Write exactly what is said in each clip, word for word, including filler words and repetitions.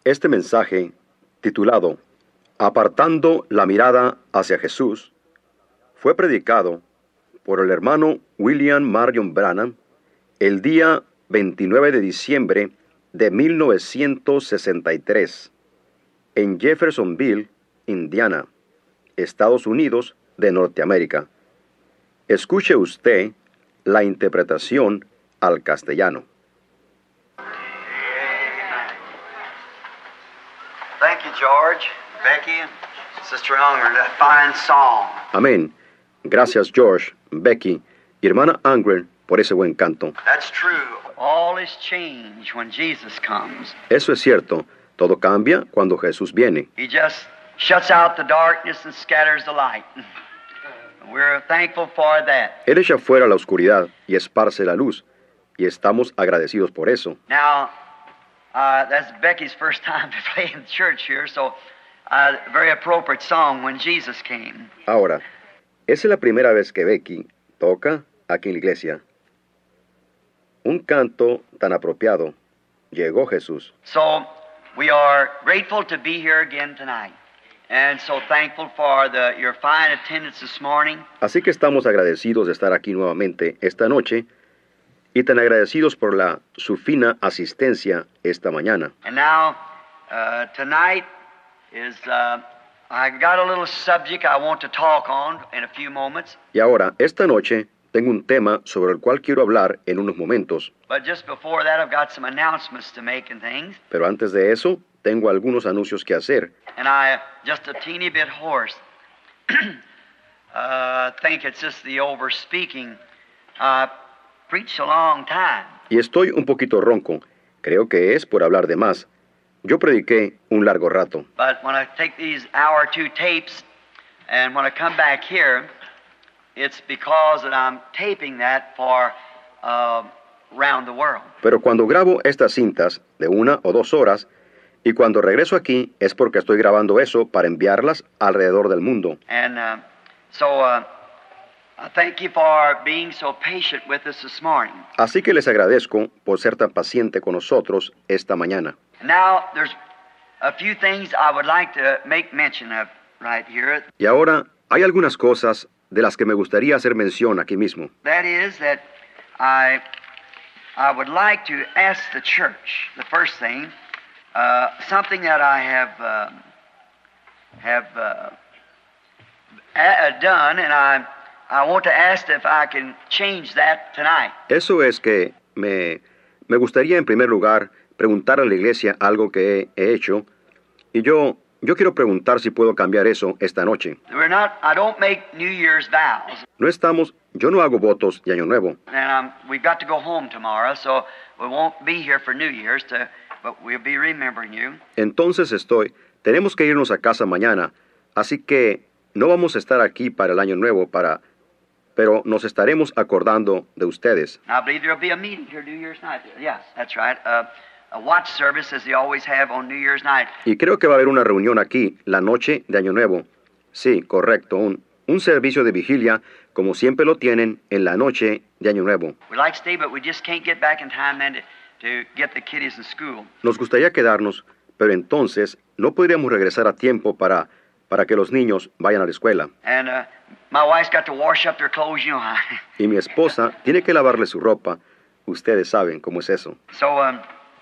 Este mensaje, titulado Apartando la mirada hacia Jesús, fue predicado por el hermano William Marion Branham el día veintinueve de diciembre de mil novecientos sesenta y tres en Jeffersonville, Indiana, Estados Unidos de Norteamérica. Escuche usted la interpretación al castellano. Thank you, George, Becky, and Sister Unger, that fine song. Amén. Gracias, George, Becky y hermana Unger, por ese buen canto. That's true. All is changed when Jesus comes. Eso es cierto. Todo cambia cuando Jesús viene. He just shuts out the darkness and scatters the light. We're thankful for that. Él echa fuera la oscuridad y esparce la luz, y estamos agradecidos por eso. Now, uh, that's Becky's first time to play in church here, so a uh, very appropriate song, When Jesus Came. Ahora, esa es la primera vez que Becky toca aquí en la iglesia. Un canto tan apropiado, Llegó Jesús. So, we are grateful to be here again tonight. And so thankful for the, your fine attendance this morning. Así que estamos agradecidos de estar aquí nuevamente esta noche y tan agradecidos por la su fina asistencia esta mañana. And now, uh, tonight is, uh, I got a little subject I want to talk on in a few moments. Y ahora, esta noche, tengo un tema sobre el cual quiero hablar en unos momentos. But just before that, I've got some announcements to make and things. Pero antes de eso, tengo algunos anuncios que hacer. And I, just a teeny bit hoarse, uh, think it's just the over speaking. I preached a long time. Y estoy un poquito ronco. Creo que es por hablar de más. Yo prediqué un largo rato. But when I take these hour or two tapes, and when I come back here, it's because that I'm taping that for uh, around the world. Pero cuando grabo estas cintas de una o dos horas, y cuando regreso aquí, es porque estoy grabando eso para enviarlas alrededor del mundo. And uh, so uh, I thank you for being so patient with us this morning. Así que les agradezco por ser tan paciente con nosotros esta mañana. Now there's a few things I would like to make mention of right here. Y ahora hay algunas cosas de las que me gustaría hacer mención aquí mismo. That is that I I would like to ask the church, the first thing, uh, something that I have uh, have uh, a- done, and I I want to ask if I can change that tonight. Eso es que me, me gustaría en primer lugar preguntar a la iglesia algo que he, he hecho, y yo, yo quiero preguntar si puedo cambiar eso esta noche. We're not. I don't make New Year's vows, No estamos, yo no hago votos de Año Nuevo, and um, we've got to go home tomorrow, so we won't be here for New Year's. To, but we'll be remembering you. entonces estoy, tenemos que irnos a casa mañana, así que no vamos a estar aquí para el Año Nuevo, para, pero nos estaremos acordando de ustedes. I believe there'll be a meeting here New Year's night. Yes, that's right. Uh, a watch service as they always have on New Year's night. Y creo que va a haber una reunión aquí, la noche de Año Nuevo. Sí, correcto, un, un servicio de vigilia, como siempre lo tienen en la noche de Año Nuevo. We'd like to stay, but we just can't get back in time then to, to get the kiddies in school. Nos gustaría quedarnos, pero entonces no podríamos regresar a tiempo para, para que los niños vayan a la escuela. And uh, my wife's got to wash up their clothes, you know. Y mi esposa tiene que lavarle su ropa. Ustedes saben cómo es eso. So um,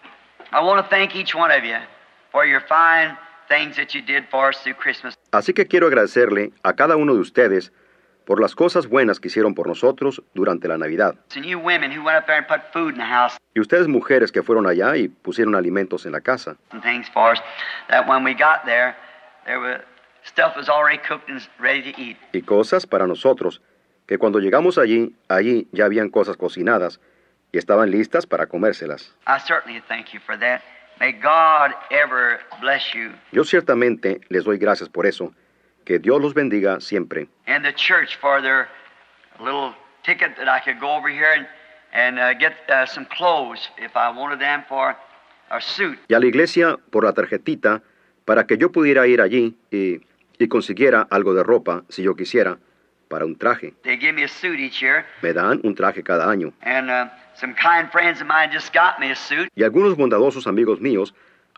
I want to thank each one of you for your fine things that you did for us through Christmas. Así que quiero agradecerle a cada uno de ustedes por las cosas buenas que hicieron por nosotros durante la Navidad. And you women who went up there and put food in the house Y ustedes mujeres que fueron allá y pusieron alimentos en la casa. and things for us, that when we got there, there was stuff was already cooked and ready to eat. Y cosas para nosotros, que cuando llegamos allí, allí ya habían cosas cocinadas y estaban listas para comérselas. I certainly thank you for that. May God ever bless you. Yo ciertamente les doy gracias por eso. Que Dios los bendiga siempre. And the church for their little ticket that I could go over here and, and uh, get uh, some clothes if I wanted them for a suit. Y a la iglesia por la tarjetita para que yo pudiera ir allí y, y consiguiera algo de ropa si yo quisiera para un traje. They give me a suit each year. Me dan un traje cada año. And uh, some kind friends of mine just got me a suit. Y algunos bondadosos amigos míos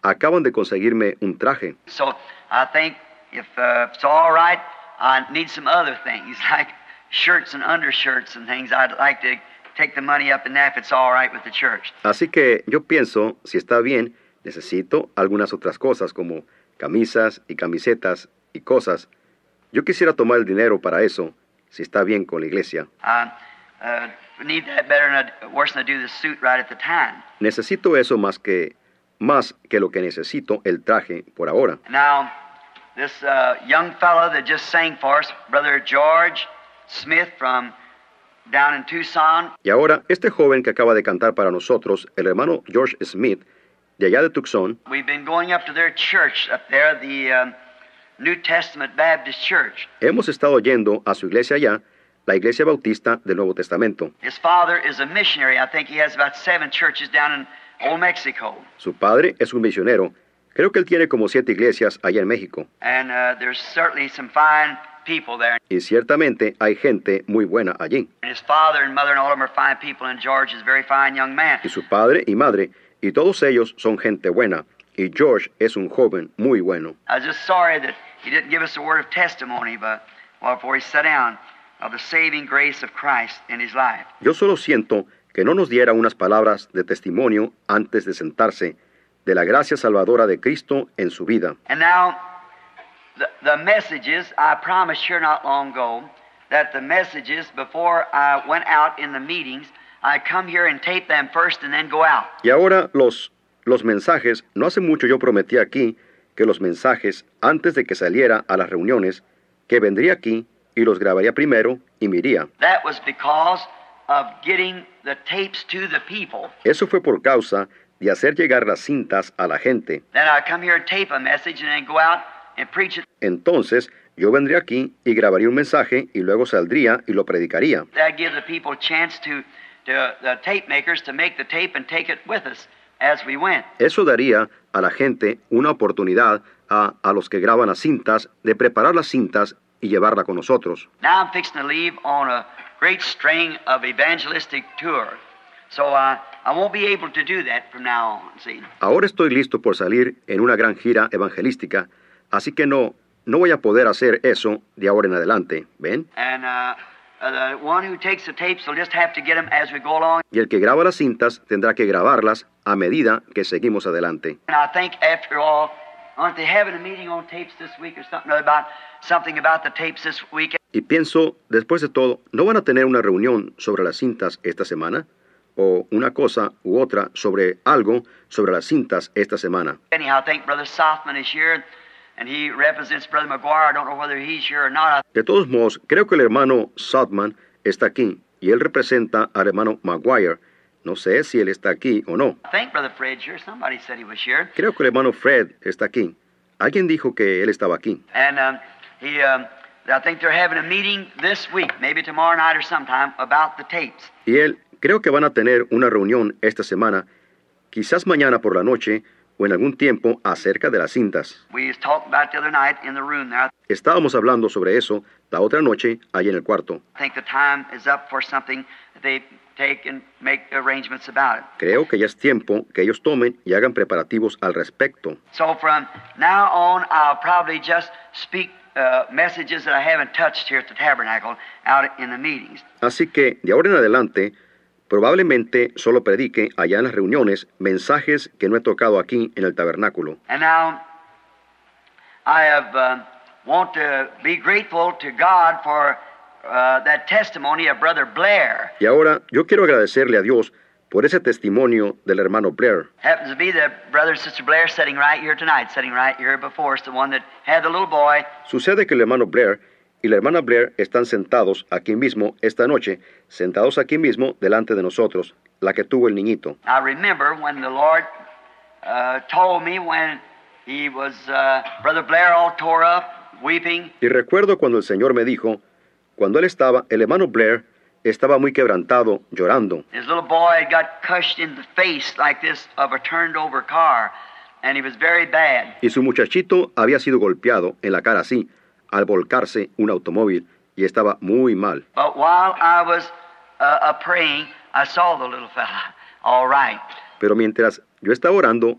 acaban de conseguirme un traje. So I think if uh, it's all right, I need some other things like shirts and undershirts and things. I'd like to take the money up in that if it's all right with the church. Así que yo pienso, si está bien, necesito algunas otras cosas como camisas y camisetas y cosas. Yo quisiera tomar el dinero para eso, si está bien con la iglesia. Uh, uh, need that better than I, worse than I do the suit right at the time. Necesito eso más que más que lo que necesito el traje por ahora. Now, this uh, young fellow that just sang for us, Brother George Smith from down in Tucson. Y ahora, este joven que acaba de cantar para nosotros, el hermano George Smith, de allá de Tucson, We've been going up to their church up there, the um, New Testament Baptist Church. hemos estado yendo a su iglesia allá, la Iglesia Bautista del Nuevo Testamento. His father is a missionary. I think he has about seven churches down in Old Mexico. Su padre es un misionero. Creo que él tiene como siete iglesias allá en México. And uh, there's certainly some fine people there. Y ciertamente hay gente muy buena allí. And his father and mother and all of them are fine people, and George is a very fine young man. Y su padre y madre, y todos ellos son gente buena. Y George es un joven muy bueno. I was just sorry that he didn't give us a word of testimony, but well, before he sat down, of the saving grace of Christ in his life. Yo solo siento que no nos diera unas palabras de testimonio antes de sentarse de la gracia salvadora de Cristo en su vida. And now, the, the messages, I promised here not long ago that the messages, before I went out in the meetings, I come here and tape them first and then go out. Y ahora los, los mensajes, no hace mucho yo prometí aquí que los mensajes, antes de que saliera a las reuniones, que vendría aquí y los grabaría primero y me iría. That was because of getting the tapes to the people. Eso fue por causa de hacer llegar las cintas a la gente. Then I come here and tape a message and then go out and preach it. Entonces, yo vendría aquí y grabaría un mensaje y luego saldría y lo predicaría. That gives the people a chance to, to the tape makers to make the tape and take it with us as we went. Eso daría a la gente una oportunidad a, a los que graban las cintas de preparar las cintas y llevarla con nosotros. Now I'm fixing to leave on a great string of evangelistic tour. So uh, I won't be able to do that from now on, see. Ahora estoy listo por salir en una gran gira evangelística, así que no, no voy a poder hacer eso de ahora en adelante, ¿ven? And uh, uh, the one who takes the tapes will just have to get them as we go along. Y el que graba las cintas tendrá que grabarlas a medida que seguimos adelante. And I think after all, aren't they having a meeting on tapes this week or something about something about the tapes this week? Y pienso, después de todo, ¿no van a tener una reunión sobre las cintas esta semana? ¿O una cosa u otra sobre algo sobre las cintas esta semana? Anyhow, I think Brother Softman is here, and he represents Brother McGuire. I don't know whether he's here or not. De todos modos, creo que el hermano Softman está aquí, y él representa al hermano Maguire. No sé si él está aquí o no. I think Brother Fred's here. Somebody said he was here. Creo que el hermano Fred está aquí. Alguien dijo que él estaba aquí. And um, he, um, I think they're having a meeting this week, maybe tomorrow night or sometime, about the tapes. Y él, creo que van a tener una reunión esta semana, quizás mañana por la noche o en algún tiempo acerca de las cintas. We was talking about it the other night in the room there. Estábamos hablando sobre eso la otra noche allí en el cuarto. I think the time is up for something that they take and make arrangements about it. Creo que ya es tiempo que ellos tomen y hagan preparativos al respecto. So from now on, I'll probably just speak uh, messages that I haven't touched here at the tabernacle out in the meetings. Así que, de ahora en adelante, probablemente solo predique allá en las reuniones mensajes que no he tocado aquí en el tabernáculo. And now, I have uh, want to be grateful to God for uh, that testimony of Brother Blair. Y ahora yo quiero agradecerle a Dios por ese testimonio del hermano Blair. Happens to be the brother and sister Blair sitting right here tonight, sitting right here before us, the one that had the little boy. Sucede que el hermano Blair y la hermana Blair están sentados aquí mismo esta noche, sentados aquí mismo delante de nosotros, la que tuvo el niñito. I remember when the Lord uh, told me when he was, uh, Brother Blair all tore up, weeping. Y recuerdo cuando el Señor me dijo, cuando él estaba, el hermano Blair estaba muy quebrantado, llorando. His little boy got crushed in the face like this of a turned over car, and he was very bad. Y su muchachito había sido golpeado en la cara así, al volcarse un automóvil, y estaba muy mal. But while I was uh, uh, praying, I saw the little fella, all right. Pero mientras yo estaba orando,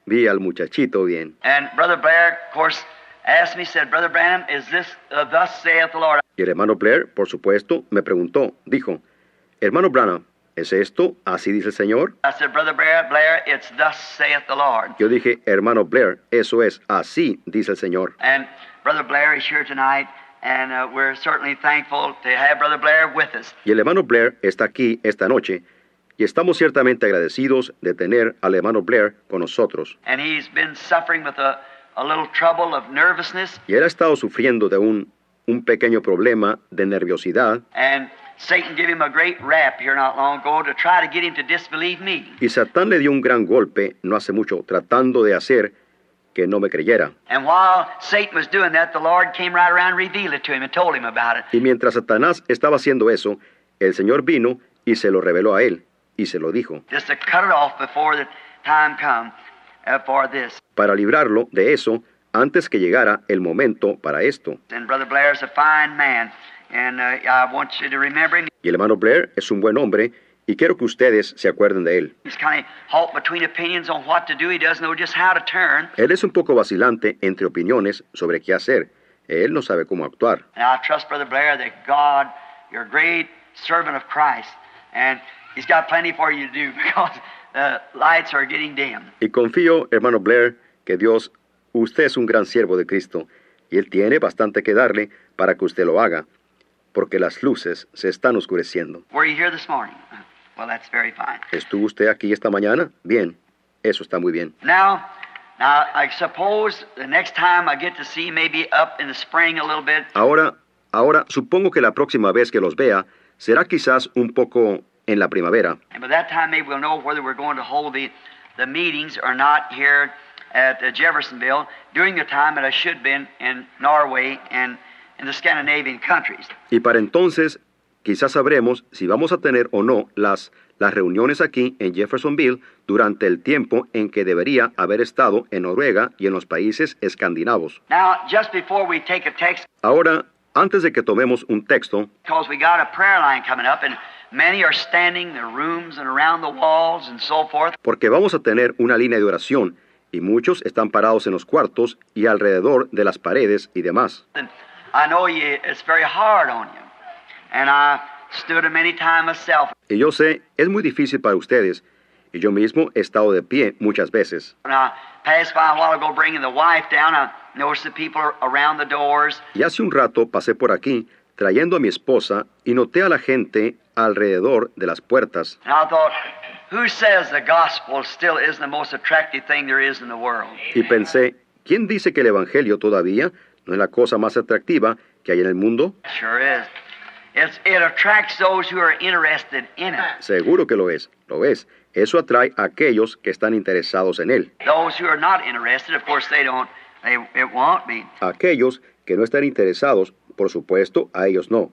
vi al muchachito bien. And Brother Blair, of course, asked me, said, Brother Branham, is this uh, thus saith the Lord? Y el hermano Blair, por supuesto, me preguntó, dijo, hermano Branham, ¿es esto? ¿Así dice el Señor? I said, Brother Blair, Blair, it's thus saith the Lord. Yo dije, hermano Blair, eso es, así dice el Señor. And Brother Blair is here tonight, and uh, we're certainly thankful to have Brother Blair with us. Y el hermano Blair está aquí esta noche, y estamos ciertamente agradecidos de tener al hermano Blair con nosotros. And he's been suffering with a, a little trouble of nervousness, Y él ha estado sufriendo de un, un pequeño problema de nerviosidad, and Satan gave him a great rap here not long ago to try to get him to disbelieve me. y Satán le dio un gran golpe no hace mucho, tratando de hacer que no me creyera. And while Satan was doing that, the Lord came right around and revealed it to him and told him about it. Y mientras Satanás estaba haciendo eso, el Señor vino y se lo reveló a él, y se lo dijo, Just to cut it off before the time come uh, for this. para librarlo de eso antes que llegara el momento para esto. And Brother Blair's a fine man, and uh, I want you to remember him. Y el hermano Blair es un buen hombre, y quiero que ustedes se acuerden de él. He's kind of halt between opinions on what to do. He doesn't know just how to turn. Él es un poco vacilante entre opiniones sobre qué hacer. Él no sabe cómo actuar. And I trust, Brother Blair, that God, you're a great servant of Christ, and He's got plenty for you to do because the lights are getting dim. Y confío, hermano Blair, que Dios, usted es un gran siervo de Cristo, y Él tiene bastante que darle para que usted lo haga, porque las luces se están oscureciendo. Were you here this morning? Well, that's very fine. ¿Estuvo usted aquí esta mañana? Bien, eso está muy bien. Now, now, I suppose the next time I get to see, maybe up in the spring a little bit, Ahora, ahora, supongo que la próxima vez que los vea, será quizás un poco en la primavera. and by that time maybe we'll know whether we're going to hold the, the meetings or not here at uh, Jeffersonville during the time that I should have been in Norway and in the Scandinavian countries. Y para entonces, quizás sabremos si vamos a tener o no las, las reuniones aquí en Jeffersonville durante el tiempo en que debería haber estado en Noruega y en los países escandinavos. Now, just before we take a text, Ahora, antes de que tomemos un texto, because we got a prayer line coming up, and many are standing in their rooms and around the walls and so forth. porque vamos a tener una línea de oración, y muchos están parados en los cuartos y alrededor de las paredes y demás. And I know you, it's very hard on you. And I stood a many times myself. Y yo sé, es muy difícil para ustedes, y yo mismo he estado de pie muchas veces. When I passed by a while ago bringing the wife down, I noticed the people around the doors. Y hace un rato pasé por aquí, trayendo a mi esposa, y noté a la gente alrededor de las puertas. And I thought, who says the gospel still isn't the most attractive thing there is in the world? Y pensé, ¿quién dice que el Evangelio todavía no es la cosa más atractiva que hay en el mundo? Sure is. It's, it attracts those who are interested in it. Seguro que lo es, lo es. Eso atrae a aquellos que están interesados en él. Those who are not interested, of course, they don't, they, it won't be. Aquellos que no están interesados, por supuesto, a ellos no.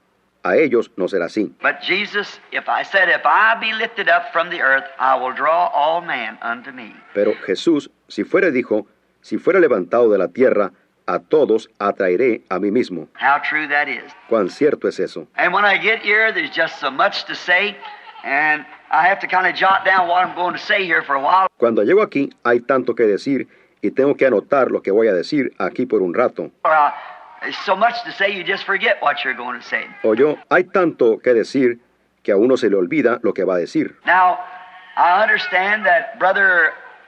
A ellos no será así. But Jesus, if I said, if I be lifted up from the earth, I will draw all men unto me. Pero Jesús, si fuera, dijo, si fuera levantado de la tierra, a todos atraeré a mí mismo. How true that is. Cuán cierto es eso. And when I get here, there's just so much to say, and I have to kind of jot down what I'm going to say here for a while. Cuando llego aquí, hay tanto que decir, y tengo que anotar lo que voy a decir aquí por un rato. Or uh, there's so much to say, you just forget what you're going to say. O yo, hay tanto que decir, que a uno se le olvida lo que va a decir. Now, I understand that Brother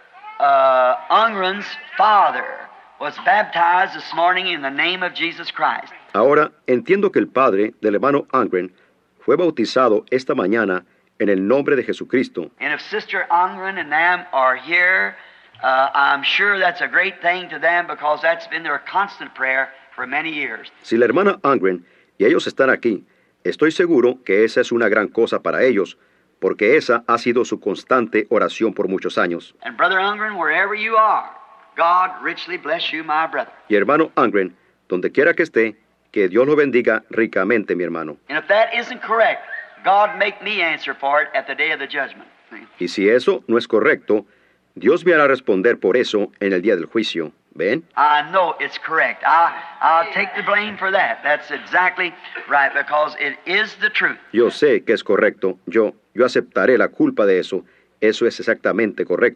uh, Ungren's father was baptized this morning in the name of Jesus Christ. Ahora, entiendo que el padre del hermano Angren fue bautizado esta mañana en el nombre de Jesucristo. And if Sister Ungren and them are here, uh, I'm sure that's a great thing to them because that's been their constant prayer for many years. Si la hermana Angren y ellos están aquí, estoy seguro que esa es una gran cosa para ellos, porque esa ha sido su constante oración por muchos años. And Brother Ungren, wherever you are, God richly bless you, my brother. Y hermano Angren, donde quiera que esté, que Dios lo bendiga ricamente, mi hermano. And if that isn't correct, God make me answer for it at the day of the judgment. Y si eso no es correcto, Dios me hará responder por eso en el día del juicio. ¿Ven? I know it's correct. I, I'll take the blame for that. That's exactly right because it is the truth. Yo sé que es correcto. Yo, yo aceptaré la culpa de eso. Eso es exactamente correcto,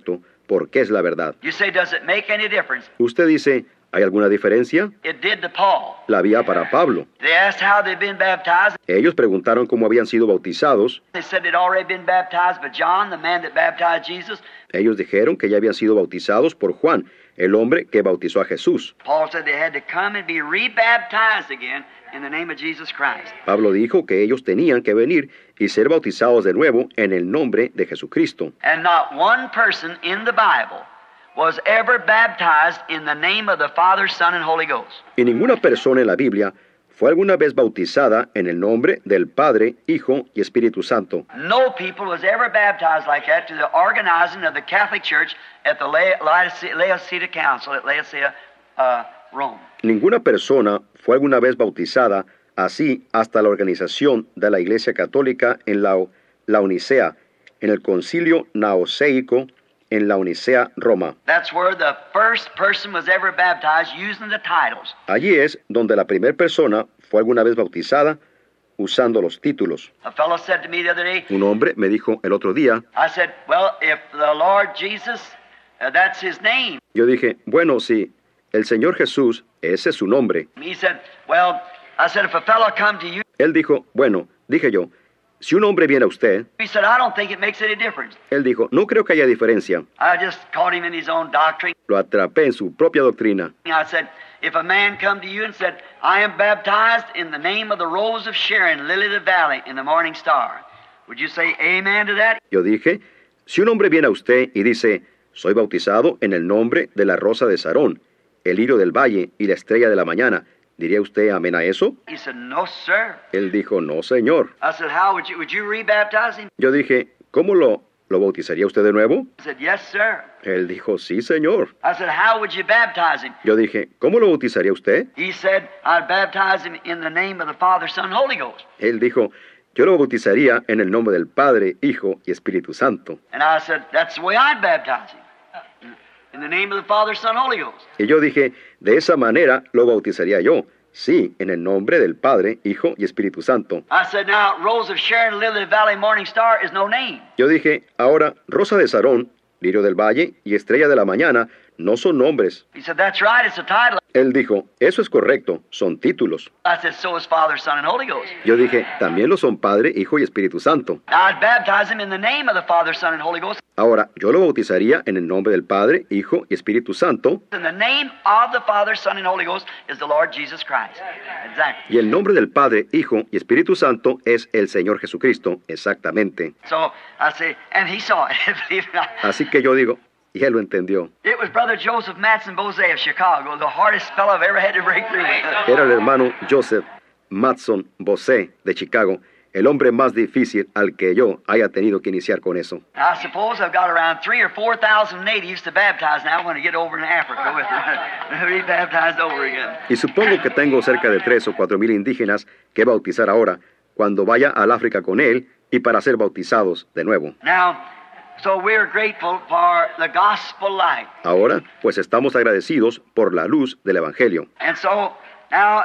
porque es la verdad. You say, does it make any difference? Usted dice, ¿hay alguna diferencia? It did to Paul. La había para Pablo. They asked how they'd been baptized. Ellos preguntaron cómo habían sido bautizados. They said they'd already been baptized by John, the man that baptized Jesus. Ellos dijeron que ya habían sido bautizados por Juan, el hombre que bautizó a Jesús. Paul said they had to come and be rebaptized again in the name of Jesus Christ. Pablo dijo que ellos tenían que venir y ser bautizados de nuevo en el nombre de Jesucristo. And not one person in the Bible was ever baptized in the name of the Father, Son, and Holy Ghost. Y ninguna persona en la Biblia fue alguna vez bautizada en el nombre del Padre, Hijo y Espíritu Santo. No people was ever baptized like that to the organizing of the Catholic Church at the La- Laodicea, Laodicea Council at Laodicea, uh, Rome. Ninguna persona fue alguna vez bautizada así hasta la organización de la Iglesia Católica en la Laodicea, en el Concilio Naoseico, en Laodicea, Roma. That's where the first person was ever baptized using the titles. Allí es donde la primera persona fue alguna vez bautizada usando los títulos. A fellow said to me the other day, Un hombre me dijo el otro día, I said, well, if the Lord Jesus, uh, that's his name. yo dije, bueno, sí, el Señor Jesús, ese es su nombre. He said, well, I said, if a fellow come to you, Él dijo, bueno, dije yo, si un hombre viene a usted, he said, I don't think it makes any difference. él dijo, no creo que haya diferencia. I just caught him in his own doctrine. Lo atrapé en su propia doctrina. I said, if a man come to you and said, I am baptized in the name of the Rose of Sharon, Lily of the Valley, in the Morning Star, would you say amen to that? Yo dije, si un hombre viene a usted y dice, soy bautizado en el nombre de la Rosa de Sarón, el lirio del valle y la estrella de la mañana, ¿diría usted amén a eso? He said, no, sir. Él dijo, no, señor. I said, how would you, would you rebaptize him? Yo dije, ¿cómo lo, lo bautizaría usted de nuevo? He said, yes, sir. Él dijo, sí, señor. I said, how would you baptize him? Yo dije, ¿cómo lo bautizaría usted? He said, I'd baptize him in the name of the Father, Son, Holy Ghost. Él dijo, yo lo bautizaría en el nombre del Padre, Hijo y Espíritu Santo. And I said, that's the way I'd baptize him. In the name of the Father, Son, Holy Ghost. Y yo dije, de esa manera lo bautizaría yo. Sí, en el nombre del Padre, Hijo y Espíritu Santo. I said, now, Rose of Sharon, Lily of the Valley, Morning Star is no name. Yo dije, ahora, Rosa de Sarón, Lirio del Valle y Estrella de la Mañana no son nombres. He said, that's right, it's a title. Él dijo, eso es correcto, son títulos. I said, so is Father, Son, and Holy Ghost. Yo dije, también lo son Padre, Hijo y Espíritu Santo. Now, I'd baptize him in the name of the Father, Son, and Holy Ghost. Ahora, yo lo bautizaría en el nombre del Padre, Hijo y Espíritu Santo. And the name of the Father, Son, and Holy Ghost is the Lord Jesus Christ. Exactly. Y el nombre del Padre, Hijo y Espíritu Santo es el Señor Jesucristo, exactamente. So I say, and he saw it. Believe it or not. Así que yo digo, y él lo entendió. It was Brother Joseph Matson Bose of Chicago, the hardest fellow I've ever had to break through with. Era el hermano Joseph Matson Bose de Chicago, el hombre más difícil al que yo haya tenido que iniciar con eso. I suppose I've got around three or four thousand natives to baptize now when I get over in Africa with them. Rebaptized over again. Y supongo que tengo cerca de tres o cuatro mil indígenas que bautizar ahora, cuando vaya al África con él y para ser bautizados de nuevo. Now, so we're grateful for the gospel light. Ahora, pues estamos agradecidos por la luz del Evangelio. And so now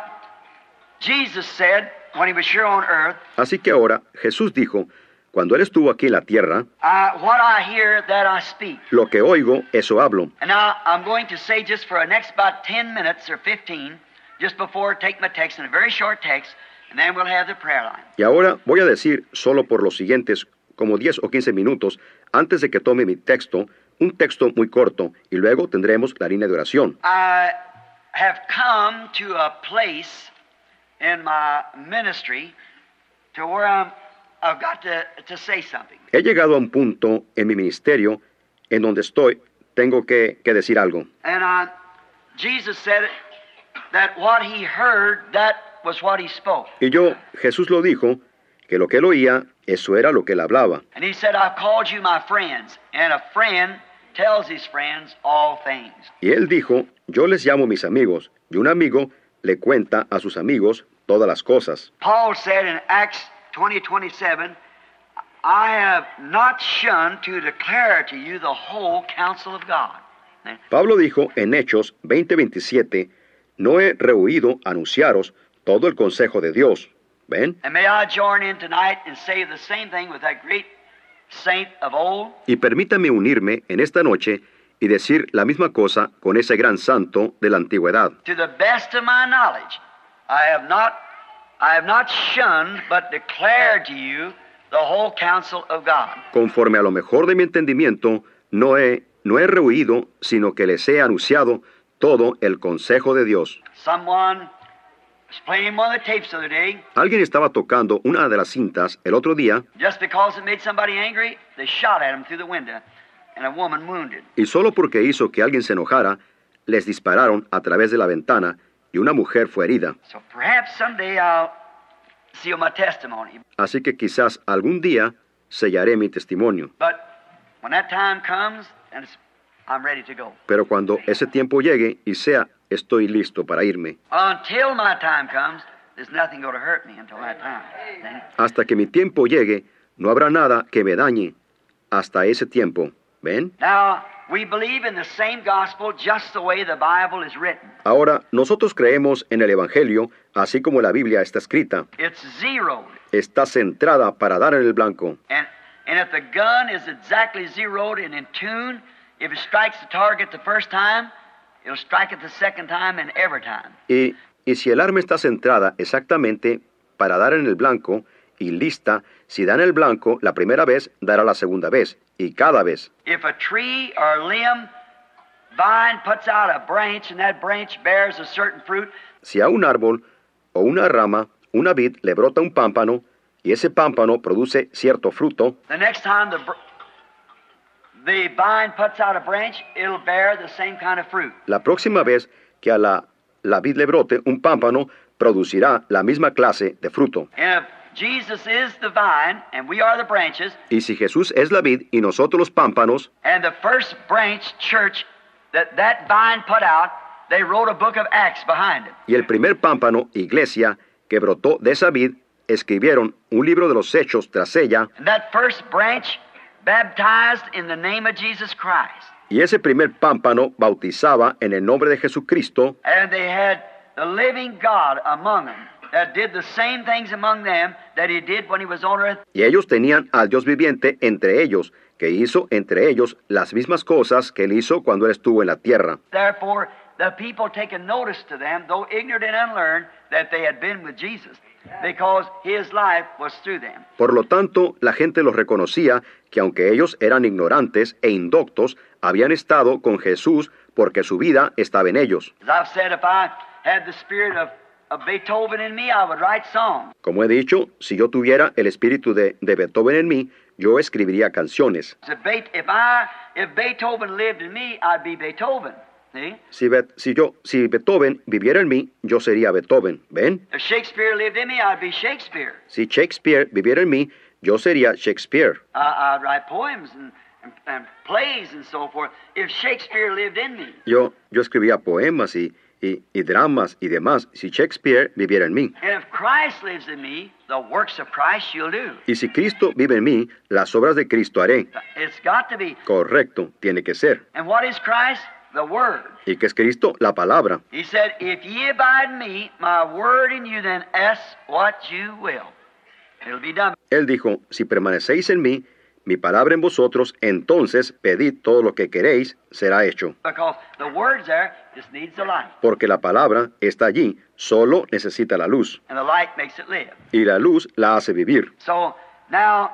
Jesus said when he was here on earth, Así que ahora Jesús dijo, cuando él estuvo aquí en la tierra, I, what I hear, that I speak. lo que oigo, eso hablo. And now I'm going to say just for the next about ten minutes or fifteen, just before I take my text, in a very short text, and then we'll have the prayer line. Y ahora voy a decir solo por los siguientes como diez o quince minutos antes de que tome mi texto, un texto muy corto, y luego tendremos la línea de oración. I have come to a place in my ministry to where I'm, I've got to, to say something. He llegado a un punto en mi ministerio en donde estoy, tengo que, que decir algo. And uh, Jesus said that what he heard, that was what he spoke. Y yo, Jesús lo dijo, que lo que él oía, eso era lo que él hablaba. And he said, I've called you my friends, and a friend tells his friends all things. Y él dijo, yo les llamo mis amigos, y un amigo le cuenta a sus amigos todas las cosas. Paul said in Acts twenty twenty-seven, I have not shunned to declare to you the whole counsel of God. Pablo dijo en Hechos veinte veintisiete, no he rehuido anunciaros todo el consejo de Dios. ¿Ven? And may I join in tonight and say the same thing with that great saint of old? Y permítame unirme en esta noche y decir la misma cosa con ese gran santo de la antigüedad. To the best of my knowledge, I have not, I have not shunned, but declared to you the whole counsel of God. Conforme a lo mejor de mi entendimiento, no he, no he rehuido, sino que les he anunciado todo el consejo de Dios. Someone was playing one of the tapes the other day. Alguien estaba tocando una de las cintas el otro día, Just because it made somebody angry, they shot at him through the window, and a woman wounded. y solo porque hizo que alguien se enojara, les dispararon a través de la ventana y una mujer fue herida. So perhaps someday I'll seal my testimony. Así que quizás algún día sellaré mi testimonio. But when that time comes, and it's, I'm ready to go. Pero cuando ese tiempo llegue y sea, estoy listo para irme. Until my time comes, there's nothing going to hurt me until that time. Then, Hasta que mi tiempo llegue, no habrá nada que me dañe. Hasta ese tiempo. ¿Ven? now, we believe in the same gospel just the way the Bible is written. Ahora, nosotros creemos en el Evangelio, así como la Biblia está escrita. It's zeroed. Está centrada para dar en el blanco. And, and if the gun is exactly zeroed and in tune, if it strikes the target the first time, it'll strike it the second time and every time. Y, y si el arma está centrada exactamente para dar en el blanco y lista, si da en el blanco la primera vez, dará la segunda vez y cada vez. If a tree or limb, vine puts out a branch and that branch bears a certain fruit, Si a un árbol o una rama, una vid le brota un pámpano y ese pámpano produce cierto fruto, the next time the, br- the vine puts out a branch, it'll bear the same kind of fruit. la próxima vez que a la, la vid le brote un pámpano, producirá la misma clase de fruto. And if Jesus is the vine and we are the branches, Y si Jesús es la vid y nosotros los pámpanos, and the first branch church that that vine put out, they wrote a book of Acts behind it. y el primer pámpano, iglesia, que brotó de esa vid, escribieron un libro de los hechos tras ella, And that first branch baptized in the name of Jesus Christ. y ese primer pámpano bautizaba en el nombre de Jesucristo, And they had the living God among them that did the same things among them that he did when he was on earth. y ellos tenían al Dios viviente entre ellos, que hizo entre ellos las mismas cosas que él hizo cuando él estuvo en la tierra. Therefore, the people taken notice to them, though ignorant and unlearned, that they had been with Jesus, because his life was through them. Por lo tanto, la gente los reconocía que aunque ellos eran ignorantes e indoctos, habían estado con Jesús porque su vida estaba en ellos. As I've said, if I had the spirit of, of Beethoven in me, I would write songs. Como he dicho, si yo tuviera el espíritu de, de Beethoven en mí, yo escribiría canciones. If Be- if I, if Beethoven lived in me, I'd be Beethoven. See? Si, Be- si, yo, si Beethoven viviera en mí, yo sería Beethoven. ¿Ven? If Shakespeare lived in me, I'd be Shakespeare. Si Shakespeare viviera en mí, yo sería Shakespeare. I, I'd write poems and, and, and plays and so forth. If Shakespeare lived in me, Yo, yo escribía poemas y, y, y dramas y demás, si Shakespeare viviera en mí. and if Christ lives in me, the works of Christ you'll do. Y si Cristo vive en mí, las obras de Cristo haré. It's got to be. Correcto, tiene que ser. And what is Christ? The Word. ¿Y qué es Cristo? La palabra. He said, if ye abide in me, my word in you, then ask what you will. It'll be done. Él dijo, si permanecéis en mí, mi palabra en vosotros, entonces pedid todo lo que queréis, será hecho. Because the word's there, just needs the light. Porque la palabra está allí, solo necesita la luz. And the light makes it live. Y la luz la hace vivir. So now,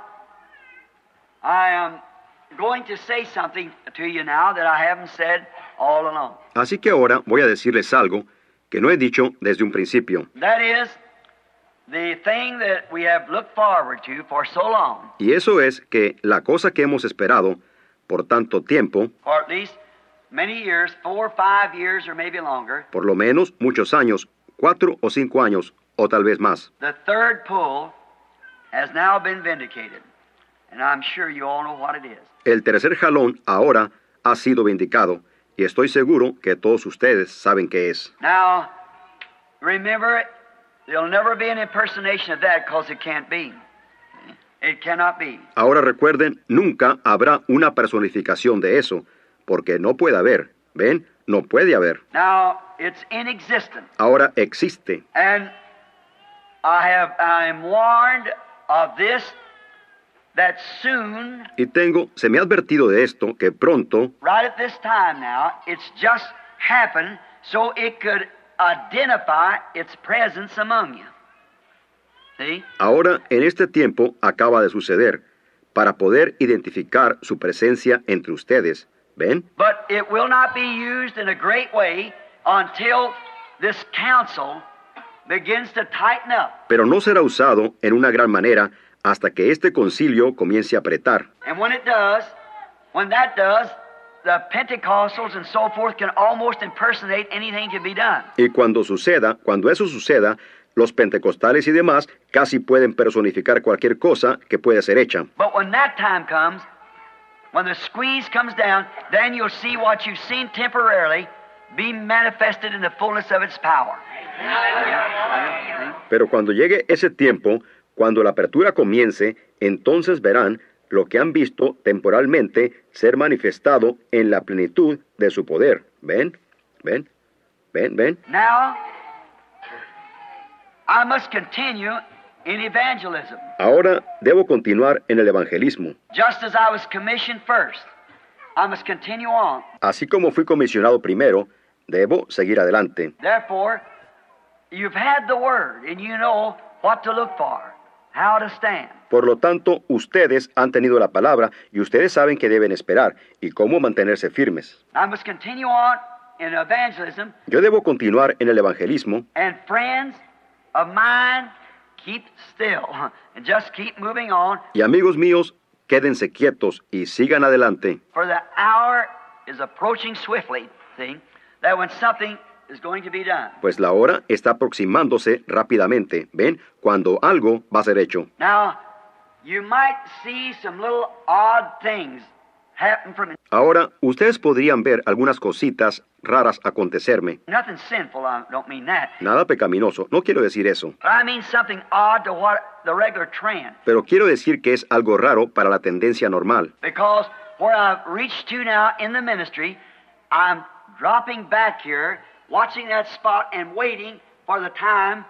I am going to say something to you now that I haven't said all along. Así que ahora voy a decirles algo que no he dicho desde un principio. That is the thing that we have looked forward to for so long, Y eso es que la cosa que hemos esperado por tanto tiempo, or at least many years, four, five years, or maybe longer, por lo menos muchos años, cuatro o cinco años, o tal vez más. the third pull has now been vindicated. And I'm sure you all know what it is. El tercer jalón ahora ha sido vindicado, y estoy seguro que todos ustedes saben qué es. Now, remember, there'll never be an impersonation of that because it can't be. It cannot be. Ahora recuerden, nunca habrá una personificación de eso, porque no puede haber. ¿Ven? No puede haber. Now, it's inexistent. Ahora existe. And I have, I am warned of this that soon, Y tengo, se me ha advertido de esto, que pronto, right at this time now, it's just happened so it could identify its presence among you. See? ahora en este tiempo acaba de suceder, para poder identificar su presencia entre ustedes. ¿Ven? But it will not be used in a great way until this council begins to tighten up. Pero no será usado en una gran manera hasta que este concilio comience a apretar. And when it does, when that does, the Pentecostals and so forth can almost impersonate anything to be done. Y cuando suceda, cuando eso suceda, los pentecostales y demás casi pueden personificar cualquier cosa que pueda ser hecha. But when that time comes, when the squeeze comes down, then you'll see what you've seen temporarily be manifested in the fullness of its power. Pero cuando llegue ese tiempo, cuando la apertura comience, entonces verán lo que han visto temporalmente ser manifestado en la plenitud de su poder. ¿Ven? ¿Ven? ¿Ven? ¿Ven? Now, I must continue in evangelism, Ahora debo continuar en el evangelismo. just as I was commissioned first. I must continue on. Así como fui comisionado primero, debo seguir adelante. Therefore, you've had the word, and you know what to look for, how to stand. Por lo tanto, ustedes han tenido la palabra y ustedes saben que deben esperar y cómo mantenerse firmes. I must continue on in evangelism, Yo debo continuar en el evangelismo and friends of mine, keep still and just keep moving on, y amigos míos, quédense quietos y sigan adelante, for the hour is approaching swiftly, see, that when something is going to be done. pues la hora está aproximándose rápidamente. ¿Ven? Cuando algo va a ser hecho. Now, you might see some little odd things happen from Ahora, ustedes podrían ver algunas cositas raras acontecerme. nothing sinful, I don't mean that. Nada pecaminoso, no quiero decir eso, But I mean something odd to what the regular trend. pero quiero decir que es algo raro para la tendencia normal. Because where I've reached to now in the ministry, I'm dropping back here, watching that spot and waiting for the time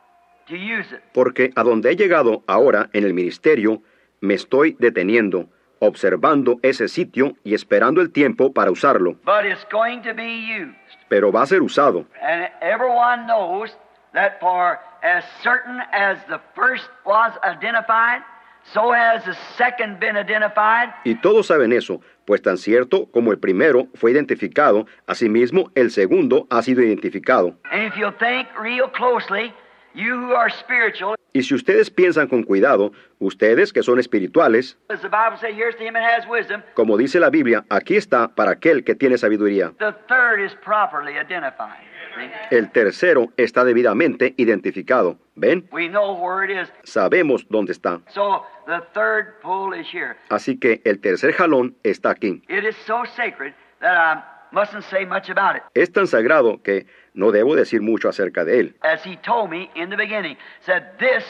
to use it. Porque a donde he llegado ahora en el ministerio, me estoy deteniendo, observando ese sitio y esperando el tiempo para usarlo. But it's going to be used. Pero va a ser usado. And everyone knows that for as certain as the first was identified, so has the second been identified. Y todos saben eso, pues tan cierto como el primero fue identificado, asimismo el segundo ha sido identificado. And if you think real closely, you who are spiritual, Y si ustedes piensan con cuidado, ustedes que son espirituales, as the Bible says, here's to him that has wisdom, como dice la Biblia, aquí está para aquel que tiene sabiduría. the third is properly identified. See? El tercero está debidamente identificado. ¿Ven? We know where it is. Sabemos dónde está. So the third pull is here. Así que el tercer jalón está aquí. It is so sacred that I mustn't say much about it. Es tan sagrado que no debo decir mucho acerca de él. As he told me in the beginning, said, this,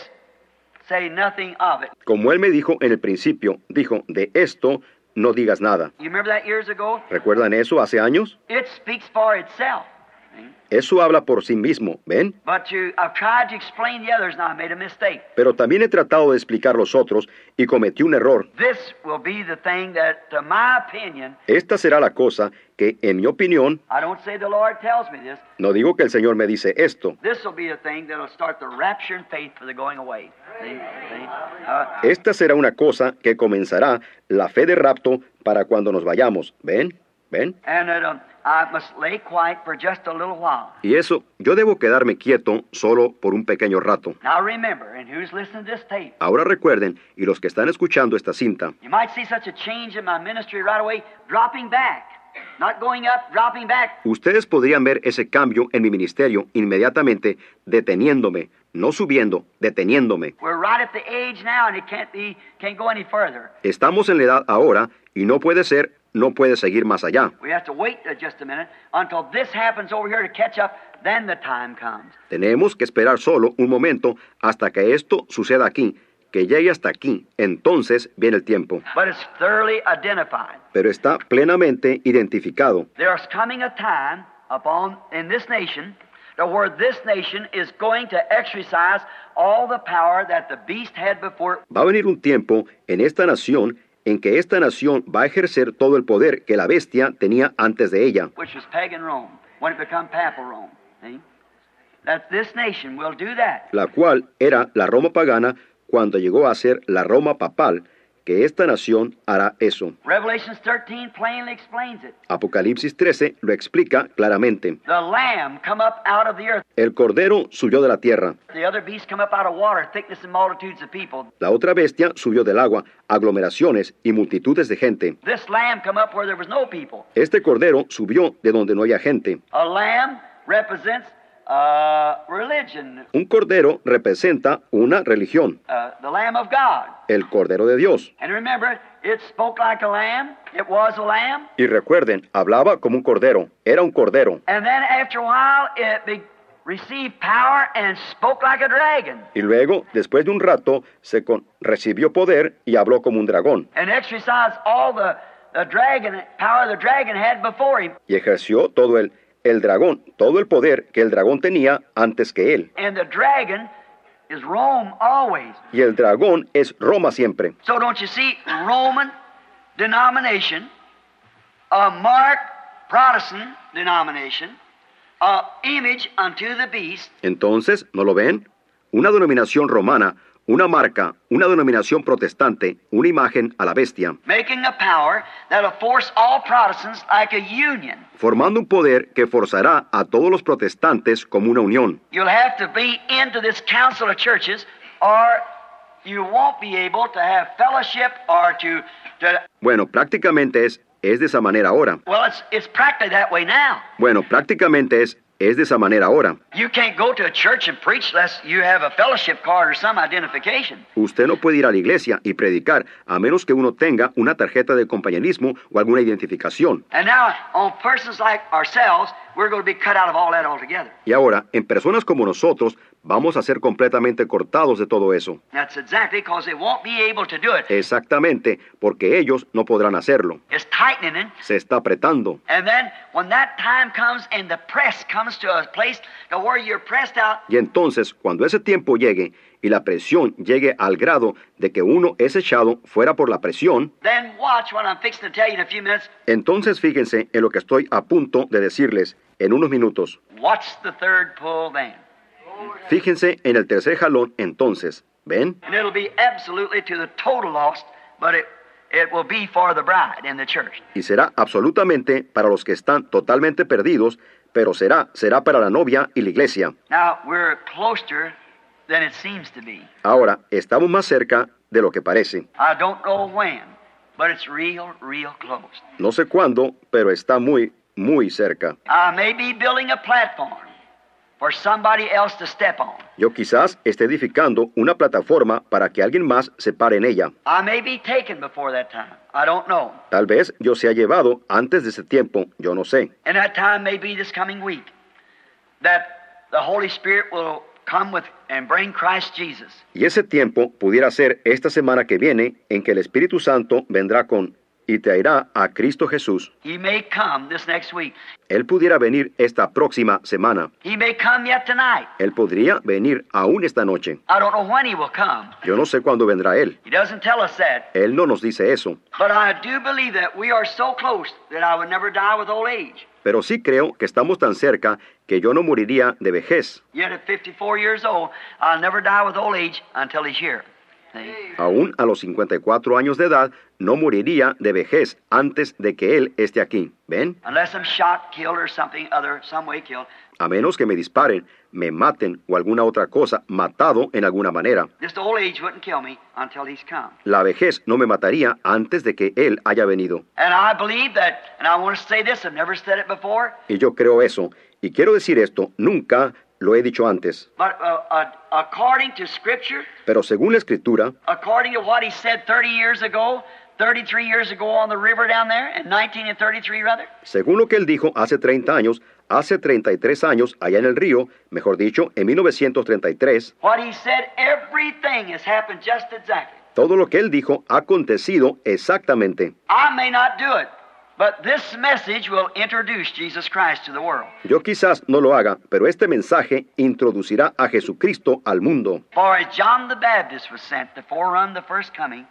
say nothing of it. Como él me dijo en el principio, dijo, de esto no digas nada. You remember that years ago? ¿Recuerdan eso hace años? It speaks for itself. See? Eso habla por sí mismo, ¿ven? But to, I've tried to explain the others, and I made a mistake. Pero también he tratado de explicar los otros y cometí un error. This will be the thing that, to my opinion, Esta será la cosa que, en mi opinión, I don't say the Lord tells me this, no digo que el Señor me dice esto. this will be the thing that will start the rapture and faith for the going away. See? See? Uh, Esta será una cosa que comenzará la fe de rapto para cuando nos vayamos. ¿Ven? ¿Ven? and that, um, I must lay quiet for just a little while. Y eso, yo debo quedarme quieto solo por un pequeño rato. Now remember, and who's listening to this tape, Ahora recuerden, y los que están escuchando esta cinta, you might see such a change in my ministry right away, dropping back. Not going up, dropping back. ustedes podrían ver ese cambio en mi ministerio inmediatamente deteniéndome, no subiendo, deteniéndome. We're right at the age now, and it can't be, can't go any further. Estamos en la edad ahora y no puede ser, no puede seguir más allá. We have to wait uh, just a minute until this happens over here to catch up. Then the time comes. Tenemos que esperar solo un momento hasta que esto suceda aquí, que llegue hasta aquí. Entonces viene el tiempo. But it's thoroughly identified. Pero está plenamente identificado. There's coming a time upon in this nation to where this nation is going to exercise all the power that the beast had before. Va a venir un tiempo en esta nación en que esta nación va a ejercer todo el poder que la bestia tenía antes de ella, Which was pagan Rome, when it became papal Rome. See? That this nation will do that. la cual era la Roma pagana cuando llegó a ser la Roma papal, que esta nación hará eso. Revelation thirteen plainly explains it. Apocalipsis trece lo explica claramente. The lamb come up out of the earth. El cordero subió de la tierra, The other beast come up out of water, thickness and multitudes of people. la otra bestia subió del agua, aglomeraciones y multitudes de gente. This lamb come up where there was no people. Este cordero subió de donde no había gente. A lamb represents uh, religion, Un cordero representa una religión, uh, the Lamb of God. el cordero de Dios. And remember, it spoke like a lamb. It was a lamb. Y recuerden, hablaba como un cordero, era un cordero. And then after a while, it be, received power and spoke like a dragon. Y luego, después de un rato, se con- recibió poder y habló como un dragón. And exercised all the, the dragon power the dragon had before him. Y ejerció todo el, el dragón, todo el poder que el dragón tenía antes que él. And the dragon is Rome always. Y el dragón es Roma siempre. So don't you see, Roman denomination, a marked Protestant denomination, a image unto the beast, Entonces, ¿no lo ven? Una denominación romana, una marca, una denominación protestante, una imagen a la bestia, making a power that'll force all Protestants like a union. formando un poder que forzará a todos los protestantes como una unión. You'll have to be into this council of churches, or you won't be able to have fellowship or to, to Bueno, prácticamente es, es de esa manera ahora. well, it's, it's practically that way now. Bueno, prácticamente es, es de esa manera ahora. You can't go to a church and preach unless you have a fellowship card or some identification. Usted no puede ir a la iglesia y predicar a menos que uno tenga una tarjeta de compañerismo o alguna identificación. And now, on persons like ourselves, we're going to be cut out of all that altogether. Y ahora, en personas como nosotros, vamos a ser completamente cortados de todo eso. That's exactly because they won't be able to do it. Exactamente, porque ellos no podrán hacerlo. It's tightening. Se está apretando. And then, when that time comes and the press comes to a place to where you're pressed out, Y entonces, cuando ese tiempo llegue y la presión llegue al grado de que uno es echado fuera por la presión, then watch what I'm fixing to tell you in a few minutes. entonces fíjense en lo que estoy a punto de decirles en unos minutos. Watch the third pull then. Fíjense en el tercer jalón entonces. ¿Ven? And it'll be absolutely to the total lost, but it, it will be for the bride in the church. Y será absolutamente para los que están totalmente perdidos, pero será, será para la novia y la iglesia. Now, we're closer than it seems to be. Ahora, estamos más cerca de lo que parece. I don't know when, but it's real, real close. No sé cuándo, pero está muy, muy cerca. I may be building a platform for somebody else to step on. Yo quizás esté edificando una plataforma para que alguien más se pare en ella. I may be taken before that time. I don't know. Tal vez yo sea llevado antes de ese tiempo, yo no sé. And that time may be this coming week. That the Holy Spirit will come with and bring Christ Jesus. Y ese tiempo pudiera ser esta semana que viene en que el Espíritu Santo vendrá con y traerá a Cristo Jesús. He may come this next week. Él pudiera venir esta próxima semana. He may come yet tonight. Él podría venir aún esta noche. I don't know when he will come. Yo no sé cuándo vendrá Él. He doesn't tell us that. Él no nos dice eso. But I do believe that we are so close that I would never die with old age. Pero sí creo que estamos tan cerca que yo no moriría de vejez. Yet at fifty-four years old, I'll never die with old age until he's here. See? Aún a los cincuenta y cuatro años de edad, no moriría de vejez antes de que Él esté aquí. ¿Ven? Unless I'm shot, killed, or something other, some way killed. A menos que me disparen, me maten o alguna otra cosa, matado en alguna manera. Just old age wouldn't kill me until he's come. La vejez no me mataría antes de que Él haya venido. And I believe that, and I want to say this, I've never said it before, Y yo creo eso. Y quiero decir esto, nunca lo he dicho antes. but uh, uh, according to Scripture, Pero según la Escritura, according to what he said thirty years ago, thirty-three years ago on the river down there, and nineteen and thirty-three rather, según lo que Él dijo hace treinta años, hace treinta y tres años, allá en el río, mejor dicho, en mil novecientos treinta y tres, what he said, everything has happened just exactly. todo lo que Él dijo ha acontecido exactamente. I may not do it, But this message will introduce Jesus Christ to the world. Yo quizás no lo haga, pero este mensaje introducirá a Jesucristo al mundo. For as John the Baptist was sent to forerun the first coming,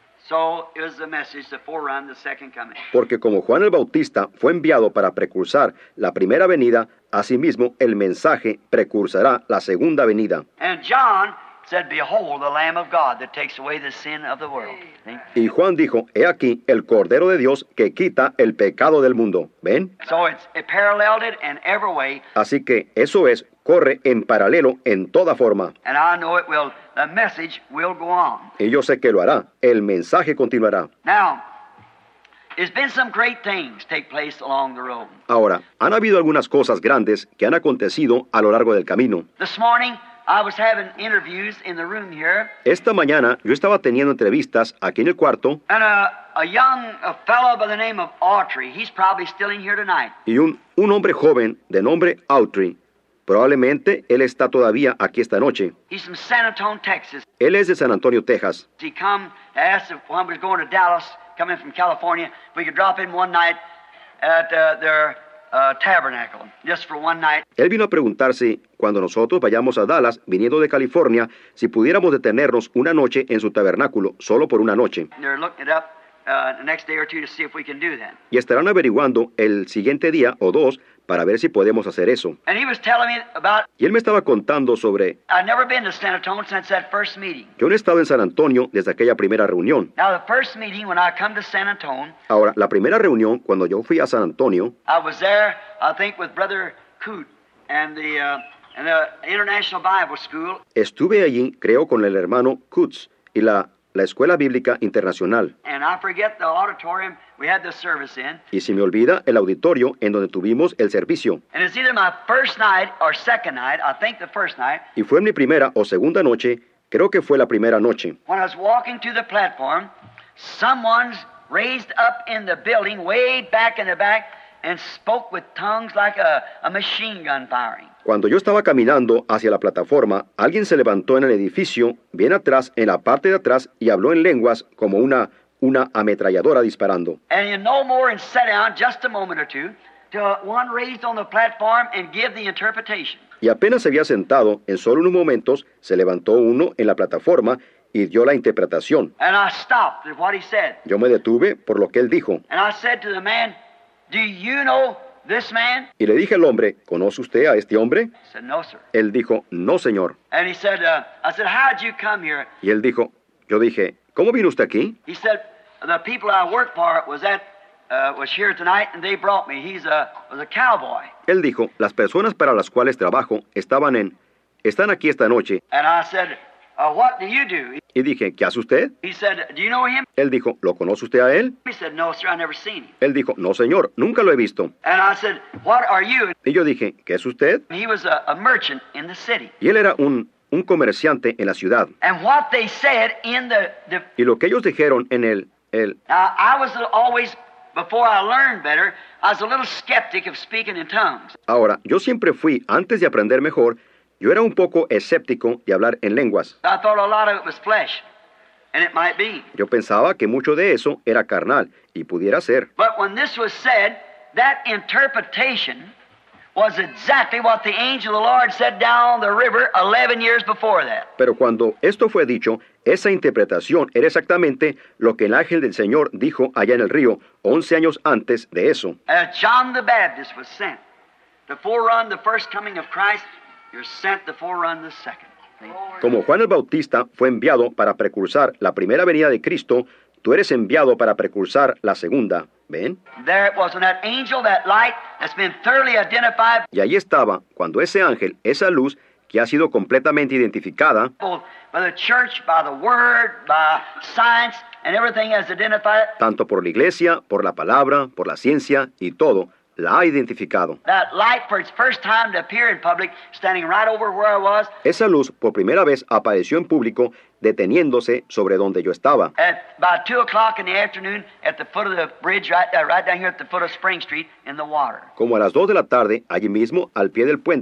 so is the message to forerun the second coming. Porque como Juan el Bautista fue enviado para precursar la primera venida, asimismo el mensaje precursará la segunda venida. And John said, Behold, the Lamb of God that takes away the sin of the world. See? Y Juan dijo, he aquí el Cordero de Dios que quita el pecado del mundo. ¿Ven? So it's it paralleled it in every way, Así que eso es, corre en paralelo en toda forma. and I know it will, the message will go on. Y yo sé que lo hará. El mensaje continuará. Now, there's been some great things take place along the road. Ahora, han habido algunas cosas grandes que han acontecido a lo largo del camino. This morning, I was having interviews in the room here, Esta mañana yo estaba teniendo entrevistas aquí en el cuarto and a, a young a fellow by the name of Autry, he's probably still in here tonight. y un, un hombre joven de nombre Autry. Probablemente él está todavía aquí esta noche. He's from San Antonio, Texas. Él es de San Antonio, Texas. He come, asked if when we was going to Dallas, coming from California, if we could drop in one night at uh, their uh, tabernacle, just for one night. Él vino a preguntar si, cuando nosotros vayamos a Dallas, viniendo de California, si pudiéramos detenernos una noche en su tabernáculo, solo por una noche. They're looking it up uh, the next day or two to see if we can do that. Y estarán averiguando el siguiente día o dos para ver si podemos hacer eso. And he was telling me about, Y él me estaba contando sobre, I've never been to San Antonio since that first meeting. yo no he estado en San Antonio desde aquella primera reunión. Now, the first meeting, when I come to San Antonio, Ahora, la primera reunión, cuando yo fui a San Antonio, I was there, I think, with Brother Coote and the, uh, and the International Bible School. estuve allí, creo, con el hermano Kutz y la, la Escuela Bíblica Internacional. And I forget the auditorium we had the service in. Y si me olvida, el auditorio en donde tuvimos el servicio. And it's either my first night or second night, I think the first night, Y fue mi primera o segunda noche, creo que fue la primera noche. when I was walking to the platform, someone's raised up in the building, way back in the back, and spoke with tongues like a, a machine gun firing. Cuando yo estaba caminando hacia la plataforma, alguien se levantó en el edificio, bien atrás, en la parte de atrás, y habló en lenguas como una, una ametralladora disparando. And you no more and sat down just a moment or two till one raised on the platform and give the interpretation. Y apenas se había sentado, en solo unos momentos, se levantó uno en la plataforma y dio la interpretación. And I stopped at what he said. Yo me detuve por lo que él dijo. And I said to the man, do you know this man? Y le dije al hombre, ¿conoce usted a este hombre? He said, no, sir. Él dijo, no, señor. And he said, uh, I said, how'd you come here? Y él dijo, yo dije, ¿cómo vino usted aquí? He said, the people I work for was at, uh, was here tonight, and they brought me. He's a, was a cowboy. Él dijo, las personas para las cuales trabajo estaban en, están aquí esta noche. And I said, uh, what do you do? Y dije, ¿qué hace usted? He said, do you know him? Él dijo, ¿lo conoce usted a él? He said, no, sir, I never seen him. Él dijo, no, señor, nunca lo he visto. And I said, what are you? Y yo dije, ¿qué es usted? He was a, a merchant in the city. Y él era un, un comerciante en la ciudad. And what they said in the, the Y lo que ellos dijeron en el, el, now, I was always, before I learned better, I was a little skeptic of speaking in tongues. ahora, yo siempre fui, antes de aprender mejor, yo era un poco escéptico de hablar en lenguas. I thought a lot of it was flesh, and it might be. Yo pensaba que mucho de eso era carnal, y pudiera ser. But when this was said, that interpretation was exactly what the angel of the Lord said down the river eleven years before that. Pero cuando esto fue dicho, esa interpretación era exactamente lo que el ángel del Señor dijo allá en el río, once años antes de eso. As John the Baptist was sent to forerun the first coming of Christ, you're sent to forerun the second. See? Como Juan el Bautista fue enviado para precursar la primera venida de Cristo, tú eres enviado para precursar la segunda. ¿Ven? There it was, when that angel, that light that's been thoroughly identified Y ahí estaba, cuando ese ángel, esa luz, que ha sido completamente identificada, both by the church, by the word, by science, and everything has identified it. tanto por la iglesia, por la palabra, por la ciencia y todo, la ha identificado. That light for its first time to appear in public, standing right over where I was, Esa luz por primera vez apareció en público, deteniéndose sobre donde yo estaba. at about two o'clock in the afternoon at the foot of the bridge, right, uh, right down here at the foot of Spring Street in the water. Como a las dos de la tarde, allí mismo, al pie del puente,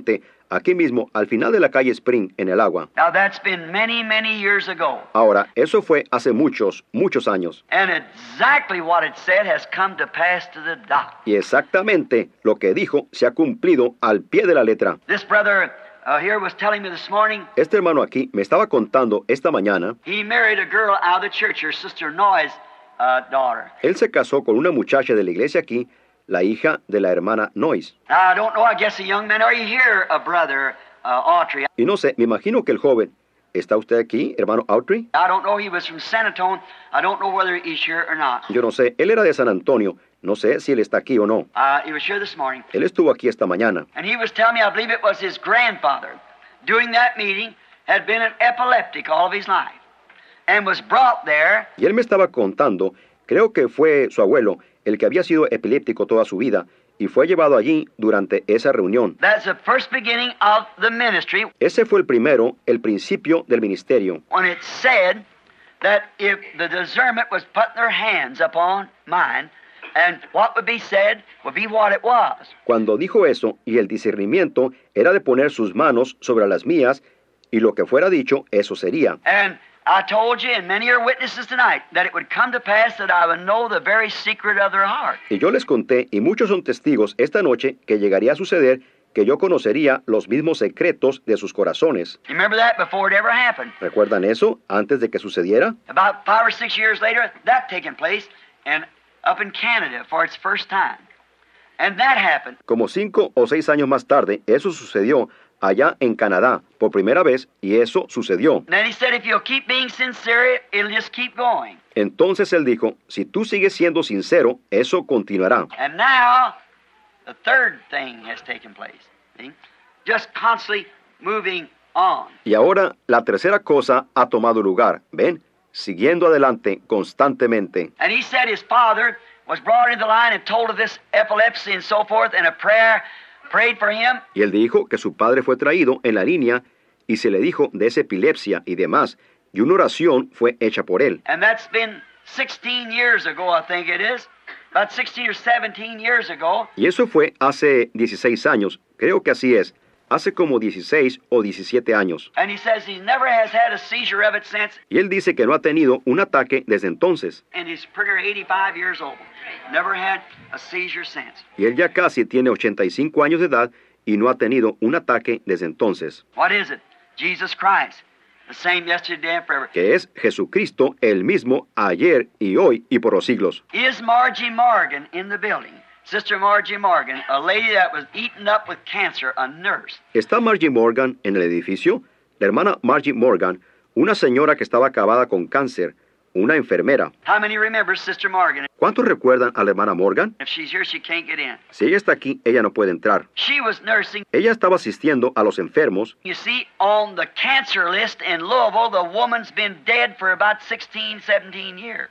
aquí mismo, al final de la calle Spring, en el agua. Now that's been many, many years ago. Ahora, eso fue hace muchos, muchos años. And exactly what it said has come to pass to the dot. Y exactamente lo que dijo se ha cumplido al pie de la letra. This brother uh, here was telling me this morning, Este hermano aquí me estaba contando esta mañana, he married a girl out of the church, her sister Noy's uh, daughter. él se casó con una muchacha de la iglesia aquí, la hija de la hermana Noyes. Now, I don't know, I guess a young man, are you here, a brother uh, Autry? Y no sé, me imagino que el joven, ¿está usted aquí, hermano Autry? I don't know, he was from San Antonio. I don't know whether he's here or not. Yo no sé, él era de San Antonio, no sé si él está aquí o no. Uh, he was here this morning. Él estuvo aquí esta mañana. And he was telling me, I believe it was his grandfather, during that meeting, had been an epileptic all of his life, and was brought there. Y él me estaba contando, creo que fue su abuelo, el que había sido epiléptico toda su vida, y fue llevado allí durante esa reunión. That's the first beginning of the ministry, Ese fue el primero, el principio del ministerio, when it said that if the discernment was putting their hands upon mine, and what would be said would be what it was. cuando dijo eso, y el discernimiento era de poner sus manos sobre las mías, y lo que fuera dicho, eso sería. And I told you, and many are witnesses tonight, that it would come to pass that I would know the very secret of their heart. Y yo les conté, y muchos son testigos esta noche, que llegaría a suceder que yo conocería los mismos secretos de sus corazones. You remember that before it ever happened? ¿Recuerdan eso antes de que sucediera? About five or six years later, that taking place, and up in Canada for its first time. And that happened. Como cinco o seis años más tarde, eso sucedió allá en Canadá por primera vez, y eso sucedió. And then he said, if you'll keep being sincere, it'll just keep going. Entonces él dijo, si tú sigues siendo sincero, eso continuará. And now, the third thing has taken place. See? Just constantly moving on. Y ahora la tercera cosa ha tomado lugar, ¿ven? Siguiendo adelante constantemente. And he said his father was brought into the line and told of this epilepsy and so forth, and a prayer prayed for him. Y él dijo que su padre fue traído en la línea y se le dijo de esa epilepsia y demás, y una oración fue hecha por él. And that's been sixteen years ago, I think it is. About sixteen or seventeen years ago. Y eso fue hace dieciséis años, creo que así es, hace como dieciséis o diecisiete años. And he says he never has had a seizure of it since, Y él dice que no ha tenido un ataque desde entonces. and he's pretty near eighty-five years old. Never had a seizure since. Y él ya casi tiene ochenta y cinco años de edad y no ha tenido un ataque desde entonces. What is it? Jesus Christ, the same yesterday and forever. Que es Jesucristo el mismo ayer y hoy y por los siglos. Is Margie Morgan in the building? Sister Margie Morgan, a lady that was eaten up with cancer, a nurse. ¿Está Margie Morgan en el edificio? La hermana Margie Morgan, una señora que estaba acabada con cáncer, una enfermera. How many remember Sister Morgan? ¿Cuántos recuerdan a la hermana Morgan? If she's here, she can't get in. Si ella está aquí, ella no puede entrar. She was nursing. Ella estaba asistiendo a los enfermos. You see, on the cancer list in Louisville, the woman's been dead for about sixteen, seventeen years.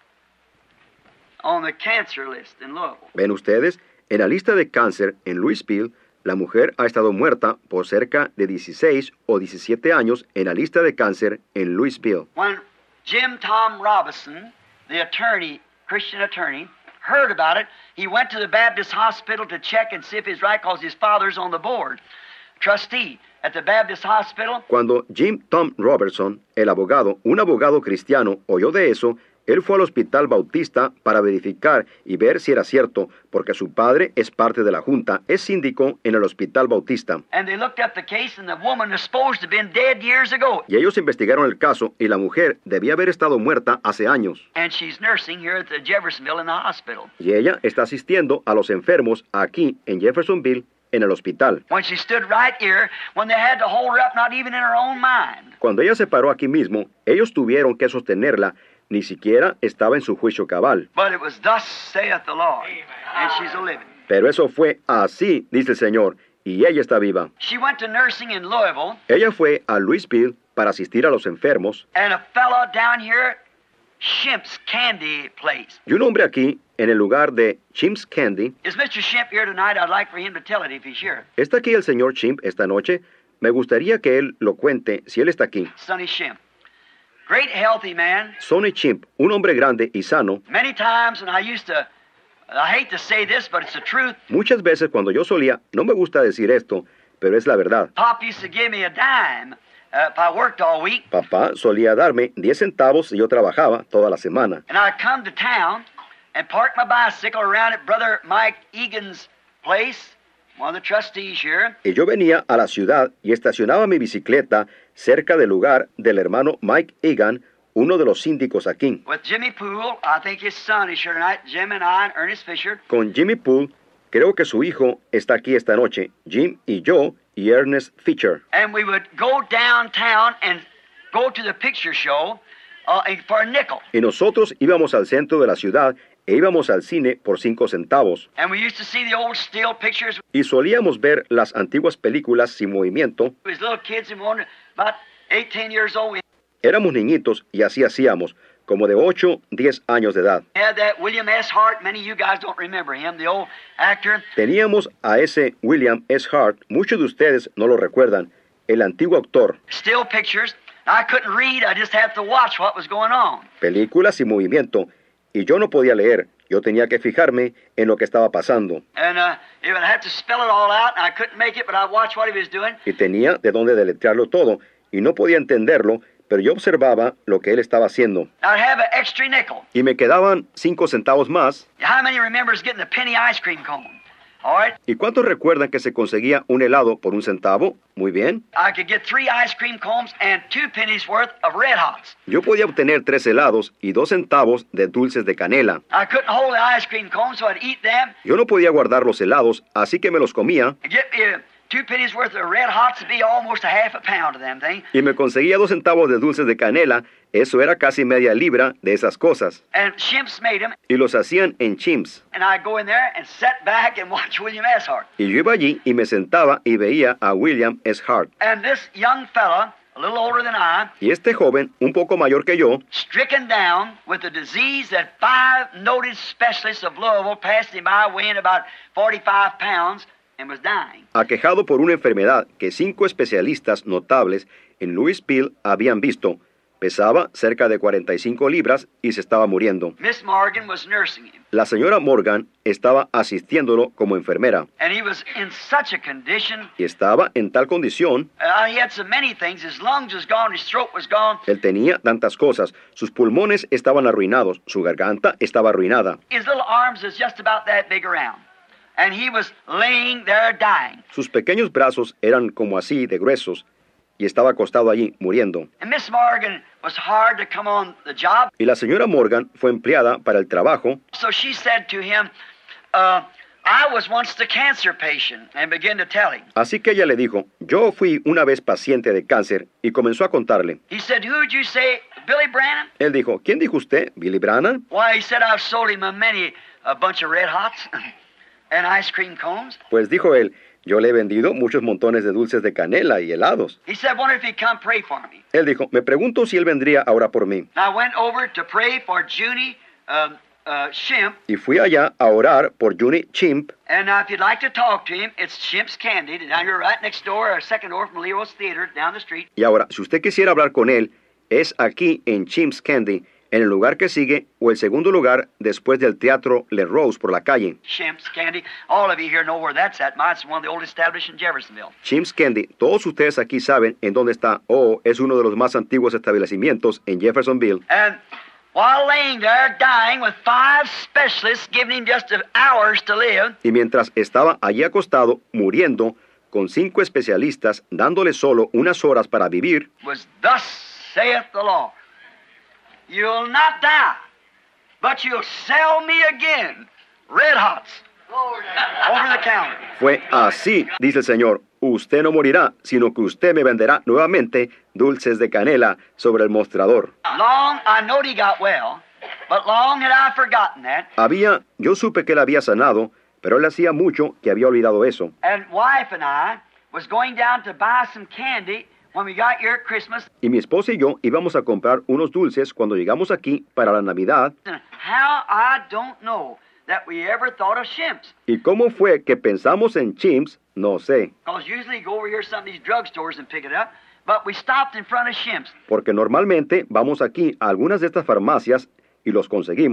On the cancer list in Louisville. ¿Ven ustedes? En la lista de cáncer en Louisville, la mujer ha estado muerta por cerca de dieciséis o diecisiete años en la lista de cáncer en Louisville. When Jim Tom Robinson, the attorney, Christian attorney, heard about it, he went to the Baptist hospital to check and see if it's right, because his father's on the board, trustee at the Baptist hospital. Cuando Jim Tom Robertson, el abogado, un abogado cristiano, oyó de eso, él fue al hospital bautista para verificar y ver si era cierto, porque su padre es parte de la junta, es síndico en el hospital bautista. And they looked up the case, and the woman was supposed to have been dead years ago. Y ellos investigaron el caso y la mujer debía haber estado muerta hace años. And she's nursing here at the Jeffersonville in the hospital. Y ella está asistiendo a los enfermos aquí en Jeffersonville en el hospital. When she stood right here, when they had to hold her up, not even in her own mind. Cuando ella se paró aquí mismo, ellos tuvieron que sostenerla, ni siquiera estaba en su juicio cabal. But it was thus saith the Lord, and she's a living. Pero eso fue así, dice el Señor, y ella está viva. She went to nursing in Louisville, Ella fue a Louisville para asistir a los enfermos, and a fellow down here, Shimp's Candy Place. y un hombre aquí, en el lugar de Chimp's Candy. Is Mister Shimp here tonight? I'd like for him to tell it if he's here. ¿Está aquí el señor Chimp esta noche? Me gustaría que él lo cuente si él está aquí. Sonny Shimp. Great healthy man. Sonny Chimp, un hombre grande y sano. Many times, and I used to, I hate to say this, but it's the truth. Muchas veces cuando yo solía, no me gusta decir esto, pero es la verdad. Pop used to give me a dime uh, if I worked all week. Papá solía darme diez centavos si yo trabajaba toda la semana. And I'd come to town and park my bicycle around at Brother Mike Egan's place, one of the trustees here. Y yo venía a la ciudad y estacionaba mi bicicleta cerca del lugar del hermano Mike Egan, uno de los síndicos aquí. With Jimmy Poole, I think his son is here tonight, Jim and I and Ernest Fisher. Con Jimmy Poole, creo que su hijo está aquí esta noche, Jim y yo y Ernest Fisher. And we would go downtown and go to the picture show uh, for a nickel. Y nosotros íbamos al centro de la ciudad e íbamos al cine por cinco centavos. And we used to see the old still pictures. Y solíamos ver las antiguas películas sin movimiento. We was little kids and we were about eighteen years old. We Éramos niñitos y así hacíamos, como de ocho, diez años de edad. had that William S. Hart. Many of you guys don't remember him, the old actor. Teníamos a ese William S. Hart, muchos de ustedes no lo recuerdan, el antiguo actor. Still pictures. I couldn't read. I just had to watch what was going on. Películas sin movimiento, y yo no podía leer, yo tenía que fijarme en lo que estaba pasando. And uh, if I had to spell it all out, and I couldn't make it, but I watched what he was doing. Y tenía de dónde deletrearlo todo, y no podía entenderlo, pero yo observaba lo que él estaba haciendo. I'd have an extra nickel. Y me quedaban cinco centavos más. How many remembers getting a penny ice cream cone? All right. ¿Y cuántos recuerdan que se conseguía un helado por un centavo? Muy bien. I could get three ice cream cones and two pennies worth of Red Hots. Yo podía obtener tres helados y dos centavos de dulces de canela. I couldn't hold the ice cream cones, so I'd eat them. Yo no podía guardar los helados, así que me los comía. Get me uh, two pennies worth of Red Hots would be almost a half a pound of them things. Y me conseguía dos centavos de dulces de canela. Eso era casi media libra de esas cosas. And Shimps made them, Y los hacían en Chimps. and I'd go in there and sit back and watch William S. Hart. Y yo iba allí y me sentaba y veía a William S. Hart. And this young fella, a little older than I, Y este joven, un poco mayor que yo, stricken down with a disease that five noted specialists of Louisville passed him by weighing about forty-five pounds and was dying. aquejado por una enfermedad que cinco especialistas notables en Louisville habían visto, pesaba cerca de cuarenta y cinco libras y se estaba muriendo. Miss Morgan was nursing him, La señora Morgan estaba asistiéndolo como enfermera and he was in such a condition. y estaba en tal condición. Uh, he had so many things. His lungs was gone, his throat was gone. Él tenía tantas cosas. Sus pulmones estaban arruinados, su garganta estaba arruinada. His little arms was just about that big around. And he was laying there dying. Sus pequeños brazos eran como así de gruesos y estaba acostado allí muriendo. And Miss Morgan was hard to come on the job. Y la señora Morgan fue empleada para el trabajo, So she said to him, uh, I was once the cancer patient, and began to tell him. así que ella le dijo, yo fui una vez paciente de cáncer, y comenzó a contarle. He said, who'd you say, Billy Branham? Él dijo, ¿quién dijo usted? ¿Billy Branham? Why, he said, I've sold him a many, a bunch of Red Hots and ice cream cones. Pues dijo él, yo le he vendido muchos montones de dulces de canela y helados. He said, wonder if he'd come pray for me. Él dijo, me pregunto si él vendría ahora por mí. And I went over to pray for Junie um, uh, Shimp. Y fui allá a orar por Juni Chimp, And now if you'd like to talk to him, it's Shimp's Candy, down here right next door, or second door from Lero's Theater, down the street. y ahora, si usted quisiera hablar con él, es aquí en Chimp's Candy, en el lugar que sigue, o el segundo lugar después del Teatro Le Rose por la calle. Shimp's Candy. All of you here know where that's at. Mine's one of the oldest established in Jeffersonville. Chimp's Candy, todos ustedes aquí saben en dónde está. Oh, es uno de los más antiguos establecimientos en Jeffersonville. And while laying there dying with five specialists giving him just hours to live, Y mientras estaba allí acostado, muriendo, con cinco especialistas dándole solo unas horas para vivir, was thus saith the Lord, you'll not die, but you'll sell me again Red Hots over the counter. fue así, dice el Señor, usted no morirá, sino que usted me venderá nuevamente dulces de canela sobre el mostrador. Long, I knowed he got well, but long had I forgotten that. Había, yo supe que él había sanado, pero él hacía mucho que había olvidado eso. And wife and I was going down to buy some candy when we got here at Christmas. Y mi esposa y yo íbamos a comprar unos dulces cuando llegamos aquí para la Navidad. And how I don't know that we ever thought of Shimp's. ¿Y cómo fue que pensamos en Chimps? No sé, Because usually you go over here to some of these drugstores and pick it up. But we stopped in front of Shimp's. porque normalmente vamos aquí a algunas de estas farmacias y los conseguimos,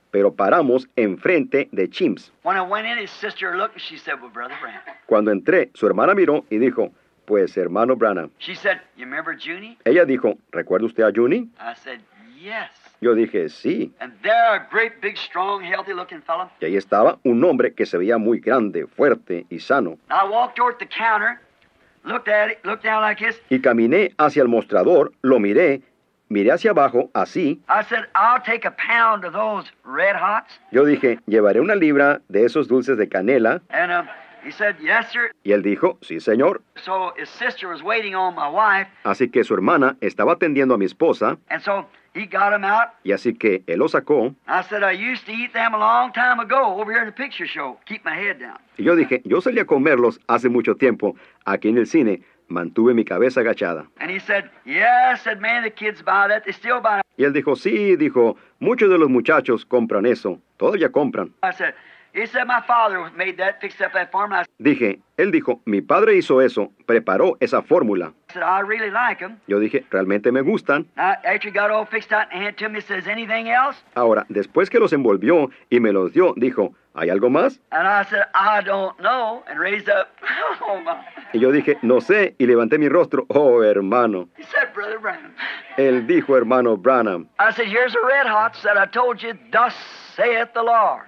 pero paramos enfrente de Chimps. When I went in, his sister looked and she said, well, Brother Branham. Cuando entré, su hermana miró y dijo, pues hermano Branham. She said, you remember Junie? Ella dijo, ¿recuerda usted a Junie? I said, yes. Yo dije, sí. And there, a great, big, strong, healthy-looking fellow. Y ahí estaba un hombre que se veía muy grande, fuerte y sano. I walked toward the counter, looked at it, looked down like this. Y caminé hacia el mostrador, lo miré, miré hacia abajo, así. I said, I'll take a pound of those Red Hots. Yo dije, llevaré una libra de esos dulces de canela. And uh, he said, yes, sir. Y él dijo, sí, señor. So his sister was waiting on my wife. Así que su hermana estaba atendiendo a mi esposa. And so he got them out. Y así que él lo sacó. I said, I used to eat them a long time ago over here in the picture show. Keep my head down. Y yo dije, yo solía comerlos hace mucho tiempo. Aquí en el cine, mantuve mi cabeza agachada. And he said, yeah, I said, man, the kids buy that. They still buy it. Y él dijo, sí, dijo, muchos de los muchachos compran eso. Todavía compran. I said, he said, my father made that, fixed up that farm. I Dije, él dijo, mi padre hizo eso, preparó esa fórmula. said, I really like them. Yo dije, realmente me gustan. Now, after he got all fixed out and handed to me, he says, anything else? Ahora, después que los envolvió y me los dio, dijo, ¿hay algo más? And I said, I don't know, and raised up. Oh, my. Y yo dije, no sé, y levanté mi rostro. Oh, hermano. He said, Brother Branham. Él dijo, hermano Branham. I said, here's the Red Hots that I told you, thus saith the Lord.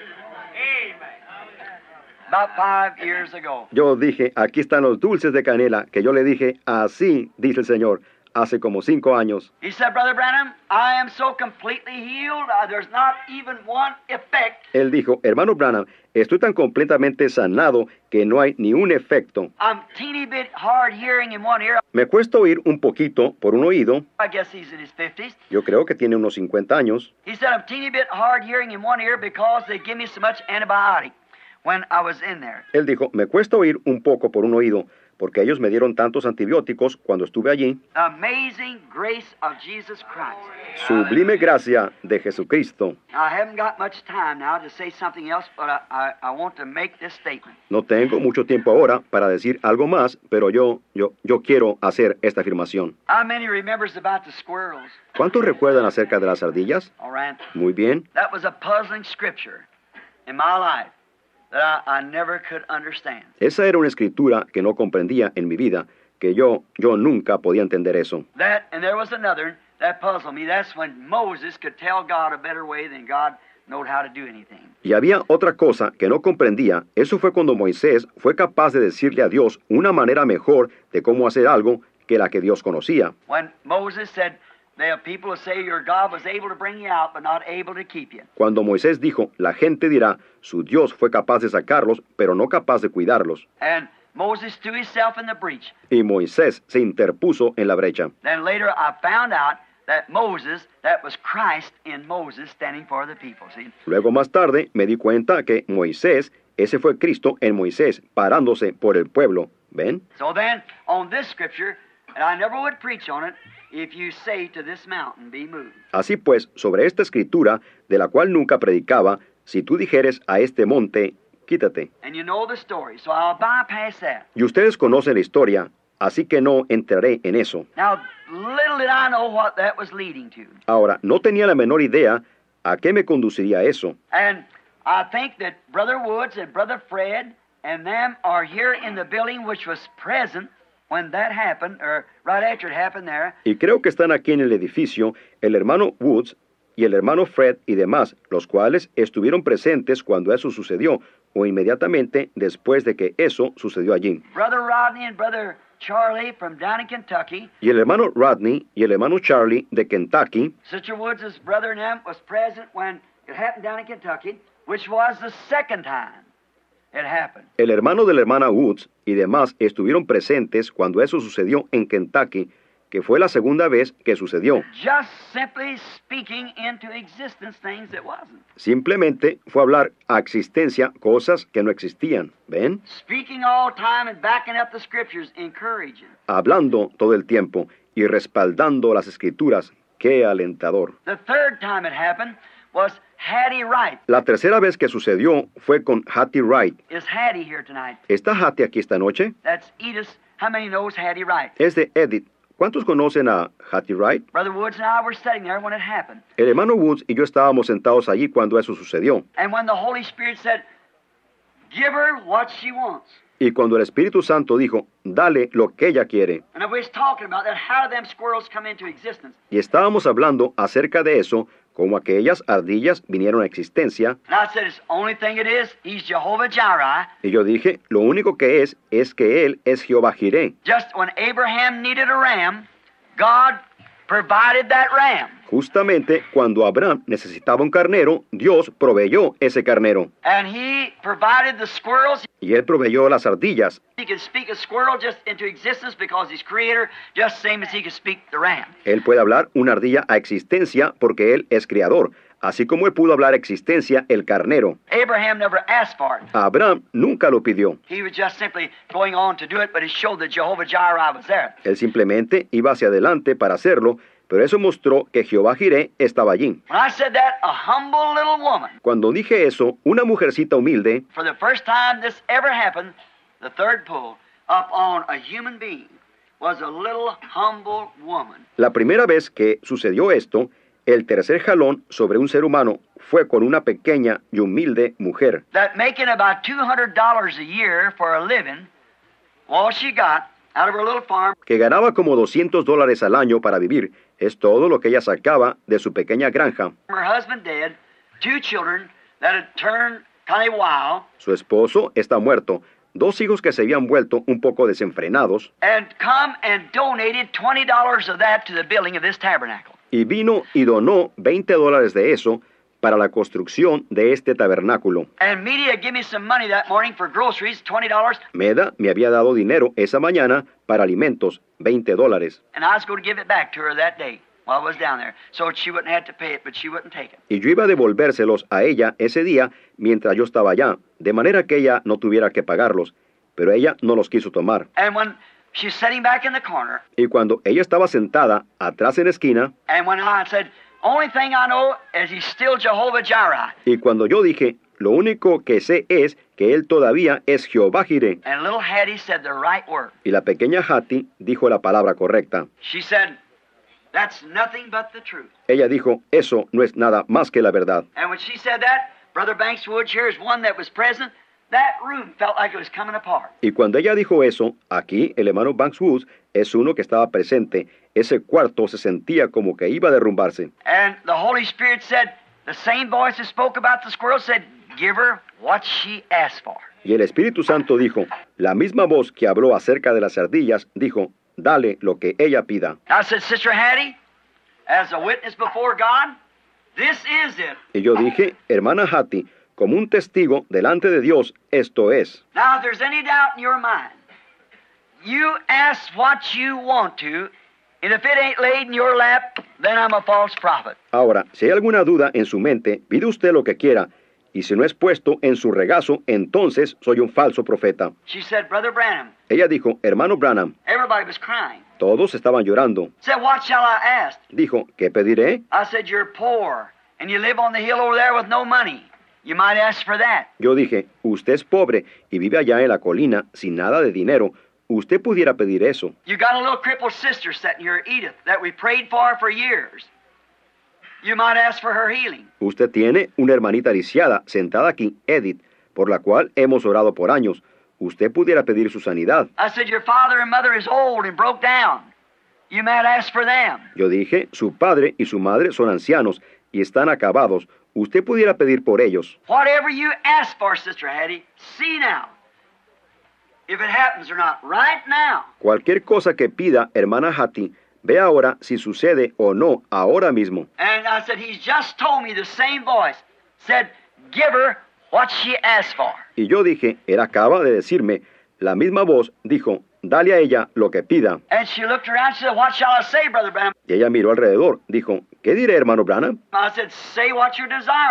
About five years ago. Yo dije, aquí están los dulces de canela, que yo le dije, así dice el Señor, hace como cinco años. He said, Brother Branham, I am so completely healed, uh, there's not even one effect. Él dijo, hermano Branham, estoy tan completamente sanado que no hay ni un efecto. I'm teeny bit hard hearing in one ear. Me cuesta oír un poquito por un oído. I guess he's in his fifties. Yo creo que tiene unos cincuenta años. He said, I'm teeny bit hard hearing in one ear because they give me so much antibiotic when I was in there. Él dijo, me cuesta oír un poco por un oído, porque ellos me dieron tantos antibióticos cuando estuve allí. Amazing grace of Jesus Christ. Sublime gracia de Jesucristo. I haven't got much time now to say something else, but I, I, I want to make this statement. No tengo mucho tiempo ahora para decir algo más, pero yo, yo, yo quiero hacer esta afirmación. How many remembers about the squirrels? ¿Cuántos recuerdan acerca de las ardillas? All right. Muy bien. That was a puzzling scripture in my life that I, I never could understand. Esa era una escritura que no comprendía en mi vida, que yo, yo nunca podía entender eso. That, and there was another that puzzled me. That's when Moses could tell God a better way than God knowed how to do anything. Y había otra cosa que no comprendía. Eso fue cuando Moisés fue capaz de decirle a Dios una manera mejor de cómo hacer algo que la que Dios conocía. When Moses said, the people will say your God was able to bring you out, but not able to keep you. Cuando Moisés dijo, la gente dirá, su Dios fue capaz de sacarlos, pero no capaz de cuidarlos. And Moses threw himself in the breach. Y Moisés se interpuso en la brecha. Then later I found out that Moses, that was Christ in Moses standing for the people. See? Luego más tarde me di cuenta que Moisés, ese fue Cristo en Moisés, parándose por el pueblo. ¿Ven? So then, on this scripture, and I never would preach on it, if you say to this mountain, be moved. Así pues, sobre esta escritura, de la cual nunca predicaba, si tú dijeres a este monte, quítate. And you know the story, so I'll bypass that. Y ustedes conocen la historia, así que no entraré en eso. Now, little did I know what that was leading to. Ahora, no tenía la menor idea a qué me conduciría eso. And I think that Brother Woods and Brother Fred and them are here in the building which was present when that happened, or right after it happened there. Y creo que están aquí en el edificio el hermano Woods y el hermano Fred y demás, los cuales estuvieron presentes cuando eso sucedió, o inmediatamente después de que eso sucedió allí. Brother Rodney and Brother Charlie from down in Kentucky. Y el hermano Rodney y el hermano Charlie de Kentucky. Sister Woods' brother and them was present when it happened down in Kentucky, which was the second time it happened. El hermano de la hermana Woods y demás estuvieron presentes cuando eso sucedió en Kentucky, que fue la segunda vez que sucedió. Just simply speaking into existence things that wasn't. Simplemente fue hablar a existencia cosas que no existían. ¿Ven? Speaking all time and backing up the scriptures, encouraging. Hablando todo el tiempo y respaldando las escrituras. ¡Qué alentador! The third time it happened was Hattie Wright. La tercera vez que sucedió fue con Hattie Wright. Is Hattie here tonight? ¿Está Hattie aquí esta noche? That's Edith. How many knows Hattie Wright? Es de Edith. ¿Cuántos conocen a Hattie Wright? Brother Woods and I were sitting there when it happened. El hermano Woods y yo estábamos sentados allí cuando eso sucedió. And when the Holy Spirit said, give her what she wants. Y cuando el Espíritu Santo dijo, dale lo que ella quiere. And we was talking about that, how do them squirrels come into existence? Y estábamos hablando acerca de eso, como aquellas ardillas vinieron a existencia. And I said, it's the only thing it is, he's Jehovah Jireh. Y yo dije, lo único que es, es que él es Jehová Jireh. Just when Abraham needed a ram, God provided that ram. Justamente cuando Abraham necesitaba un carnero, Dios proveyó ese carnero. And he provided the squirrels. Y él proveyó las ardillas. He could speak a squirrel just into existence because he's creator, just same as he could speak the ram. Él puede hablar una ardilla a existencia porque él es creador, así como él pudo hablar a existencia el carnero. Abraham never asked for it. Abraham nunca lo pidió. He was just simply going on to do it, but it showed that Jehovah Jireh was there. Él simplemente iba hacia adelante para hacerlo, pero eso mostró que Jehová Jireh estaba allí. When I said that, a humble little woman, Cuando dije eso, una mujercita humilde, for the first time this ever happened, the third pull up on a human being was a little humble woman. la primera vez que sucedió esto, el tercer jalón sobre un ser humano fue con una pequeña y humilde mujer, That making about two hundred dollars a year for a living, all she got out of her little farm, que ganaba como doscientos dólares al año para vivir. Es todo lo que ella sacaba de su pequeña granja. her husband dead, two children that had turned kind of wild, Su esposo está muerto, dos hijos que se habían vuelto un poco desenfrenados, and come and donated twenty dollars of that to the building of this tabernacle. y vino y donó veinte dólares de eso para la construcción de este tabernáculo. And Media gave me some money that morning for groceries, twenty dollars, Meda me había dado dinero esa mañana para alimentos, veinte dólares, and I was going to give it back to her that day while I was down there, so she wouldn't have to pay it, but she wouldn't take it. y yo iba a devolvérselos a ella ese día mientras yo estaba allá, de manera que ella no tuviera que pagarlos, pero ella no los quiso tomar. And when she's sitting back in the corner, Y cuando ella estaba sentada atrás en la esquina, and when I said, only thing I know is he's still Jehovah Jireh. y cuando yo dije, lo único que sé es que él todavía es Jehová Jireh, And little Hattie said the right word. y la pequeña Hattie dijo la palabra correcta. She said, that's nothing but the truth. Ella dijo, eso no es nada más que la verdad. And when she said that, Brother Banks Woods here is one that was present. That room felt like it was coming apart. Y cuando ella dijo eso, aquí el hermano Banks Woods es uno que estaba presente. Ese cuarto se sentía como que iba a derrumbarse. And the Holy Spirit said, the same voice that spoke about the squirrel said, give her what she asked for. Y el Espíritu Santo dijo, la misma voz que habló acerca de las ardillas, dijo, dale lo que ella pida. I said, Sister Hattie, as a witness before God, this is it. Y yo dije, hermana Hattie, como un testigo delante de Dios, esto es. Now, if there's any doubt in your mind, you ask what you want to, and if it ain't laid in your lap, then I'm a false prophet. Ahora, si hay alguna duda en su mente, pide usted lo que quiera, y si no es puesto en su regazo, entonces soy un falso profeta. She said, Brother Branham, Ella dijo, hermano Branham, everybody was crying. todos estaban llorando. Said, what shall I ask? Dijo, ¿qué pediré? I said, you're poor, and you live on the hill over there with no money. You might ask for that. Yo dije, usted es pobre y vive allá en la colina sin nada de dinero. Usted pudiera pedir eso. You got a little crippled sister sitting here, Edith, that we prayed for for years. You might ask for her healing. Usted tiene una hermanita lisiada sentada aquí, Edith, por la cual hemos orado por años. Usted pudiera pedir su sanidad. I said, your father and mother is old and broke down. You might ask for them. Yo dije, su padre y su madre son ancianos y están acabados. Usted pudiera pedir por ellos. Whatever you ask for, Sister Hattie, see now if it happens or not, right now. Cualquier cosa que pida, hermana Hattie, ve ahora si sucede o no ahora mismo. And I said, he's just told me the same voice, said, give her what she asked for. Y yo dije, él acaba de decirme, la misma voz dijo, dale a ella lo que pida. And she looked around, she said, what shall I say, Brother Branham? Y ella miró alrededor, dijo, ¿qué diré, hermano Branham? I said, say what your desire is.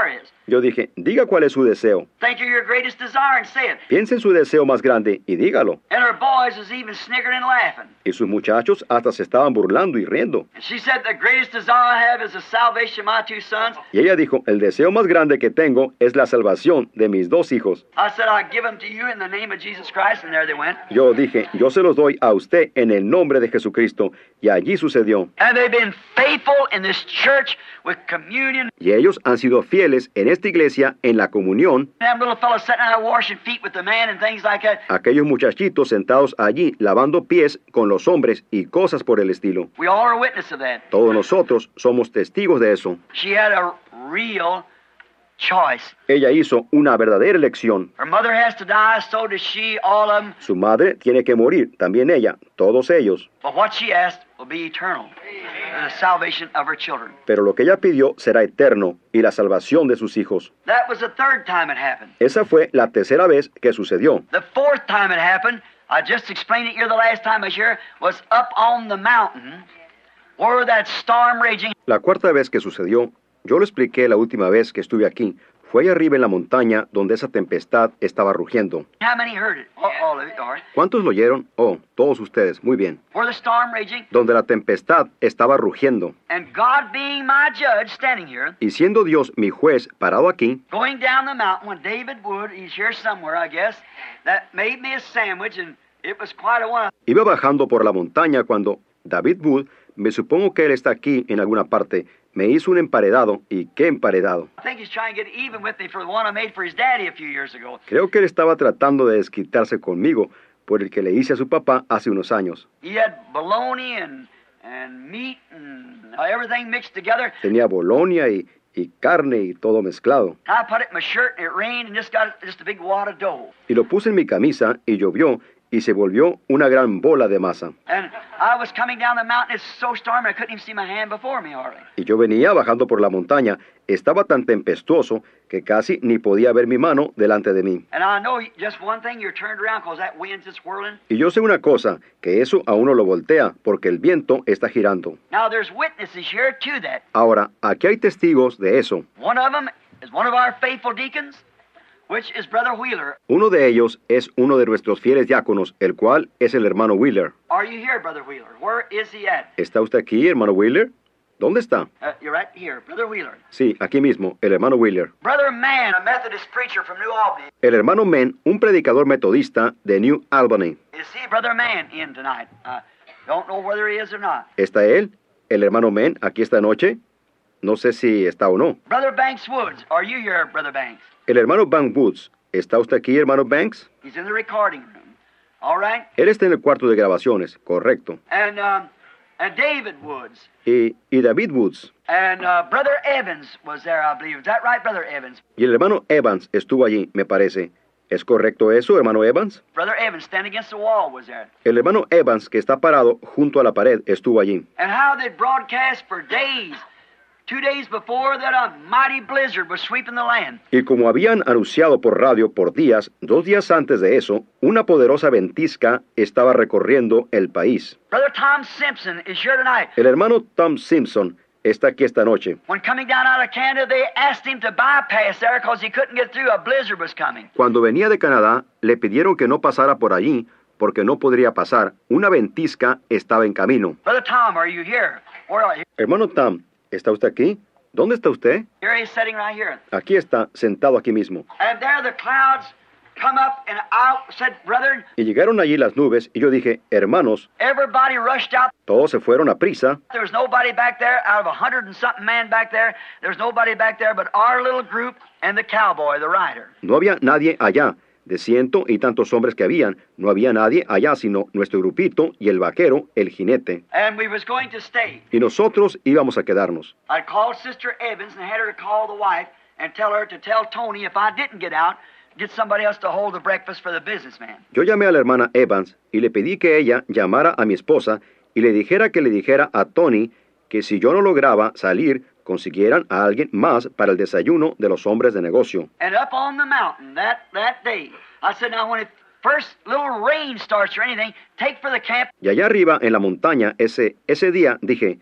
Yo dije, diga cuál es su deseo. Think of your greatest desire and say it. Piense en su deseo más grande y dígalo. And her boys was even sniggering and laughing. Y sus muchachos hasta se estaban burlando y riendo. And she said, the greatest desire I have is the salvation of my two sons. Y ella dijo, el deseo más grande que tengo es la salvación de mis dos hijos. I said, I give them to you in the name of Jesus Christ, and there they went. Yo dije, yo se los doy a usted en el nombre de Jesucristo. Y allí sucedió. And they've been faithful in this church with communion. Y ellos han sido fieles en esta iglesia en la comunión. Them little fellows sitting out washing feet with the man and things like that. Aquellos muchachitos sentados allí lavando pies con los hombres y cosas por el estilo. We all are witness of that. Todos nosotros somos testigos de eso. She had a real choice. Ella hizo una verdadera elección. Her mother has to die, so does she, all of them. Su madre tiene que morir, también ella, todos ellos. But what she asked will be eternal. The salvation of her children. Pero lo que ella pidió será eterno y la salvación de sus hijos. That was the third time it happened. Esa fue la tercera vez que sucedió. The fourth time it happened, I just explained it here the last time I was here, was up on the mountain where that storm raging. La cuarta vez que sucedió, yo lo expliqué la última vez que estuve aquí, fue allá arriba en la montaña donde esa tempestad estaba rugiendo. How many heard it? All, all of it, all right. ¿Cuántos lo oyeron? Oh, todos ustedes, muy bien. Where the storm raging, Donde la tempestad estaba rugiendo. and God being my judge standing here, Y siendo Dios mi juez parado aquí, going down the mountain when David Wood, he's here somewhere, I guess, that made me a sandwich, and it was quite a one. iba bajando por la montaña cuando David Wood, me supongo que él está aquí en alguna parte, me hizo un emparedado, y qué emparedado. I think he's trying to get even with me for the one I made for his daddy a few years ago. Creo que él estaba tratando de desquitarse conmigo por el que le hice a su papá hace unos años. He had bologna and, and meat and everything mixed together. Tenía bolonia y, y carne y todo mezclado. I put it in my shirt and it rained and just got just a big wad of dough. Y lo puse en mi camisa y llovió y se volvió una gran bola de masa. And I was coming down the mountain, it's so stormy I couldn't even see my hand before me hardly. Y yo venía bajando por la montaña, estaba tan tempestuoso que casi ni podía ver mi mano delante de mí. And I know just one thing, you're turned around because that wind's just whirling. Y yo sé una cosa, que eso a uno lo voltea porque el viento está girando. Now there's witnesses here to that. Ahora, aquí hay testigos de eso. One of them is one of our faithful deacons, which is Brother Wheeler. Uno de ellos es uno de nuestros fieles diáconos, el cual es el hermano Wheeler. Are you here, Brother Wheeler? Where is he at? ¿Está usted aquí, hermano Wheeler? ¿Dónde está? Uh, you're right here, Brother Wheeler. Sí, aquí mismo, el hermano Wheeler. Brother Mann, a Methodist preacher from New Albany. El hermano Men, un predicador metodista de New Albany. Is he, Brother Mann, in tonight? Uh, don't know whether he is or not. ¿Está él, el hermano Men, aquí esta noche? No sé si está o no. Brother Banks Woods, are you here, Brother Banks? El hermano Banks Woods, ¿está usted aquí, hermano Banks? He's in the recording room. All right? Él está en el cuarto de grabaciones, correcto. And, um, and David Woods. Y, y David Woods. And uh, Brother Evans was there, I believe. Is that right, Brother Evans? Y el hermano Evans estuvo allí, me parece. ¿Es correcto eso, hermano Evans? Brother Evans, standing against the wall, was there. El hermano Evans, que está parado junto a la pared, estuvo allí. And how they broadcast for days. Two days before that, a mighty blizzard was sweeping the land. Y como habían anunciado por radio por días, dos días antes de eso, una poderosa ventisca estaba recorriendo el país. Brother Tom Simpson is here tonight. El hermano Tom Simpson está aquí esta noche. When coming down out of Canada, they asked him to bypass there because he couldn't get through. A blizzard was coming. Cuando venía de Canadá, le pidieron que no pasara por allí porque no podría pasar. Una ventisca estaba en camino. Brother Tom, are you here? Where are you? Hermano Tom, ¿está usted aquí? ¿Dónde está usted? Here he is sitting right here. Aquí está, sentado aquí mismo. And there the clouds come up, and I said, brethren, Y llegaron allí las nubes, y yo dije, hermanos, everybody rushed out. todos se fueron a prisa. There was nobody back there. Out of a hundred and something men back there, there's nobody back there but our little group and the cowboy, the rider. No había nadie allá. De ciento y tantos hombres que habían, no había nadie allá sino nuestro grupito y el vaquero, el jinete. And we was going to stay. Y nosotros íbamos a quedarnos. I called Sister Evans and had her to call the wife and tell her to tell Tony if I didn't get out, get somebody else to hold the breakfast for the businessman. Yo llamé a la hermana Evans y le pedí que ella llamara a mi esposa y le dijera que le dijera a Tony que si yo no lograba salir, consiguieran a alguien más para el desayuno de los hombres de negocio. And up on the mountain that, that day, I said, now when it first little rain starts or anything, take for the camp. Y allá arriba en la montaña ese, ese día dije,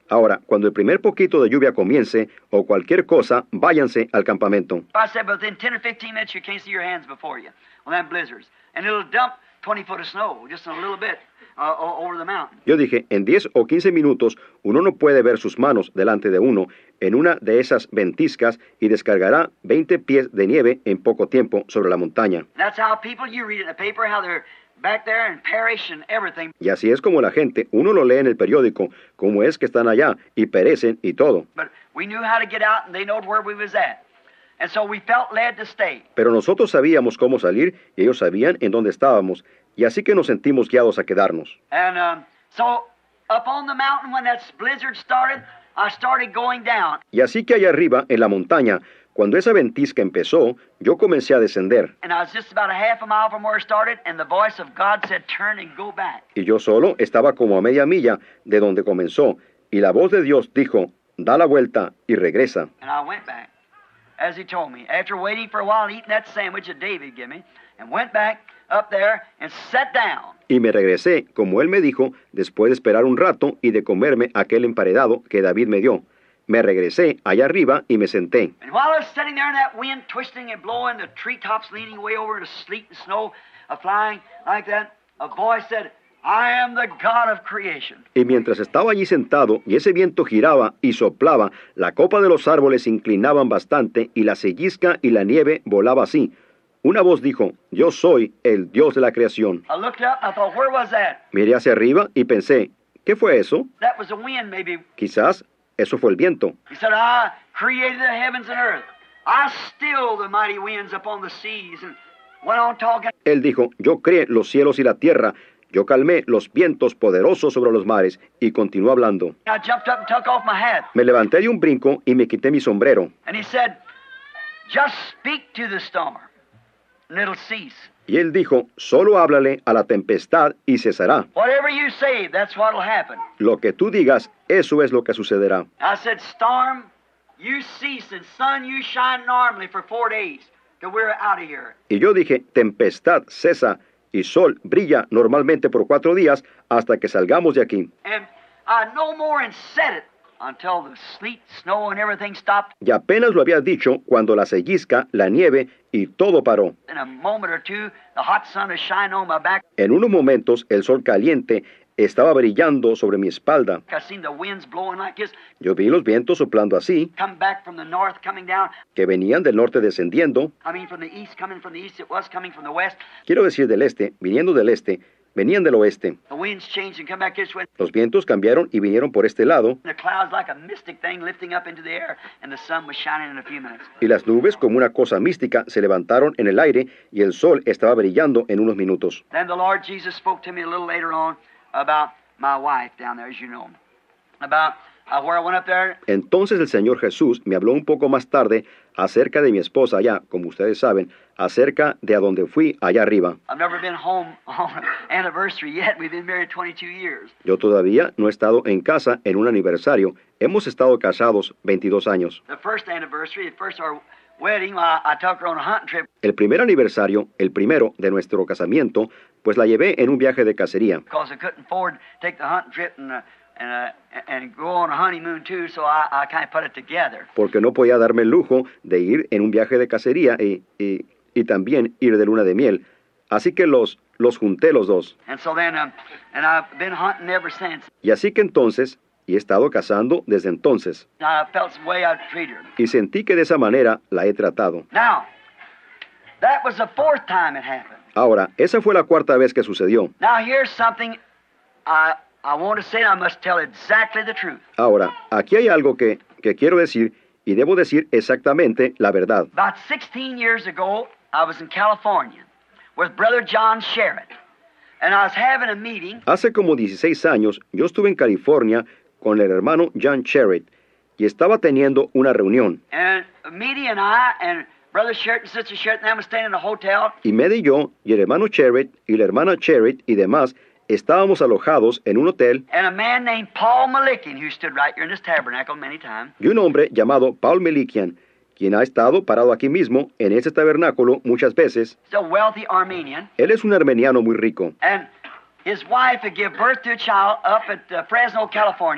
Ahora, cuando el primer poquito de lluvia comience, o cualquier cosa, váyanse al campamento. If I said within ten or fifteen minutes you can't see your hands before you on them blizzards, and it'll dump twenty foot of snow just a little bit uh, o- over the mountain. Yo dije, en diez o quince minutos, uno no puede ver sus manos delante de uno en una de esas ventiscas y descargará veinte pies de nieve en poco tiempo sobre la montaña. And that's how people, you read it in the paper, how they're back there and perish and everything. Y así es como la gente, uno lo lee en el periódico, como es que están allá y perecen y todo. But we knew how to get out, and they knowed where we was at. And so we felt led to stay. Pero nosotros sabíamos cómo salir y ellos sabían en dónde estábamos, y así que nos sentimos guiados a quedarnos. And um, so up on the mountain, when that blizzard started, I started going down. Y así que allá arriba, en la montaña, cuando esa ventisca empezó, yo comencé a descender. And I was just about a half a mile from where it started, and the voice of God said, turn and go back. Y yo solo estaba como a media milla de donde comenzó, y la voz de Dios dijo, da la vuelta y regresa. And I went back, as he told me, after waiting for a while and eating that sandwich that David gave me, and went back up there and sat down. Y me regresé, como él me dijo, después de esperar un rato y de comerme aquel emparedado que David me dio. Me regresé allá arriba y me senté. And while I was sitting there in that wind, twisting and blowing, the treetops leaning way over, the sleet and snow uh, flying like that, a voice said, I am the God of creation. Y mientras estaba allí sentado y ese viento giraba y soplaba, la copa de los árboles se inclinaban bastante y la sellisca y la nieve volaba así. Una voz dijo, yo soy el Dios de la creación. I looked up and I thought, where was that? Miré hacia arriba y pensé, ¿qué fue eso? That was the wind, maybe. Quizás eso fue el viento. He said, I created the heavens and earth. I still the mighty winds upon the seas. And went on talking. Él dijo, yo creé los cielos y la tierra, yo calmé los vientos poderosos sobre los mares, y continuó hablando. I jumped up and took off my hat. Me levanté de un brinco y me quité mi sombrero. And he said, just speak to the storm, and it'll cease. Y él dijo, solo háblale a la tempestad y cesará. Whatever you say, that's what'll happen. Lo que tú digas, eso es lo que sucederá. I said, storm, you cease, and sun, you shine normally for four days till we're out of here. Y yo dije, tempestad, cesa, y sol brilla normalmente por cuatro días hasta que salgamos de aquí. And I no more and said it until the sleet, snow, and everything stopped. Y apenas lo había dicho cuando la sellisca, la nieve y todo paró. In a moment or two, the hot sun was shining on my back. En unos momentos el sol caliente estaba brillando sobre mi espalda. I seen the winds blowing like this, Yo vi los vientos soplando así, come back from the north, coming down. que venían del norte descendiendo, I mean, from the east, coming from the east. It was coming from the west. quiero decir del este, viniendo del este, venían del oeste. The winds changed and come back this way. Los vientos cambiaron y vinieron por este lado, The clouds like a mystic thing lifting up into the air, and the sun was shining in a few minutes. y las nubes como una cosa mística se levantaron en el aire y el sol estaba brillando en unos minutos. Then the Lord Jesus spoke to me a little later on about my wife down there, as you know, about uh, where I went up there. Entonces el Señor Jesús me habló un poco más tarde acerca de mi esposa allá, como ustedes saben, acerca de a donde fui allá arriba. I've never been home on an anniversary yet. We've been married twenty-two years. Yo todavía no he estado en casa en un aniversario. Hemos estado casados veintidós años. The first anniversary, the first our wedding, I, I took her on a hunting trip. El primer aniversario, el primero de nuestro casamiento, pues la llevé en un viaje de cacería, Because I couldn't afford to take the hunting trip and uh, and uh, and go on a honeymoon too, so I, I kind of put it together. porque no podía darme el lujo de ir en un viaje de cacería y, y, y también ir de luna de miel. Así que los, los junté los dos. And so then, um, and I've been hunting ever since. Y así que entonces, y he estado cazando desde entonces. I felt the way I'd treat her. Y sentí que de esa manera la he tratado. Now, that was the fourth time it happened. Ahora, esa fue la cuarta vez que sucedió. Now here's something I I want to say. I must tell exactly the truth. Ahora, aquí hay algo que, que quiero decir y debo decir exactamente la verdad. About sixteen years ago, I was in California with Brother John Sherritt, and I was having a meeting. Hace como dieciséis años, yo estuve en California con el hermano John Sherritt y estaba teniendo una reunión. And Meady and I and Brother Sherritt and Sister Sherritt and them were staying in a hotel. Y Med y yo, y el hermano Sherritt, y la hermana Sherritt y demás, estábamos alojados en un hotel, And a man named Paul Malikian, who stood right here in this tabernacle many times, y un hombre llamado Paul Melikian, quien ha estado parado aquí mismo en este tabernáculo muchas veces. he's a wealthy Armenian, Él es un armeniano muy rico, and his wife had given birth to a child up at uh, Fresno, California,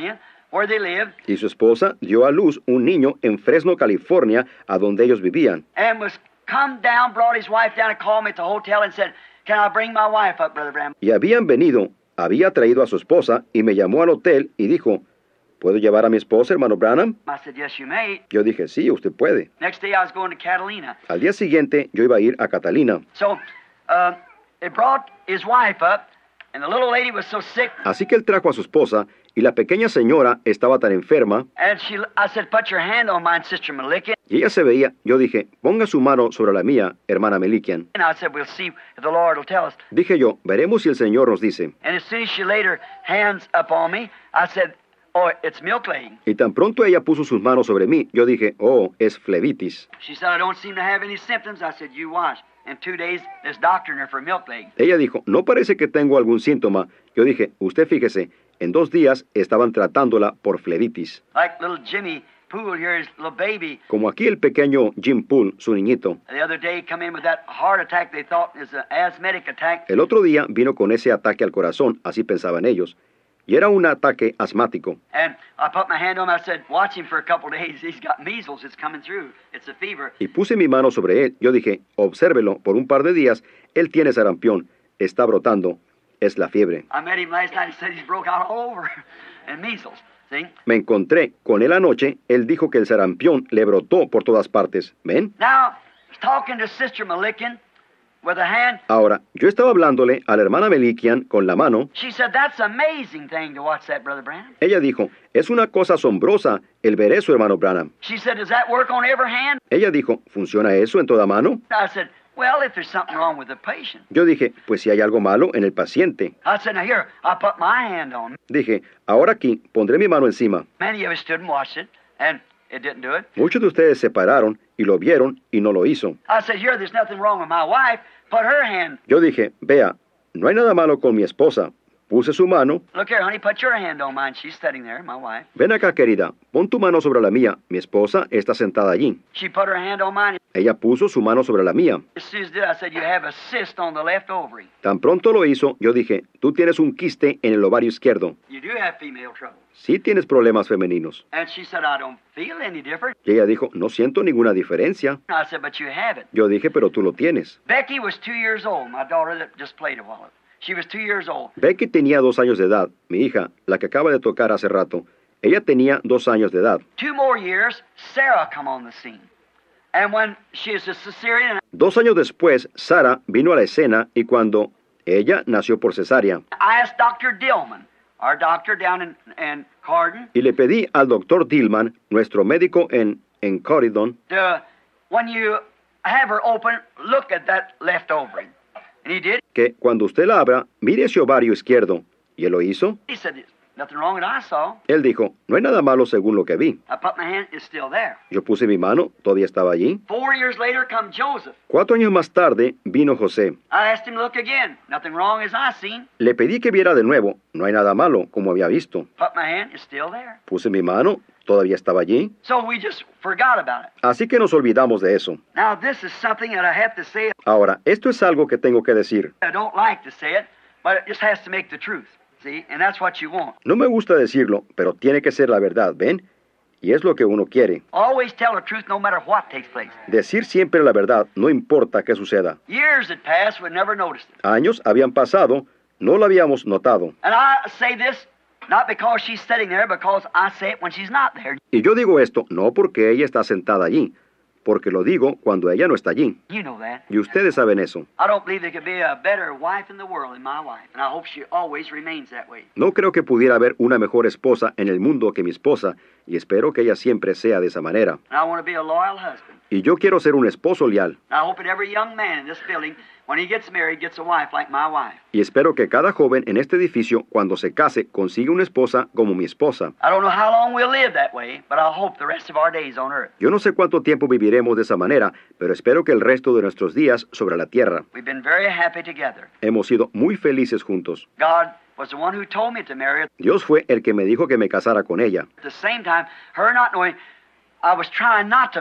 where they lived, Y su esposa dio a luz un niño en Fresno, California, a donde ellos vivían. and was come down, brought his wife down and called me at the hotel and said, "Can I bring my wife up, Brother Branham?" Y habían venido, había traído a su esposa y me llamó al hotel y dijo, ¿puedo llevar a mi esposa, hermano Branham? I said, "Yes, you may." Yo dije, sí, usted puede. Next day I was going to Catalina. Al día siguiente yo iba a ir a Catalina. So uh, it brought his wife up, and the little lady was so sick, Así que él trajo a su esposa y la pequeña señora estaba tan enferma and she, I said, "Put your hand on mine, Sister Malikian." y ella se veía. Yo dije, ponga su mano sobre la mía, hermana Melikian. And I said, "We'll see if the Lord will tell us." Dije yo, veremos si el Señor nos dice. And as soon as she laid her hands upon me, I said, "Oh, it's milk laying." Y tan pronto ella puso sus manos sobre mí, yo dije, oh, es flebitis. She said, "I don't seem to have any symptoms." I said, "You watch. In two days, there's doctoring her for milk laying." Ella dijo, no parece que tengo algún síntoma. Yo dije, usted fíjese, en dos días estaban tratándola por flebitis. Like little Jimmy Poole here, his little baby. Como aquí el pequeño Jim Poole, su niñito. The other day, he come in with that heart attack they thought is an asthmatic attack. El otro día vino con ese ataque al corazón, así pensaban ellos. Y era un ataque asmático. And I put my hand on him. I said, "Watch him for a couple of days. He's got measles. It's coming through. It's a fever." Y puse mi mano sobre él. Yo dije, obsérvelo por un par de días. Él tiene sarampión. Está brotando. Es la fiebre. I met him last night. He said he's broke out all over and measles. See? Me encontré con él anoche. Él dijo que el sarampión le brotó por todas partes. ¿Ven? Now, talking to Sister Malikian with a hand, Ahora, yo estaba hablándole a la hermana Melikian con la mano. she said, "That's an amazing thing to watch that, Brother Branham." Ella dijo, es una cosa asombrosa el ver eso, hermano Branham. She said, "Does that work on every hand?" Ella dijo, ¿funciona eso en toda mano? I said, "Well, if there's something wrong with the patient." Yo dije, pues si hay algo malo en el paciente. I said, "Now here, I put my hand on him." Dije, ahora aquí pondré mi mano encima. Many of us stood and watched it, and it didn't do it. Muchos de ustedes se pararon y lo vieron y no lo hizo. I said, "Here, there's nothing wrong with my wife. Put her hand. Yo dije, vea, no hay nada malo con mi esposa. Puse su mano. Look here, honey, put your hand on mine." She's sitting there, my wife. Ven acá, querida, pon tu mano sobre la mía. Mi esposa está sentada allí. She put her hand on mine. Ella puso su mano sobre la mía. As soon as it did, I said, "You have a cyst on the left ovary. Tan pronto lo hizo, yo dije, tú tienes un quiste en el ovario izquierdo. You do have female trouble." Sí tienes problemas femeninos. And she said, "I don't feel any different." Y ella dijo, no siento ninguna diferencia. I said, "But you have it." Yo dije, pero tú lo tienes. Becky was two years old, my daughter that just played a while. She was two years old. Becky tenía dos años de edad. Mi hija, la que acaba de tocar hace rato, ella tenía dos años de edad. Two more years, Sarah come on the scene. And when she is a cesarean, Dos años después, Sara vino a la escena y cuando ella nació por cesárea. I asked Doctor Dillman, our doctor down in, in Cardon, Y le pedí al doctor Dillman, nuestro médico en, en Corridon, to, when you have her open, look at that left ovary. And he did. que cuando usted la abra, mire ese ovario izquierdo. ¿Y él lo hizo? He said, "There's nothing wrong with it, I saw." Él dijo, no hay nada malo según lo que vi. I put my hand, it's still there. Yo puse mi mano, todavía estaba allí. Four years later come Joseph. Cuatro años más tarde vino José. I asked him to look again. Nothing wrong as I seen. Le pedí que viera de nuevo. No hay nada malo, como había visto. Put my hand, it's still there. Puse mi mano, todavía estaba allí. So we just forgot about it. Así que nos olvidamos de eso. Now this is something that I have to say. Ahora, esto es algo que tengo que decir. I don't like to say it, but it just has to make the truth. See? And that's what you want. No me gusta decirlo, pero tiene que ser la verdad, ¿ven? Y es lo que uno quiere. Always tell the truth no matter what takes place. Decir siempre la verdad, no importa qué suceda. Years had passed, we never noticed it. Años habían pasado, no lo habíamos notado. And I say this not because she's sitting there, because I say it when she's not there. Y yo digo esto no porque ella está sentada allí, porque lo digo cuando ella no está allí. You know that. Y ustedes saben eso. I don't believe there could be a better wife in the world than my wife, and I hope she always remains that way. No creo que pudiera haber una mejor esposa en el mundo que mi esposa, y espero que ella siempre sea de esa manera. And I want to be a loyal husband. Y yo quiero ser un esposo leal. And I hope that every young man in this building, when he gets married, gets a wife like my wife. Y espero que cada joven en este edificio, cuando se case, consiga una esposa como mi esposa. I don't know how long we'll live that way, but I hope the rest of our days on earth. Yo no sé cuánto tiempo viviremos de esa manera, pero espero que el resto de nuestros días sobre la tierra. We've been very happy together. Hemos sido muy felices juntos. God was the one who told me to marry her. Dios fue el que me dijo que me casara con ella. At the same time, her not knowing, I was trying not to marry her.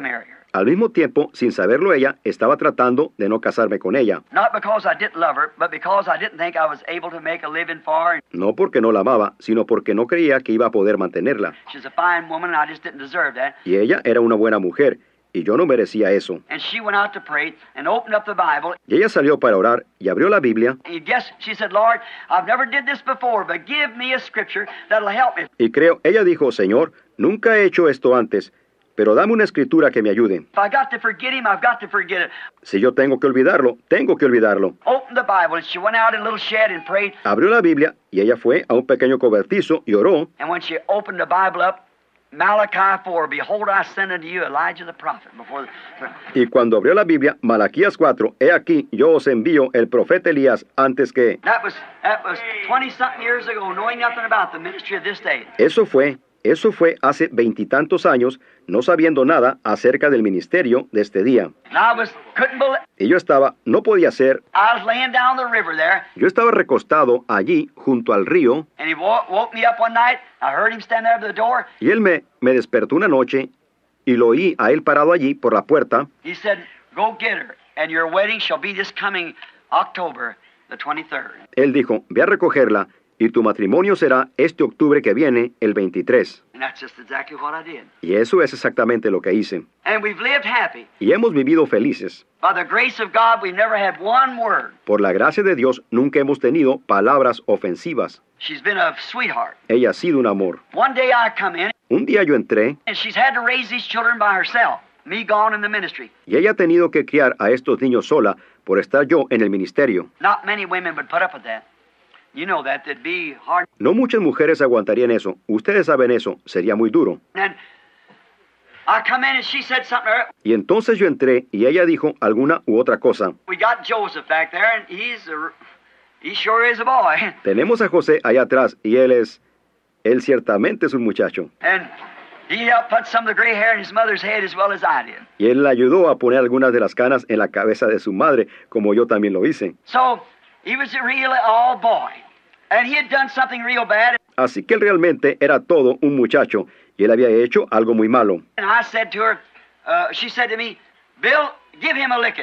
Al mismo tiempo, sin saberlo ella, estaba tratando de no casarme con ella. Not because I didn't love her, but because I didn't think I was able to make a living for her. No porque no la amaba, sino porque no creía que iba a poder mantenerla. She's a fine woman, and I just didn't deserve that. Y ella era una buena mujer, y yo no merecía eso. And she went out to pray and opened up the Bible. Y ella salió para orar y abrió la Biblia. And you guess, she said, Lord, I've never did this before, but give me a scripture that'll help me. Y creo, ella dijo, Señor, nunca he hecho esto antes, pero dame una escritura que me ayude. If I got to forget him, I've got to forget it. Si yo tengo que olvidarlo, tengo que olvidarlo. Opened the Bible, and she went out in a little shed and prayed. Abrió la Biblia y ella fue a un pequeño cobertizo y oró. And when she opened the Bible up, Malachi four, behold, I send unto you Elijah the prophet. Before the... Y cuando abrió la Biblia, Malaquías cuatro, he aquí, yo os envío el profeta Elías antes que... That was that was twenty-something years ago, knowing nothing about the ministry of this day. Eso fue, eso fue hace veintitantos años, no sabiendo nada acerca del ministerio de este día. And I was couldn't believe. Y yo estaba, no podía ser, I was laying down the river there, yo estaba recostado allí junto al río, and he wo- woke me up one night. I heard him stand there at the door. y él me, me despertó una noche, y lo oí a él parado allí por la puerta. He said, "Go get her, and your wedding shall be this coming October the twenty-third." Él dijo, ve a recogerla, y tu matrimonio será este octubre que viene, el veintitrés. And that's just exactly what I did. Y eso es exactamente lo que hice. And we've lived happy. Y hemos vivido felices. By the grace of God, we've never had one word. Por la gracia de Dios, nunca hemos tenido palabras ofensivas. She's been a sweetheart. Ella ha sido un amor. One day I come in, Un día yo entré, and she's had to raise these children by herself. Me gone in the ministry. y ella ha tenido que criar a estos niños sola por estar yo en el ministerio. Not many women would put up with that. You know that. That'd be hard. No muchas mujeres aguantarían eso. Ustedes saben eso. Sería muy duro. And I come in, and she said something to her. Y entonces yo entré y ella dijo alguna u otra cosa. We got Joseph back there, and he's a, he sure is a boy. Tenemos a José allá atrás y él es, él ciertamente es un muchacho. And he helped put some of the gray hair in his mother's head as well as I did. Y él le ayudó a poner algunas de las canas en la cabeza de su madre, como yo también lo hice. So he was a real all boy, and he had done something real bad. Así que él realmente era todo un muchacho y él había hecho algo muy malo. And I said to her, uh, she said to me, Bill, give him a licking.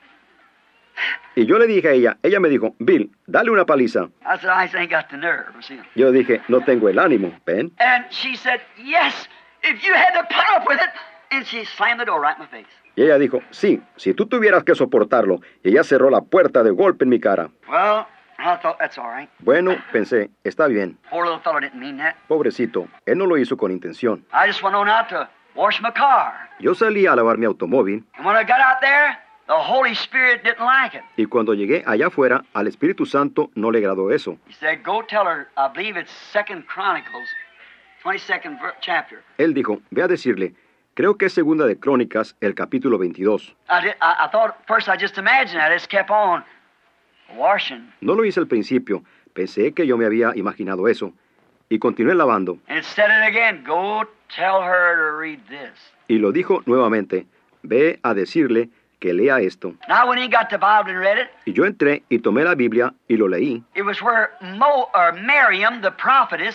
Y yo le dije a ella, ella me dijo, Bill, dale una paliza. I said, I just ain't got the nerve. See? Yo dije, no tengo el ánimo, ¿ven? And she said, yes, if you had to put up with it. And she slammed the door right in my face. Y ella dijo, sí, si tú tuvieras que soportarlo. Y ella cerró la puerta de golpe en mi cara. Well, I thought that's all right. Bueno, pensé, está bien. Poor little fellow didn't mean that. Pobrecito, él no lo hizo con intención. I just went on out to wash my car. Yo salí a lavar mi automóvil And when I got out there, the Holy Spirit didn't like it. y cuando llegué allá afuera, al Espíritu Santo no le agradó eso. He said, go tell her, I believe it's Second Chronicles, twenty-second ver- chapter. Él dijo, ve a decirle, creo que es segunda de Crónicas, el capítulo veintidós. I, did, I, I thought, first I just imagined that. I just kept on washing. No lo hice al principio, pensé que yo me había imaginado eso. Y continué lavando. And it said it again, go tell her to read this. Y lo dijo nuevamente, ve a decirle que lea esto. Now when he got the Bible and read it, Y yo entré y tomé la Biblia y lo leí. it was where Mo, or Miriam, the prophetess,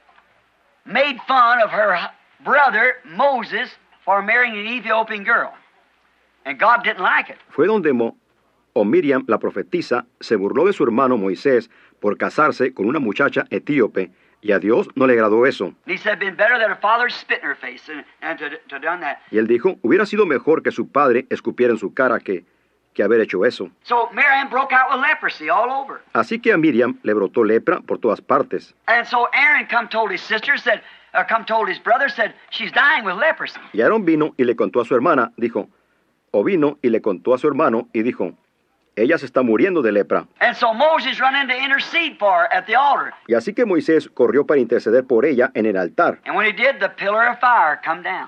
made fun of her hu- brother, Moses, for marrying an Ethiopian girl. And God didn't like it. Fue donde Mo, o Miriam, la profetisa, se burló de su hermano Moisés por casarse con una muchacha etíope, y a Dios no le agradó eso. And he said, been better that her father spit in her face and, and to, to done that. Y él dijo, hubiera sido mejor que su padre escupiera en su cara que, que haber hecho eso. So Miriam broke out with leprosy all over. Así que a Miriam le brotó lepra por todas partes. And so Aaron come told his sister, said, or come told his brother, said, she's dying with leprosy. Y Aarón vino y le contó a su hermana, dijo, o vino y le contó a su hermano y dijo, ella se está muriendo de lepra. And so Moses run in to intercede for her at the altar. Y así que Moisés corrió para interceder por ella en el altar. And when he did, the pillar of fire come down.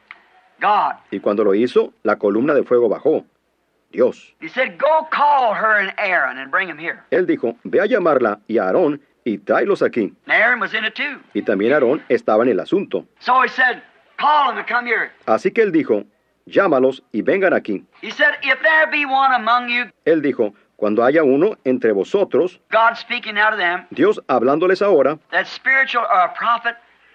God. Y cuando lo hizo, la columna de fuego bajó. Dios. He said, go call her and Aaron and bring them here. Él dijo, ve a llamarla y a Aarón y tráelos aquí. And Aaron was in it too. Y también Aarón estaba en el asunto. So he said, call them to come here. Así que él dijo, llámalos y vengan aquí. He said, if there be one among you, Él dijo, cuando haya uno entre vosotros, God speaking out of them, Dios hablándoles ahora, that spiritual or a prophet,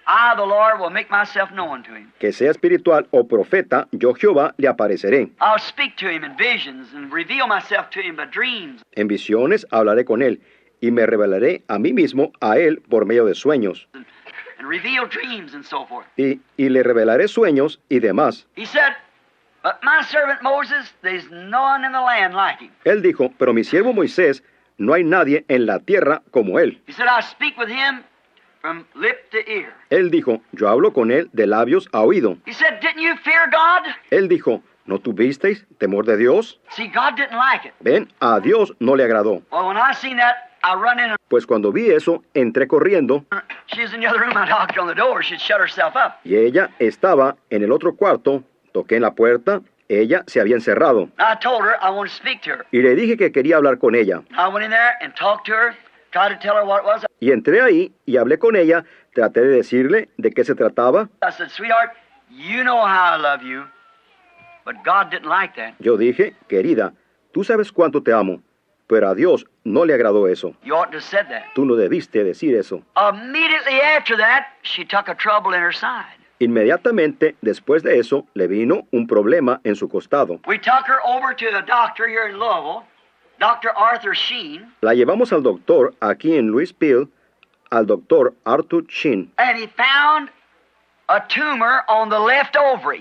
I, the Lord, will make myself known to him. que sea espiritual o profeta, yo Jehová le apareceré. I'll speak to him in visions and reveal myself to him by dreams. En visiones hablaré con él, y me revelaré a mí mismo a él por medio de sueños, And, and reveal dreams and so forth. y, y le revelaré sueños y demás. He said, but my servant Moses, there's no one in the land like him. Él dijo, pero mi siervo Moisés, no hay nadie en la tierra como él. He said, I speak with him from lip to ear. Él dijo, yo hablo con él de labios a oído. He said, didn't you fear God? Él dijo, ¿no tuvisteis temor de Dios? See, God didn't like it. Ven, a Dios no le agradó. Well, when I seen that, I run in and Pues cuando vi eso, entré corriendo, she was in the other room. I knocked on the door. She'd shut herself up. y ella estaba en el otro cuarto, toqué en la puerta, ella se había encerrado, I told her I want to speak to her. y le dije que quería hablar con ella. I went in there and talked to her, tried to tell her what it was. Y entré ahí y hablé con ella, traté de decirle de qué se trataba. I said, sweetheart, you know how I love you, but God didn't like that. Yo dije, querida, tú sabes cuánto te amo, pero a Dios no le agradó eso. You oughtn't to have said that. Tú no debiste decir eso. Immediately after that, she took a trouble in her side. Inmediatamente después de eso, le vino un problema en su costado. We took her over to a doctor here in Louisville, Doctor Arthur Sheen, La llevamos al doctor aquí en Louisville, al doctor Arthur Sheen, and he found a tumor on the left ovary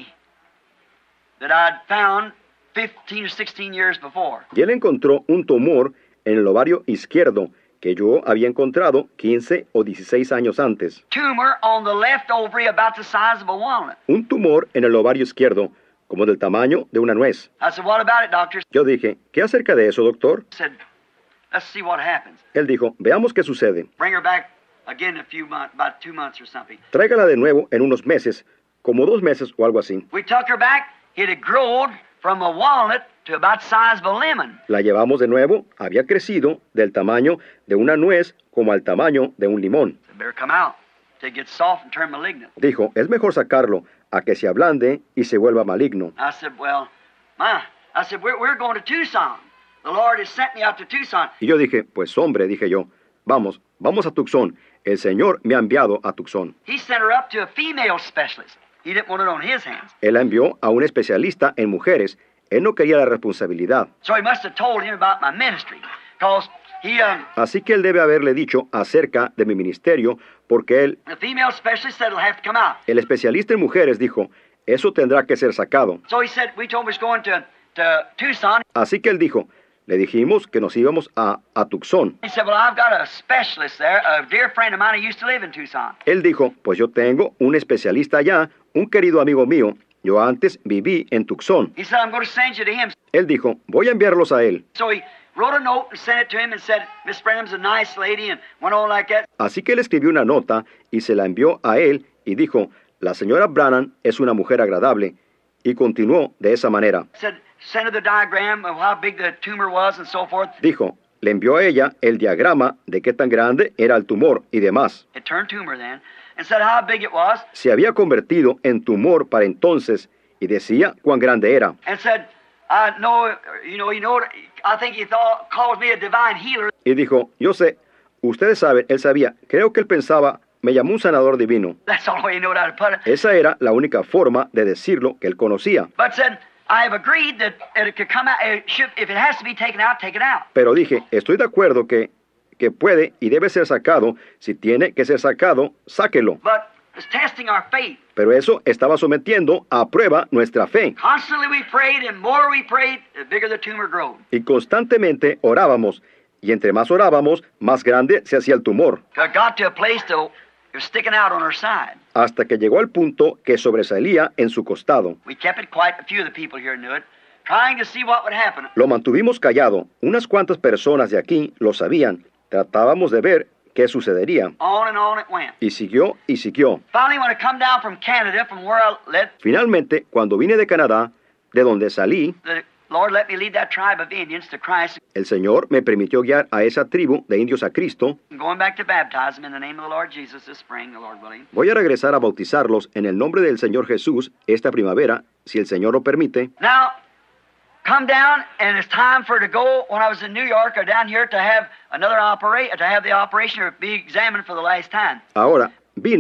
that I'd found fifteen or sixteen years before. y él encontró un tumor en el ovario izquierdo que yo había encontrado quince o dieciséis años antes. Tumor on the left ovary about the size of a walnut. Un tumor en el ovario izquierdo, como del tamaño de una nuez. I said, what about it, doctor? Yo dije, ¿qué acerca de eso, doctor? He said, let's see what happens. Él dijo, veamos qué sucede. Bring her back again in a few months, about two months or something. Tráigala de nuevo en unos meses, como dos meses o algo así. We took her back. It had grown from a walnut to about the size of a lemon. La llevamos de nuevo, había crecido del tamaño de una nuez como al tamaño de un limón. It better come out to get soft and turn malignant. Dijo, es mejor sacarlo a que se ablande y se vuelva maligno. I said, well, ma, I said, we're, we're going to Tucson. The Lord has sent me out to Tucson. Y yo dije, pues hombre, dije yo, vamos, vamos a Tucson. El Señor me ha enviado a Tucson. He sent her up to a female specialist. He didn't want it on his hands. Él la envió a un especialista en mujeres. Él no quería la responsabilidad. So he must have told him about my ministry. Because he, um, Así que él debe haberle dicho acerca de mi ministerio, porque él, the female specialist said it'll have to come out. el especialista en mujeres, dijo, eso tendrá que ser sacado. So he said, we told him we was going to, to Tucson. Así que él dijo, le dijimos que nos íbamos a, a Tucson. He said, well, I've got a specialist there, a dear friend of mine who used to live in Tucson. Él dijo, pues yo tengo un especialista allá, un querido amigo mío. Yo antes viví en Tucson. He said, I'm going to send you to him. Él dijo, voy a enviarlos a él. So he wrote a note and sent it to him and said, Miss Branham's a nice lady, and went on like that. Así que él escribió una nota y se la envió a él y dijo, la señora Branham es una mujer agradable. Y continuó de esa manera. Said, send her the diagram of how big the tumor was and so forth. Dijo, le envió a ella el diagrama de qué tan grande era el tumor y demás. It turned tumor then, and said how big it was, Se había convertido en tumor para entonces y decía cuán grande era. and said, I know, you know, you know, I think he thought, calls me a divine healer. Y dijo, yo sé, ustedes saben, él sabía, creo que él pensaba, me llamó un sanador divino. That's the only way he knew how to put it. Esa era la única forma de decirlo que él conocía. But said, I have agreed that it could come out, it should, if it has to be taken out, take it out. Pero dije, estoy de acuerdo que, que puede y debe ser sacado. Si tiene que ser sacado, sáquelo. But it's testing our faith. Pero eso estaba sometiendo a prueba nuestra fe. Constantly we prayed, and more we prayed, the bigger the tumor grew. Y constantemente orábamos. Y entre más orábamos, más grande se hacía el tumor. It got to a place to, it was sticking out on her side. Hasta que llegó al punto que sobresalía en su costado. We kept it quiet. A few of the people here knew it, trying to see what would happen. Lo mantuvimos callado. Unas cuantas personas de aquí lo sabían. Tratábamos de ver qué sucedería. On and on it went. Y siguió y siguió. Finally, when I come down from Canada, from where I let, Finalmente, cuando vine de Canadá, de donde salí, the Lord let me lead that tribe of Indians to Christ, el Señor me permitió guiar a esa tribu de indios a Cristo. and going back to baptize them in the name of the Lord Jesus this spring, the Lord willing. Voy a regresar a bautizarlos en el nombre del Señor Jesús esta primavera, si el Señor lo permite. Now, come down, and it's time for to go. When I was in New York or down here to have another operation, to have the operation or be examined for the last time. Ahora, vine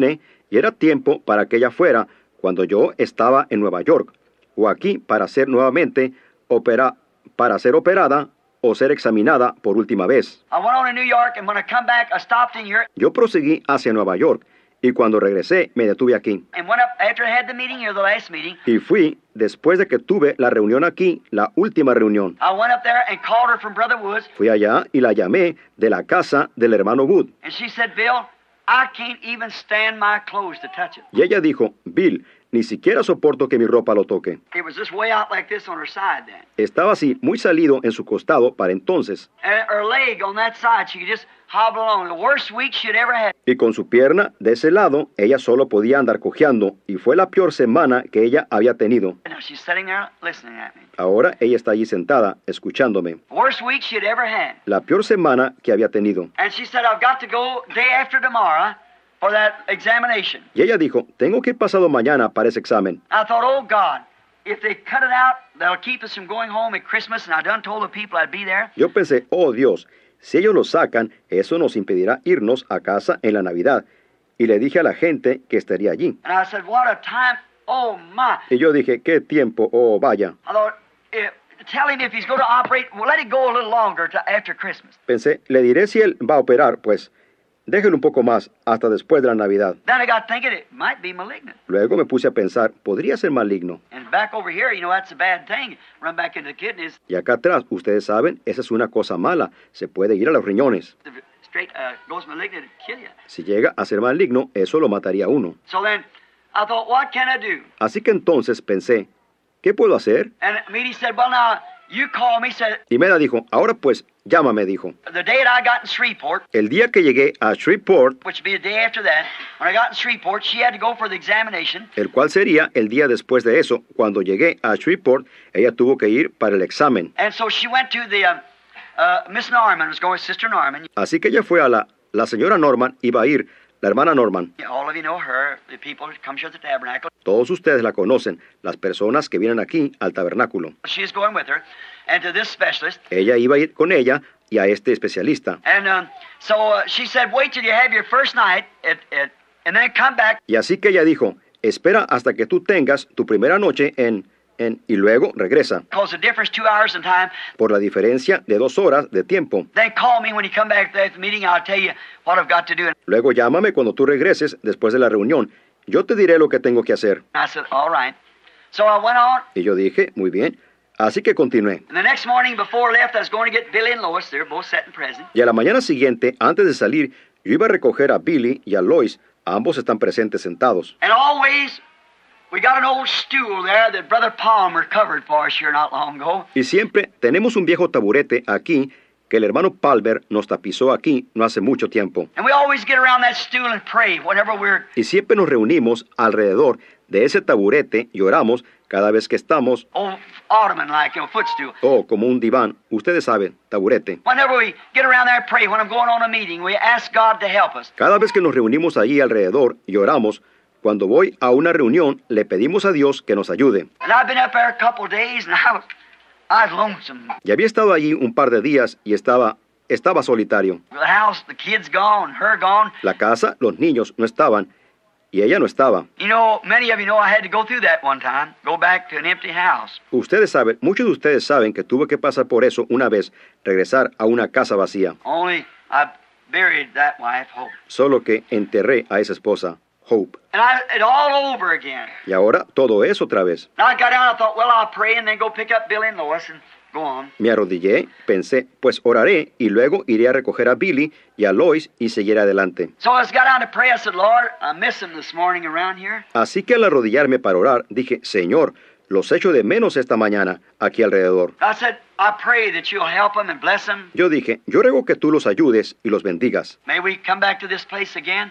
y era tiempo para que ella fuera cuando yo estaba en Nueva York, o aquí para ser nuevamente opera, para ser operada o ser examinada por última vez. I went on to New York, and when I come back, I stopped in here Yo proseguí hacia Nueva York, y cuando regresé me detuve aquí. and went up after I had the meeting here, the last meeting. Y fui, después de que tuve la reunión aquí, la última reunión. I went up there and called her from Brother Woods, Fui allá y la llamé de la casa del hermano Wood. and she said, Bill, I can't even stand my clothes to touch it. Y ella dijo, Bill, ni siquiera soporto que mi ropa lo toque. It was just way out like this on her side then. Estaba así, muy salido en su costado para entonces, And her leg on that side, she could just hobble along. The worst week she'd ever had. y con su pierna de ese lado, ella solo podía andar cojeando, y fue la peor semana que ella había tenido. And now she's sitting there listening at me. Ahora ella está allí sentada, escuchándome. Worst week she'd ever had. La peor semana que había tenido. And she said, I've got to go day after tomorrow for that examination. Y ella dijo, tengo que ir pasado mañana para ese examen. I thought, oh God, if they cut it out, that'll keep us from going home at Christmas. And I done told the people I'd be there. Yo pensé, oh Dios, si ellos lo sacan, eso nos impedirá irnos a casa en la Navidad. Y le dije a la gente que estaría allí. And I said, what a time. Oh my. Y yo dije, qué tiempo, oh vaya. I thought, if, tell him if he's going to operate, well, let it go a little longer to after Christmas. Pensé, le diré si él va a operar, pues déjelo un poco más hasta después de la Navidad. Then I got thinking it might be malignant. Luego me puse a pensar, podría ser maligno. And back over here, you know, that's a bad thing. Run back into the kidneys. Y acá atrás, ustedes saben, esa es una cosa mala. Se puede ir a los riñones. If it straight uh, goes malignant, it'd kill you. Si llega a ser maligno, eso lo mataría a uno. So then I thought, what can I do? Así que entonces pensé, ¿qué puedo hacer? And Meady said, well, now, you call me. Said, Y Meda dijo, ahora pues, llámame, dijo. the day that I got in Shreveport, El día que llegué a Shreveport, which would be the day after that, when I got in Shreveport, she had to go for the examination. el cual sería el día después de eso, cuando llegué a Shreveport, ella tuvo que ir para el examen. And so she went to the, uh, uh, Miss Norman was going with Sister Norman. Así que ella fue a la, la señora Norman, iba a ir, la hermana Norman. All of you know her, the people who come here at the tabernacle. Todos ustedes la conocen, las personas que vienen aquí al tabernáculo. She is going with her, and to this specialist. Ella iba a ir con ella y a este especialista. And um, so uh, she said, wait till you have your first night, at, at, and then come back. Y así que ella dijo, espera hasta que tú tengas tu primera noche en, en y luego regresa, Because the difference two hours in time. por la diferencia de dos horas de tiempo. Then call me when you come back to the meeting. I'll tell you what I've got to do. Luego llámame cuando tú regreses después de la reunión. Yo te diré lo que tengo que hacer. I said, all right. So I went on. Y yo dije, muy bien. Así que continué. And the next morning before I left, I was going to get Billy and Lois. They're both sitting present. Y a la mañana siguiente, antes de salir, yo iba a recoger a Billy y a Lois. Ambos están presentes sentados. And always, we got an old stool there that Brother Palmer covered for us here not long ago. Y siempre tenemos un viejo taburete aquí que el hermano Palmer nos tapizó aquí no hace mucho tiempo. And we always get around that stool and pray whenever we're... Y siempre nos reunimos alrededor de ese taburete y oramos cada vez que estamos, old ottoman like, you know, footstool. o como un diván, ustedes saben, taburete. Whenever we get around there and pray, when I'm going on a meeting, we ask God to help us. Cada vez que nos reunimos allí alrededor y oramos, cuando voy a una reunión, le pedimos a Dios que nos ayude. And I've been up there a couple of days, and I was, I was lonesome. Y había estado allí un par de días y estaba, estaba solitario. The house, the kids gone, her gone. La casa, los niños no estaban, y ella no estaba. You know, many of you know I had to go through that one time, go back to an empty house. Ustedes saben, muchos de ustedes saben que tuve que pasar por eso una vez, regresar a una casa vacía. Only I buried that wife, Hope. Solo que enterré a esa esposa, Hope. And I, it all over again. Y ahora todo es otra vez. Now I got down, I thought, well, I'll pray and then go pick up Billy and Lois and go on. Me arrodillé, pensé, pues oraré y luego iré a recoger a Billy y a Lois y seguiré adelante. So I just got down to pray. I said, Lord, I miss them this morning around here. Así que al arrodillarme para orar, dije, Señor, los echo de menos esta mañana aquí alrededor. I said, I pray that you'll help them and bless them. Yo dije, yo ruego que tú los ayudes y los bendigas. May we come back to this place again.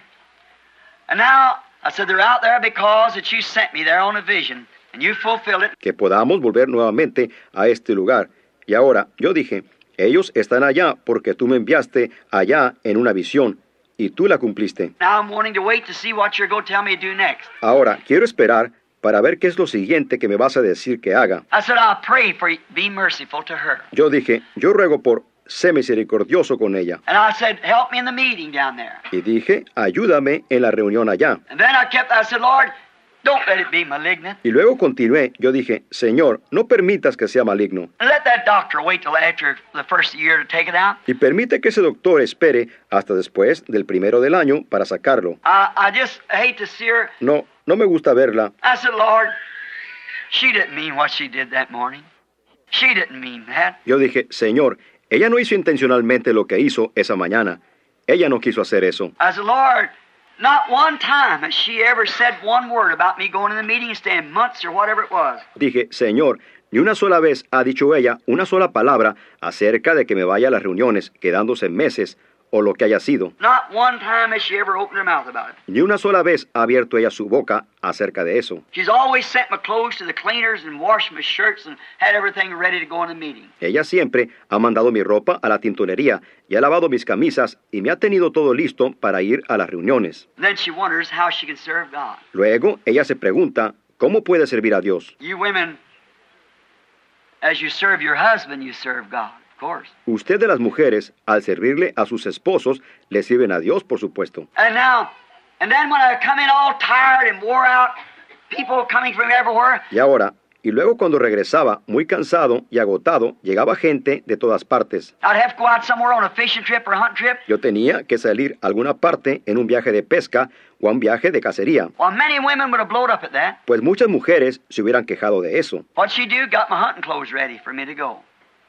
And now, I said, they're out there because that you sent me there on a vision, and you fulfilled it. Que podamos volver nuevamente a este lugar. Y ahora, yo dije, ellos están allá porque tú me enviaste allá en una visión, y tú la cumpliste. Now I'm wanting to wait to see what you're going to tell me to do next. Ahora, quiero esperar para ver qué es lo siguiente que me vas a decir que haga. I said, I'll pray for you. Be merciful to her. Yo dije, yo ruego por sé misericordioso con ella. And I said, help me in the meeting down there. Y dije, ayúdame en la reunión allá. And then I kept, I said, Lord, don't let it be malignant. Y luego continué, yo dije, Señor, no permitas que sea maligno. And let that doctor wait till after the first year to take it out. Y permite que ese doctor espere hasta después del primero del año para sacarlo. I, I just hate to see her. No, no me gusta verla. I said, Lord, she didn't mean what she did that morning. She didn't mean that. Yo dije, Señor, ella no hizo intencionalmente lo que hizo esa mañana. Ella no quiso hacer eso. I said, Lord, not one time has she ever said one word about me going to the meeting and staying months or whatever it was. Dije, Señor, ni una sola vez ha dicho ella una sola palabra acerca de que me vaya a las reuniones, quedándose meses o lo que haya sido. Not one time has she ever opened her mouth about it. Ni una sola vez ha abierto ella su boca acerca de eso. She's always sent my clothes to the cleaners and washed my shirts and had everything ready to go in the meeting. Ella siempre ha mandado mi ropa a la tintorería y ha lavado mis camisas y me ha tenido todo listo para ir a las reuniones. And then she wonders how she can serve God. Luego, ella se pregunta, ¿cómo puede servir a Dios? You women, as you serve your husband, you serve God, of course. Usted de las mujeres, al servirle a sus esposos, le sirven a Dios, por supuesto. And now, and then when I come in all tired and wore out, people coming from everywhere, Y ahora, y luego cuando regresaba muy cansado y agotado, llegaba gente de todas partes. I'd have to go out somewhere on a fishing trip or a hunting trip. Yo tenía que salir a alguna parte en un viaje de pesca o a un viaje de cacería, Well, many women would have blowed up at that. pues muchas mujeres se hubieran quejado de eso. What'd she do? Got my hunting clothes ready for me to go.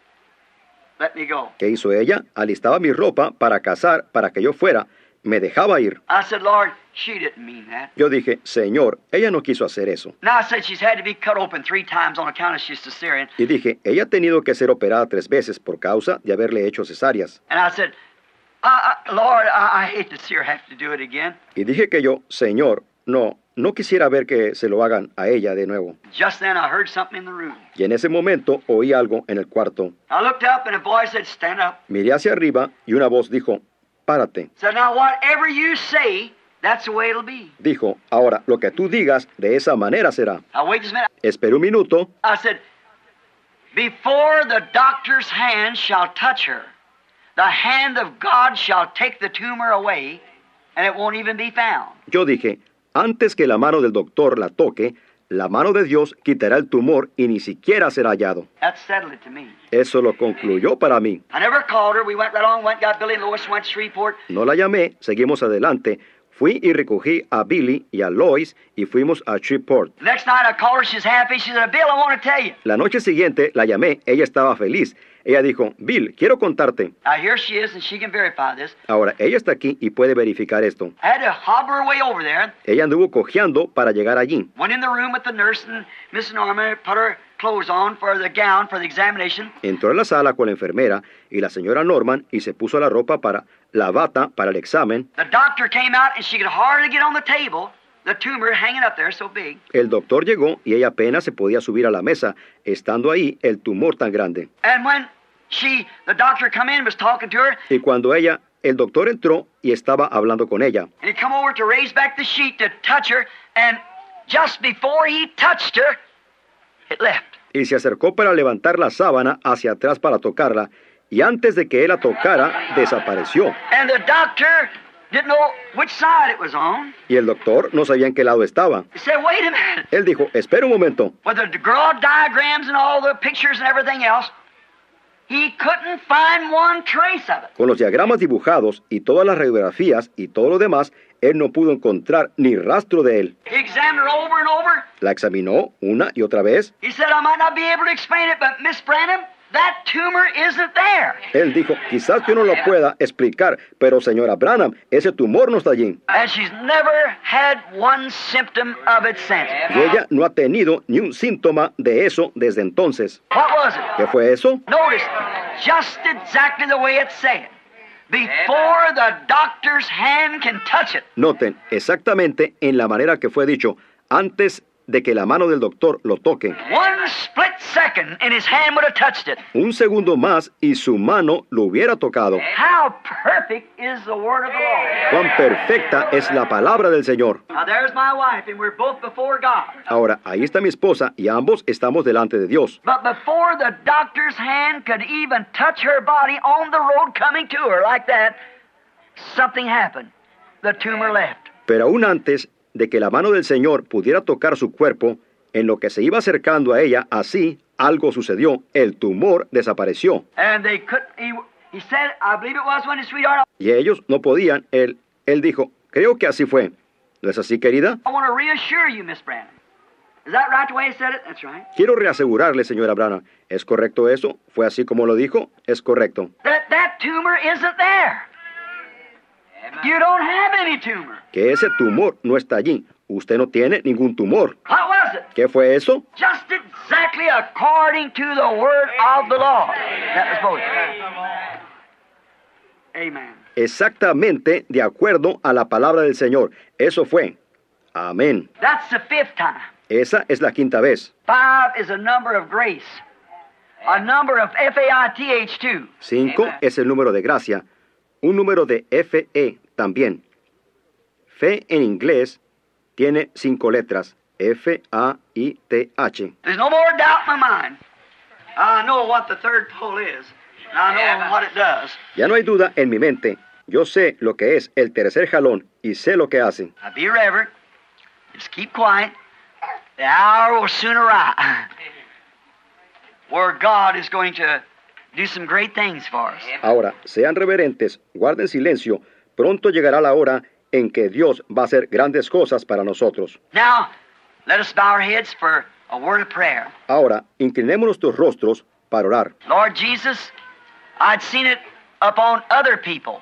Let me go. ¿Qué hizo ella? Alistaba mi ropa para cazar, para que yo fuera. Me dejaba ir. I said, Lord, she didn't mean that. Yo dije, Señor, ella no quiso hacer eso. Now I said she's had to be cut open three times on account of she's cesarean. Y dije, ella ha tenido que ser operada tres veces por causa de haberle hecho cesáreas. And I said, I, I, Lord, I, I hate to see her have to do it again. Y dije que yo, Señor, no, no quisiera ver que se lo hagan a ella de nuevo. Just then I heard something in the room. Y en ese momento oí algo en el cuarto. I looked up and a voice said, stand up. Miré hacia arriba y una voz dijo, párate. Said, now whatever you say, that's the way it'll be. Dijo, ahora, lo que tú digas, de esa manera será. Now wait just a minute. Esperé un minuto. I said, before the doctor's hand shall touch her, the hand of God shall take the tumor away, and it won't even be found. Yo dije, antes que la mano del doctor la toque, la mano de Dios quitará el tumor y ni siquiera será hallado. That settled it to me. Eso lo concluyó para mí. I never called her. We went right on, went, got Billy and Lois, went to Shreveport. No la llamé, seguimos adelante. Fui y recogí a Billy y a Lois y fuimos a Shreveport. The next night I called her. She's happy. She said, Bill, I want to tell you. La noche siguiente la llamé, ella estaba feliz. Ella dijo, Bill, quiero contarte. Now here she is, and she can verify this. Ahora, ella está aquí y puede verificar esto. I had to hobble her way over there. Ella anduvo cojeando para llegar allí. Went in the room with the nurse and Miss Norma, put her clothes on for the gown for the examination. Entró a la sala con la enfermera y la señora Norman y se puso la ropa para la bata para el examen. The doctor came out, and she could hardly get on the table. The tumor hanging up there so big. El doctor llegó y ella apenas se podía subir a la mesa, estando ahí el tumor tan grande. And when she, the doctor come in and was talking to her, Y cuando ella, el doctor entró y estaba hablando con ella. and he come over to raise back the sheet to touch her, and just before he touched her, it left. Y se acercó para levantar la sábana hacia atrás para tocarla, y antes de que él la tocara, desapareció. And the doctor didn't know which side it was on. Y el doctor no sabía en qué lado estaba. He said, wait a minute. Él dijo, espera un momento. With the broad diagrams and all the pictures and everything else, he couldn't find one trace of it. Con los diagramas dibujados y todas las radiografías y todo lo demás, él no pudo encontrar ni rastro de él. He examined her over and over. La examinó una y otra vez. He said, I might not be able to explain it, but Miss Branham, that tumor isn't there. Él dijo, quizás yo no lo pueda explicar, pero señora Branham, ese tumor no está allí. And she's never had one symptom of it since. Y ella no ha tenido ni un síntoma de eso desde entonces. What was it? ¿Qué fue eso? Notice, just exactly the way it's said. Before the doctor's hand can touch it. Noten exactamente en la manera que fue dicho, antes de que la mano del doctor lo toque. One split second and his hand would have touched it. Un segundo más y su mano lo hubiera tocado. How perfect is the word of the Lord. Cuán perfecta es la palabra del Señor. Now there's my wife and we're both before God. Ahora, ahí está mi esposa y ambos estamos delante de Dios. But before the doctor's hand could even touch her body on the road coming to her like that, something happened. The tumor left. Pero aún antes de que la mano del Señor pudiera tocar su cuerpo, en lo que se iba acercando a ella, así algo sucedió. El tumor desapareció. And they could, he, he said, I believe it was when his sweetheart, Y ellos no podían. Él, él dijo, creo que así fue. ¿No es así, querida? I want to reassure you, Miss Brandon. Is that right the way he said it? That's right. Quiero reasegurarle, señora Branham. ¿Es correcto eso? ¿Fue así como lo dijo? Es correcto. That that tumor isn't there. You don't have any tumor. Que ese tumor no está allí. Usted no tiene ningún tumor. What was it? ¿Qué fue eso? Just exactly according to the word of the Lord. That was both. Amen. Exactamente de acuerdo a la palabra del Señor. Eso fue. Amén. That's the fifth time. Esa es la quinta vez. Five is a number of grace. A number of F A I T H two. Cinco es el número de gracia. Un número de F E también. Fe en inglés tiene cinco letras. F A I T H. There's no more doubt in my mind. I know what the third pole is. And I know what it does. Ya no hay duda en mi mente. Yo sé lo que es el tercer jalón y sé lo que hace. Now be reverent. Just keep quiet. The hour will soon arrive where God is going to do some great things for us. Ahora, sean reverentes, guarden silencio. Pronto llegará la hora en que Dios va a hacer grandes cosas para nosotros. Now, let us bow our heads for a word of prayer. Ahora, inclinemos nuestros rostros para orar. Lord Jesus, I'd seen it upon other people,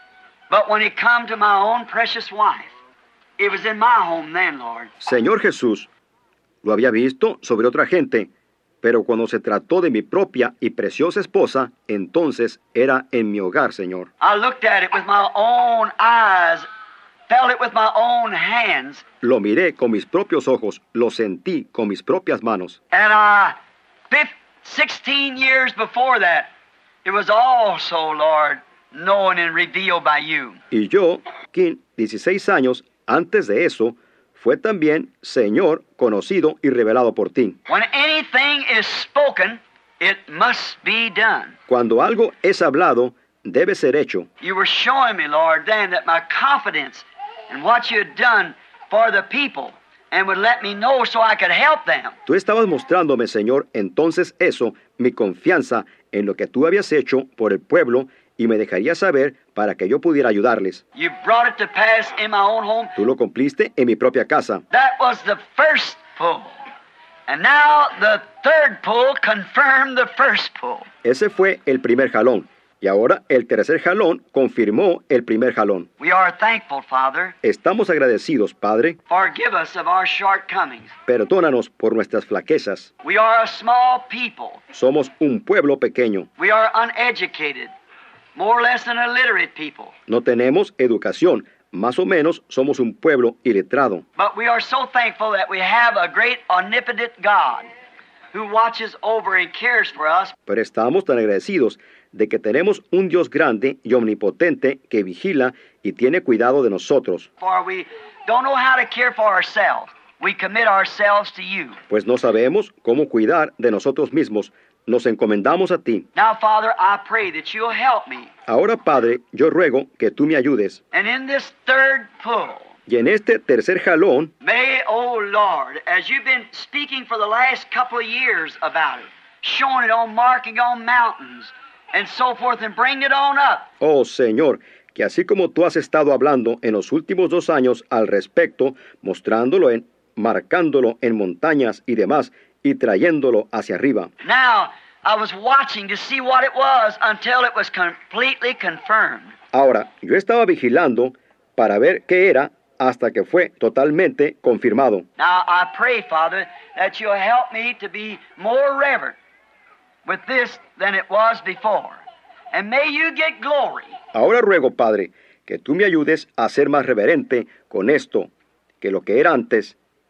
but when it come to my own precious wife, it was in my home then, Lord. Señor Jesús, lo había visto sobre otra gente, pero cuando se trató de mi propia y preciosa esposa, entonces era en mi hogar, Señor. I looked at it with my own eyes, felt it with my own hands, Lo miré con mis propios ojos, lo sentí con mis propias manos. and I, fifteen, sixteen years before that, it was also, Lord, known and revealed by you. Y yo, Kim, dieciséis años antes de eso, fue también, Señor, conocido y revelado por ti. When anything is spoken, it must be done. Cuando algo es hablado, debe ser hecho. You were showing me, Lord, then that my confidence in what you had done for the people and would let me know so I could help them. Tú estabas mostrándome, Señor, entonces eso, mi confianza en lo que tú habías hecho por el pueblo y me dejaría saber para que yo pudiera ayudarles. You brought it to pass in my own home. Tú lo cumpliste en mi propia casa. That was the first pull. And now the third pull confirmed the first pull. Ese fue el primer jalón. Y ahora el tercer jalón confirmó el primer jalón. We are thankful, Father. Estamos agradecidos, Padre. Forgive us of our shortcomings. Perdónanos por nuestras flaquezas. We are a small people. Somos un pueblo pequeño. We are uneducated, more or less an illiterate people. No tenemos educación. Más o menos somos un pueblo iletrado. But we are so thankful that we have a great omnipotent God who watches over and cares for us. Pero estamos tan agradecidos de que tenemos un Dios grande y omnipotente que vigila y tiene cuidado de nosotros. For we don't know how to care for ourselves. We commit ourselves to you. Pues no sabemos cómo cuidar de nosotros mismos. Nos encomendamos a ti. Now, Father, I pray that you'll help me. Ahora, Padre, yo ruego que tú me ayudes. And in this third pull, Y en este tercer jalón, may, oh Lord, as you've been speaking for the last couple of years about it, showing it on marking on mountains and so forth and bring it on up. oh Señor, que así como tú has estado hablando en los últimos dos años al respecto, mostrándolo en, marcándolo en montañas y demás, y trayéndolo hacia arriba. Now, I was watching to see what it was until it was completely confirmed. Ahora, yo estaba vigilando para ver qué era hasta que fue totalmente confirmado. Now, I pray, Father, that you'll help me to be more reverent with this than it was before. And may you get glory. Ahora ruego, Padre, que tú me ayudes a ser más reverente con esto que lo que era antes,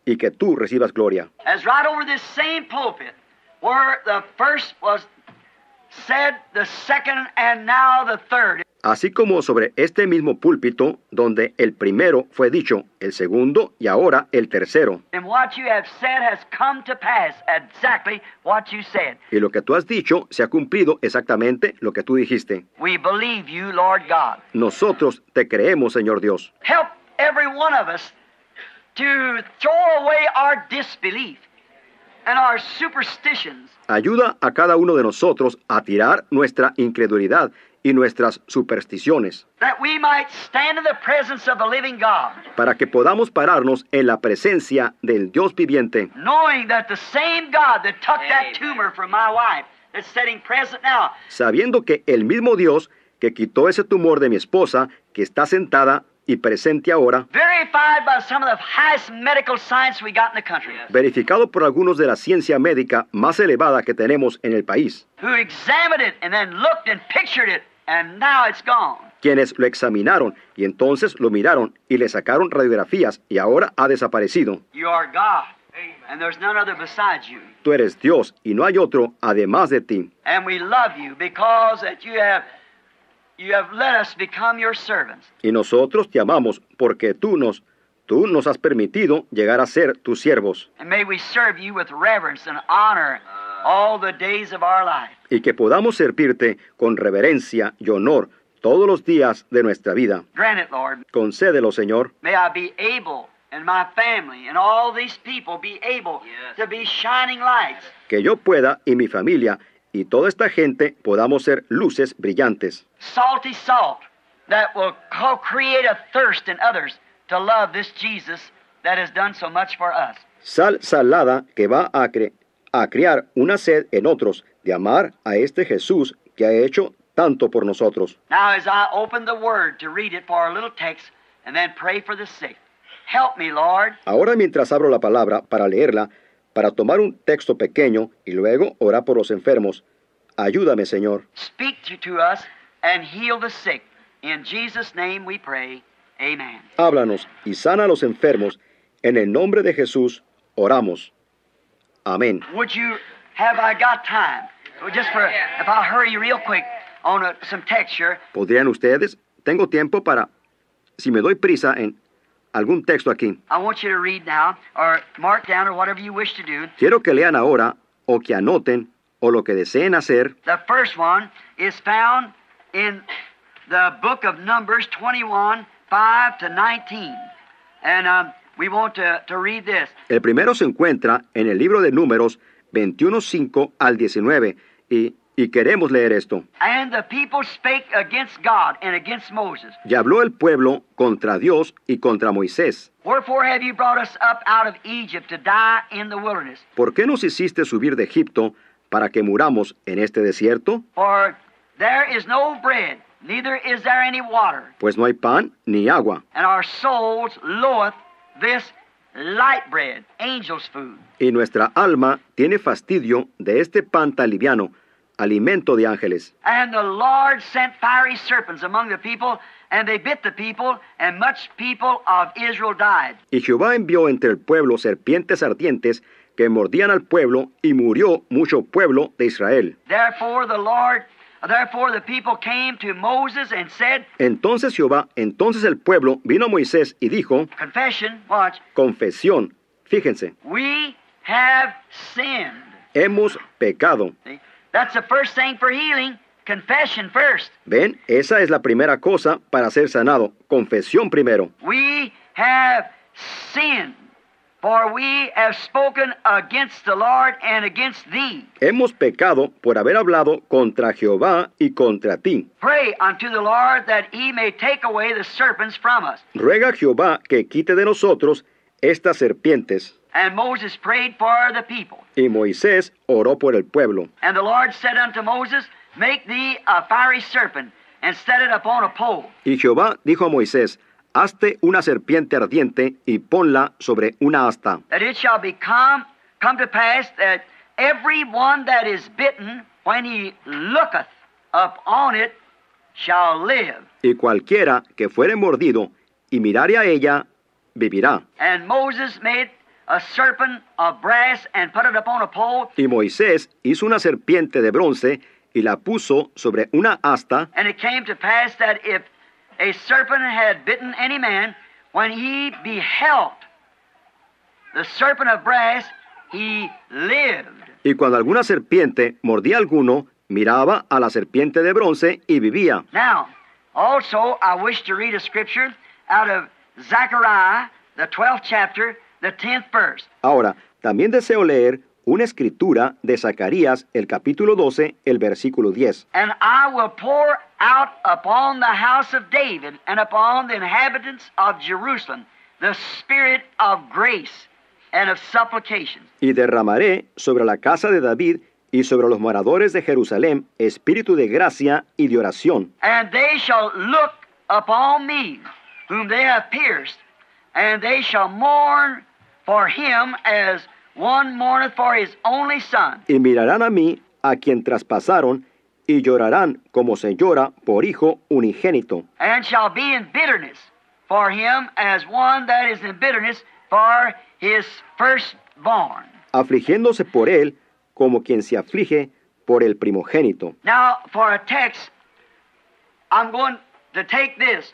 y que tú recibas gloria. As right over this same pulpit, where the first was said, the second, and now the third. Así como sobre este mismo púlpito, donde el primero fue dicho, el segundo y ahora el tercero. And what you have said has come to pass, exactly what you said. Y lo que tú has dicho se ha cumplido exactamente lo que tú dijiste. We believe you, Lord God. Nosotros te creemos, Señor Dios. Help every one of us to throw away our disbelief and our superstitions. Ayuda a cada uno de nosotros a tirar nuestra incredulidad y nuestras supersticiones, That we might stand in the presence of the living God, para que podamos pararnos en la presencia del Dios viviente, knowing that the same God that took that tumor from my wife that's sitting present now, sabiendo que el mismo Dios que quitó ese tumor de mi esposa, que está sentada y presente ahora, verified by some of the highest medical science we got in the country, verificado por algunos de la ciencia médica más elevada que tenemos en el país, who examined it and then looked and pictured it, and now it's gone. quienes lo examinaron y entonces lo miraron y le sacaron radiografías y ahora ha desaparecido. You are God, and there's none other besides you. Tú eres Dios y no hay otro además de ti. And we love you because that you have you have let us become your servants. Y nosotros te amamos porque tú nos, tú nos has permitido llegar a ser tus siervos. And may we serve you with reverence and honor all the days of our life. Y que podamos servirte con reverencia y honor todos los días de nuestra vida. Grant it, Lord. Concédelo, Señor. May I be able, and my family, and all these people be able to be shining lights. Que yo pueda y mi familia y toda esta gente podamos ser luces brillantes. Salty salt that will co- create a thirst in others to love this Jesus that has done so much for us. Sal salada que va a, cre- a crear una sed en otros de amar a este Jesús que ha hecho tanto por nosotros. Now as I open the Word to read it for our little text and then pray for the sick, help me, Lord. Ahora mientras abro la palabra para leerla, para tomar un texto pequeño y luego orar por los enfermos, ayúdame, Señor. Speak to, to us and heal the sick. In Jesus' name we pray. Amen. Háblanos y sana a los enfermos. En el nombre de Jesús, oramos. Amén. Would you, have I got time? Just for, if I'll hurry real quick on a, some text here. ¿Podrían ustedes? Tengo tiempo para, si me doy prisa en algún texto aquí. I want you to read now, or mark down, or whatever you wish to do. Quiero que lean ahora, o que anoten, o lo que deseen hacer. The first one is found in the book of Numbers twenty-one, five to nineteen. And um, we want to, to read this. El primero se encuentra en el libro de Números veintiuno, cinco al diecinueve, y, y queremos leer esto. And the people spake against God and against Moses. Y habló el pueblo contra Dios y contra Moisés. Wherefore have you brought us up out of Egypt to die in the wilderness? ¿Por qué nos hiciste subir de Egipto para que muramos en este desierto? For there is no bread, neither is there any water. Pues no hay pan ni agua, And our souls loath this light bread, angels' food. y nuestra alma tiene fastidio de este pan tan liviano, alimento de ángeles. And the Lord sent fiery serpents among the people, and they bit the people, and much people of Israel died. Y Jehová envió entre el pueblo serpientes ardientes que mordían al pueblo, y murió mucho pueblo de Israel. Therefore the Lord, therefore the people came to Moses and said, Entonces Jehová, entonces el pueblo vino a Moisés y dijo, confession, watch, confesión, fíjense, we have sinned. hemos pecado. See? That's the first thing for healing, confession first. Ven, esa es la primera cosa para ser sanado, confesión primero. We have sinned, for we have spoken against the Lord and against thee. Hemos pecado por haber hablado contra Jehová y contra ti. Pray unto the Lord that he may take away the serpents from us. Ruega a Jehová que quite de nosotros estas serpientes. And Moses prayed for the people. Y Moisés oró por el pueblo. And the Lord said unto Moses, make thee a fiery serpent, and set it upon a pole. Y Jehová dijo a Moisés, hazte una serpiente ardiente y ponla sobre una asta. That it shall become come to pass that every one that is bitten, when he looketh upon it, shall live. Y cualquiera que fuere mordido y mirare a ella, vivirá. And Moses made a serpent of brass and put it upon a pole. Y Moisés hizo una serpiente de bronce y la puso sobre una asta. And it came to pass that if a serpent had bitten any man, when he beheld the serpent of brass, he lived. Y cuando alguna serpiente mordía a alguno, miraba a la serpiente de bronce y vivía. Now, also, I wish to read a scripture out of Zechariah, the twelfth chapter, the tenth verse. Ahora, también deseo leer una escritura de Zacarías, el capítulo doce, el versículo diez. And I will pour out upon the house of David and upon the inhabitants of Jerusalem the spirit of grace and of supplication. Y derramaré sobre la casa de David y sobre los moradores de Jerusalén espíritu de gracia y de oración. And they shall look upon me, whom they have pierced, and they shall mourn for him as one mourneth for his only son. Y mirarán a mí, a quien traspasaron, y llorarán como se llora por hijo unigénito. And shall be in bitterness for him as one that is in bitterness for his firstborn. Afligiéndose por él, como quien se aflige por el primogénito. Now, for a text, I'm going to take this.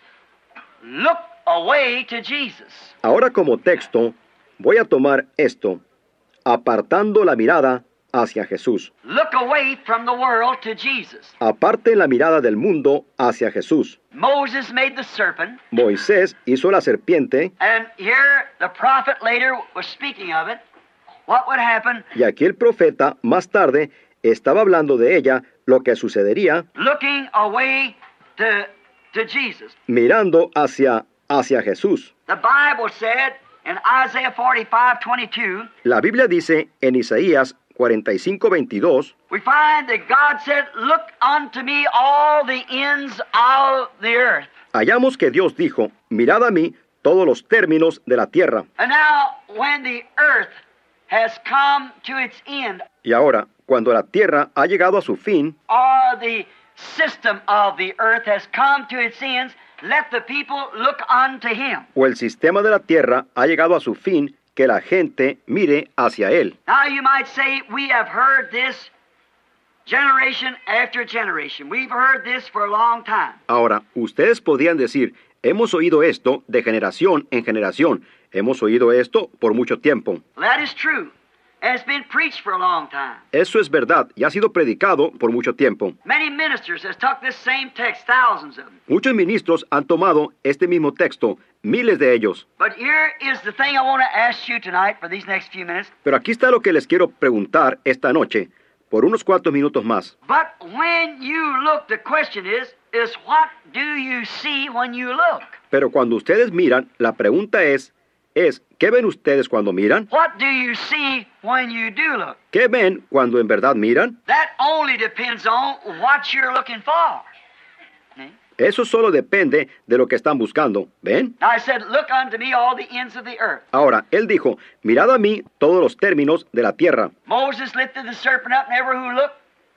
Look away to Jesus. Ahora como texto, voy a tomar esto, apartando la mirada hacia Jesús. Look away from the world to Jesus. Aparte la mirada del mundo hacia Jesús. Moses made the serpent, Moisés hizo la serpiente, and here the prophet later was speaking of it. What would happen? y aquí el profeta, más tarde, estaba hablando de ella, lo que sucedería, Looking away to, to Jesus. mirando hacia, hacia Jesús. The Bible said in Isaiah forty-five twenty-two, La Biblia dice en Isaías cuarenta y cinco veintidós, we find that God said, look unto me all the ends of the earth. hallamos que Dios dijo, mirad a mí todos los términos de la tierra. And now, when the earth has come to its end, Y ahora, cuando la tierra ha llegado a su fin, or the system of the earth has come to its ends, let the people look unto him. o el sistema de la tierra ha llegado a su fin, que la gente mire hacia él. Now you might say, we have heard this generation after generation. We've heard this for a long time. Ahora, ustedes podrían decir, hemos oído esto de generación en generación. Hemos oído esto por mucho tiempo. Well, that is true. And it's been preached for a long time. Eso es verdad y ha sido predicado por mucho tiempo. Many ministers has took this same text, thousands of them. Muchos ministros han tomado este mismo texto, miles de ellos. But here is the thing I want to ask you tonight for these next few minutes. Pero aquí está lo que les quiero preguntar esta noche, por unos cuantos minutos más. But when you look, the question is, is what do you see when you look? Pero cuando ustedes miran, la pregunta es, es, ¿qué ven ustedes cuando miran? What do you see when you do look? ¿Qué ven cuando en verdad miran? That only depends on what you're looking for. See? Eso solo depende de lo que están buscando. ¿Ven? Now I said, look unto me all the ends of the earth. Ahora, él dijo, mirad a mí todos los términos de la tierra. Moses lifted the serpent up, and every who looked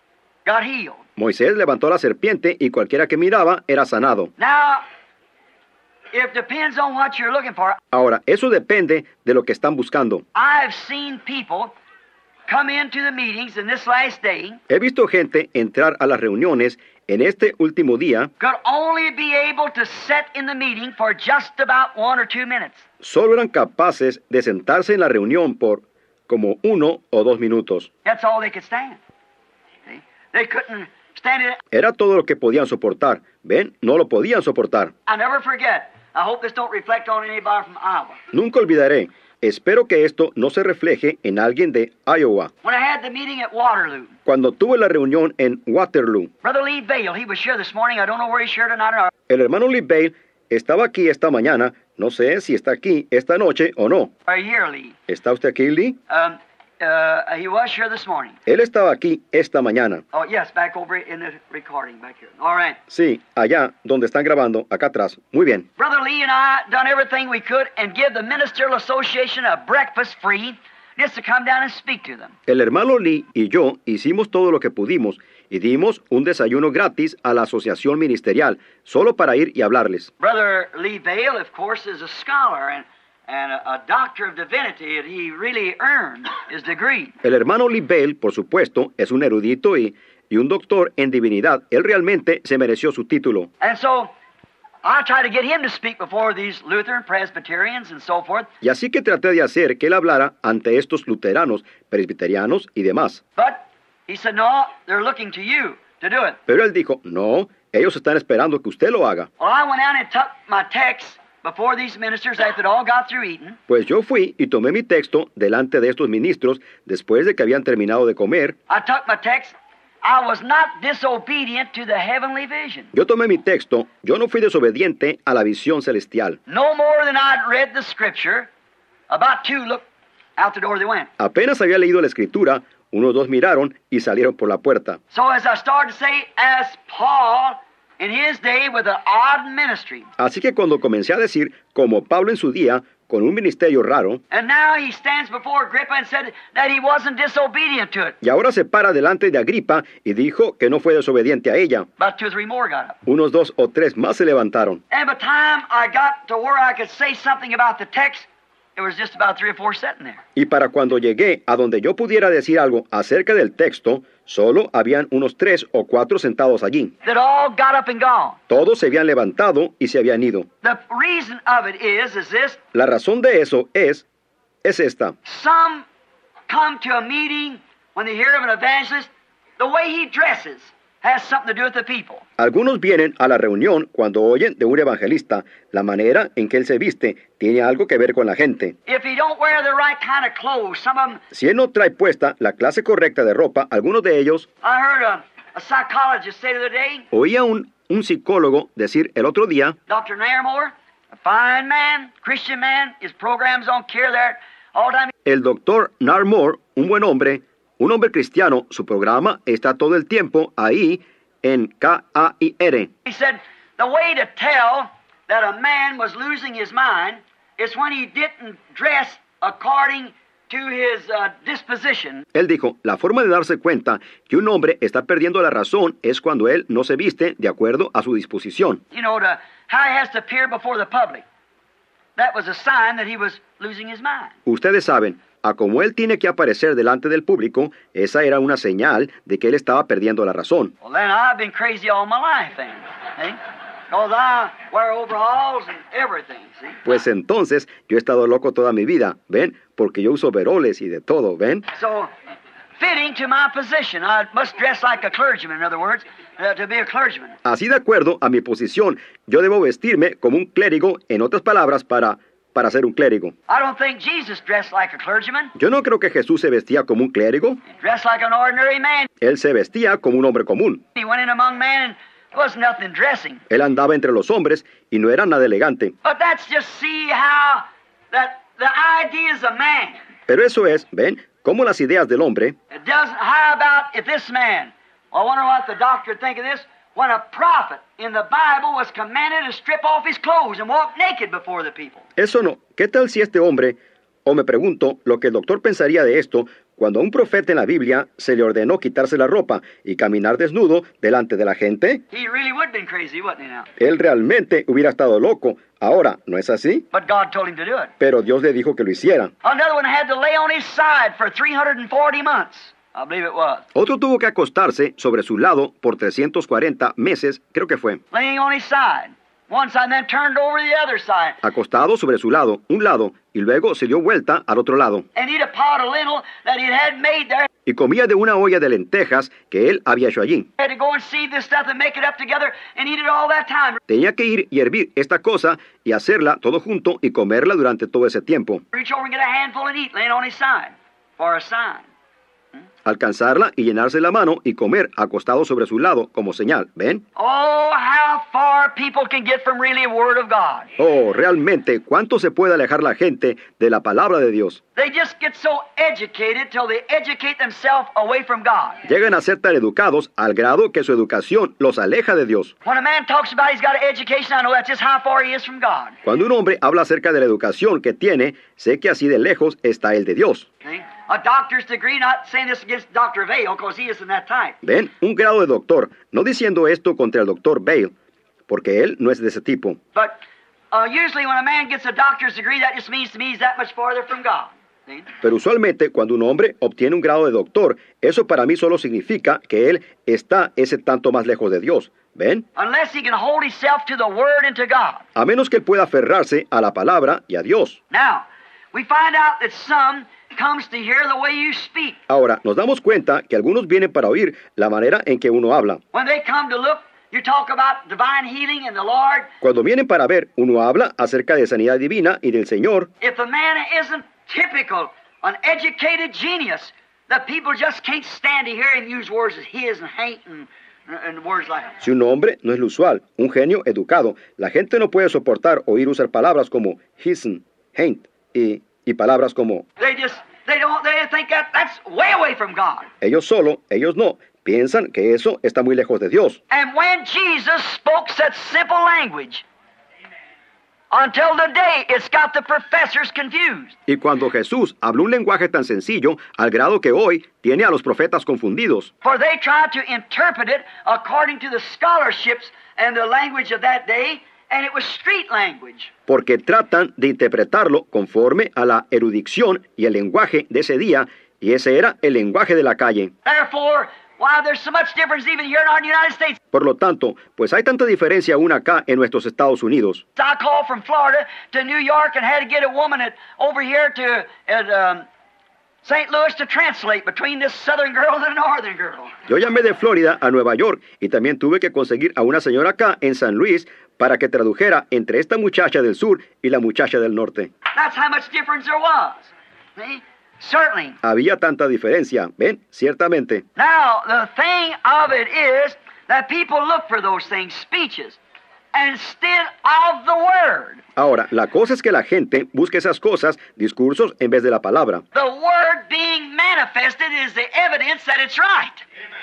got healed. Moisés levantó la serpiente y cualquiera que miraba era sanado. Now, it depends on what you're looking for. Ahora, eso depende de lo que están buscando. I've seen people come into the meetings in this last day He visto gente entrar a las reuniones en este último día, could only be able to sit in the meeting for just about one or two minutes. solo eran capaces de sentarse en la reunión por como uno o dos minutos. That's all they could stand. See? They couldn't stand it. Era todo lo que podían soportar. ¿Ven? No lo podían soportar. I'll never forget. I hope this don't reflect on anybody from Iowa. Nunca olvidaré. Espero que esto no se refleje en alguien de Iowa. When I had the meeting at Waterloo, Cuando tuve la reunión en Waterloo, Brother Lee Vale, he was here this morning. I don't know where he's here tonight. Or el hermano Lee Bale estaba aquí esta mañana. No sé si está aquí esta noche o no. or here, Lee. ¿Está usted aquí, Lee? Um, uh, he was here this morning. Él estaba aquí esta mañana. Oh, yes, back over in the recording back here. All right. Sí, allá donde están grabando, acá atrás. Muy bien. Brother Lee and I done everything we could and give the Ministerial Association a breakfast free just to come down and speak to them. El hermano Lee y yo hicimos todo lo que pudimos y dimos un desayuno gratis a la asociación ministerial, solo para ir y hablarles. Brother Lee Vale, of course, is a scholar and, and a, a doctor of divinity, and he really earned his degree. El hermano Lee Bale, por supuesto, es un erudito y, y un doctor en divinidad. Él realmente se mereció su título. And so I tried to get him to speak before these Lutheran Presbyterians and so forth. Y así que traté de hacer que él hablara ante estos luteranos, presbiterianos y demás. But he said, no, they're looking to you to do it. Pero él dijo, no, ellos están esperando que usted lo haga. Well, I went out and took my text before these ministers after it all got through eating. Pues yo fui y tomé mi texto delante de estos ministros después de que habían terminado de comer. I took my text. I was not disobedient to the heavenly vision. Yo tomé mi texto, yo no fui desobediente a la visión celestial. No more than I'd read the scripture, about two looked out the door they went. Apenas había leído la escritura, unos dos miraron y salieron por la puerta. So as I started to say, as Paul in his day with an odd ministry. Así que cuando comencé a decir, como Pablo en su día, con un ministerio raro, And now he stands before Agrippa and said that he wasn't disobedient to it. y ahora se para delante de Agripa y dijo que no fue desobediente a ella. About two or three more got up. Unos dos o tres más se levantaron. And by the time I got to where I could say something about the text, it was just about three or four sitting there. Y para cuando llegué a donde yo pudiera decir algo acerca del texto, solo habían unos tres o cuatro sentados allí. That all got up and gone. Todos se habían levantado y se habían ido. The reason of it is, is this, La razón de eso es, es esta. some come to a meeting when they hear of an evangelist, the way he dresses has something to do with the people. Algunos vienen a la reunión cuando oyen de un evangelista. La manera en que él se viste tiene algo que ver con la gente. If he don't wear the right kind of clothes, some of them, Si él no trae puesta la clase correcta de ropa, algunos de ellos, I heard a, a psychologist say the other day, oía un, un psicólogo decir el otro día, Doctor Nairmore, a fine man, Christian man, his programs on care there all the time. el doctor Narmore, un buen hombre, un hombre cristiano, su programa está todo el tiempo ahí en K A I R. He said, the way to tell that a man was losing his mind is when he didn't dress according to his uh, disposition. Él dijo, la forma de darse cuenta que un hombre está perdiendo la razón es cuando él no se viste de acuerdo a su disposición. You know, to, how he has to appear before the public. That was a sign that he was losing his mind. Ustedes saben, a como él tiene que aparecer delante del público, esa era una señal de que él estaba perdiendo la razón. Well, then I've been crazy all my life, then. See? Because I wear overalls and everything, see? Pues entonces yo he estado loco toda mi vida, ¿ven? Porque yo uso veroles y de todo, ¿ven? So, fitting to my position, I must dress like a clergyman, in other words, uh, to be a clergyman. Así de acuerdo a mi posición, yo debo vestirme como un clérigo, en otras palabras, para, para ser un clérigo. I don't think Jesus dressed like a clergyman. Yo no creo que Jesús se vestía como un clérigo, He dressed like an ordinary man. él se vestía como un hombre común. He went in among men and there was nothing dressing. Él andaba entre los hombres y no era nada elegante. But that's just see how that the ideas of man. Pero eso es, ¿ven? Cómo las ideas del hombre, It doesn't. How about if this man? Well, I wonder what the doctor would think of this. When a prophet in the Bible was commanded to strip off his clothes and walk naked before the people. eso no. ¿Qué tal si este hombre, o me pregunto, lo que el doctor pensaría de esto, cuando a un profeta en la Biblia se le ordenó quitarse la ropa y caminar desnudo delante de la gente? He really would have been crazy, wouldn't he now? Él realmente hubiera estado loco. Ahora, ¿no es así? But God told him to do it. Pero Dios le dijo que lo hiciera. Another one had to lay on his side for three hundred forty months. I believe it was. Otro tuvo que acostarse sobre su lado por trescientos cuarenta meses, creo que fue. Laying on his side. One side and then turned over to the other side. Acostado sobre su lado, un lado, y luego se dio vuelta al otro lado. And eat a pot of lentil that he had made there. Y comía de una olla de lentejas que él había hecho allí. Had to go and sieve this stuff and make it up together and eat it all that time. Tenía que ir y hervir esta cosa y hacerla todo junto y comerla durante todo ese tiempo. Reach over and get a handful and eat, laying on his side for a sign. Alcanzarla y llenarse la mano y comer acostado sobre su lado como señal. ¿Ven? Oh, how far people can get from really a word of God. Oh, realmente, ¿cuánto se puede alejar la gente de la palabra de Dios? They just get so educated till they educate themselves away from God. Llegan a ser tan educados al grado que su educación los aleja de Dios. When a man talks about he's got an education, I know that's just how far he is from God. Cuando un hombre habla acerca de la educación que tiene, sé que así de lejos está el de Dios. See? A doctor's degree, not saying this against Doctor Vail, because he isn't that type. ¿Ven? Un grado de doctor, no diciendo esto contra el doctor Bale, porque él no es de ese tipo. But uh, usually when a man gets a doctor's degree, that just means to me he's that much farther from God. See? Pero usualmente cuando un hombre obtiene un grado de doctor, eso para mí solo significa que él está ese tanto más lejos de Dios. ¿Ven? Unless he can hold himself to the Word and to God. A menos que él pueda aferrarse a la palabra y a Dios. Now, we find out that some comes to hear the way you speak. Ahora, nos damos cuenta que algunos vienen para oír la manera en que uno habla. When they come to look, you talk about divine healing and the Lord. Cuando vienen para ver, uno habla acerca de sanidad divina y del Señor. If a man isn't typical, an educated genius, the people just can't stand to hear him use words as his and hate and, and words like that. Si un hombre no es lo usual, un genio educado, la gente no puede soportar oír usar palabras como hisen, haint y, y palabras como They just, they don't, they think that that's way away from God. ellos solo, ellos no. Piensan que eso está muy lejos de Dios. And when Jesus spoke such simple language, until today, it's got the professors confused. Y cuando Jesús habló un lenguaje tan sencillo, al grado que hoy tiene a los profetas confundidos, For they tried to interpret it according to the scholarships and the language of that day, and it was street language. porque tratan de interpretarlo conforme a la erudición y el lenguaje de ese día, y ese era el lenguaje de la calle. Therefore, why there's so much difference even here in our United States. Por lo tanto, pues hay tanta diferencia aún acá en nuestros Estados Unidos. I called from Florida to New York and had to get a woman at, over here to at, um, Saint Louis to translate between this southern girl and the northern girl. Yo llamé de Florida a Nueva York y también tuve que conseguir a una señora acá en San Luis para que tradujera entre esta muchacha del sur y la muchacha del norte. That's how much difference there was. See? Certainly. Había tanta diferencia, ¿ven? Ciertamente. Now, the thing of it is that people look for those things, speeches, instead of the Word. Ahora, la cosa es que la gente busca esas cosas, discursos, en vez de la palabra. The Word being manifested is the evidence that it's right.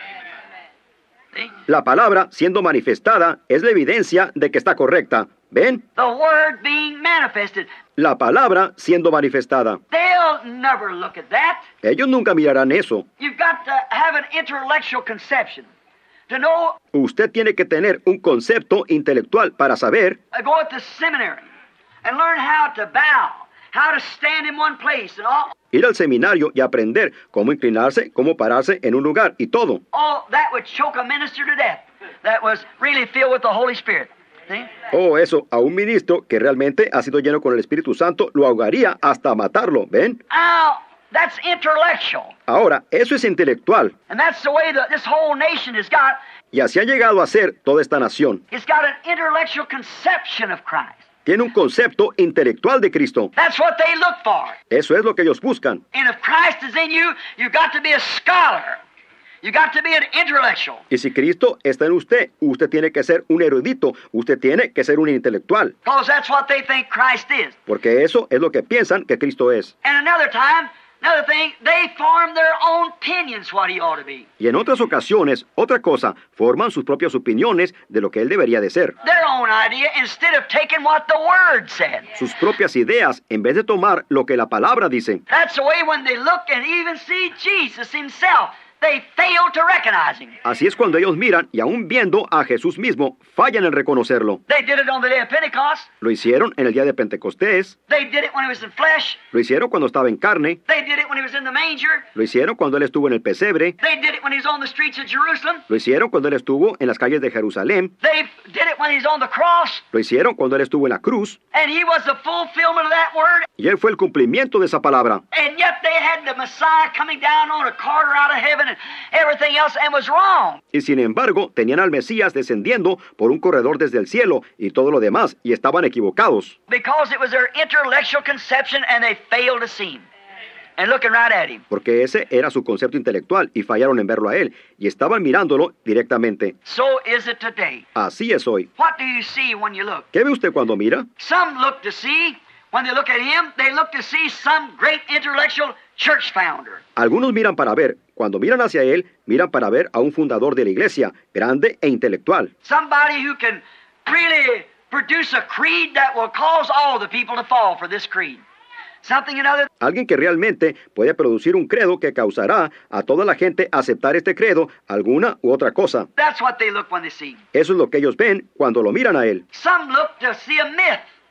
See? La palabra, siendo manifestada, es la evidencia de que está correcta. ¿Ven? The Word being manifested. La palabra siendo manifestada. They'll never look at that. Ellos nunca mirarán eso. You've got to have an intellectual conception to know, Usted tiene que tener un concepto intelectual para saber, uh, go at the seminary and learn how to bow, how to stand in one place and all. ir al seminario y aprender cómo inclinarse, cómo pararse en un lugar y todo. All that would choke a minister to death that was really filled with the Holy Spirit. See? Oh, eso, a un ministro que realmente ha sido lleno con el Espíritu Santo lo ahogaría hasta matarlo, ¿ven? Now, that's intellectual. Ahora, eso es intelectual. And that's the way that this whole nation has got. Y así ha llegado a ser toda esta nación. It's got an intellectual conception of Christ. Tiene un concepto intelectual de Cristo. That's what they look for. Eso es lo que ellos buscan. And if Christ is in you, you've got to be a scholar. You've got to be an intellectual. Y si Cristo está en usted, usted tiene que ser un erudito, usted tiene que ser un intelectual. Because that's what they think Christ is. Porque eso es lo que piensan que Cristo es. And another time, another thing, they form their own opinions what he ought to be. Y en otras ocasiones, otra cosa, forman sus propias opiniones de lo que él debería de ser. Their own idea instead of taking what the Word said. Sus propias ideas, en vez de tomar lo que la palabra dice. That's the way when they look and even see Jesus himself, they fail to recognize him. Así es cuando ellos miran y aún viendo a Jesús mismo, fallan en reconocerlo. They did it on the day of Pentecost. Lo hicieron en el día de Pentecostés, They did it when he was in flesh. lo hicieron cuando estaba en carne, They did it when he was in the manger. lo hicieron cuando él estuvo en el pesebre, They did it when he was on the streets of Jerusalem. lo hicieron cuando él estuvo en las calles de Jerusalén, They did it when he was on the cross. lo hicieron cuando él estuvo en la cruz, And he was the fulfillment of that word. y él fue el cumplimiento de esa palabra. And yet they had the Messiah coming down on a carter out of heaven and everything else and was wrong. Y sin embargo, tenían al Mesías descendiendo por un corredor desde el cielo y todo lo demás, y estaban equivocados. Because it was their intellectual conception and they failed to see him. And looking right at him. Porque ese era su concepto intelectual y fallaron en verlo a él, y estaban mirándolo directamente. So is it today. Así es hoy. What do you see when you look? ¿Qué ve usted cuando mira? Some look to see, when they look at him, they look to see some great intellectual church founder. Algunos miran para ver. Cuando miran hacia él, miran para ver a un fundador de la iglesia, grande e intelectual. Somebody who can really produce a creed that will cause all the people to fall for this creed. Something another. Alguien que realmente puede producir un credo que causará a toda la gente aceptar este credo, alguna u otra cosa. That's what they look when they see. Eso es lo que ellos ven cuando lo miran a él. Some look to see a myth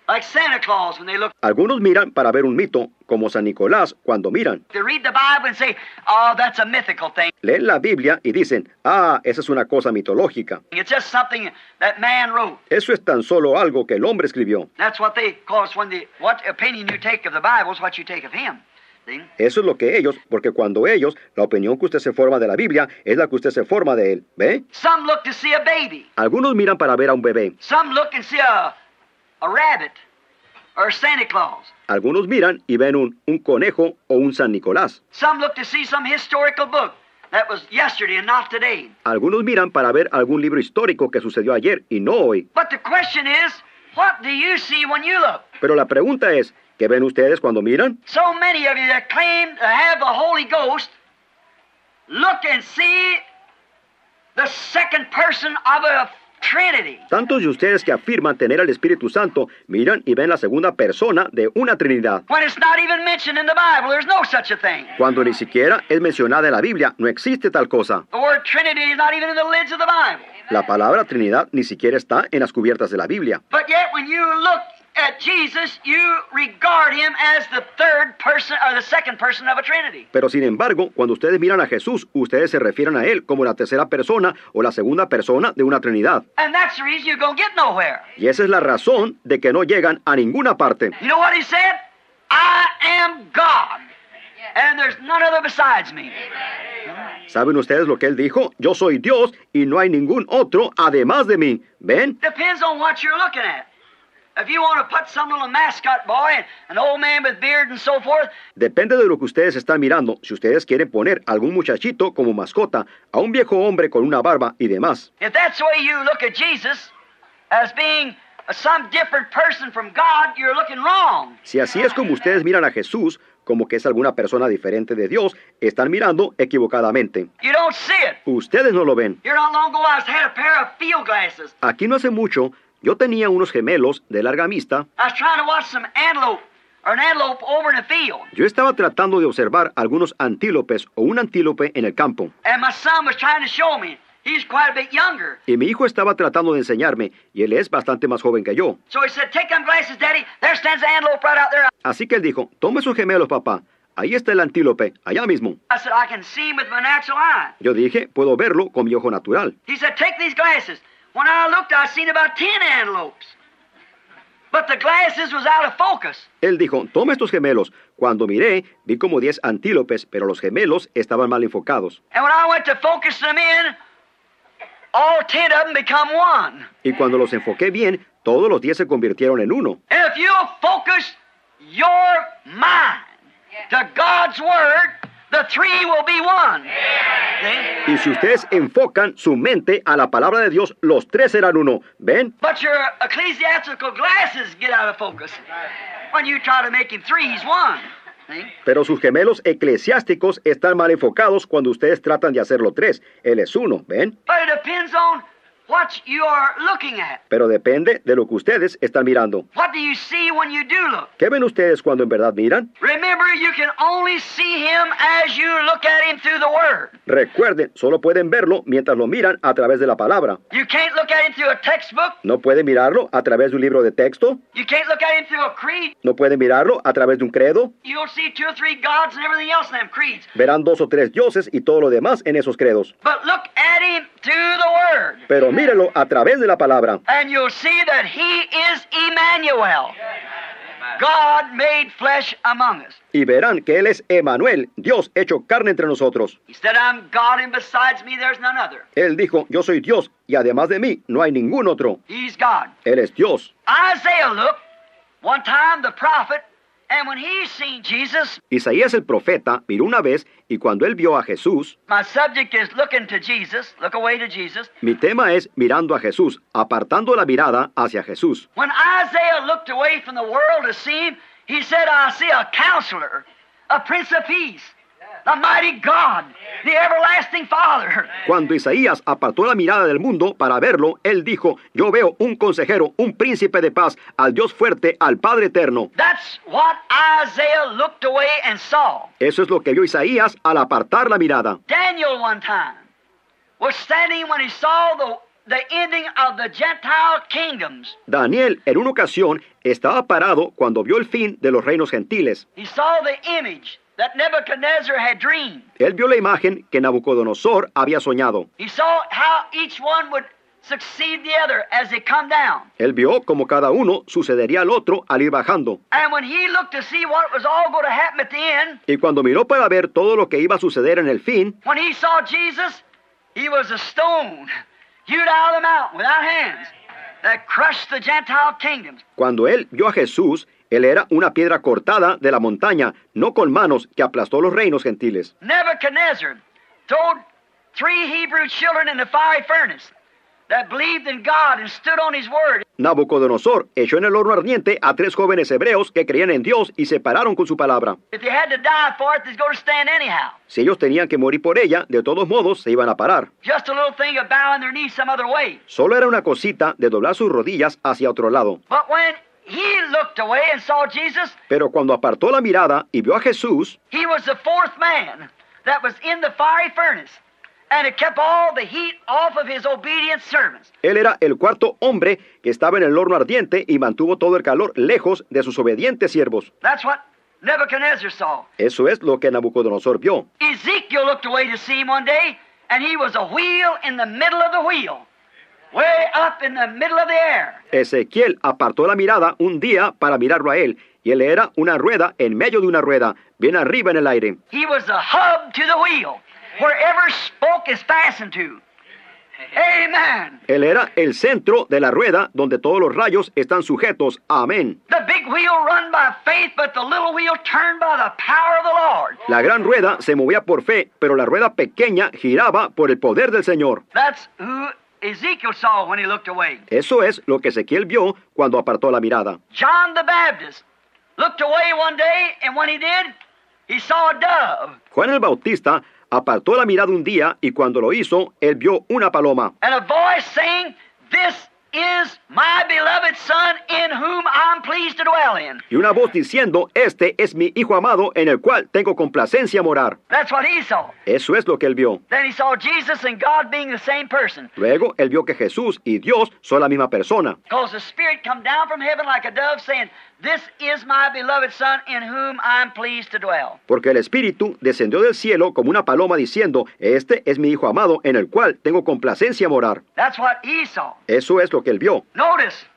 like Santa Claus when they look. Algunos miran para ver un mito, como San Nicolás cuando miran. They read the Bible and say, "Oh, that's a mythical thing. Leen la Biblia y dicen, ah, esa es una cosa mitológica. It's just something that man wrote." Eso es tan solo algo que el hombre escribió. That's what they call us when the what opinion you take of the Bible is what you take of him. See? Eso es lo que ellos, porque cuando ellos, la opinión que usted se forma de la Biblia es la que usted se forma de él. ¿Ve? Some look to see a baby. Algunos miran para ver a un bebé. Some look and see a a rabbit or Santa Claus. Algunos miran y ven un, un conejo o un San Nicolás. Some look to see some historical book that was yesterday and not today. Algunos miran para ver algún libro histórico que sucedió ayer y no hoy. But the question is, what do you see when you look? Pero la pregunta es, ¿qué ven ustedes cuando miran? So many of you that claim to have the Holy Ghost look and see the second person of a Trinity. Tantos de ustedes que afirman tener al Espíritu Santo miran y ven la segunda persona de una Trinidad. When it's not even mentioned in the Bible, there's no such a thing. Cuando ni siquiera es mencionada en la Biblia, no existe tal cosa. The word Trinity is not even in the lids of the Bible. La palabra Trinidad ni siquiera está en las cubiertas de la Biblia. But yet when you look at Jesus, you regard him as the third person or the second person of a Trinity. Pero sin embargo, cuando ustedes miran a Jesús, ustedes se refieren a él como la tercera persona o la segunda persona de una Trinidad. And that's the reason you don't get nowhere. Y esa es la razón de que no llegan a ninguna parte. You know what he said? I am God, and there's none other besides me. ¿Saben ustedes lo que él dijo? Yo soy Dios y no hay ningún otro además de mí. ¿Ven? Depends on what you're looking at. If you want to put some little mascot boy and an old man with beard and so forth. Depende de lo que ustedes están mirando. Si ustedes quieren poner algún muchachito como mascota, a un viejo hombre con una barba y demás. If that's the way you look at Jesus as being some different person from God, you're looking wrong. Si así es como ustedes miran a Jesús, como que es alguna persona diferente de Dios, están mirando equivocadamente. You don't see it. Ustedes no lo ven. Here not long ago I had a pair of field glasses. Aquí no hace mucho, yo tenía unos gemelos de larga vista. I was trying to watch some antelope or an antelope over in the field. Yo estaba tratando de observar algunos antílopes o un antílope en el campo. And my son was trying to show me. He's quite a bit younger. Y mi hijo estaba tratando de enseñarme, y él es bastante más joven que yo. So he said, "Take them glasses, Daddy. There stands the antelope right out there." Así que él dijo, tome sus gemelos, papá. Ahí está el antílope, allá mismo. I said, "I can see him with my natural eye." Yo dije, puedo verlo con mi ojo natural. He said, "Take these glasses." When I looked, I seen about ten antelopes. But the glasses was out of focus. Él dijo, toma estos gemelos. Cuando miré, vi como diez antílopes, pero los gemelos estaban mal enfocados. And when I went to focus them in, all ten of them become one. Y cuando los enfoqué bien, todos los diez se convirtieron en uno. And if you focus your mind to God's Word, the three will be one. See? Y si ustedes enfocan su mente a la palabra de Dios, los tres serán uno. ¿Ven? But your ecclesiastical glasses get out of focus. When you try to make him three, he's one. See? Pero sus gemelos eclesiásticos están mal enfocados cuando ustedes tratan de hacerlo tres. Él es uno. ¿Ven? But it depends on what you are looking at. Pero depende de lo que ustedes están mirando. What do you see when you do look? ¿Qué ven ustedes cuando en verdad miran? Remember, you can only see him as you look at him through the Word. Recuerden, solo pueden verlo mientras lo miran a través de la palabra. You can't look at him through a textbook. No pueden mirarlo a través de un libro de texto. You can't look at him through a creed. No pueden mirarlo a través de un credo. You'll see two or three gods and everything else in them creeds. Verán dos o tres dioses y todo lo demás en esos credos. But look at him through the Word. Pero mírenlo a través de la palabra. And you'll see that he is Emmanuel. God made flesh among us. Y verán que Él es Emanuel, Dios hecho carne entre nosotros. He said, I'm God and besides me there's none other. Él dijo, yo soy Dios y además de mí no hay ningún otro. He's God. Él es Dios. Isaiah looked, one time the prophet, and when he seen Jesus, Isaías el profeta miró una vez y cuando él vio a Jesús, my subject is looking to Jesus, look away to Jesus. mi tema es mirando a Jesús, apartando la mirada hacia Jesús. When Isaiah looked away from the world to see him, he said, I see a counselor, a prince of peace, the mighty God, the everlasting Father. Cuando Isaías apartó la mirada del mundo para verlo, él dijo, yo veo un consejero, un príncipe de paz, al Dios fuerte, al Padre eterno. That's what Isaiah looked away and saw. Eso es lo que vio Isaías al apartar la mirada. Daniel one time was standing when he saw the the ending of the Gentile kingdoms. Daniel, en una ocasión, estaba parado cuando vio el fin de los reinos gentiles. He saw the image that Nebuchadnezzar had dreamed. Él vio la imagen que Nabucodonosor había soñado. He saw how each one would succeed the other as they come down. Él vio como cada uno sucedería al otro al ir bajando. And when he looked to see what was all going to happen at the end, Y cuando miró para ver todo lo que iba a suceder en el fin, when he saw Jesus, he was a stone hewed out of the mountain without hands that crushed the Gentile kingdoms. cuando él vio a Jesús, él era una piedra cortada de la montaña, no con manos, que aplastó los reinos gentiles. Nebuchadnezzar told three Hebrew children in the fiery furnace that believed in God and stood on His word. Nabucodonosor echó en el horno ardiente a tres jóvenes hebreos que creían en Dios y se pararon con su palabra. If they had to die for it, they's going to stand anyhow. Si ellos tenían que morir por ella, de todos modos se iban a parar. Just a little thing of bowing their knees some other way. Solo era una cosita de doblar sus rodillas hacia otro lado. But when he looked away and saw Jesus, Pero cuando apartó la mirada y vio a Jesús, he was the fourth man that was in the fiery furnace, and it kept all the heat off of his obedient servants. él era el cuarto hombre que estaba en el horno ardiente y mantuvo todo el calor lejos de sus obedientes siervos. That's what Nebuchadnezzar saw. Eso es lo que Nabucodonosor vio. Ezekiel looked away to see him one day, and he was a wheel in the middle of the wheel, way up in the middle of the air. Ezequiel apartó la mirada un día para mirarlo a él, y él era una rueda en medio de una rueda, bien arriba en el aire. He was the hub to the wheel, wherever spoke is fastened to. Amen. Él era el centro de la rueda donde todos los rayos están sujetos. Amén. The big wheel run by faith, but the little wheel turned by the power of the Lord. La gran rueda se movía por fe, pero la rueda pequeña giraba por el poder del Señor. That's who Ezekiel saw when he looked away. Eso es lo que Ezequiel vio cuando apartó la mirada. John the Baptist looked away one day, and when he did, he saw a dove. Juan el Bautista apartó la mirada un día y cuando lo hizo, él vio una paloma. And a voice saying, "This is my beloved Son, in whom I'm pleased to dwell in." Y una voz diciendo, este es mi Hijo amado en el cual tengo complacencia morar. That's what he saw. Eso es lo que él vio. Then he saw Jesus and God being the same person. Luego, él vio que Jesús y Dios son la misma persona. Because the Spirit come down from heaven like a dove saying, "This is my beloved Son, in whom I'm pleased to dwell." Porque el Espíritu descendió del cielo como una paloma diciendo, este es mi Hijo amado en el cual tengo complacencia morar. That's what he saw. Eso es lo que él vio. Notice,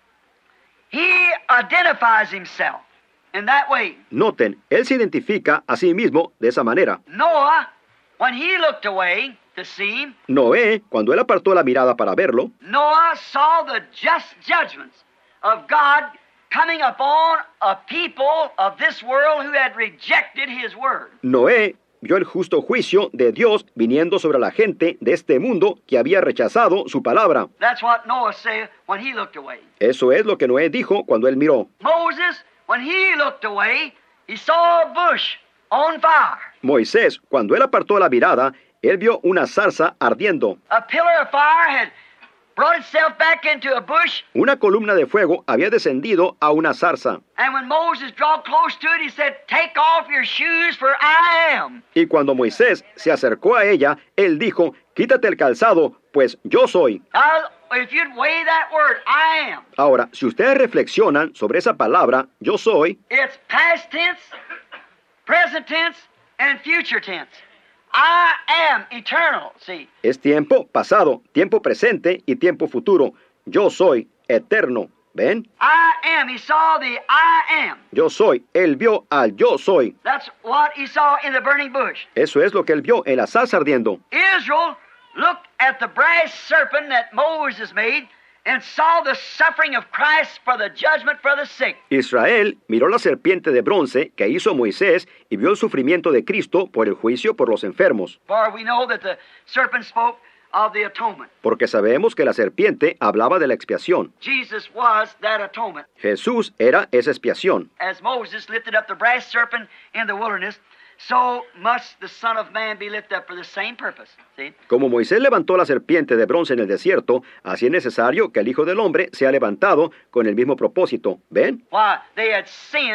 he identifies himself in that way. Noten, él se identifica a sí mismo de esa manera. Noah, when he looked away to see him, Noé, cuando él apartó la mirada para verlo, Noah saw the just judgments of God coming upon a people of this world who had rejected his word. Noé vio el justo juicio de Dios viniendo sobre la gente de este mundo que había rechazado su palabra. That's what Noah said when he looked away. Eso es lo que Noé dijo cuando él miró. Moses, when he looked away, he saw a bush on fire. Moisés, cuando él apartó la mirada, él vio una zarza ardiendo. A pillar of fire had brought itself back into a bush, Una columna de fuego había descendido a una zarza. and when Moses drew close to it, he said, "Take off your shoes, for I am." Y cuando Moisés se acercó a ella, él dijo, quítate el calzado, pues yo soy. Now, if you'd weigh that word, I am, Ahora, si ustedes reflexionan sobre esa palabra, yo soy, it's past tense, present tense, and future tense. I am eternal, see. es tiempo pasado, tiempo presente y tiempo futuro. Yo soy eterno. ¿Ven? I am. He saw the I am. Yo soy. Él vio al yo soy. That's what he saw in the burning bush. Eso es lo que él vio en la zarza ardiendo. Israel looked at the brass serpent that Moses made and saw the suffering of Christ for the judgment for the sick. Israel miró la serpiente de bronce que hizo Moisés y vio el sufrimiento de Cristo por el juicio por los enfermos. For we know that the serpent spoke of the atonement. Porque sabemos que la serpiente hablaba de la expiación. Jesus was that atonement. Jesús era esa expiación. As Moses lifted up the brass serpent in the wilderness, so must the Son of Man be lifted up for the same purpose. See? Como Moisés levantó la serpiente de bronce en el desierto, así es necesario que el Hijo del Hombre sea levantado con el mismo propósito. ¿Ven? Why? They had sinned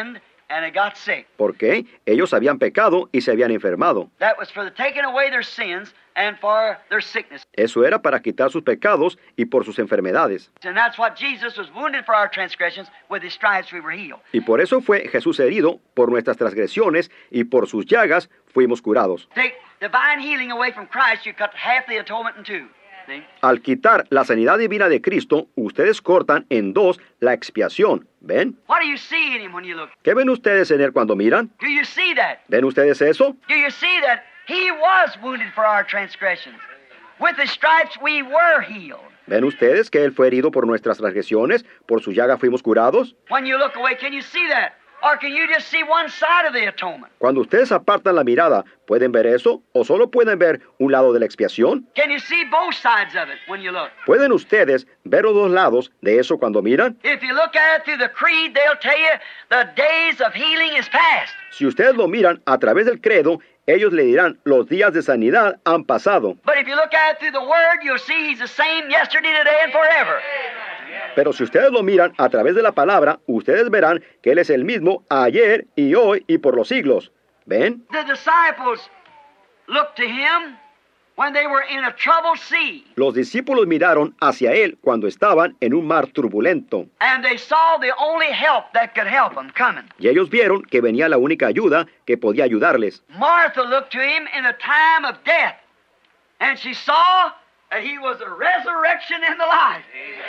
and they got sick. Porque ellos habían pecado y se habían enfermado. That was for the taking away their sins and for their sickness. Eso era para quitar sus pecados y por sus enfermedades. And that's what Jesus was wounded for our transgressions. With his stripes we were healed. Y por eso fue Jesús herido por nuestras transgresiones y por sus llagas fuimos curados. Take divine healing away from Christ, you cut half the atonement in two. See? Al quitar la sanidad divina de Cristo, ustedes cortan en dos la expiación. ¿Ven? What do you see in him when you look? ¿Qué ven ustedes en él cuando miran? Do you see that? ¿Ven ustedes eso? Do you see that he was wounded for our transgressions? With his stripes we were healed. ¿Ven ustedes que él fue herido por nuestras transgresiones? ¿Por su llaga fuimos curados? When you look away, can you see that? Or can you just see one side of the atonement? Cuando ustedes apartan la mirada, ¿pueden ver eso? ¿O solo pueden ver un lado de la expiación? Can you see both sides of it when you look? ¿Pueden ustedes ver los dos lados de eso cuando miran? If you look at it through the creed, they'll tell you the days of healing is past. Si ustedes lo miran a través del credo, ellos le dirán, los días de sanidad han pasado. But if you look at it through the Word, you'll see he's the same yesterday, today, and forever. Pero si ustedes lo miran a través de la palabra, ustedes verán que él es el mismo ayer y hoy y por los siglos. ¿Ven? The disciples looked to him when they were in a troubled sea. Los discípulos miraron hacia él cuando estaban en un mar turbulento. And they saw the only help that could help them coming. Y ellos vieron que venía la única ayuda que podía ayudarles. Martha looked to him in a time of death. And she saw that he was the resurrection and the life.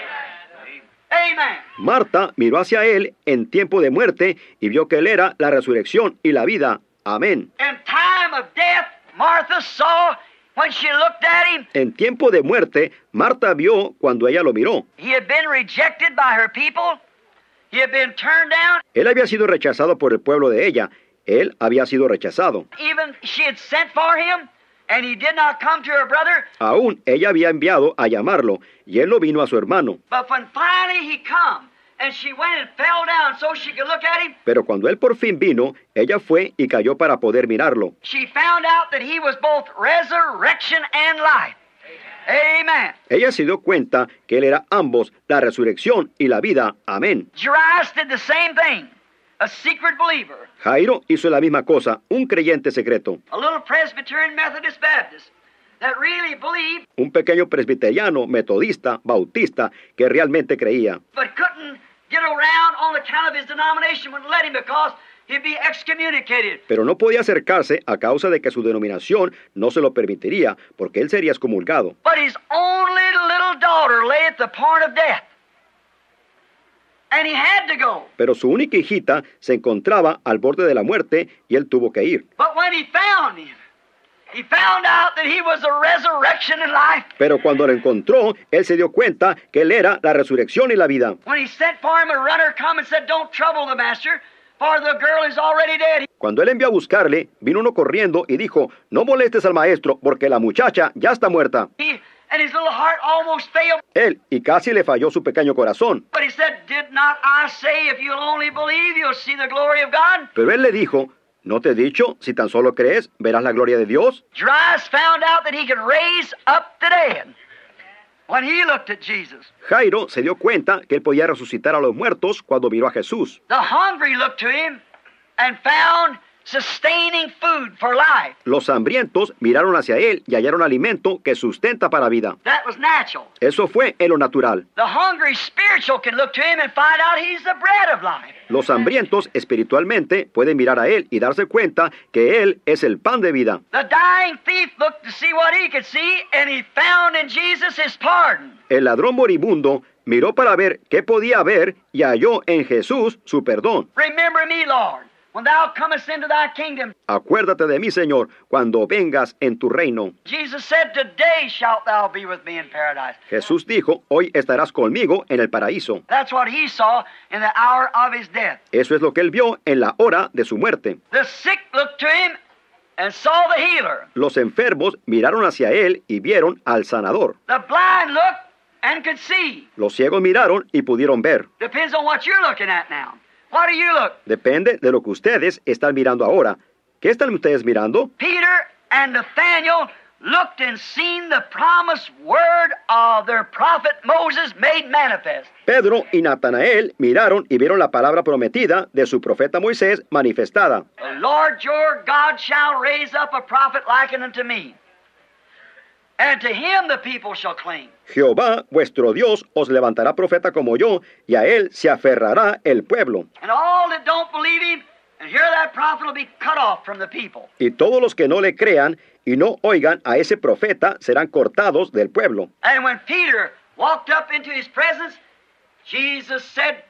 Amen. Marta miró hacia él en tiempo de muerte y vio que él era la resurrección y la vida. Amén. In time of death, Martha saw when she looked at him. En tiempo de muerte, Marta vio cuando ella lo miró. He had been rejected by her people. He had been turned down. Él había sido rechazado por el pueblo de ella. Él había sido rechazado. Even she had sent for him, and he did not come to her brother. Aún ella había enviado a llamarlo, y él no vino a su hermano. But when finally he come, and she went and fell down so she could look at him, Pero cuando él por fin vino, ella fue y cayó para poder mirarlo. she found out that he was both resurrection and life. Amen. Ella se dio cuenta que él era ambos, la resurrección y la vida. Amén. Jairus did the same thing. A secret believer. Jairo hizo la misma cosa, un creyente secreto. A little Presbyterian Methodist Baptist that really believed Un pequeño presbiteriano, metodista, bautista, que realmente creía. but couldn't get around on account of his denomination wouldn't let him because he'd be excommunicated. Pero no podía acercarse a causa de que su denominación no se lo permitiría, porque él sería excomulgado. But his only little daughter lay at the point of death. And he had to go. Pero su única hijita se encontraba al borde de la muerte y él tuvo que ir. But when he found him, he found out that he was the resurrection and life. Pero cuando lo encontró, él se dio cuenta que él era la resurrección y la vida. When he sent for him, a runner come and said, "Don't trouble the master, for the girl is already dead." Cuando él envió a buscarle, vino uno corriendo y dijo, no molestes al maestro, porque la muchacha ya está muerta. He, and his little heart almost failed. Él, y casi le falló su pequeño corazón. But he said, "Did not I say, if you'll only believe, you'll see the glory of God?" Pero él le dijo, ¿no te he dicho, si tan solo crees, verás la gloria de Dios? Jairus found out that he could raise up the dead when he looked at Jesus. Jairo se dio cuenta que él podía resucitar a los muertos cuando miró a Jesús. The hungry looked to him and found sustaining food for life. Los hambrientos miraron hacia él y hallaron alimento que sustenta para vida. That was natural. Eso fue en lo natural. The hungry spiritual can look to him and find out he's the bread of life. Los hambrientos espiritualmente pueden mirar a él y darse cuenta que él es el pan de vida. The dying thief looked to see what he could see, and he found in Jesus his pardon. El ladrón moribundo miró para ver qué podía ver y halló en Jesús su perdón. Remember me, Lord, when thou comest into thy kingdom. Acuérdate de mí, Señor, cuando vengas en tu reino. Jesus said, "Today shalt thou be with me in paradise." Jesús dijo, hoy estarás conmigo en el paraíso. That's what he saw in the hour of his death. Eso es lo que él vio en la hora de su muerte. The sick looked to him and saw the healer. Los enfermos miraron hacia él y vieron al sanador. The blind looked and could see. Los ciegos miraron y pudieron ver. Depends on what you're looking at now. What do you look? Depende de lo que ustedes están mirando ahora. ¿Qué están ustedes mirando? Peter and Nathaniel looked and seen the promised word of their prophet Moses made manifest. Pedro y Natanael miraron y vieron la palabra prometida de su profeta Moisés manifestada. The Lord your God shall raise up a prophet like unto me, and to him the people shall cling. Jehová, vuestro Dios, os levantará profeta como yo, y a él se aferrará el pueblo. And all that don't believe him and hear that prophet will be cut off from the people. Y todos los que no le crean y no oigan a ese profeta serán cortados del pueblo. And when Peter walked up into his presence, Jesus said,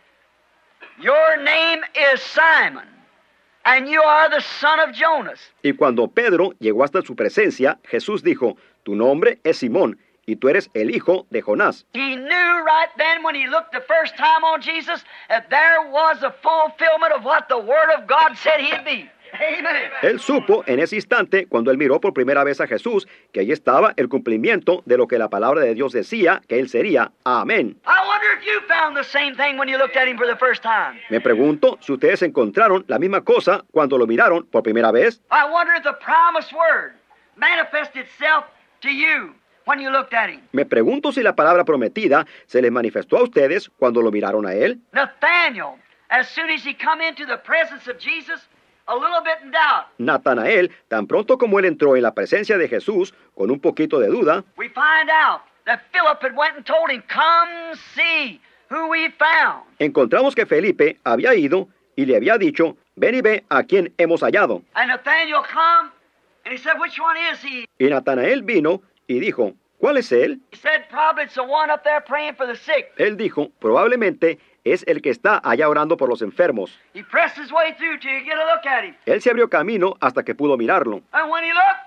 your name is Simon, and you are the son of Jonas. Y cuando Pedro llegó hasta su presencia, Jesús dijo, tu nombre es Simón, y tú eres el hijo de Jonás. He knew right then when he looked the first time on Jesus that there was a fulfillment of what the Word of God said he'd be. Amen. Él supo en ese instante, cuando él miró por primera vez a Jesús, que allí estaba el cumplimiento de lo que la palabra de Dios decía que él sería. Amén. I wonder if you found the same thing when you looked at him for the first time. Me pregunto si ustedes encontraron la misma cosa cuando lo miraron por primera vez. I wonder if the promised word manifested itself to you when you looked at him. Me pregunto si la palabra prometida se les manifestó a ustedes cuando lo miraron a él. Nathaniel, as soon as he come into the presence of Jesus, a little bit in doubt, Natanael, tan pronto como él entró en la presencia de Jesús, con un poquito de duda, we find out that Philip had went and told him, come see who we found. encontramos que Felipe había ido y le había dicho, ven y ve a quien hemos hallado. And Nathaniel come, and he said, which one is he? Y Natanael vino y dijo, ¿cuál es él? He said, probably it's the one up there praying for the sick. Él dijo, probablemente es el que está allá orando por los enfermos. He pressed his way through till you get a look at him. Él se abrió camino hasta que pudo mirarlo. And when he looked,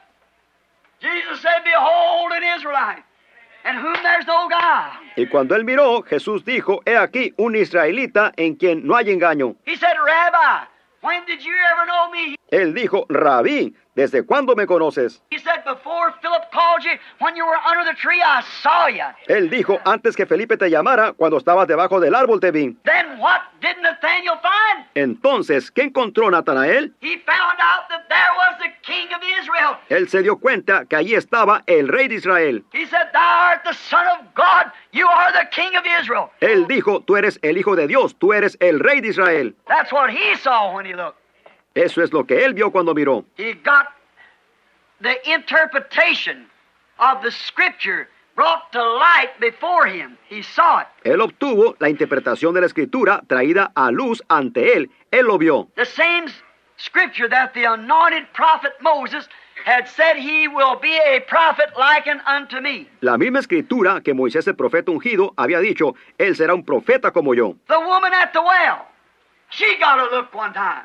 Jesus said, behold an Israelite, in whom there's no guile. Y cuando él miró, Jesús dijo, he aquí un israelita en quien no hay engaño. He said, Rabbi, when did you ever know me? Él dijo, Rabí, ¿desde cuándo me conoces? He said, before Philip called you, when you were under the tree, I saw you. Él dijo, antes que Felipe te llamara, cuando estabas debajo del árbol te vi. Then what did Nathaniel find? Entonces, ¿qué encontró Natanael? He found out that there was the king of Israel. Él se dio cuenta que allí estaba el rey de Israel. He said, thou art the son of God. You are the king of Israel. Él dijo, tú eres el hijo de Dios, tú eres el rey de Israel. That's what he saw when he looked. Eso es lo que él vio cuando miró. He got the interpretation of the scripture brought to light before him. He saw it. Él obtuvo la interpretación de la escritura traída a luz ante él. Él lo vio. The same scripture that the anointed prophet Moses had said he will be a prophet likened unto me. La misma escritura que Moisés el profeta ungido había dicho, él será un profeta como yo. The woman at the well, she got a look one time.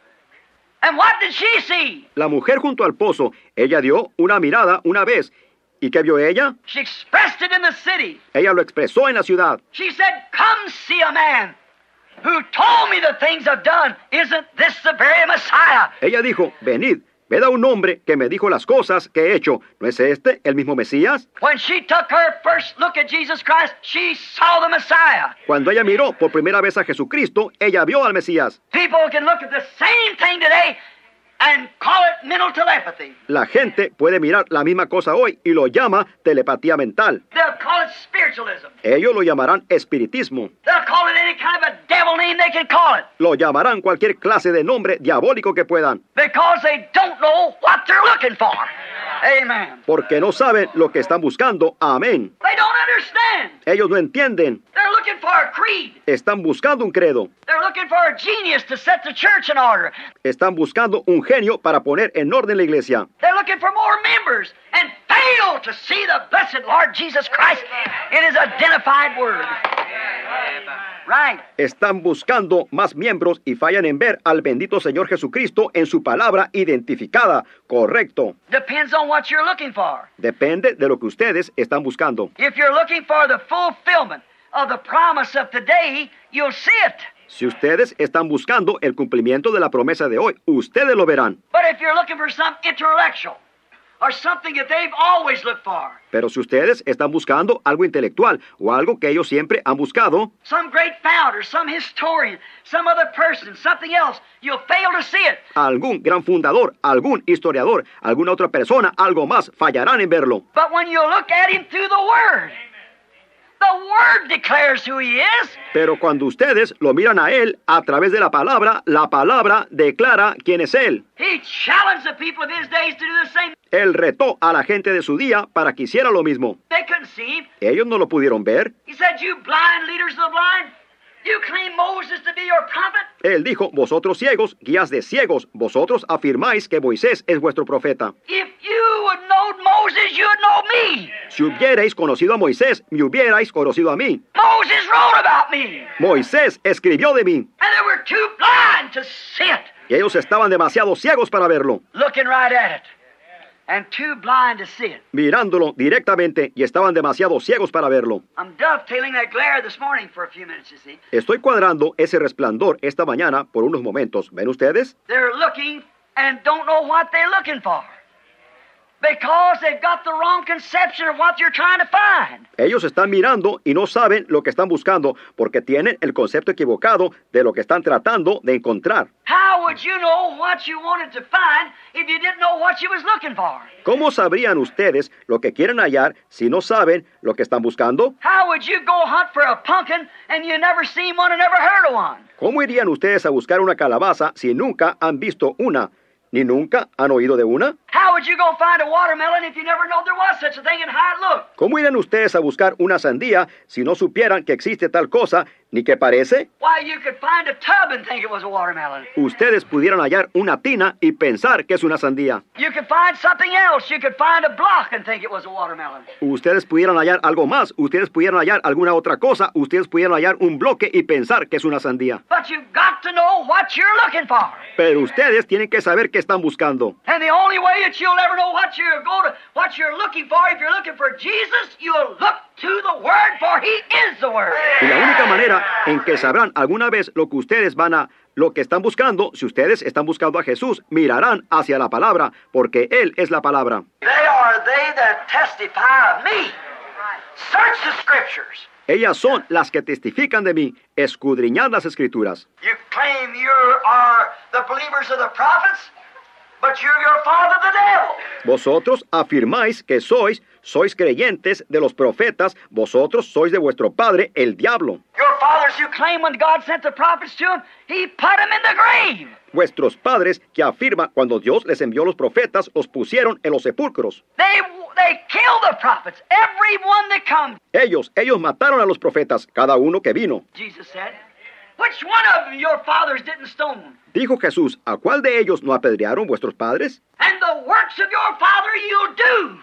And what did she see? La mujer junto al pozo, ella dio una mirada una vez. ¿Y qué vio ella? She expressed it in the city. Ella lo expresó en la ciudad. She said, come see a man who told me the things I've done. Isn't this the very Messiah? Ella dijo, venid, ved a un hombre que me dijo las cosas que he hecho. ¿No es este el mismo Mesías? When she took her first look at Jesus Christ, she saw the Messiah. Cuando ella miró por primera vez a Jesucristo, ella vio al Mesías. People can look at the same thing today and call it mental telepathy. La gente puede mirar la misma cosa hoy y lo llama telepatía mental. They'll call it spiritualism. Ellos lo llamarán espiritismo. They'll call it any kind of a devil name they can call it. Lo llamarán cualquier clase de nombre diabólico que puedan. Because they don't know what they're looking for. Amen. Porque no saben lo que están buscando. Amén. They don't understand. Ellos no entienden. They're looking for a creed. Están buscando un credo. They're looking for a genius to set the church in order. Están buscando un genio para poner en orden la iglesia. They're looking for more members and fail to see the blessed Lord Jesus Christ in His identified word. Right. Están buscando más miembros y fallan en ver al bendito Señor Jesucristo en su palabra identificada. Correcto. Depends on what you're looking for. Depende de lo que ustedes están buscando. If you're looking for the fulfillment of the promise of today, you'll see it. Si ustedes están buscando el cumplimiento de la promesa de hoy, ustedes lo verán. But if you're looking for some intellectual or something that they've always looked for, Pero si ustedes están buscando algo intelectual o algo que ellos siempre han buscado, some great founder, some historian, some other person, something else, you'll fail to see it. algún gran fundador, algún historiador, alguna otra persona, algo más, fallarán en verlo. But when you look at him through the Word, the Word declares who he is. Pero cuando ustedes lo miran a él a través de la palabra, la palabra declara quién es él. He challenged the people of his days to do the same. Él retó a la gente de su día para que hiciera lo mismo. They couldn't see him. Ellos no lo pudieron ver. He said, you blind leaders of the blind, you claim Moses to be your prophet? Él dijo, vosotros ciegos, guías de ciegos, vosotros afirmáis que Moisés es vuestro profeta. If you would know Moses, you'd know me. Si hubierais conocido a Moisés, me hubierais conocido a mí. Moses wrote about me. Moisés escribió de mí. And they were too blind to see it. Y ellos estaban demasiado ciegos para verlo, Looking right at it. And too blind to see it. mirándolo directamente y estaban demasiado ciegos para verlo. I'm dovetailing that glare this morning for a few minutes, you see. Estoy cuadrando ese resplandor esta mañana por unos momentos. ¿Ven ustedes? They're looking and don't know what they're looking for. Because they've got the wrong conception of what you're trying to find. Ellos están mirando y no saben lo que están buscando porque tienen el concepto equivocado de lo que están tratando de encontrar. How would you know what you wanted to find if you didn't know what you was looking for? ¿Cómo sabrían ustedes lo que quieren hallar si no saben lo que están buscando? How would you go hunt for a pumpkin and you never seen one and never heard of one? ¿Cómo irían ustedes a buscar una calabaza si nunca han visto una, ni nunca han oído de una? How would you go find a watermelon if you never know there was such a thing and how it looked? ¿Cómo irían ustedes a buscar una sandía si no supieran que existe tal cosa, ni que parece? Why, you could find a tub and think it was a watermelon. Ustedes pudieran hallar una tina y pensar que es una sandía. You could find something else. You could find a block and think it was a watermelon. Ustedes pudieran hallar algo más, ustedes pudieran hallar alguna otra cosa, ustedes pudieran hallar un bloque y pensar que es una sandía. But you've got to know what you're looking for. Pero ustedes tienen que saber qué están buscando. And the only way that you'll ever know what you're going to, what you're looking for, if you're looking for Jesus, you'll look to the Word, for He is the Word. Y la única manera en que sabrán alguna vez lo que ustedes van a, lo que están buscando, si ustedes están buscando a Jesús, mirarán hacia la palabra, porque Él es la palabra. They are they that testify of me. Search the Scriptures. Ellas son las que testifican de mí, escudriñad las Escrituras. You claim you are the believers of the prophets, but you're your father the devil. Vosotros afirmáis que sois, sois creyentes de los profetas, vosotros sois de vuestro padre, el diablo. Your fathers who claim when God sent the prophets to him, He put them in the grave. Vuestros padres que afirman cuando Dios les envió los profetas, los pusieron en los sepulcros. They they killed the prophets, every one that comes. Ellos, ellos mataron a los profetas, cada uno que vino. Jesus said, which one of them your fathers didn't stone? Dijo Jesús, ¿a cuál de ellos no apedrearon vuestros padres? And the works of your father you'll do.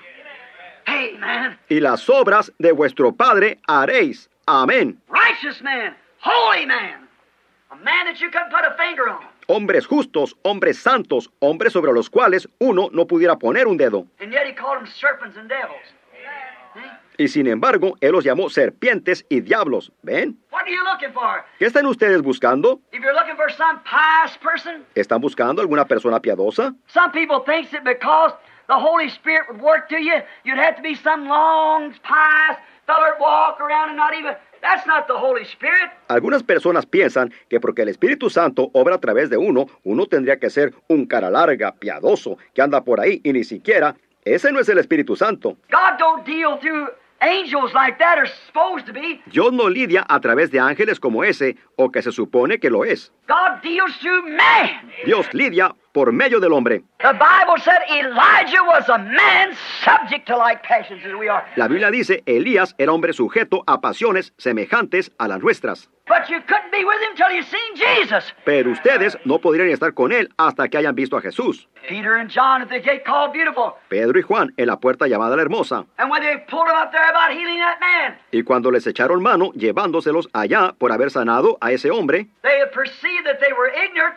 Amen. Y las obras de vuestro Padre haréis. Amén. Righteous man, holy man, a man that you couldn't put a finger on. Hombres justos, hombres santos, hombres sobre los cuales uno no pudiera poner un dedo. And yet he called them serpents and devils. See? Y sin embargo, Él los llamó serpientes y diablos. ¿Ven? What are you looking for? ¿Qué están ustedes buscando? If you're looking for some pious person, ¿Están buscando alguna persona piadosa? some people think that because the Holy Spirit would work to you, you'd have to be some long, pious fellow that walk around and not even... That's not the Holy Spirit. Algunas personas piensan que porque el Espíritu Santo obra a través de uno, uno tendría que ser un cara larga, piadoso, que anda por ahí y ni siquiera, ese no es el Espíritu Santo. God don't deal through angels like that are supposed to be. Dios no lidia a través de ángeles como ese, o que se supone que lo es. God deals through man. Dios lidia por medio del hombre. The Bible said Elijah was a man subject to like passions as we are. La Biblia dice, Elías era hombre sujeto a pasiones semejantes a las nuestras. But you couldn't be with him till you seen Jesus. Pero ustedes no podrían estar con él hasta que hayan visto a Jesús. Peter and John at the gate called Beautiful. Pedro y Juan en la puerta llamada la Hermosa. And when they pulled him up there about healing that man, Y cuando les echaron mano, llevándoselos allá por haber sanado a ese hombre, they had perceived that they were ignorant,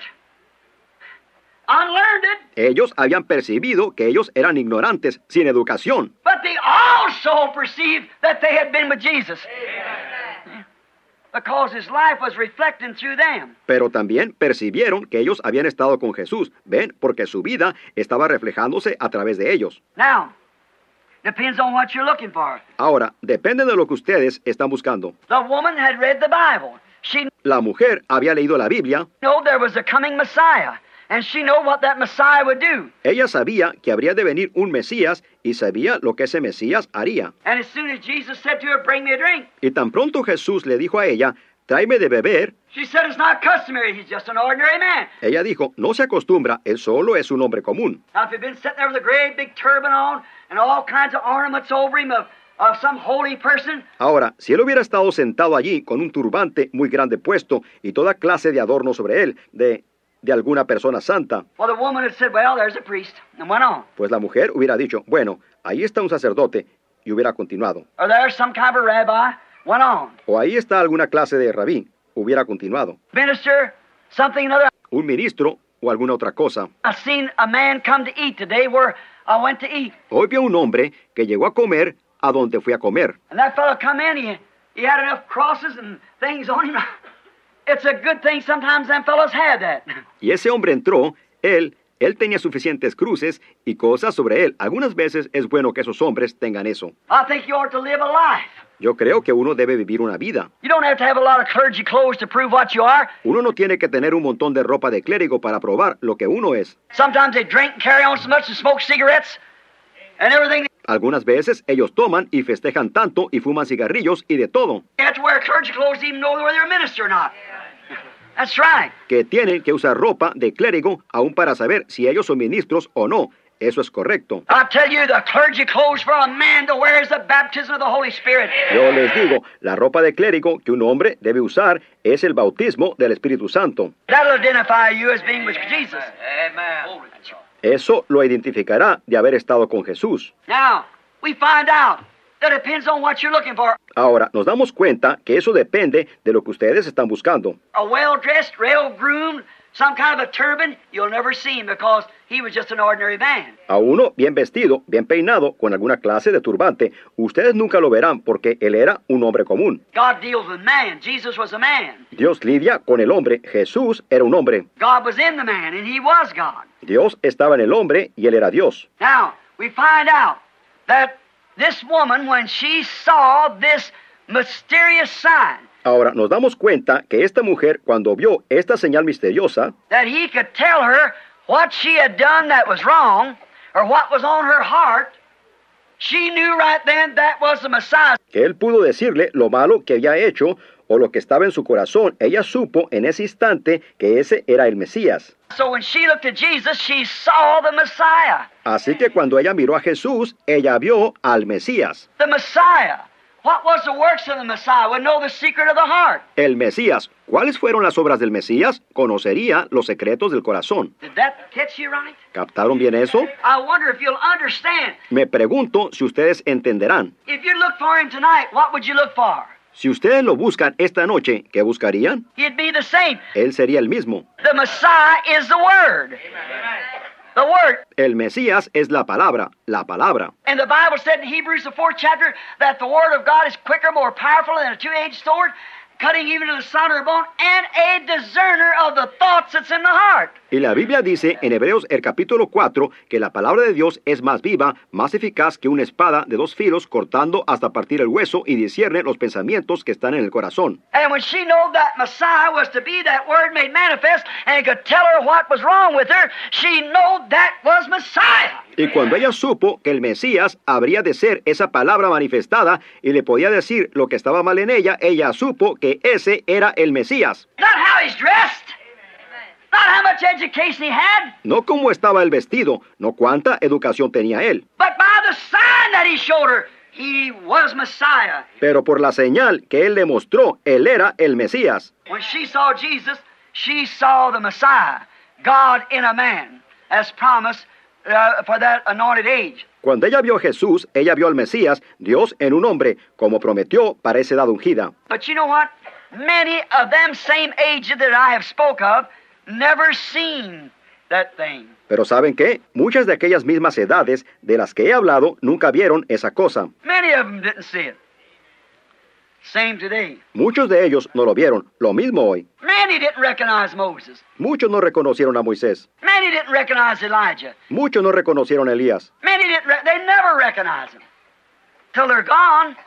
unlearned, ellos habían percibido que ellos eran ignorantes, sin educación. but they also perceived that they had been with Jesus. because his life was reflecting through them. Pero también percibieron que ellos habían estado con Jesús. Ven, porque su vida estaba reflejándose a través de ellos. Now, depends on what you're looking for. Ahora, depende de lo que ustedes están buscando. The woman had read the Bible. She La mujer había leído la Biblia. knew there was a coming Messiah, and she knew what that Messiah would do. Ella sabía que habría de venir un Mesías y sabía lo que ese Mesías haría. And as soon as Jesus said to her, "Bring me a drink," Y tan pronto Jesús le dijo a ella, tráeme de beber, she said, "It's not customary. He's just an ordinary man." ella dijo, no se acostumbra, él solo es un hombre común. Now, if he'd been sitting there with a great big turban on and all kinds of ornaments over him of, of some holy person, Ahora, si él hubiera estado sentado allí con un turbante muy grande puesto y toda clase de adornos sobre él, de, de alguna persona santa, well, the woman had said, "Well, there's a priest," and went on. pues la mujer hubiera dicho, bueno, ahí está un sacerdote, y hubiera continuado. Or there's some kind of a rabbi, went on. O ahí está alguna clase de rabí, hubiera continuado. Minister, something another. Un ministro o alguna otra cosa. I seen a man come to eat today where I went to eat. Hoy vi a un hombre que llegó a comer a donde fui a comer. And that fellow come in, he, he had enough crosses and things on him. It's a good thing sometimes them fellows had that. Y ese hombre entró, él, él tenía suficientes cruces y cosas sobre él. Algunas veces es bueno que esos hombres tengan eso. I think you ought to live a life. Yo creo que uno debe vivir una vida. You don't have to have a lot of clergy clothes to prove what you are. Uno no tiene que tener un montón de ropa de clérigo para probar lo que uno es. Sometimes they drink and carry on so much and smoke cigarettes and everything. Algunas veces ellos toman y festejan tanto y fuman cigarrillos y de todo, You have to wear clergy clothes to even know whether they're a minister or not. That's right. que tienen que usar ropa de clérigo aún para saber si ellos son ministros o no. Eso es correcto. I tell you, the clergy clothes for a man to wear is the baptism of the Holy Spirit. Yo les digo, la ropa de clérigo que un hombre debe usar es el bautismo del Espíritu Santo. That'll identify you as being with Jesus. Amen. Eso lo identificará de haber estado con Jesús. Now, we find out that it depends on what you're looking for. Ahora, nos damos cuenta que eso depende de lo que ustedes están buscando. A well-dressed, well-groomed, some kind of a turban, you'll never see him because he was just an ordinary man. A uno bien vestido, bien peinado, con alguna clase de turbante, ustedes nunca lo verán porque él era un hombre común. God deals with man. Jesus was a man. Dios lidia con el hombre. Jesús era un hombre. God was in the man, and he was God. Dios estaba en el hombre y él era Dios. Now, we find out that this woman, when she saw this mysterious sign, Ahora, nos damos cuenta que esta mujer, cuando vio esta señal misteriosa, that he could tell her what she had done that was wrong, or what was on her heart, she knew right then that was the Messiah. que él pudo decirle lo malo que había hecho o lo que estaba en su corazón, ella supo en ese instante que ese era el Mesías. So when she looked at Jesus, she saw the Messiah. Así que cuando ella miró a Jesús, ella vio al Mesías. The Messiah. What was the works of the Messiah? Would know the secret of the heart. El Mesías. ¿Cuáles fueron las obras del Mesías? Conocería los secretos del corazón. Did that catch you right? ¿Captaron bien eso? I wonder if you'll understand. Me pregunto si ustedes entenderán. If you look for him tonight, what would you look for? Si ustedes lo buscan esta noche, ¿qué buscarían? He'd be the same. Él sería el mismo. The Messiah is the Word. The Word. El Mesías es la palabra, la palabra. And the Bible said in Hebrews, the fourth chapter, that the Word of God is quicker, more powerful than a two-edged sword, cutting even to the sound of the bone, and a discerner of the thoughts that's in the heart. Y la Biblia dice en Hebreos el capítulo cuatro que la palabra de Dios es más viva, más eficaz que una espada de dos filos, cortando hasta partir el hueso y discierne los pensamientos que están en el corazón. And when she knew that Messiah was to be that Word made manifest and could tell her what was wrong with her, she knew that was Messiah. Y cuando ella supo que el Mesías habría de ser esa palabra manifestada y le podía decir lo que estaba mal en ella, ella supo que ese era el Mesías. Not how he's dressed, not how much education he had, No cómo estaba el vestido, no cuánta educación tenía él, but by the sign that he showed her, he was Messiah. pero por la señal que él le mostró, él era el Mesías. When she saw Jesus, she saw the Messiah, God in a man, as promised uh, for that anointed age. Cuando ella vio a Jesús, ella vio al Mesías, Dios en un hombre, como prometió para esa edad ungida. But you know what? Many of them same ages that I have spoke of never seen that thing. Pero ¿saben qué? Muchas de aquellas mismas edades de las que he hablado nunca vieron esa cosa. Many of them didn't see it. Same today. Muchos de ellos no lo vieron, lo mismo hoy. Many didn't recognize Moses. Muchos no reconocieron a Moisés. Many didn't recognize Elijah. Muchos no reconocieron a Elías. Many didn't. Re- they never recognize him till they're gone.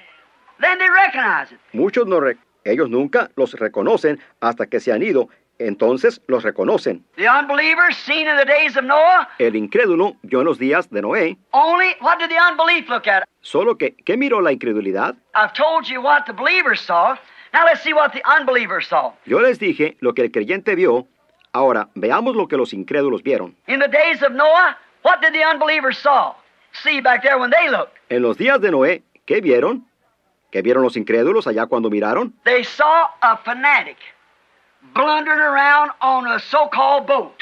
Then they recognize it. Muchos no re- ellos nunca los reconocen hasta que se han ido. Entonces los reconocen. The unbelievers seen in the days of Noah. El incrédulo vio en los días de Noé. Only what did the unbelief look at? Solo que, ¿qué miró la incredulidad? I've told you what the believers saw. Now let's see what the unbelievers saw. Yo les dije lo que el creyente vio. Ahora, veamos lo que los incrédulos vieron. In the days of Noah, what did the unbelievers saw? See back there when they looked. En los días de Noé, ¿qué vieron? ¿Qué vieron los incrédulos allá cuando miraron? They saw a fanatic blundering around on a so-called boat.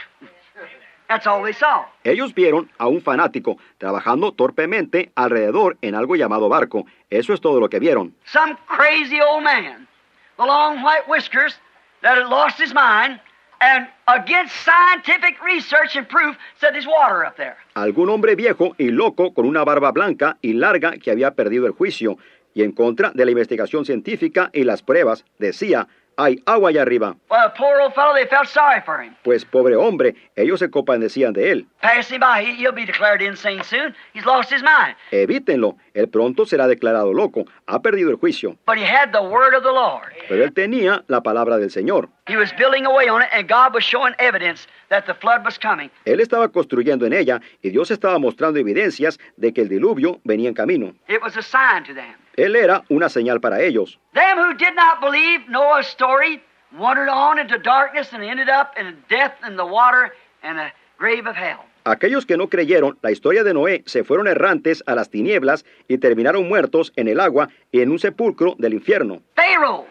That's all they saw. Ellos vieron a un fanático trabajando torpemente alrededor en algo llamado barco. Eso es todo lo que vieron. Some crazy old man, the long white whiskers, that had lost his mind, and against scientific research and proof, said there's water up there. Algún hombre viejo y loco con una barba blanca y larga que había perdido el juicio, y en contra de la investigación científica y las pruebas, decía, hay agua allá arriba. Well, poor old fellow, they felt sorry for him. Pues pobre hombre, ellos se compadecían de él. Pass him by, he, he'll be declared insane soon. He's lost his mind. Evítenlo, él pronto será declarado loco, ha perdido el juicio. But he had the word of the Lord. Pero él tenía la palabra del Señor. He was building away on it, and God was showing evidence that the flood was coming. Él estaba construyendo en ella, y Dios estaba mostrando evidencias de que el diluvio venía en camino. It was a sign to them. Él era una señal para ellos. Them who did not believe Noah's story wandered on into darkness and ended up in death in the water and a grave of hell. Aquellos que no creyeron la historia de Noé se fueron errantes a las tinieblas y terminaron muertos en el agua y en un sepulcro del infierno. Pharaoh,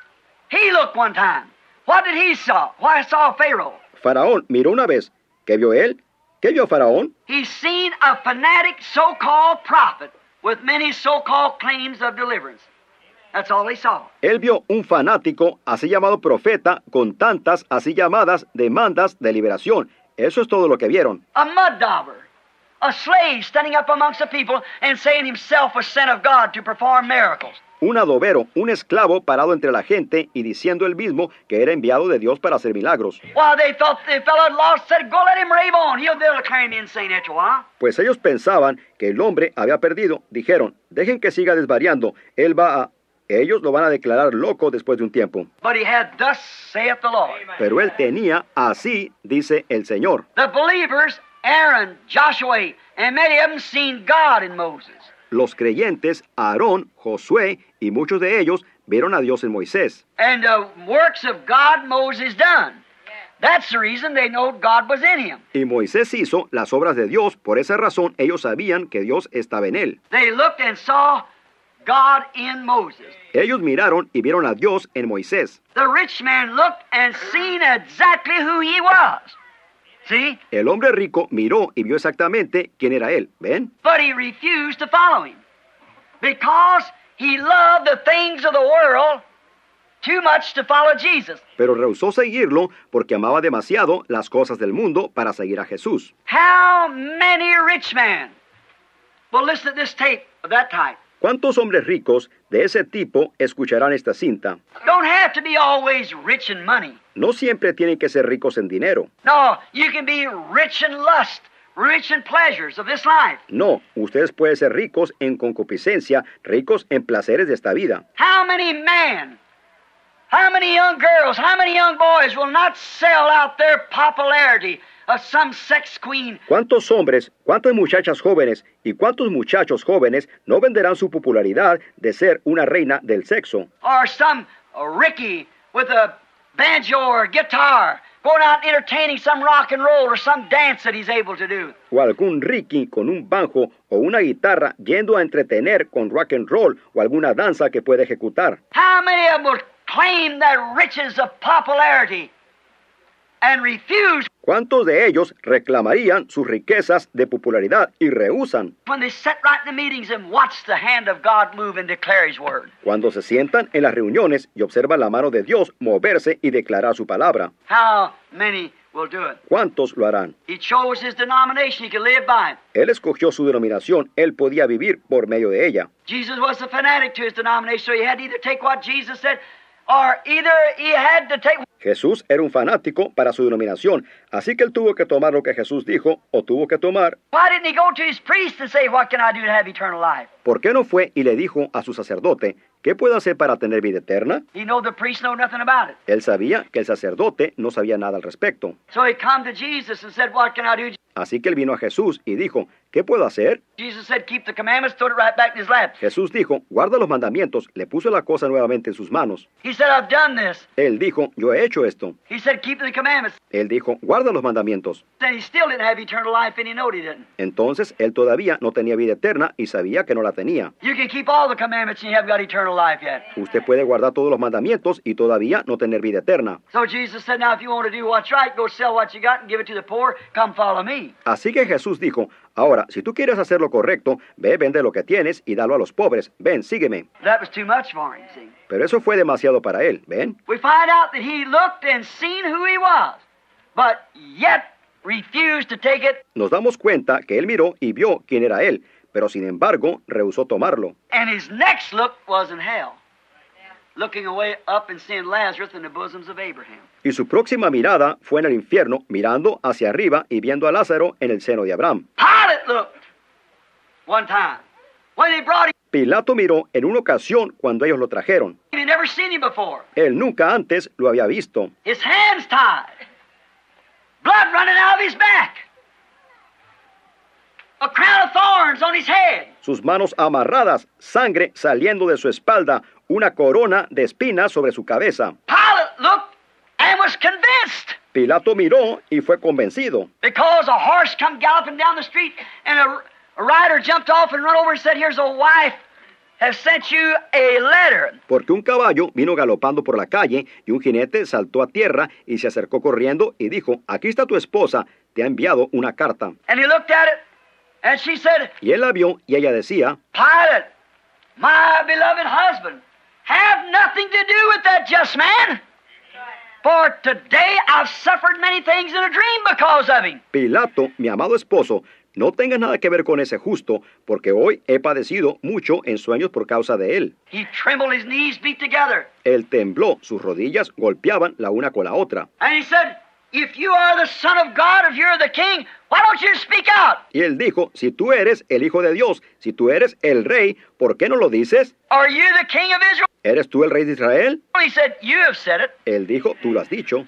he looked one time. What did he saw? What saw Pharaoh? Faraón miró una vez. ¿Qué vio él? ¿Qué vio Faraón? He seen a fanatic so-called prophet with many so-called claims of deliverance. That's all he saw. Él vio un fanático, así llamado profeta, con tantas así llamadas demandas de liberación. Eso es todo lo que vieron. A mud dauber, a slave standing up amongst the people and saying himself was sent of God to perform miracles. Un adobero, un esclavo parado entre la gente y diciendo él mismo que era enviado de Dios para hacer milagros. While they thought the fellow had lost, said, go let him rave on. He'll they'll declare him insane after a while. Pues ellos pensaban que el hombre había perdido. Dijeron, dejen que siga desvariando. Él va a... Ellos lo van a declarar loco después de un tiempo. But he had, thus saith the Lord. Pero él tenía, así dice el Señor. The believers, Aaron, Joshua, and many of them seen God in Moses. Los creyentes, Aarón, Josué y muchos de ellos vieron a Dios en Moisés. And the works of God Moses done. That's the reason they know God was in him. Y Moisés hizo las obras de Dios, por esa razón ellos sabían que Dios estaba en él. They looked and saw God in Moses. Ellos miraron y vieron a Dios en Moisés. The rich man looked and seen exactly who he was. See? El hombre rico miró y vio exactamente quién era él. ¿Ven? But he refused to follow him because he loved the things of the world too much to follow Jesus. Pero rehusó seguirlo porque amaba demasiado las cosas del mundo para seguir a Jesús. How many rich men will listen to this tape of that type? ¿Cuántos hombres ricos de ese tipo escucharán esta cinta? Don't have to be always rich in money. No siempre tienen que ser ricos en dinero. No, you can be rich in lust, rich in pleasures of this life. No, ustedes pueden ser ricos en concupiscencia, ricos en placeres de esta vida. How many men, how many young girls, how many young boys will not sell out their popularity of some sex queen? ¿Cuántos hombres, cuántas muchachas jóvenes y cuántos muchachos jóvenes no venderán su popularidad de ser una reina del sexo? Or some uh, Ricky with a banjo or guitar going out entertaining some rock and roll or some dance that he's able to do. O algún Ricky con un banjo o una guitarra yendo a entretener con rock and roll o alguna danza que puede ejecutar. How many of them will claim the riches of popularity and refuse ¿Cuántos de ellos reclamarían sus riquezas de popularidad y rehúsan when they sit right in the meetings and watch the hand of God move and declare His word? cuando se sientan en las reuniones y observan la mano de Dios moverse y declarar su palabra? How many will do it. ¿Cuántos lo harán? He chose his denomination. He could live by it. Él escogió su denominación, él podía vivir por medio de ella. Jesus was a fanatic to his denomination, so he had to either take what Jesus said, or either he had to take... Jesús era un fanático para su denominación, así que él tuvo que tomar lo que Jesús dijo, o tuvo que tomar... Why didn't he go to his priest and say, what can I do to have eternal life? ¿Por qué no fue y le dijo a su sacerdote, ¿qué puedo hacer para tener vida eterna? He know the priest know nothing about it. Él sabía que el sacerdote no sabía nada al respecto. So he come to Jesus and said, what can I do? Así que él vino a Jesús y dijo, ¿qué puedo hacer? Jesus said, keep the commandments, threw it right back in his lap. Jesús dijo, guarda los mandamientos, le puso la cosa nuevamente en sus manos. He said, I've done this. Él dijo, yo he hecho esto. He said, keep the commandments. Él dijo, guarda los mandamientos. Then he still didn't have eternal life, and he knew he didn't. Entonces él todavía no tenía vida eterna y sabía que no la tenía. You can keep all the commandments and you haven't got eternal life yet. Usted puede guardar todos los mandamientos y todavía no tener vida eterna. So Jesus said, now if you want to do what's right, go sell what you got and give it to the poor. Come follow me. Así que Jesús dijo, ahora, si tú quieres hacer lo correcto, ve, vende lo que tienes y dalo a los pobres. Ven, sígueme. That was too much for him, see. Pero eso fue demasiado para él, ¿ven? We find out that he looked and seen who he was, but yet refused to take it. Nos damos cuenta que él miró y vio quién era él, pero sin embargo rehusó tomarlo. And his next look was in hell, looking away up and seeing Lazarus in the bosoms of Abraham. Y su próxima mirada fue en el infierno, mirando hacia arriba y viendo a Lázaro en el seno de Abraham. Pilate looked one time when they brought him. Pilato miró en una ocasión cuando ellos lo trajeron. He had never seen him before. Él nunca antes lo había visto. His hands tied, blood running out of his back, a crown of thorns on his head. Sus manos amarradas, sangre saliendo de su espalda, una corona de espinas sobre su cabeza. Pilate looked and was convinced. Pilato miró y fue convencido. Because a horse come galloping down the street and a, a rider jumped off and run over and said, here's a wife has sent you a letter. Porque un caballo vino galopando por la calle y un jinete saltó a tierra y se acercó corriendo y dijo, aquí está tu esposa, te ha enviado una carta. And he looked at it and she said, Y él la vio y ella decía, Pilate, my beloved husband, have nothing to do with that just man. For today I've suffered many things in a dream because of him. Pilato, mi amado esposo, no tengas nada que ver con ese justo, porque hoy he padecido mucho en sueños por causa de él. He trembled, his knees beat together. Él tembló, sus rodillas golpeaban la una con la otra. And he said, if you are the Son of God, if you're the King, why don't you speak out? Y él dijo, si tú eres el Hijo de Dios, si tú eres el Rey, ¿por qué no lo dices? Are you the King of Israel? ¿Eres tú el Rey de Israel? He said, you have said it. Él dijo, tú lo has dicho.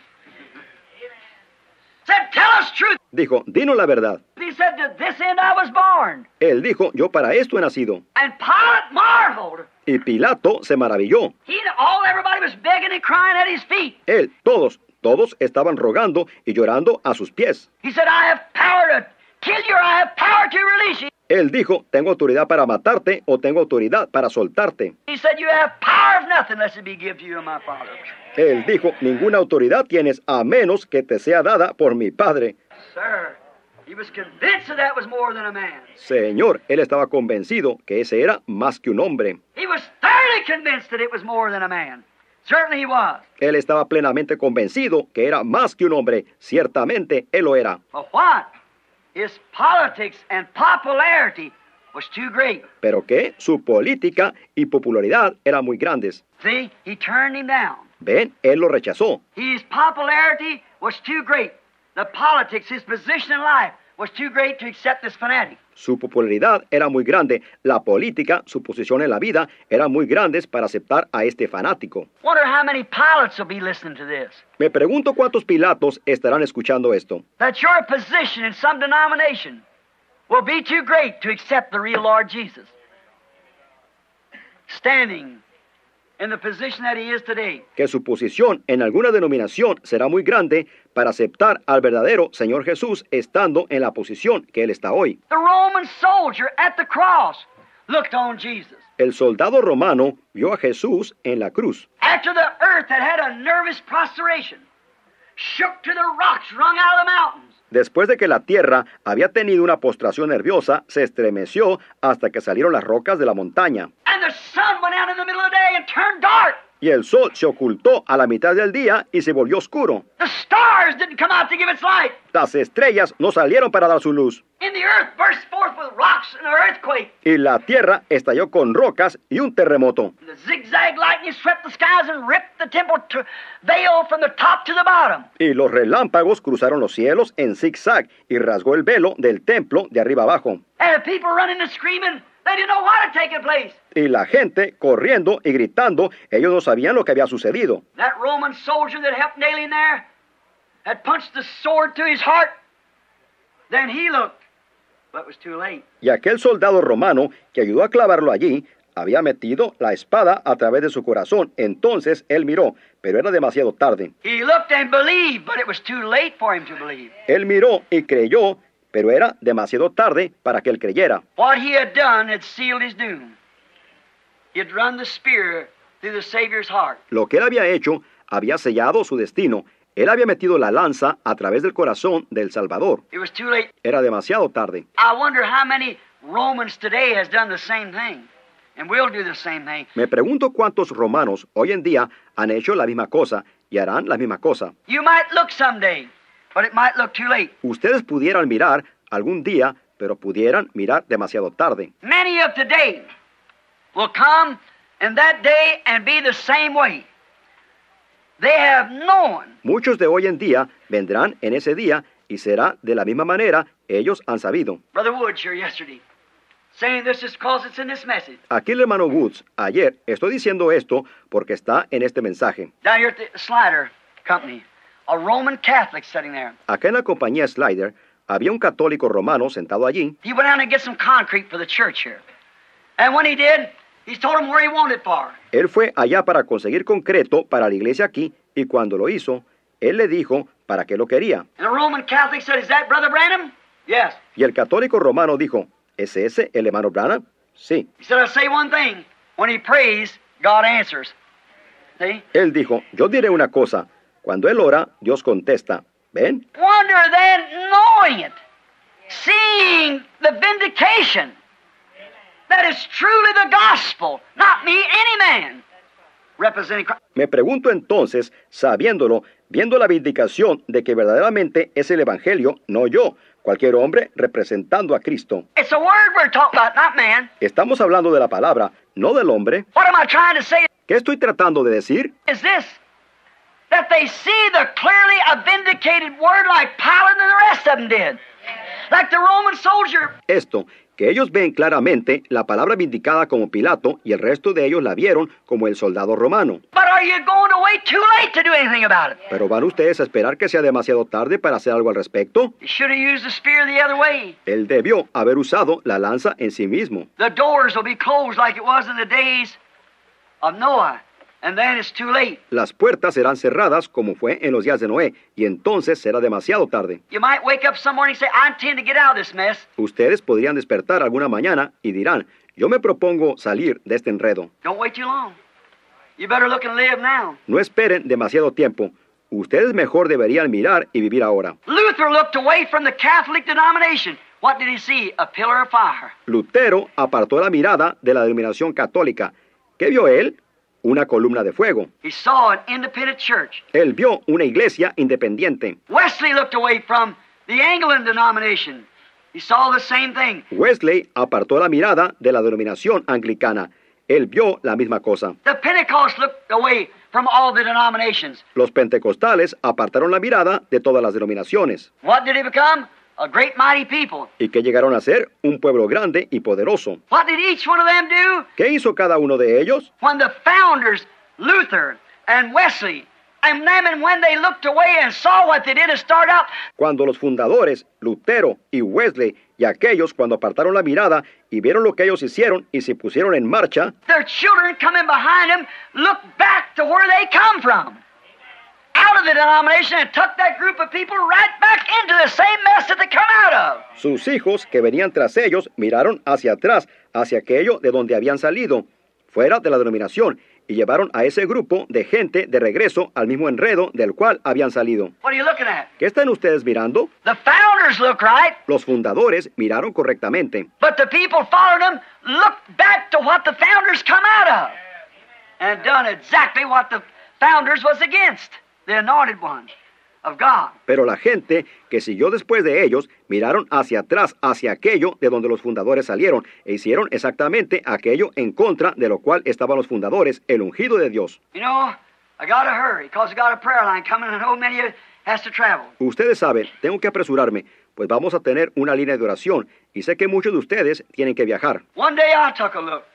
Said, tell us truth. Dijo, dinos la verdad. He said, to this end I was born. Él dijo, yo para esto he nacido. And Pilate marveled. Y Pilato se maravilló. He, all everybody was begging and crying at his feet. Él, todos, todos estaban rogando y llorando a sus pies. He said, I have power to kill you, or I have power to release you. Él dijo, tengo autoridad para matarte o tengo autoridad para soltarte. He said, you have power of nothing unless it be given to you of my Father. Él dijo, ninguna autoridad tienes a menos que te sea dada por mi Padre. Sir, he was convinced that that was more than a man. Señor, él estaba convencido que ese era más que un hombre. He was thoroughly convinced that it was more than a man. Certainly he was. Él estaba plenamente convencido que era más que un hombre. Ciertamente, él lo era. But what? His politics and popularity was too great. Pero que su política y popularidad eran muy grandes. See, he turned him down. Ven, él lo rechazó. His popularity was too great. The politics, his position in life, was too great to accept this fanatic. Su popularidad era muy grande. La política, su posición en la vida, eran muy grandes para aceptar a este fanático. Wonder how many pilots will be listening to this. Me pregunto cuántos Pilatos estarán escuchando esto. That your position in some denomination will be too great to accept the real Lord Jesus. Standing in the position that he is today. Que su posición en alguna denominación será muy grande para aceptar al verdadero Señor Jesús estando en la posición que él está hoy. The Roman soldier at the cross looked on Jesus. El soldado romano vio a Jesús en la cruz. After the earth had had a nervous prostration, shook to the rocks wrung out of the mountains. Después de que la tierra había tenido una postración nerviosa, se estremeció hasta que salieron las rocas de la montaña. And the sun went out in the middle of the day and turned dark. Y el sol se ocultó a la mitad del día y se volvió oscuro. The stars didn't come out to give its light. Las estrellas no salieron para dar su luz. And the earth burst forth with rocks and an earthquake. Y la tierra estalló con rocas y un terremoto. The zigzag lightning swept the skies and ripped the temple to veil from the top to the bottom. Y los relámpagos cruzaron los cielos en zigzag y rasgó el velo del templo de arriba abajo. And the people running and screaming, they didn't know what had taken place. Y la gente corriendo y gritando, ellos no sabían lo que había sucedido. That Roman soldier that helped nail him there had punched the sword through his heart. Then he looked, but it was too late. Y aquel soldado romano que ayudó a clavarlo allí había metido la espada a través de su corazón. Entonces él miró, pero era demasiado tarde. He looked and believed, but it was too late for him to believe. Él miró y creyó, pero era demasiado tarde para que él creyera. What he had done had sealed his doom. He had run the spear through the Savior's heart. Lo que él había hecho había sellado su destino. Él había metido la lanza a través del corazón del Salvador. It was too late. Era demasiado tarde. I wonder how many Romans today has done the same thing, and will do the same thing. Me pregunto cuántos romanos hoy en día han hecho la misma cosa y harán la misma cosa. You might look someday, but it might look too late. Ustedes pudieran mirar algún día, pero pudieran mirar demasiado tarde. Many of today will come in that day and be the same way. They have known. Muchos de hoy en día vendrán en ese día y será de la misma manera ellos han sabido. Brother Woods here yesterday, saying this is because it's in this message. Aquí el hermano Woods, ayer, estoy diciendo esto porque está en este mensaje. Down here at the Slider Company, a Roman Catholic sitting there. Acá en la compañía Slider había un católico romano sentado allí. He went out to get some concrete for the church here. And when he did, he told him where he wanted it for. Él fue allá para conseguir concreto para la iglesia aquí, y cuando lo hizo, él le dijo para qué lo quería. And the Roman Catholic said, "Is that Brother Branham?" Yes. Y el católico romano dijo, ¿es ese el hermano Branham? Sí. He said, "I'll say one thing. When he prays, God answers." See? Él dijo, yo diré una cosa. Cuando él ora, Dios contesta. ¿Ven? Wonder then, knowing it, seeing the vindication, that is truly the gospel, not me, any man, representing Christ. Me pregunto entonces, sabiéndolo, viendo la vindicación de que verdaderamente es el evangelio, no yo, cualquier hombre representando a Cristo. It's a word we're talking about, not man. Estamos hablando de la palabra, no del hombre. What am I trying to say ¿Qué estoy tratando de decir? is this, that they see the clearly a vindicated word like Pilate and the rest of them did. Like the Roman soldier. Esto, que ellos ven claramente la palabra vindicada como Pilato y el resto de ellos la vieron como el soldado romano. But are you going to wait too late to do anything about it? ¿Pero van ustedes a esperar que sea demasiado tarde para hacer algo al respecto? You should have used the spear the other way. Él debió haber usado la lanza en sí mismo. The doors will be closed like it was in the days of Noah, and then it's too late. Las puertas serán cerradas como fue en los días de Noé, y entonces será demasiado tarde. You might wake up some morning and say, I intend to get out of this mess. Ustedes podrían despertar alguna mañana y dirán, yo me propongo salir de este enredo. Don't wait too long. You better look and live now. No esperen demasiado tiempo. Ustedes mejor deberían mirar y vivir ahora. Luther looked away from the Catholic denomination. What did he see? A pillar of fire. Lutero apartó la mirada de la denominación católica. ¿Qué vio él? Una columna de fuego. He saw an independent church. Él vio una iglesia independiente. Wesley looked away from the Anglican denomination. He saw the same thing. Wesley apartó la mirada de la denominación anglicana. Él vio la misma cosa. The Pentecost looked away from all the denominations. Los pentecostales apartaron la mirada de todas las denominaciones. What did he become? A great mighty people. ¿Y qué llegaron a ser? Un pueblo grande y poderoso. What did each one of them do? ¿Qué hizo cada uno de ellos? When the founders, Luther and Wesley, and them and when they looked away and saw what they did to start up, Cuando los fundadores, Lutero y Wesley, y aquellos cuando apartaron la mirada y vieron lo que ellos hicieron y se pusieron en marcha, their children coming behind them looked back to where they come from. Out of the denomination and took that group of people right back into the same mess that they come out of. sus hijos que venían tras ellos miraron hacia atrás, hacia aquello de donde habían salido, fuera de la denominación, y llevaron a ese grupo de gente de regreso al mismo enredo del cual habían salido. What are you looking at? ¿Qué están ustedes mirando? The founders look right, Los fundadores miraron correctamente, but the people following them looked back to what the founders come out of. and done exactly what the founders was against, the anointed ones of God. Pero la gente que siguió después de ellos miraron hacia atrás, hacia aquello de donde los fundadores salieron, e hicieron exactamente aquello en contra de lo cual estaban los fundadores, el ungido de Dios. You know, I gotta hurry, because I got a prayer line coming, and I know many of you has to travel. Ustedes saben, tengo que apresurarme, pues vamos a tener una línea de oración, y sé que muchos de ustedes tienen que viajar. One day I took a look.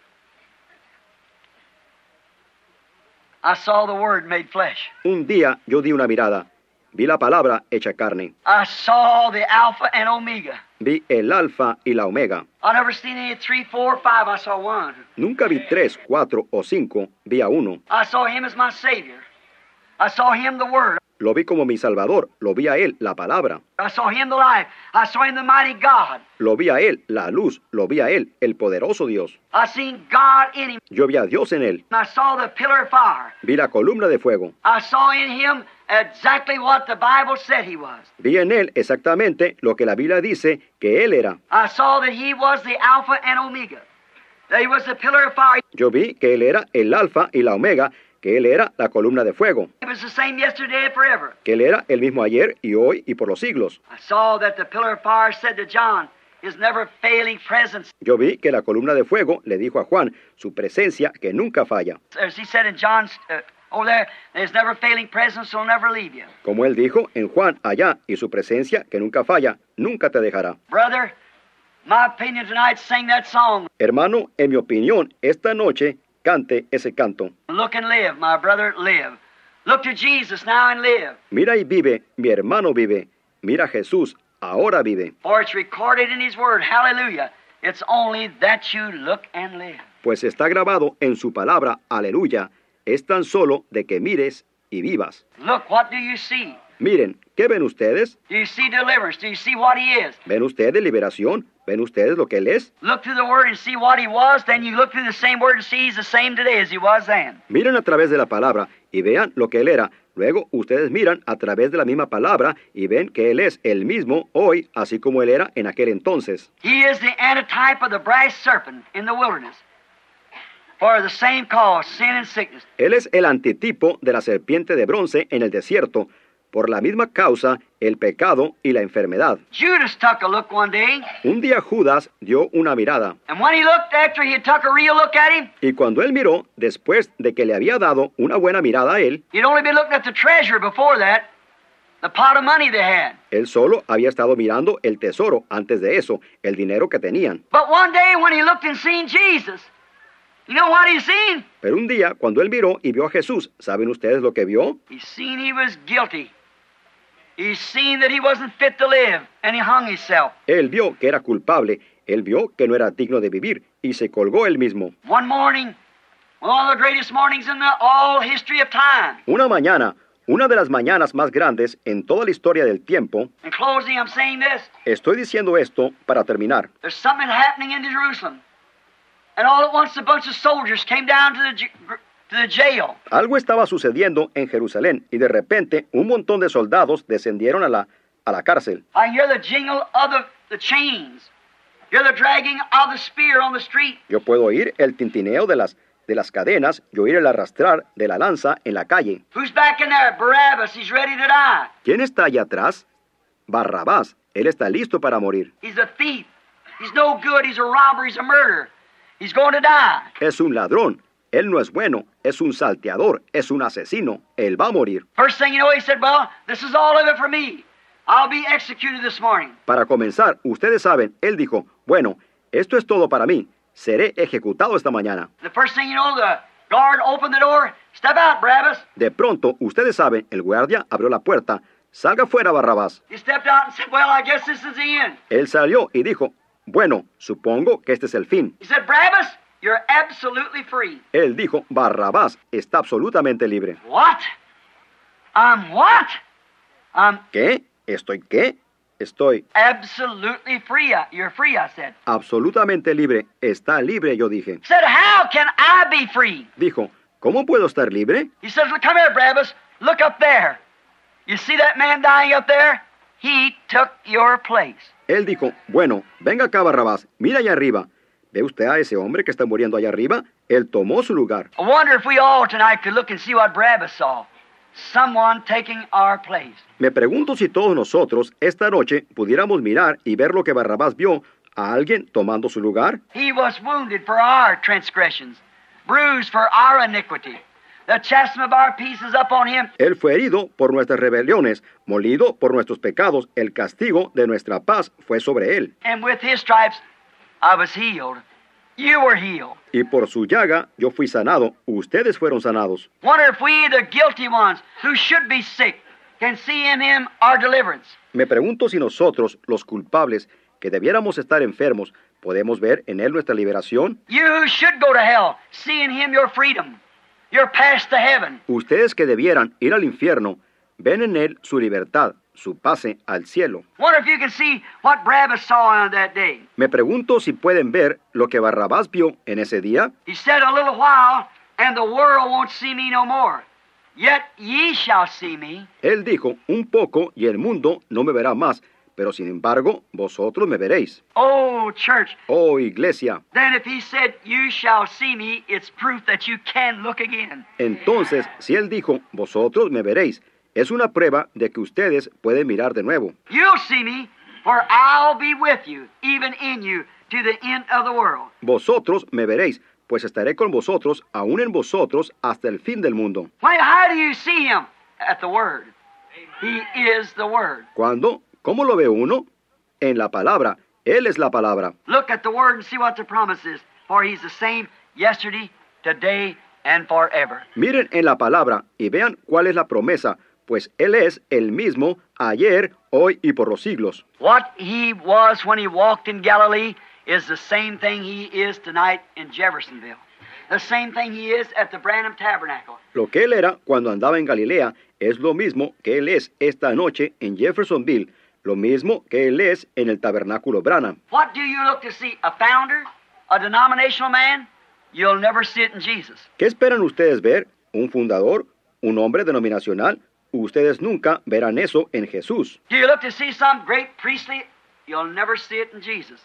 I saw the Word made flesh. Un día yo di una mirada, vi la palabra hecha carne, I saw the Alpha and Omega. vi el alfa y la omega. I never seen any three, four, five. I saw one. Nunca vi tres, cuatro o cinco, vi a uno. I saw Him as my Savior. I saw Him the Word. Lo vi como mi Salvador, lo vi a Él, la palabra. I saw Him the life. I saw Him the mighty God. Lo vi a Él, la luz, lo vi a Él, el poderoso Dios. I seen God in Him. Yo vi a Dios en Él, I saw the pillar of fire. vi la columna de fuego, I saw in Him exactly what the Bible said He was. vi en Él exactamente lo que la Biblia dice que Él era. I saw that He was the Alpha and Omega. That He was the pillar of fire. Yo vi que Él era el alfa y la omega, que Él era la columna de fuego, He was the same yesterday and forever. que Él era el mismo ayer y hoy y por los siglos. I saw that the pillar of fire said to John, His never failing presence. Yo vi que la columna de fuego le dijo a Juan su presencia que nunca falla. As he said in John's, uh, over there, His never failing presence will never leave you. Como Él dijo en Juan allá, y su presencia que nunca falla, nunca te dejará. Brother, my opinion tonight, sing that song. Hermano, en mi opinión, esta noche cante ese canto. Look and live, my brother, live. Look to Jesus now and live. Mira y vive, mi hermano vive. Mira a Jesús, ahora vive. For it's recorded in His Word, hallelujah. It's only that you look and live. Pues está grabado en su palabra, aleluya. Es tan solo de que mires y vivas. Look, what do you see? Miren, ¿qué ven ustedes? Do you see deliverance? Do you see what He is? ¿Ven ustedes liberación? ¿Ven ustedes lo que Él es? Look through the Word and see what He was, then you look through the same Word and see He's the same today as He was then. Miren a través de la palabra y vean lo que Él era. Luego ustedes miran a través de la misma palabra y ven que Él es el mismo hoy, así como Él era en aquel entonces. He is the antitype of the brass serpent in the wilderness. For the same cause, sin and sickness. Él es el antitipo de la serpiente de bronce en el desierto, por la misma causa, el pecado y la enfermedad. Judas took a look one day, Un día Judas dio una mirada, and when he looked after he had took a real look at him, y cuando él miró, después de que le había dado una buena mirada a él, he'd only been looking at the treasure before that, the pot of money they had. él solo había estado mirando el tesoro antes de eso, el dinero que tenían. But one day when he looked and seen Jesus, you know what he seen? Pero un día, cuando él miró y vio a Jesús, ¿saben ustedes lo que vio? He seen he was guilty. He seen that he wasn't fit to live, and he hung himself. Él vio que era culpable, él vio que no era digno de vivir, y se colgó él mismo. One morning, one of the greatest mornings in the all history of time. Una mañana, una de las mañanas más grandes en toda la historia del tiempo, In closing, I'm saying this. estoy diciendo esto para terminar. There's something happening in Jerusalem. And all at once a bunch of soldiers came down to the, j- to the jail. Algo estaba sucediendo en Jerusalén y de repente un montón de soldados descendieron a la, a la cárcel. I hear the jingle of the, the chains. Hear the dragging of the spear on the street. Yo puedo oír el tintineo de las, de las cadenas y oír el arrastrar de la lanza en la calle. Who's back in there? Barabbas. He's ready to die. ¿Quién está allá atrás? Barrabás. Él está listo para morir. He's a thief. He's no good. He's a robber. He's a murderer. He's going to die. Es un ladrón. Él no es bueno. Es un salteador. Es un asesino. Él va a morir. First thing you know, he said, well, this is all of it for me. I'll be executed this morning. Para comenzar, ustedes saben, él dijo, bueno, esto es todo para mí. Seré ejecutado esta mañana. The first thing you know, the guard opened the door. Step out, Barabbas. De pronto, ustedes saben, el guardia abrió la puerta. Salga fuera, Barrabás. He stepped out and said, well, I guess this is the end. Él salió y dijo, bueno, supongo que este es el fin. He said, Barabbas, you're absolutely free. Él dijo, Barrabás está absolutamente libre. What? I'm what? I'm ¿Qué? ¿Estoy qué? Estoy absolutely free. I- You're free, I said. absolutamente libre. Está libre, yo dije. He said, how can I be free? Dijo, ¿cómo puedo estar libre? He says, look, come here, Barabbas. Look up there. You see that man dying up there? He took your place. Él dijo, bueno, venga acá, Barrabás, mira allá arriba. ¿Ve usted a ese hombre que está muriendo allá arriba? Él tomó su lugar. I wonder if we all tonight could look and see what Barabbas saw. Someone taking our place. Me pregunto si todos nosotros esta noche pudiéramos mirar y ver lo que Barrabás vio, a alguien tomando su lugar. He was wounded for our transgressions, bruised for our iniquity. The chastisement of our peace is upon him. Él fue herido por nuestras rebeliones, molido por nuestros pecados. El castigo de nuestra paz fue sobre él. And with his stripes I was healed. You were healed. Y por su llaga yo fui sanado. Ustedes fueron sanados. Wonder if we, the guilty ones, who should be sick, can see in him our deliverance. Me pregunto si nosotros, los culpables, que debiéramos estar enfermos, podemos ver en él nuestra liberación. You who should go to hell, see in him your freedom, your path to heaven. Ustedes que debieran ir al infierno, ven en él su libertad, su pase al cielo. Wonder if you can see what Barabbas saw on that day. Me pregunto si pueden ver lo que Barrabás vio en ese día. He said, a little while, and the world won't see me no more. Yet ye shall see me. Él dijo, un poco y el mundo no me verá más, pero sin embargo, vosotros me veréis. Oh, church. Oh, iglesia. Then if he said, you shall see me, it's proof that you can look again. Entonces, si él dijo, vosotros me veréis, es una prueba de que ustedes pueden mirar de nuevo. You'll see me, for I'll be with you, even in you, to the end of the world. Vosotros me veréis, pues estaré con vosotros, aún en vosotros, hasta el fin del mundo. Why, how do you see him? At the Word. He is the Word. ¿Cuándo? ¿Cómo lo ve uno? En la palabra. Él es la palabra. Look at the Word and see what the promise is. For he's the same yesterday, today, and forever. Miren en la palabra y vean cuál es la promesa, pues Él es el mismo ayer, hoy y por los siglos. What he was when he walked in Galilee is the same thing he is tonight in Jeffersonville. The same thing he is at the Branham Tabernacle. Lo que Él era cuando andaba en Galilea es lo mismo que Él es esta noche en Jeffersonville, lo mismo que Él es en el Tabernáculo Branham. What do you look to see? A founder? A denominational man? You'll never see it in Jesus. ¿Qué esperan ustedes ver? ¿Un fundador? ¿Un hombre denominacional? Ustedes nunca verán eso en Jesús. Do you look to see some great priestly? You'll never see it in Jesus.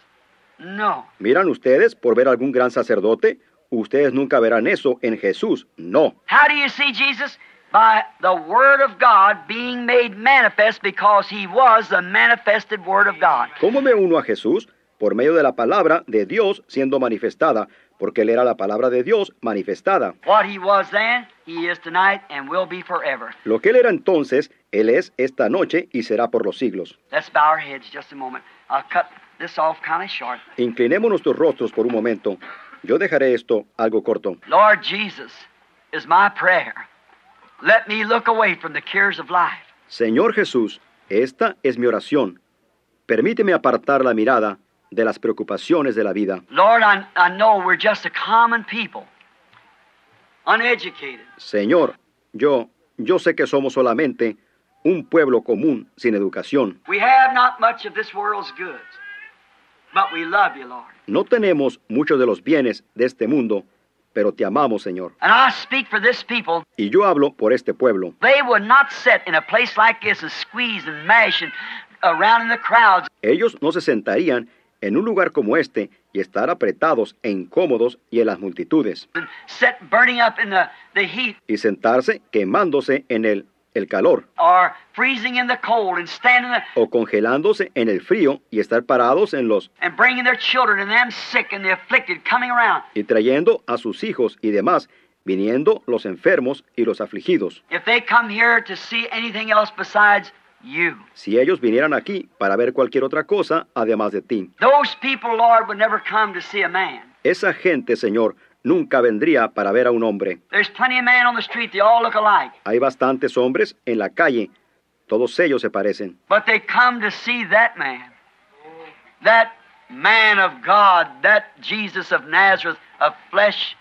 No. ¿Miran ustedes por ver algún gran sacerdote? Ustedes nunca verán eso en Jesús. No. How do you see Jesus? By the Word of God being made manifest, because he was the manifested Word of God. ¿Cómo ve uno a Jesús? Por medio de la palabra de Dios siendo manifestada, porque Él era la palabra de Dios manifestada. What he was then, he is tonight and will be forever. Lo que Él era entonces, Él es esta noche y será por los siglos. Let's bow our heads just a moment. I'll cut this off kind of short. Inclinemos nuestros rostros por un momento. Yo dejaré esto algo corto. Lord Jesus, is my prayer. Let me look away from the cares of life. Señor Jesús, esta es mi oración. Permíteme apartar la mirada de las preocupaciones de la vida. Lord, I, I know we're just a common people, uneducated. Señor, yo, yo sé que somos solamente un pueblo común sin educación. We have not much of this world's goods, but we love you, Lord. No tenemos muchos de los bienes de este mundo, pero te amamos, Señor. And I speak for this people. Y yo hablo por este pueblo. They would not sit in a place like this and squeeze and mash and around in the crowds. Ellos no se sentarían en un lugar como este y estar apretados e incómodos y en las multitudes. And sit burning up in the, the heat. Y sentarse quemándose en el, el calor. Or freezing in the cold and standing there. O congelándose en el frío y estar parados en los... And bringing their children and them sick and the afflicted coming around. Y trayendo a sus hijos y demás, viniendo los enfermos y los afligidos. If they come here to see anything else besides you. Si ellos vinieran aquí para ver cualquier otra cosa, además de ti. Those people, Lord, would never come to see a man. Esa gente, Señor, nunca vendría para ver a un hombre. There's plenty of men on the street, they all look alike. Hay bastantes hombres en la calle, todos ellos se parecen. But they come to see that man. That man of God, that Jesus of Nazareth, of flesh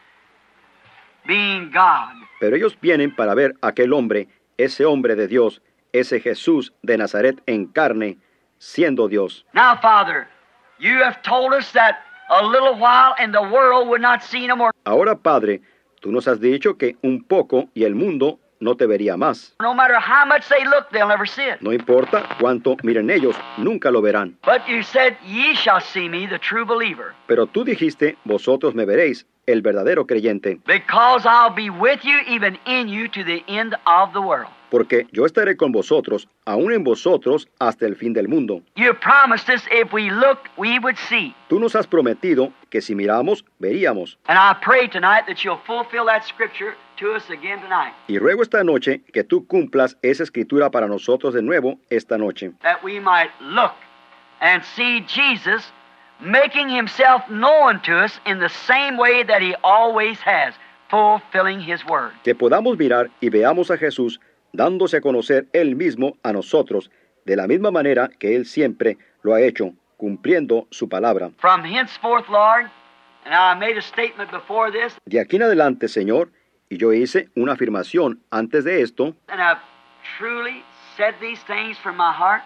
being God. Pero ellos vienen para ver a aquel hombre, ese hombre de Dios, ese Jesús de Nazaret en carne, siendo Dios. Now, Father, you have told us that a little while and the world would not see no more. Ahora, Padre, tú nos has dicho que un poco y el mundo no te vería más. No matter how much they look, they'll never see it. No importa cuánto miren ellos, nunca lo verán. But you said, ye shall see me, the true believer. Pero tú dijiste, vosotros me veréis, el verdadero creyente, Because I'll be with you, even in you, to the end of the world. porque yo estaré con vosotros, aún en vosotros, hasta el fin del mundo. You promised us if we looked, we would see. Tú nos has prometido que si miramos, veríamos. And I pray tonight that you'll fulfill that scripture to us again tonight. Y ruego esta noche que tú cumplas esa escritura para nosotros de nuevo esta noche, That we might look and see Jesus making himself known to us in the same way that he always has, fulfilling his word. que podamos mirar y veamos a Jesús dándose a conocer Él mismo a nosotros, de la misma manera que Él siempre lo ha hecho, cumpliendo su palabra. From henceforth, Lord, and I made a statement before this, De aquí en adelante, Señor, y yo hice una afirmación antes de esto, and I've truly said these things from my heart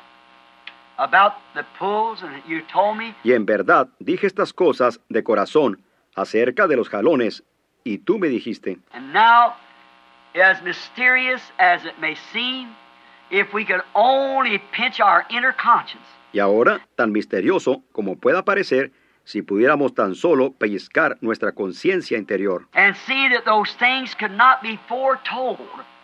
about the pulls, and you told me, y en verdad dije estas cosas de corazón acerca de los jalones, y tú me dijiste, and now, as mysterious as it may seem, if we could only pinch our inner conscience, y ahora, tan misterioso como pueda parecer, si pudiéramos tan solo pellizcar nuestra conciencia interior, and see that those things could not be foretold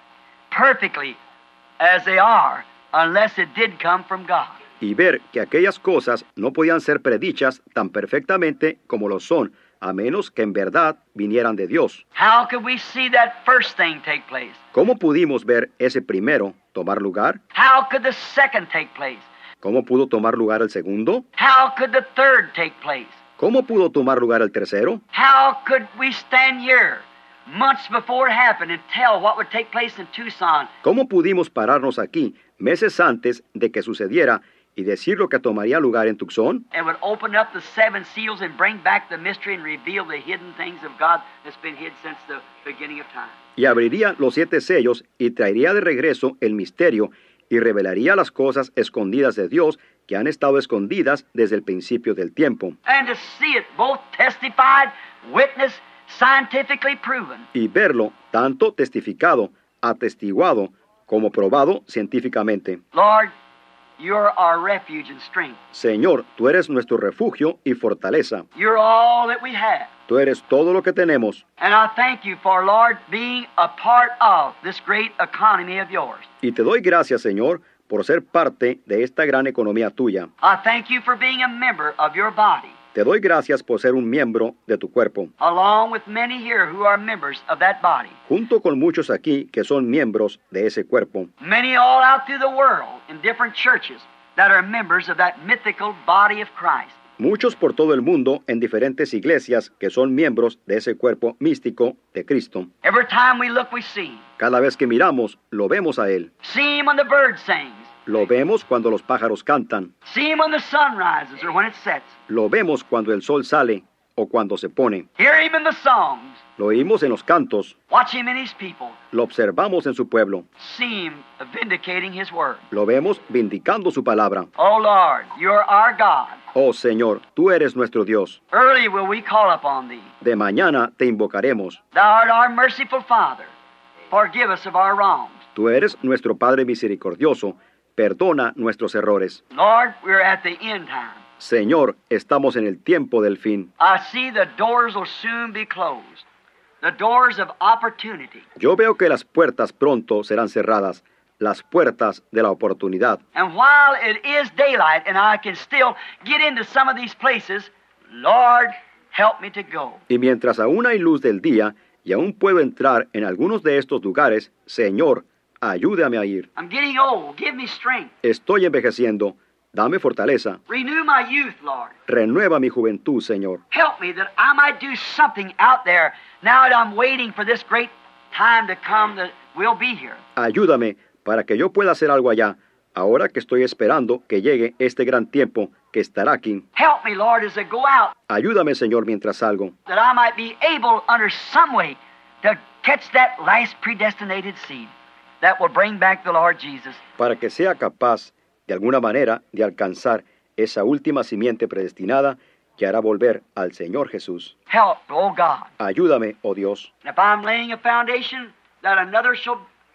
perfectly as they are unless it did come from God. y ver que aquellas cosas no podían ser predichas tan perfectamente como lo son, a menos que en verdad vinieran de Dios. How could we see that first thing take place? ¿Cómo pudimos ver ese primero tomar lugar? How could the second take place? ¿Cómo pudo tomar lugar el segundo? How could the third take place? ¿Cómo pudo tomar lugar el tercero? How could we stand here months before it happened and tell what would take place in Tucson? ¿Cómo pudimos pararnos aquí meses antes de que sucediera y decir lo que tomaría lugar en Tucson? And would open up the seven seals and bring back the mystery and reveal the hidden things of God that's been hid since the beginning of time. Y abriría los siete sellos y traería de regreso el misterio y revelaría las cosas escondidas de Dios que han estado escondidas desde el principio del tiempo. And to see it both testified, witnessed, scientifically proven. Y verlo tanto testificado, atestiguado, como probado científicamente. Lord, you're our refuge and strength. Señor, tú eres nuestro refugio y fortaleza. You're all that we have. Tú eres todo lo que tenemos. And I thank you for, Lord, being a part of this great economy of yours. Y te doy gracias, Señor, por ser parte de esta gran economía tuya. I thank you for being a member of your body, Te doy gracias por ser un miembro de tu cuerpo, along with many here who are members of that body. junto con muchos aquí que son miembros de ese cuerpo. Many all out through the world in different churches that are members of that mythical body of Christ. Muchos por todo el mundo en diferentes iglesias que son miembros de ese cuerpo místico de Cristo. Every time we look, we see him. Cada vez que miramos, lo vemos a Él. See him when the bird sings. Lo vemos cuando los pájaros cantan. See him when the sun rises or when it sets. Lo vemos cuando el sol sale o cuando se pone. Hear him in the songs. Lo oímos en los cantos. Watch him in his people. Lo observamos en su pueblo. See him vindicating his word. Lo vemos vindicando su palabra. Oh Lord, you're our God. Oh Señor, tú eres nuestro Dios. Early will we call upon thee. De mañana te invocaremos. Thou art our merciful Father. Forgive us of our wrongs. Tú eres nuestro Padre misericordioso. Perdona nuestros errores. Lord, we're at the end time. Señor, estamos en el tiempo del fin. I see the doors will soon be closed. The doors of opportunity. Yo veo que las puertas pronto serán cerradas, las puertas de la oportunidad. And while it is daylight and I can still get into some of these places, Lord, help me to go. Y mientras aún hay luz del día y aún puedo entrar en algunos de estos lugares, Señor, ayúdame a ir. I'm getting old. Give me strength. Estoy envejeciendo. Dame fortaleza. Renew my youth, Lord. Renueva mi juventud, Señor. Help me that I might do something out there now that I'm waiting for this great time to come that we'll be here. Ayúdame para que yo pueda hacer algo allá, ahora que estoy esperando que llegue este gran tiempo que estará aquí. Help me, Lord, as I go out, Ayúdame, Señor, mientras salgo, that I might be able, under some way, to catch that last predestinated seed that will bring back the Lord Jesus. para que sea capaz, de alguna manera, de alcanzar esa última simiente predestinada que hará volver al Señor Jesús. Help, oh God. Ayúdame, oh Dios. If I'm laying a foundation that another shall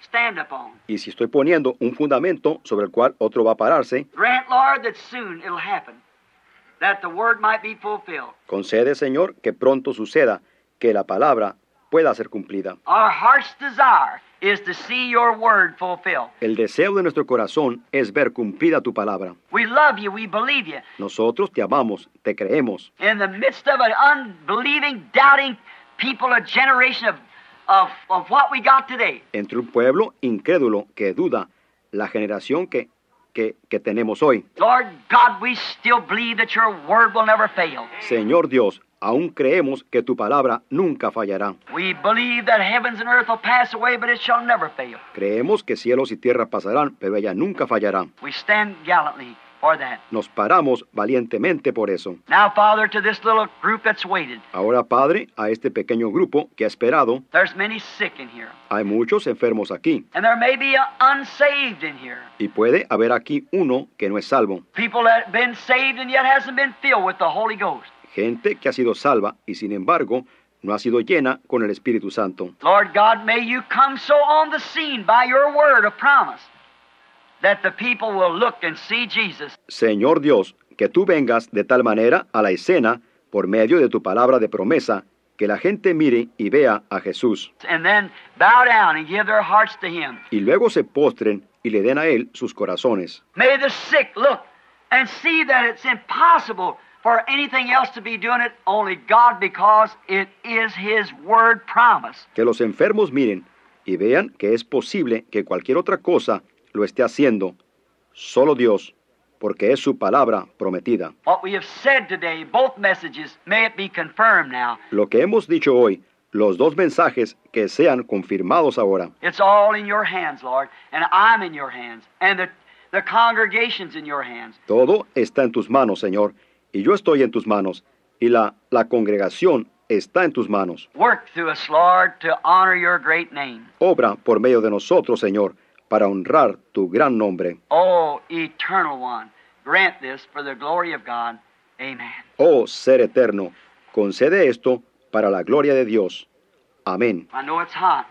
stand upon. Y si estoy poniendo un fundamento sobre el cual otro va a pararse, Grant, Lord, that soon it'll happen, that the word might be fulfilled. concede, Señor, que pronto suceda, que la palabra pueda ser cumplida. Our heart's desire is to see your word fulfilled. El deseo de nuestro corazón es ver cumplida tu palabra. We love you, we believe you. Nosotros te amamos, te creemos. In the midst of an unbelieving, doubting people, a generation of, of, of what we got today. Entre un pueblo incrédulo que duda, la generación que, que, que tenemos hoy. Lord God, we still believe that your word will never fail. Señor Dios, aún creemos que tu palabra nunca fallará. We believe that heavens and earth will pass away, but it shall never fail. Creemos que cielos y tierra pasarán, pero ella nunca fallará. We stand gallantly for that. Nos paramos valientemente por eso. Now, Father, to this little group that's waited, Ahora, Padre, a este pequeño grupo que ha esperado, there's many sick in here. hay muchos enfermos aquí. And there may be a unsaved in here. Y puede haber aquí uno que no es salvo. People that have been saved and yet hasn't been filled with the Holy Ghost. Gente que ha sido salva y sin embargo no ha sido llena con el Espíritu Santo. Lord God, may you come so on the scene by your word of promise that the people will look and see Jesus. Señor Dios, que tú vengas de tal manera a la escena por medio de tu palabra de promesa, que la gente mire y vea a Jesús. And then bow down and give their hearts to him. Y luego se postren y le den a él sus corazones. May the sick look and see that it's impossible for anything else to be doing it, only God, because it is his word promise. Que los enfermos miren y vean que es posible que cualquier otra cosa lo esté haciendo, solo Dios, porque es su palabra prometida. What we have said today, both messages, may it be confirmed now. Lo que hemos dicho hoy, los dos mensajes que sean confirmados ahora. It's all in your hands, Lord, and I'm in your hands, and the, the congregation's in your hands. Todo está en tus manos, Señor, y yo estoy en tus manos, y la, la congregación está en tus manos. Work through us, Lord, to honor your great name. Obra por medio de nosotros, Señor, para honrar tu gran nombre. Oh, eternal one, grant this for the glory of God. Amen. Oh, Ser eterno, concede esto para la gloria de Dios. Amén. I know it's hot,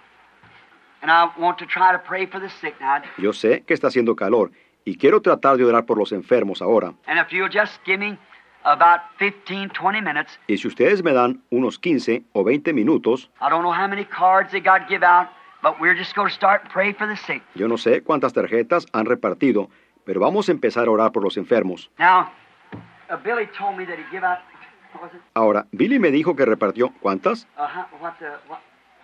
and I want to try to pray for the sick now. Yo sé que está haciendo calor, y quiero tratar de orar por los enfermos ahora. And if you'll just give me about fifteen, twenty minutes, Y si ustedes me dan unos quince o veinte minutos, I don't know how many cards they got to give out, but we're just going to start praying for the sick. yo no sé cuántas tarjetas han repartido, pero vamos a empezar a orar por los enfermos. Now, uh, Billy told me that he give out, what was it? Ahora, Billy me dijo que repartió, ¿cuántas? Uh, huh, what the, what?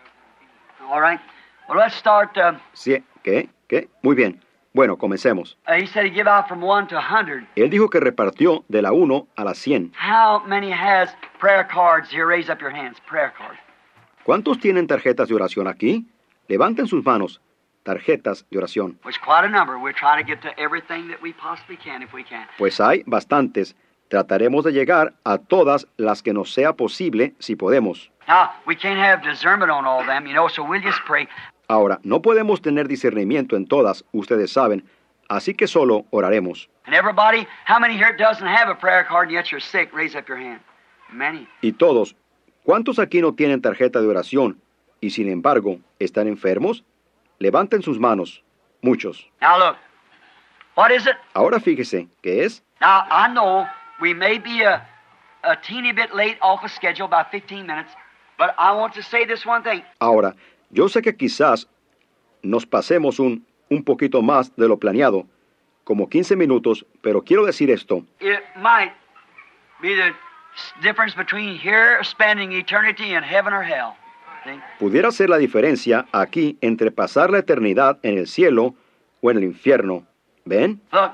All right. Well, let's start. Um, Sí, ¿qué? ¿Qué? Muy bien. Bueno, comencemos. uh, he said he give out from one to a hundred. Él dijo que repartió de la uno a la cien. How many has prayer cards here? Raise up your hands. Prayer cards. ¿Cuántos tienen tarjetas de oración aquí? Levanten sus manos. Tarjetas de oración. Which quite a number. We're trying to get to everything that we possibly can if we can. Pues hay bastantes. Trataremos de llegar a todas las que nos sea posible si podemos. Now, we can't have discernment on all of them, you know, so we'll just pray. Ahora, no podemos tener discernimiento en todas, ustedes saben, así que solo oraremos. And everybody, how many here doesn't have a prayer card and yet you're sick? Raise up your hand. Many. Y todos, ¿cuántos aquí no tienen tarjeta de oración y sin embargo están enfermos? Levanten sus manos. Muchos. Now look, what is it? Ahora fíjese, ¿qué es? Now, I know we may be a, a teeny bit late off of schedule, about fifteen minutes, but I want to say this one thing. Ahora, yo sé que quizás nos pasemos un, un poquito más de lo planeado, como quince minutos, pero quiero decir esto. It might be the s- difference between here spending eternity in heaven or hell. See? Pudiera ser la diferencia aquí entre pasar la eternidad en el cielo o en el infierno. ¿Ven? Look,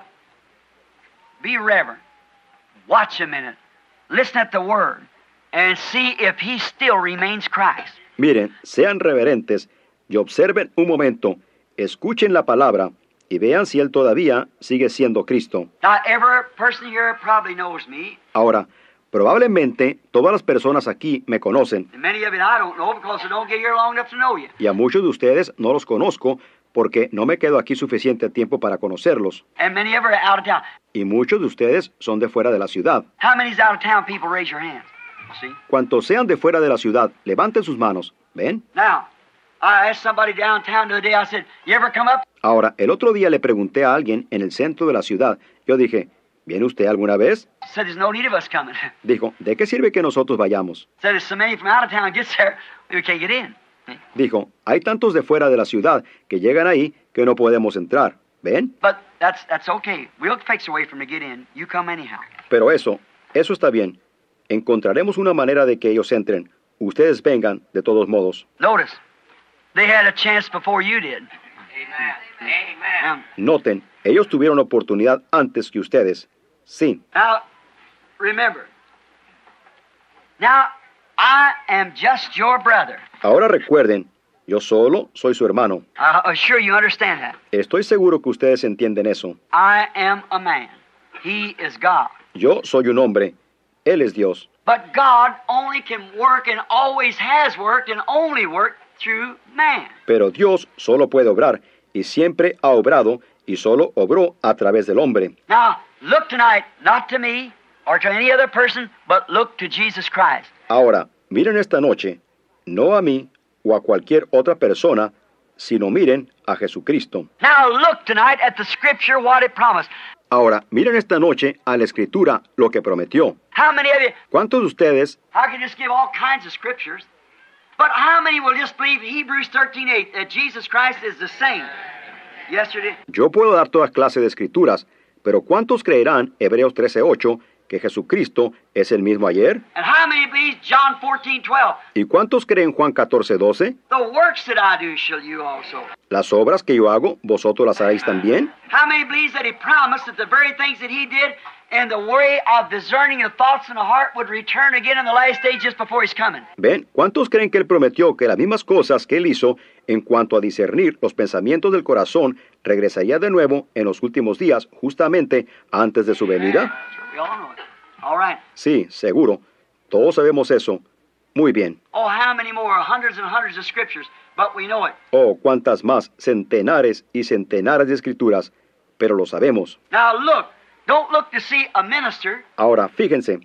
be reverent. Watch a minute. Listen at the word and see if he still remains Christ. Miren, sean reverentes y observen un momento, escuchen la palabra y vean si él todavía sigue siendo Cristo. Now, every person here probably knows me, Ahora, probablemente todas las personas aquí me conocen and many of you I don't know because I don't get here long enough to know you. y a muchos de ustedes no los conozco porque no me quedo aquí suficiente tiempo para conocerlos. And many of you are out of town. Y muchos de ustedes son de fuera de la ciudad. How many's out of town people? Raise your hands. See? Cuantos sean de fuera de la ciudad, levanten sus manos. ¿Ven? Now, I asked somebody downtown the other day, I said, you ever come up? Ahora, el otro día le pregunté a alguien en el centro de la ciudad. Yo dije, ¿viene usted alguna vez? Said, there's no need of us coming. Dijo, ¿de qué sirve que nosotros vayamos? Said, there's so many from out of town gets there, we can't get in. Dijo, hay tantos de fuera de la ciudad que llegan ahí que no podemos entrar. ¿Ven? But that's that's okay. We'll fix a way for them to get in. You come anyhow. Pero eso, eso está bien. Encontraremos una manera de que ellos entren. Ustedes vengan de todos modos. Notice, they had a chance before you did. Amen. Amen. Noten, ellos tuvieron oportunidad antes que ustedes. Sí. Now, remember. Now, I am just your brother. Ahora recuerden, yo solo soy su hermano. I assure you understand that. Estoy seguro que ustedes entienden eso. I am a man. He is God. Yo soy un hombre. Él es Dios. But God only can work and always has worked and only worked through man. Pero Dios solo puede obrar y siempre ha obrado y solo obró a través del hombre. Now, look tonight, not to me or to any other person, but look to Jesus Christ. Ahora, miren esta noche, no a mí o a cualquier otra persona, sino miren a Jesucristo. Now, look tonight at the Scripture, what it promised. Ahora, miren esta noche a la Escritura lo que prometió. How many of you, ¿Cuántos de ustedes, I can just give all kinds of Scriptures, but how many will just believe Hebrews thirteen eight, that Jesus Christ is the same yesterday? yo puedo dar todas clases de escrituras, pero ¿cuántos creerán, Hebreos trece ocho, que Jesucristo es el mismo ayer? And how many believe John fourteen twelve, ¿Y cuántos creen Juan catorce doce? the works that I do shall you also? ¿Las obras que yo hago, vosotros las haréis también? How many believes that he promised that the very things that he did and the way of discerning the thoughts in the heart would return again in the last day just before he's coming? ¿Ven? ¿Cuántos creen que él prometió que las mismas cosas que él hizo en cuanto a discernir los pensamientos del corazón regresaría de nuevo en los últimos días, justamente antes de su venida? We all know it. All right. Sí, seguro. Todos sabemos eso. Muy bien. Oh, how many more? Hundreds and hundreds of scriptures, but we know it. Oh, cuántas más, centenares y centenares de escrituras, pero lo sabemos. Now look, don't look to see a minister. Ahora, fíjense,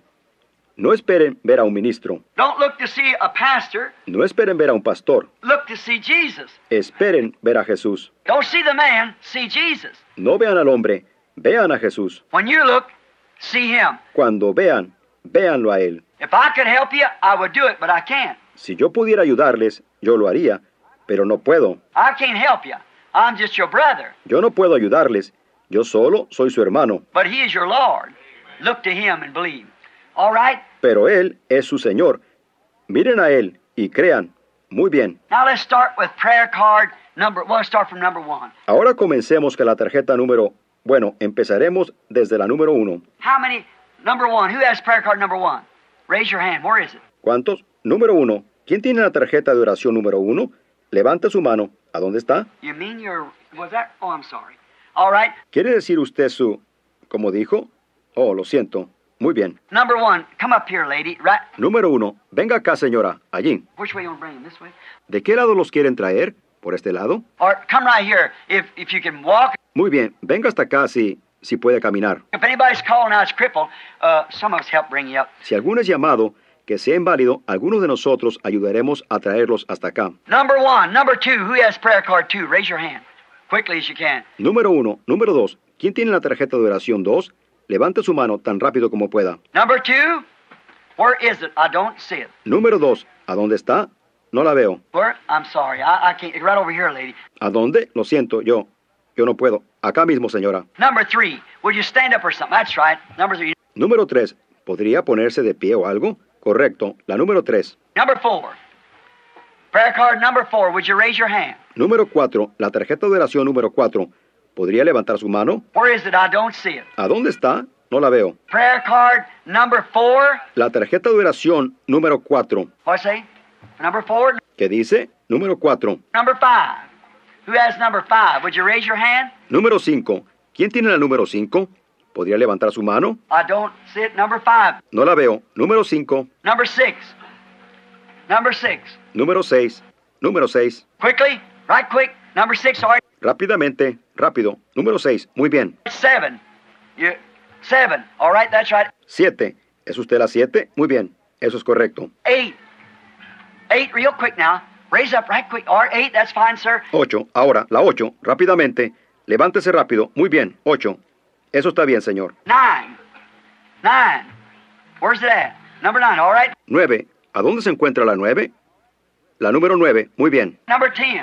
no esperen ver a un ministro, Don't look to see a pastor. no esperen ver a un pastor, Look to see Jesus. esperen ver a Jesús. Don't see the man, see Jesus. No vean al hombre, vean a Jesús. When you look, see him. Cuando vean, véanlo a él. If I could help you, I would do it, but I can't. Si yo pudiera ayudarles, yo lo haría, pero no puedo. I can't help you. I'm just your brother, Yo no puedo ayudarles, yo solo soy su hermano, but he is your Lord. Look to him and believe. All right? pero él es su Señor. Miren a él y crean. Muy bien. Now let's start with prayer card number, we'll start from number one. Ahora comencemos con la tarjeta número... Bueno, empezaremos desde la número uno. How many, number one, who has prayer card number one? Raise your hand. Where is it? ¿Cuántos? Número uno. ¿Quién tiene la tarjeta de oración número uno? Levante su mano. ¿A dónde está? You mean your, was that, oh, I'm sorry. All right. ¿Quiere decir usted su... ¿Cómo dijo? Oh, lo siento. Muy bien. Number one, come up here, lady. Right. Número uno. Venga acá, señora. Allí. Which way you want to bring him? This way? ¿De qué lado los quieren traer? ¿Por este lado? Or come right here. If if you can walk. Muy bien. Venga hasta acá si, si puede caminar. If anybody's calling out crippled, uh, some of us help bring you up. Si alguno es llamado que sea inválido, algunos de nosotros ayudaremos a traerlos hasta acá. Number one, number two, who has prayer card two? Raise your hand. Quickly as you can. Número uno. Número dos. ¿Quién tiene la tarjeta de oración dos? Levante su mano tan rápido como pueda. Number two, where is it? I don't see it. Número dos. ¿A dónde está? No la veo. Where? I'm sorry. I, I can't. Right over here, lady. ¿A dónde? Lo siento, yo. Yo no puedo. Acá mismo, señora. Number three, would you stand up or something? That's right. Number three. Número tres. ¿Podría ponerse de pie o algo? Correcto. La número tres. Number four. Prayer card number four, would you raise your hand? Número cuatro. La tarjeta de oración número cuatro. ¿Podría levantar su mano? Where is it? I don't see it. ¿A dónde está? No la veo. Prayer card number four. La tarjeta de oración número cuatro. What's that? Number four. ¿Qué dice? Número cuatro. Number five. Who has number five? Would you raise your hand? Número cinco. ¿Quién tiene la número cinco? ¿Podría levantar su mano? I don't see it. Number five. No la veo. Número cinco. Number six. Number six. Número seis. Número seis. Quickly. Right quick. Number six. All right. Rápidamente. Rápido. Número seis. Muy bien. Seven. You. Seven. All right. That's right. Siete. ¿Es usted la siete? Muy bien. Eso es correcto. Eight. Eight. Real quick now. Raise up right quick. All right, eight, that's fine, sir. Ocho. Ahora, la ocho. Rápidamente. Levántese rápido. Muy bien. Ocho. Eso está bien, señor. Nine. Nine. Where's it at? Number nine, all right? Nueve. ¿A dónde se encuentra la nueve? La número nueve. Muy bien. Number ten.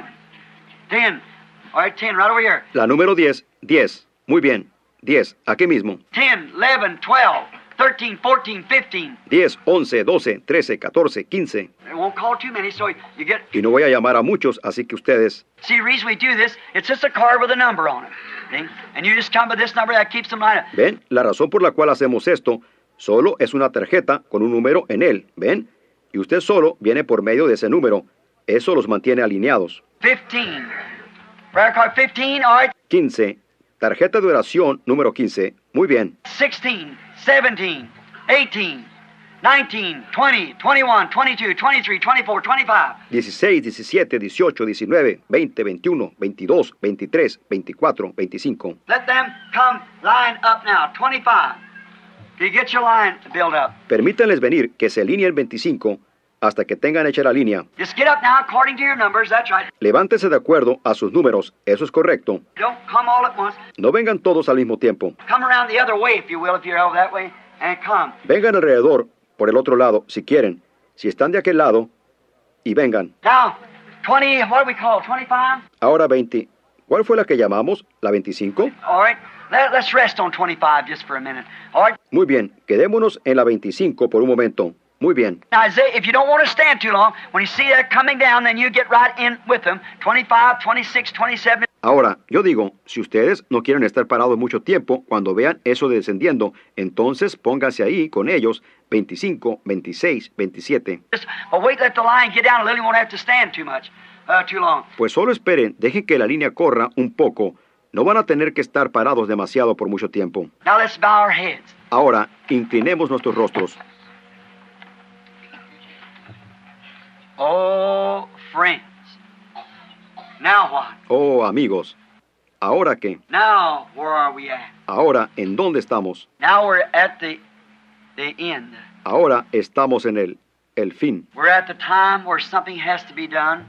Ten. All right, ten, right over here. La número diez. Diez. Muy bien. Diez. Aquí mismo. Ten, eleven, twelve, thirteen, fourteen, fifteen. Diez, once, doce, trece, catorce, quince. I won't call too many, so you get... Y no voy a llamar a muchos, así que ustedes... See, the reason we do this, it's just a card with a number on it. See? And you just come with this number that keeps them lined up. ¿Ven? La razón por la cual hacemos esto solo es una tarjeta con un número en él. ¿Ven? Y usted solo viene por medio de ese número. Eso los mantiene alineados. Fifteen. Prayer card fifteen, all right? quince. Tarjeta de oración número quince. Muy bien. Sixteen, seventeen, eighteen, nineteen, twenty, twenty-one, twenty-two, twenty-three, twenty-four, twenty-five. dieciséis, diecisiete, dieciocho, diecinueve, veinte, veintiuno, veintidós, veintitrés, veinticuatro, veinticinco. Let them come line up now. twenty-five. Do you get your line built up? Permítanles venir que se alineen veinticinco hasta que tengan hecha la línea. Just get up now according to your numbers. That's right. Levántese de acuerdo a sus números. Eso es correcto. Don't come all at once. No vengan todos al mismo tiempo. Come around the other way, if you will, if you're over that way, and come. Vengan alrededor, por el otro lado, si quieren. Si están de aquel lado, y vengan. Now, twenty, what do we call, twenty-five? Ahora veinte. ¿Cuál fue la que llamamos? ¿La veinticinco? All right. Let, let's rest on twenty-five just for a minute. All right. Muy bien. Quedémonos en la veinticinco por un momento. Muy bien. Now, Isaiah, if you don't want to stand too long, when you see that coming down, then you get right in with them. twenty-five, twenty-six, twenty-seven. Ahora, yo digo, si ustedes no quieren estar parados mucho tiempo, cuando vean eso descendiendo, entonces pónganse ahí con ellos, veinticinco, veintiséis, veintisiete. Just, but wait, let the line get down a little. You won't have to stand too much, uh, too long. Pues solo esperen, dejen que la línea corra un poco. No van a tener que estar parados demasiado por mucho tiempo. Now let's bow our heads. Ahora, inclinemos nuestros rostros. Oh, friends. Now what? Oh, amigos. ¿Ahora qué? Now where are we at? Ahora, ¿en dónde estamos? Now we're at the the end. Ahora estamos en el, el fin. We're at the time where something has to be done.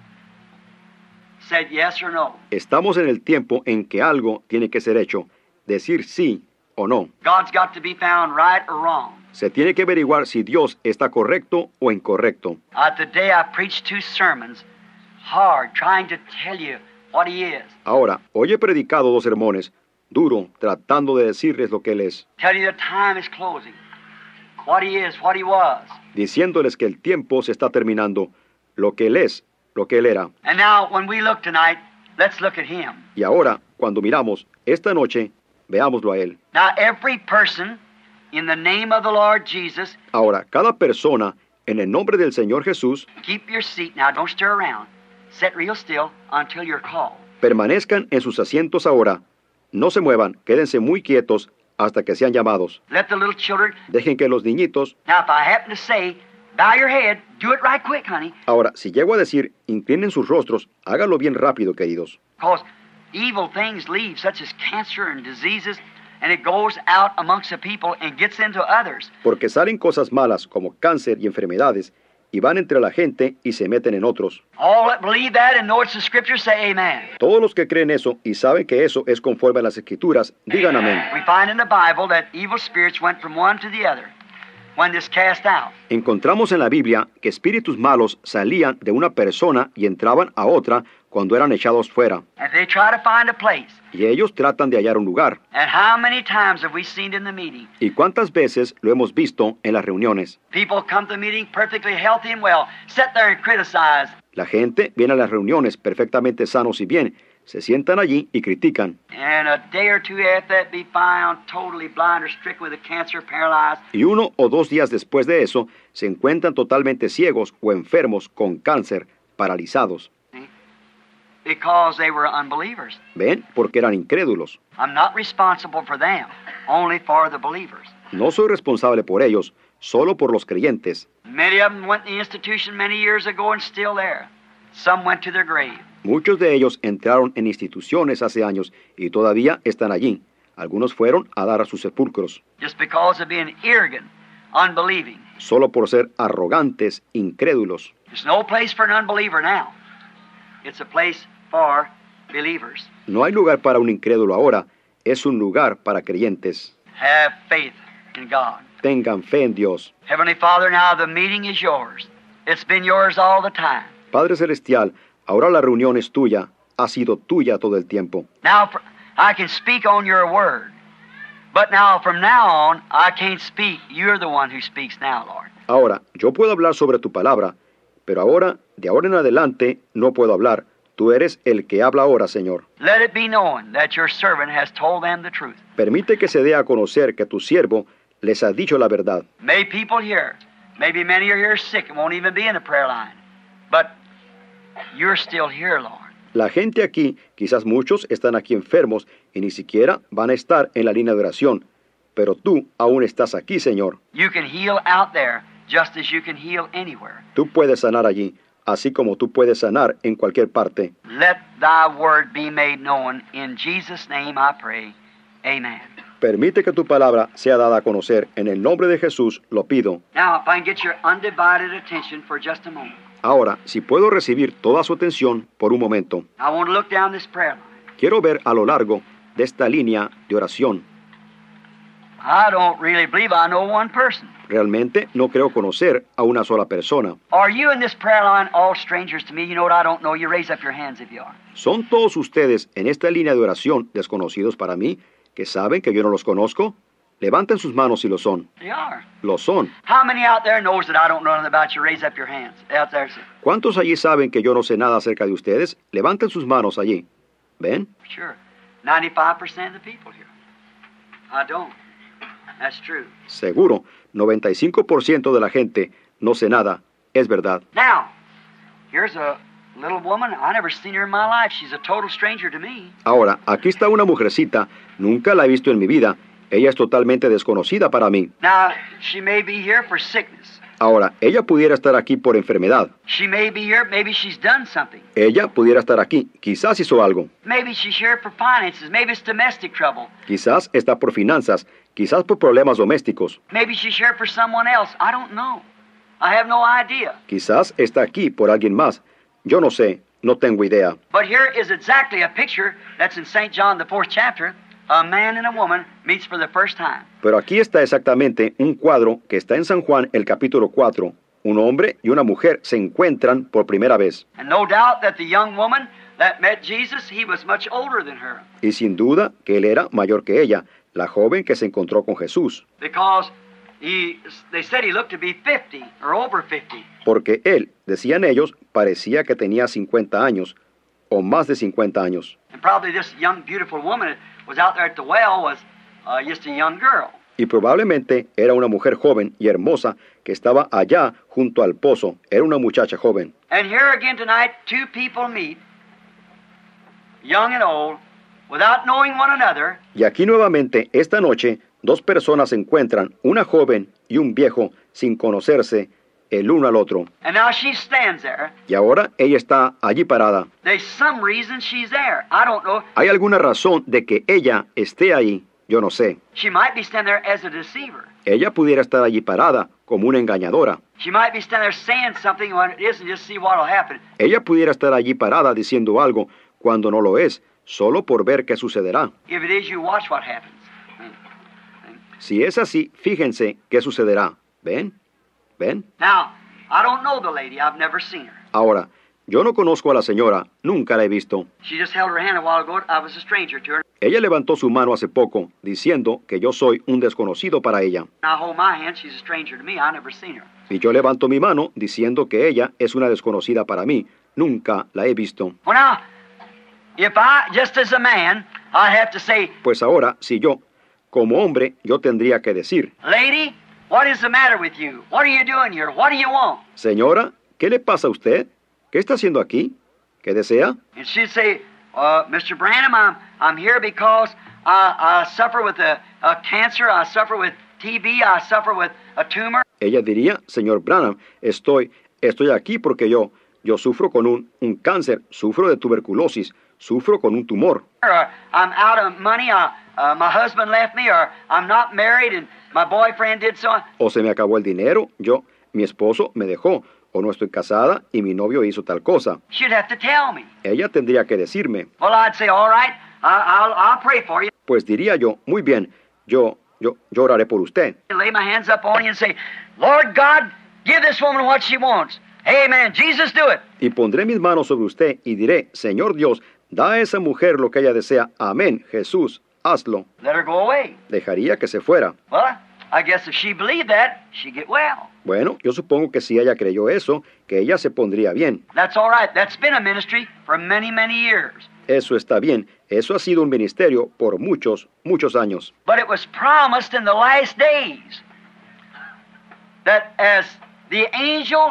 Said yes or no. Estamos en el tiempo en que algo tiene que ser hecho. Decir sí o no. God's got to be found right or wrong. Se tiene que averiguar si Dios está correcto o incorrecto. Uh, today I preached two sermons, hard, trying to tell you what He is. Ahora, hoy he predicado dos sermones, duro, tratando de decirles lo que Él es. Tell you the time is closing. What He is, what He was. Diciéndoles que el tiempo se está terminando, lo que Él es, lo que Él era. And now when we look tonight, let's look at Him. Y ahora, cuando miramos esta noche, veámoslo a Él. Now every person, in the name of the Lord Jesus, Ahora, cada persona, en el nombre del Señor Jesús, keep your seat now. Don't stir around. Sit real still until you're called. permanezcan en sus asientos ahora. No se muevan, quédense muy quietos hasta que sean llamados. Let the little children. Dejen que los niñitos... Now, if I happen to say, bow your head, do it right quick, honey. Ahora, si llego a decir, inclinen sus rostros, háganlo bien rápido, queridos. Because evil things leave, such as cancer and diseases, and it goes out amongst the people and gets into others. Porque salen cosas malas como cáncer y enfermedades, y van entre la gente y se meten en otros. All that believe that and know it's the Scripture say amen. Todos los que creen eso y saben que eso es conforme a las Escrituras, digan amén. We find in the Bible that evil spirits went from one to the other when this cast out. Encontramos en la Biblia que espíritus malos salían de una persona y entraban a otra cuando eran echados fuera. And they try to find a place. Y ellos tratan de hallar un lugar. And how many times have we seen in the meeting? ¿Y cuántas veces lo hemos visto en las reuniones? People come to the meeting perfectly healthy and well, sit there and criticize. La gente viene a las reuniones perfectamente sanos y bien, se sientan allí y critican. And a day or two after that be found totally blind or stricken with a cancer, paralyzed. Y uno o dos días después de eso, se encuentran totalmente ciegos o enfermos con cáncer, paralizados. Because they were unbelievers. ¿Ven? Porque eran incrédulos. I'm not responsible for them, only for the believers. No soy responsable por ellos, solo por los creyentes. Many of them went to the institution many years ago and still there. Some went to their grave. Muchos de ellos entraron en instituciones hace años y todavía están allí. Algunos fueron a dar a sus sepulcros. Just because of being arrogant, unbelieving. Solo por ser arrogantes, incrédulos. There's no place for an unbeliever now. It's a place for believers. No hay lugar para un incrédulo ahora, es un lugar para creyentes. Have faith in God. Tengan fe en Dios. Heavenly Father, now the meeting is yours. It's been yours all the time. Padre Celestial, ahora la reunión es tuya, ha sido tuya todo el tiempo. Now for, I can speak on your word. But now, from now on, I can't speak. You're the one who speaks now, Lord. Ahora, yo puedo hablar sobre tu palabra, pero ahora, de ahora en adelante, no puedo hablar. Tú eres el que habla ahora, Señor. Let it be known that your servant has told them the truth. Permite que se dé a conocer que tu siervo les ha dicho la verdad. May people here, maybe many are here sick and won't even be in the prayer line. But you're still here, Lord. La gente aquí, quizás muchos están aquí enfermos y ni siquiera van a estar en la línea de oración, pero tú aún estás aquí, Señor. You can heal out there just as you can heal anywhere. Tú puedes sanar allí, así como tú puedes sanar en cualquier parte. Let thy word be made known. In Jesus' name I pray. Amen. Permite que tu palabra sea dada a conocer. En el nombre de Jesús lo pido. Now, if I can get your undivided attention for just a moment. Ahora, si puedo recibir toda su atención por un momento. I want to look down this prayer line. Quiero ver a lo largo de esta línea de oración. I don't really believe I know one person. Realmente no creo conocer a una sola persona. Are you in this prayer line all strangers to me? You know what? I don't know. You raise up your hands if you are. ¿Son todos ustedes en esta línea de oración desconocidos para mí, que saben que yo no los conozco? Levanten sus manos si lo son. They are. Lo son. How many out there knows that I don't know nothing about you? Raise up your hands. Out there. ¿Cuántos allí saben que yo no sé nada acerca de ustedes? Levanten sus manos allí. ¿Ven? Sure. ninety-five percent of the people here. I don't. That's true. Seguro, noventa y cinco por ciento de la gente no sé nada. Es verdad. Now, here's a little woman. I never seen her in my life. She's a total stranger to me. Ahora, aquí está una mujercita. Nunca la he visto en mi vida. Ella es totalmente desconocida para mí. Now, she may be here for sickness. Ahora, ella pudiera estar aquí por enfermedad. She may be here, maybe she's done something. Ella pudiera estar aquí. Quizás hizo algo. Maybe she's here for finances. Maybe it's domestic trouble. Quizás está por finanzas. Quizás por problemas domésticos. Maybe she's here for someone else. I don't know. I have no idea. Quizás está aquí por alguien más. Yo no sé. No tengo idea. But here is exactly a picture that's in Saint John, the fourth chapter. A man and a woman meets for the first time. Pero aquí está exactamente un cuadro que está en San Juan, el capítulo cuatro. Un hombre y una mujer se encuentran por primera vez. And no doubt that the young woman that met Jesus, he was much older than her. Y sin duda que él era mayor que ella, la joven que se encontró con Jesús. Because he, they said he looked to be fifty or over fifty. Porque él, decían ellos, parecía que tenía cincuenta años o más de cincuenta años. And probably this young, beautiful woman was out there at the well was uh, just a young girl. Y probablemente era una mujer joven y hermosa que estaba allá junto al pozo. Era una muchacha joven. And here again tonight, two people meet, young and old, without knowing one another. Y aquí nuevamente, esta noche, dos personas se encuentran, una joven y un viejo, sin conocerse el uno al otro. And now she stands there. Y ahora ella está allí parada. There's some reason she's there. I don't know. Hay alguna razón de que ella esté ahí. Yo no sé. She might be standing there as a deceiver. Ella pudiera estar allí parada como una engañadora. She might be standing there saying something when it isn't, just see what will happen. Ella pudiera estar allí parada diciendo algo cuando no lo es, solo por ver qué sucederá. If it is, you watch what happens. Si es así, fíjense qué sucederá. ¿Ven? ¿Ven? Now, I don't know the lady. I've never seen her. Ahora, yo no conozco a la señora, nunca la he visto. She just held her hand a while ago. I was a stranger to her. Ella levantó su mano hace poco, diciendo que yo soy un desconocido para ella. I hold my hand. She's a stranger to me. I never seen her. Y yo levanto mi mano, diciendo que ella es una desconocida para mí. Nunca la he visto. Well, now, if I, just as a man, I have to say, Pues ahora, si yo, como hombre, yo tendría que decir, lady, what is the matter with you? What are you doing here? What do you want? señora, ¿qué le pasa a usted? ¿Qué está haciendo aquí? ¿Qué desea? And she'd say, uh, Mister Branham, I'm, I'm here because I, I suffer with a, a cancer. I suffer with T B. I suffer with a tumor. Ella diría, señor Branham, estoy, estoy aquí porque yo, yo sufro con un, un cáncer, sufro de tuberculosis, sufro con un tumor. Or I'm out of money. I, uh, my husband left me. Or I'm not married and my boyfriend did so. O se me acabó el dinero, yo, mi esposo me dejó, o no estoy casada y mi novio hizo tal cosa. She'd have to tell me. Ella tendría que decirme. Well, I'd say, all right, I, I'll, I'll pray for you. Pues diría yo, muy bien, yo, yo, yo oraré por usted. Lay my hands up on you and say, Lord God, give this woman what she wants. Amen. Jesus, do it. Y pondré mis manos sobre usted y diré, Señor Dios, da a esa mujer lo que ella desea. Amén. Jesús, hazlo. Let her go away. Dejaría que se fuera. Well, I guess if she believed that, she'd get well. Bueno, yo supongo que si ella creyó eso, que ella se pondría bien. That's all right. That's been a ministry for many, many years. Eso está bien. Eso ha sido un ministerio por muchos, muchos años. But it was promised in the last days that as the angel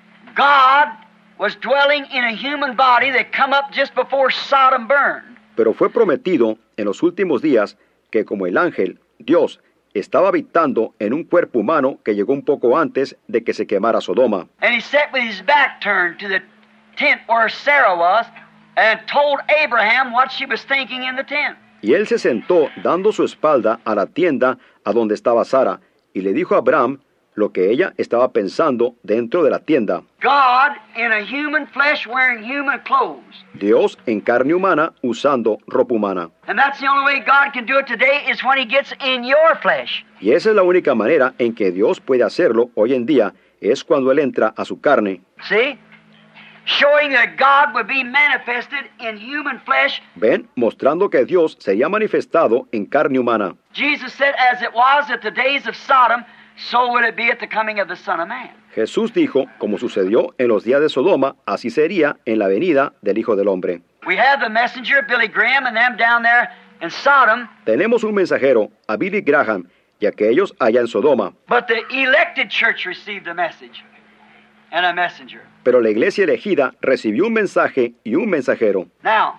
God was dwelling in a human body that come up just before Sodom burned. Pero fue prometido en los últimos días que como el ángel, Dios, estaba habitando en un cuerpo humano que llegó un poco antes de que se quemara Sodoma. And he sat with his back turned to the tent where Sarah was and told Abraham what she was thinking in the tent. Y él se sentó dando su espalda a la tienda a donde estaba Sara y le dijo a Abraham lo que ella estaba pensando dentro de la tienda. God in a human flesh wearing human clothes. Dios en carne humana usando ropa humana. And that's the only way God can do it today is when he gets in your flesh. Y esa es la única manera en que Dios puede hacerlo hoy en día, es cuando Él entra a su carne. See? Showing that God would be manifested in human flesh. Ven, mostrando que Dios sería manifestado en carne humana. Jesus said, as it was at the days of Sodom, so will it be at the coming of the Son of Man. Jesús dijo, como sucedió en los días de Sodoma, así sería en la venida del Hijo del Hombre. We have the messenger, Billy Graham, and them down there in Sodom. Tenemos un mensajero, a Billy Graham, y aquellos allá en Sodoma. But the elected church received a message and a messenger. Pero la iglesia elegida recibió un mensaje y un mensajero. Now,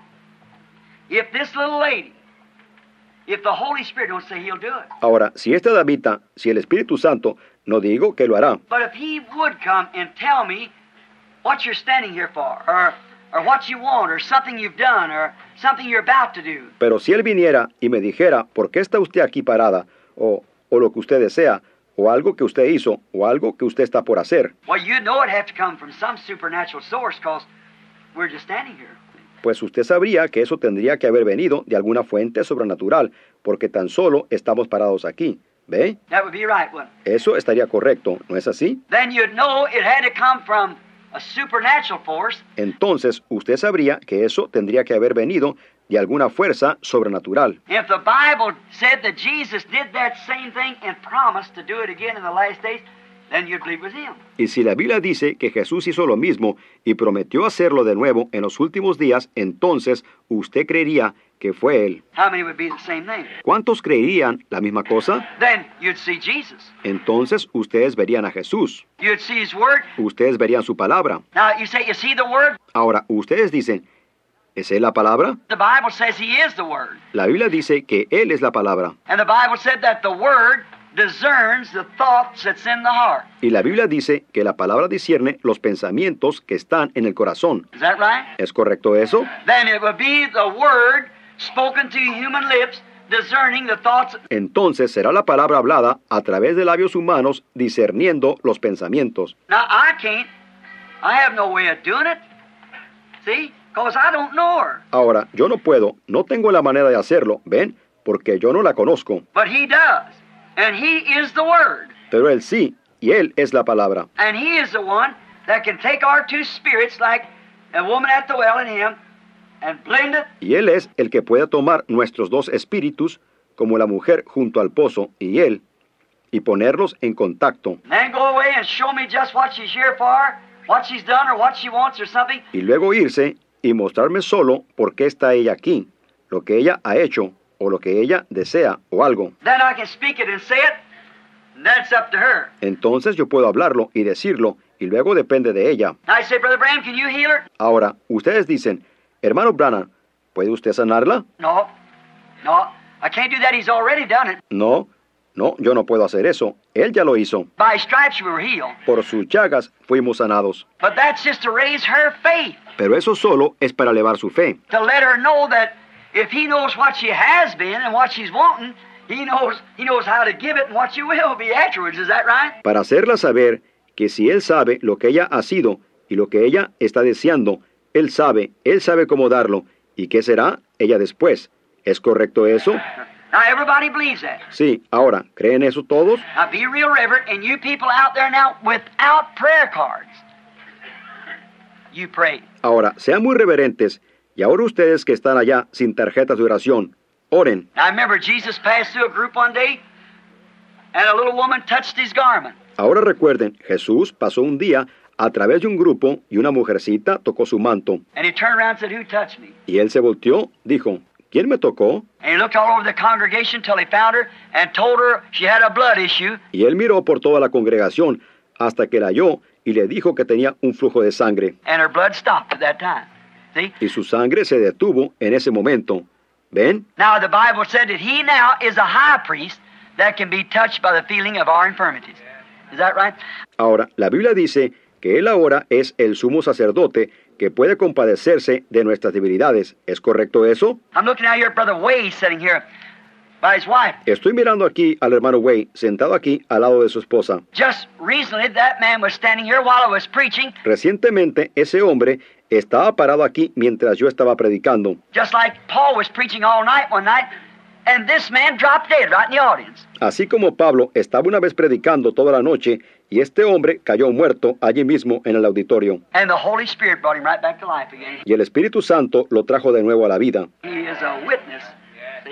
if this little lady, if the Holy Spirit don't say he'll do it. Ahora, si esta damita, si el Espíritu Santo, no digo que lo hará. But if he would come and tell me what you're standing here for, or or what you want, or something you've done, or something you're about to do. Pero si él viniera y me dijera, ¿por qué está usted aquí parada? O, o lo que usted desea, o algo que usted hizo, o algo que usted está por hacer. Well, you know it has to come from some supernatural source, because we're just standing here. Pues usted sabría que eso tendría que haber venido de alguna fuente sobrenatural, porque tan solo estamos parados aquí. ¿Ve? That would be right, wouldn't it? Eso estaría correcto, ¿no es así? Then you'd know it had to come from a supernatural force. Entonces, usted sabría que eso tendría que haber venido de alguna fuerza sobrenatural. If the Bible said that Jesus did that same thing and promised to do it again in the last days, then you'd believe it was him. Y si la Biblia dice que Jesús hizo lo mismo y prometió hacerlo de nuevo en los últimos días, entonces usted creería que fue Él. How many would be the same thing? ¿Cuántos creerían la misma cosa? Then you'd see Jesus. Entonces ustedes verían a Jesús. You'd see his word. Ustedes verían su palabra. Now you say, you see the word? Ahora, ustedes dicen, ¿es Él la palabra? The Bible says he is the word. La Biblia dice que Él es la palabra. And the Bible said that the word discerns the thoughts that's in the heart. Y la Biblia dice que la palabra discierne los pensamientos que están en el corazón. Is that right? ¿Es correcto eso? Then it would be the word spoken to human lips discerning the thoughts. Entonces será la palabra hablada a través de labios humanos discerniendo los pensamientos. Now I can't, I have no way of doing it. See? Because I don't know her. Ahora, yo no puedo, no tengo la manera de hacerlo, ¿ven? Porque yo no la conozco. But he does. And he is the word. Pero Él sí, y Él es la palabra. And he is the one that can take our two spirits like a woman at the well in him and blend it. Y Él es el que puede tomar nuestros dos espíritus, como la mujer junto al pozo, y Él, y ponerlos en contacto. And then go away and show me just what she's here for, what she's done or what she wants or something. Y luego irse y mostrarme solo por qué está ella aquí, lo que ella ha hecho, o lo que ella desea, o algo. Then I can speak it and say it, and that's up to her. Entonces yo puedo hablarlo y decirlo, y luego depende de ella. I say, Brother Branham, can you heal her? Ahora, ustedes dicen, hermano Branham, ¿puede usted sanarla? No, no, I can't do that. He's already done it. No, no, yo no puedo hacer eso. Él ya lo hizo. By stripes we were healed. Por sus llagas fuimos sanados. But that's just to raise her faith, Pero eso solo es para elevar su fe, to let her know that if he knows what she has been and what she's wanting, he knows he knows how to give it and what you will be afterwards. Is that right? para hacerla saber que si Él sabe lo que ella ha sido y lo que ella está deseando, Él sabe, Él sabe cómo darlo, y qué será ella después. ¿Es correcto eso? Now, everybody believes that. Sí, ahora, ¿creen eso todos? Now, be real reverent, and you people out there now without prayer cards, you pray. Ahora, sean muy reverentes, y ahora ustedes que están allá sin tarjetas de oración, oren. Now, I remember Jesus passed through a group one day, and a little woman touched his garment. Ahora recuerden, Jesús pasó un día a través de un grupo y una mujercita tocó su manto. And he turned around and said, "Who touched me?" Y él se volteó, dijo, ¿quién me tocó? And he looked all over the congregation till he found her and told her she had a blood issue. Y él miró por toda la congregación hasta que la halló y le dijo que tenía un flujo de sangre. And her blood stopped at that time. See? Y su sangre se detuvo en ese momento. ¿Ven? Now the Bible said that he now is a high priest that can be touched by the feeling of our infirmities. Is that right? Ahora, la Biblia dice que él ahora es el sumo sacerdote que puede compadecerse de nuestras debilidades. ¿Es correcto eso? I'm looking out here at Brother Way sitting here by his wife. Estoy mirando aquí al hermano Way sentado aquí al lado de su esposa. Just recently that man was standing here while I was preaching, Recientemente ese hombre estaba parado aquí mientras yo estaba predicando. just like Paul was preaching all night one night, and this man dropped dead right in the audience. Así como Pablo estaba una vez predicando toda la noche y este hombre cayó muerto allí mismo en el auditorio. And the Holy Spirit brought him right back to life again. Y el Espíritu Santo lo trajo de nuevo a la vida. He is a witness, see,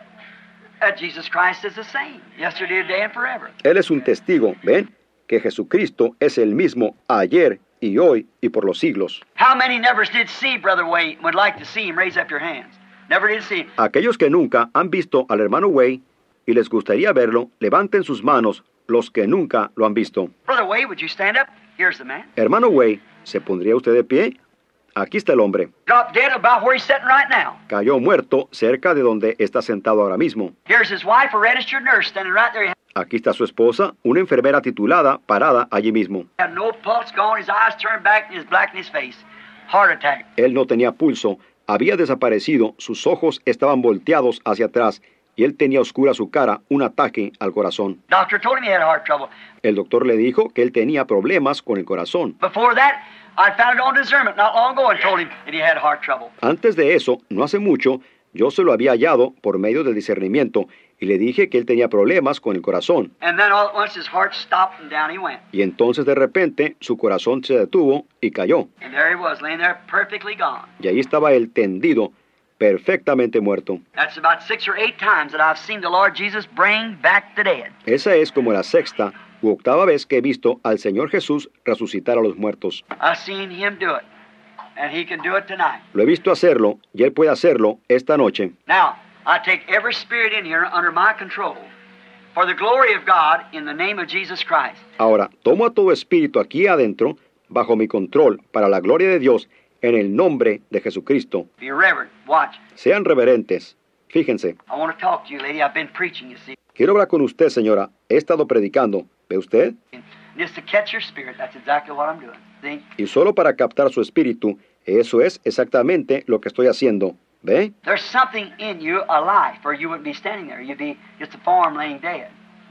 that Jesus Christ is the same, yesterday, today, and forever. Él es un testigo, ¿ven? Que Jesucristo es el mismo ayer y hoy y por los siglos. How many never did see Brother Way would like to see him? Raise up your hands. Never did see him. Aquellos que nunca han visto al hermano Way y les gustaría verlo, levanten sus manos los que nunca lo han visto. Brother Way, would you stand up? Here's the man. Hermano Way, ¿se pondría usted de pie? Aquí está el hombre. Dropped dead about where he's sitting right now. Cayó muerto cerca de donde está sentado ahora mismo. Here's his wife, a registered nurse, standing right there. He Aquí está su esposa, una enfermera titulada, parada allí mismo. had no pulse, gone, his eyes turned back, and his black in his face. Heart attack. Él no tenía pulso, había desaparecido, sus ojos estaban volteados hacia atrás y él tenía oscura su cara, un ataque al corazón. Doctor told him he had heart trouble. El doctor le dijo que él tenía problemas con el corazón. Before that, I found it on discernment not long ago and told him that he had heart trouble. Antes de eso, no hace mucho, yo se lo había hallado por medio del discernimiento y le dije que él tenía problemas con el corazón. And then all at once his heart stopped and down he went. Y entonces de repente su corazón se detuvo y cayó. And there he was, laying there perfectly gone. Y ahí estaba él tendido, perfectamente muerto. That's about six or eight times that I've seen the Lord Jesus bring back the dead. Esa es como la sexta u octava vez que he visto al Señor Jesús resucitar a los muertos. I've seen him do it. And he can do it tonight. Lo he visto hacerlo y él puede hacerlo esta noche. Now, I take every spirit in here under my control for the glory of God in the name of Jesus Christ. Ahora, tomo a todo espíritu aquí adentro, bajo mi control, para la gloria de Dios, en el nombre de Jesucristo. Be reverent. Watch. Sean reverentes. Fíjense. I want to talk to you, lady. I've been preaching, you see. Quiero hablar con usted, señora. He estado predicando. ¿Ve usted? And just to catch your spirit, that's exactly what I'm doing. See? Y solo para captar su espíritu, eso es exactamente lo que estoy haciendo. ¿Ve? There's something in you, a life, or you wouldn't be standing there. You'd be just a form laying dead.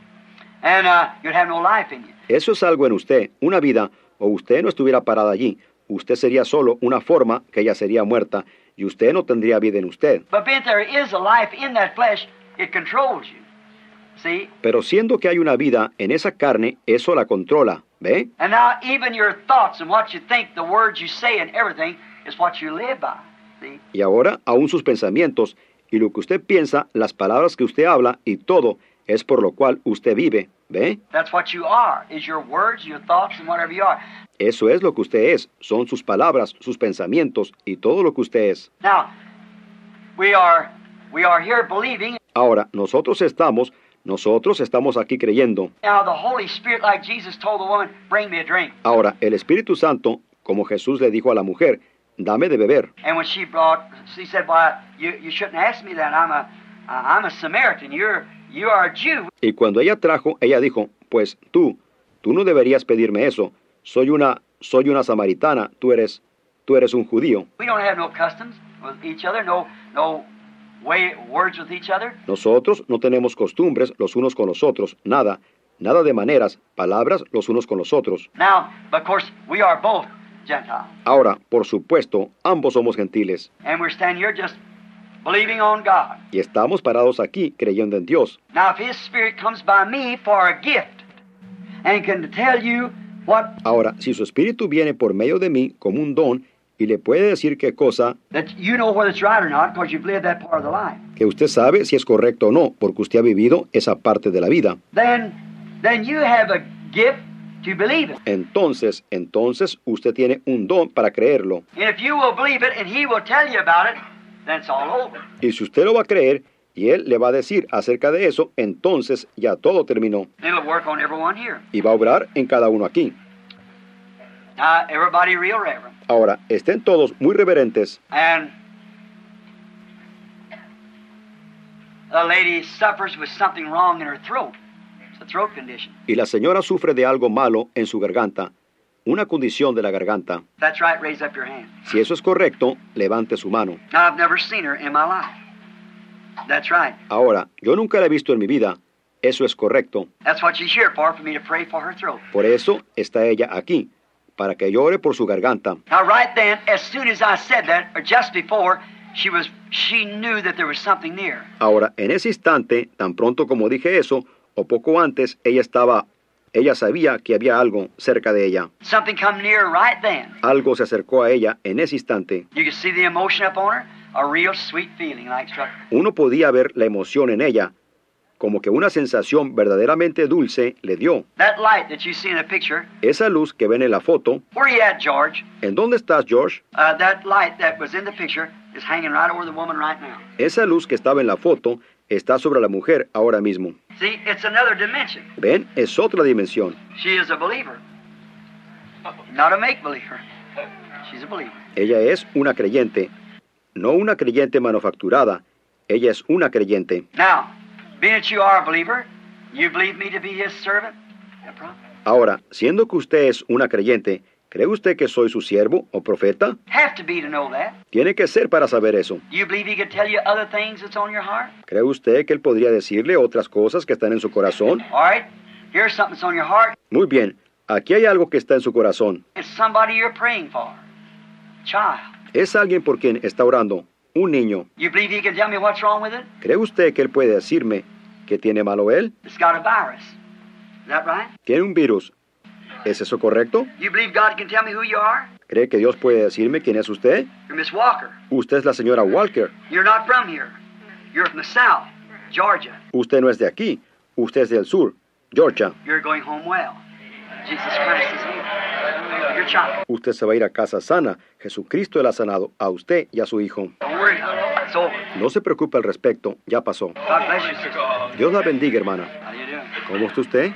And uh, you'd have no life in you. Eso es algo en usted, una vida, o usted no estuviera parada allí. Usted sería solo una forma que ella sería muerta, y usted no tendría vida en usted. But being there is a life in that flesh, it controls you. See? Pero siendo que hay una vida en esa carne, eso la controla. ¿Ve? And now even your thoughts and what you think, the words you say and everything is what you live by. See? Y ahora, aún sus pensamientos, y lo que usted piensa, las palabras que usted habla, y todo, es por lo cual usted vive. ¿Ve? That's what you are, is your words, your thoughts, and whatever you are. Eso es lo que usted es, son sus palabras, sus pensamientos, y todo lo que usted es. Now, we are we are here believing. Ahora, nosotros estamos, nosotros estamos aquí creyendo. Now the Holy Spirit, like Jesus told the woman, bring me a drink. Ahora, el Espíritu Santo, como Jesús le dijo a la mujer, dame de beber. And when she brought, she said, "Why, you, you shouldn't ask me that. I'm a I'm a Samaritan. You're you are a Jew." Y cuando ella trajo, ella dijo, pues tú, tú no deberías pedirme eso. Soy una, soy una samaritana, tú eres, tú eres un judío. We don't have no customs with each other, no no way words with each other. Nosotros no tenemos costumbres los unos con los otros, nada, Nada de maneras, palabras los unos con los otros. Now, of course, we are both Gentiles. Ahora, por supuesto, ambos somos gentiles. And we're standing here just believing on God. Y estamos parados aquí creyendo en Dios. Now, if His Spirit comes by me for a gift and can tell you what Ahora, si su espíritu viene por medio de mí como un don y le puede decir qué cosa, that you know whether it's right or not because you've lived that part of the life, que usted sabe si es correcto o no, porque usted ha vivido esa parte de la vida, then then you have a gift to believe it. entonces, entonces usted tiene un don para creerlo. And if you will believe it and He will tell you about it, then it's all over. Y si usted lo va a creer y Él le va a decir acerca de eso, entonces ya todo terminó. It'll work on everyone here. Y va a obrar en cada uno aquí. Now, everybody real reverent. Ahora, estén todos muy reverentes. And the lady suffers with something wrong in her throat. It's a throat condition. Y la señora sufre de algo malo en su garganta, una condición de la garganta. If that's right, raise up your hand. Si eso es correcto, levante su mano. Now, I've never seen her in my life. That's right. Ahora, yo nunca la he visto en mi vida. Eso es correcto. That's what she's here for, for me to pray for her throat. Por eso está ella aquí, para que llore por su garganta. Now, right then, as soon as I said that, or just before, she was, she knew that there was something near. Ahora, en ese instante, tan pronto como dije eso, o poco antes, ella estaba, ella sabía que había algo cerca de ella. Something come near right then. Algo se acercó a ella en ese instante. You could see the emotion up on her, a real sweet feeling like struck her. Uno podía ver la emoción en ella, como que una sensación verdaderamente dulce le dio. That light that you see in the picture, Esa luz que ven en la foto, where are you at, George? ¿en dónde estás, George? Uh, that light that was in the picture is hanging right over the woman right now. Esa luz que estaba en la foto está sobre la mujer ahora mismo. See, it's another dimension. ¿Ven? Es otra dimensión. She is a believer, not a make-believer. She's a believer. Ella es una creyente, no una creyente manufacturada. Ella es una creyente. Now, being that you are a believer, you believe me to be His servant? No problem. Ahora, siendo que usted es una creyente, ¿cree usted que soy su siervo o profeta? Have to be to know that. Tiene que ser para saber eso. You believe He could tell you other things that's on your heart? ¿Cree usted que él podría decirle otras cosas que están en su corazón? All right, here's something that's on your heart. Muy bien, aquí hay algo que está en su corazón. It's somebody you're praying for. Child. Es alguien por quien está orando, un niño. You believe He can tell me what's wrong with it? ¿Cree usted que él puede decirme que tiene malo él? It's got a virus. Is that right? Tiene un virus. ¿Es eso correcto? You believe God can tell me who you are? ¿Cree que Dios puede decirme quién es usted? You're Miss Walker. Usted es la señora Walker. You're not from here. You're from the South, Georgia. Usted no es de aquí. Usted es del sur, Georgia. You're going home well. Jesus Christ is here. Your child. Usted se va a ir a casa sana. Jesucristo le ha sanado a usted y a su hijo. Don't worry. It's over. No se preocupe al respecto, ya pasó. God bless you, sister. Dios la bendiga, hermana. How you doing? ¿Cómo está usted?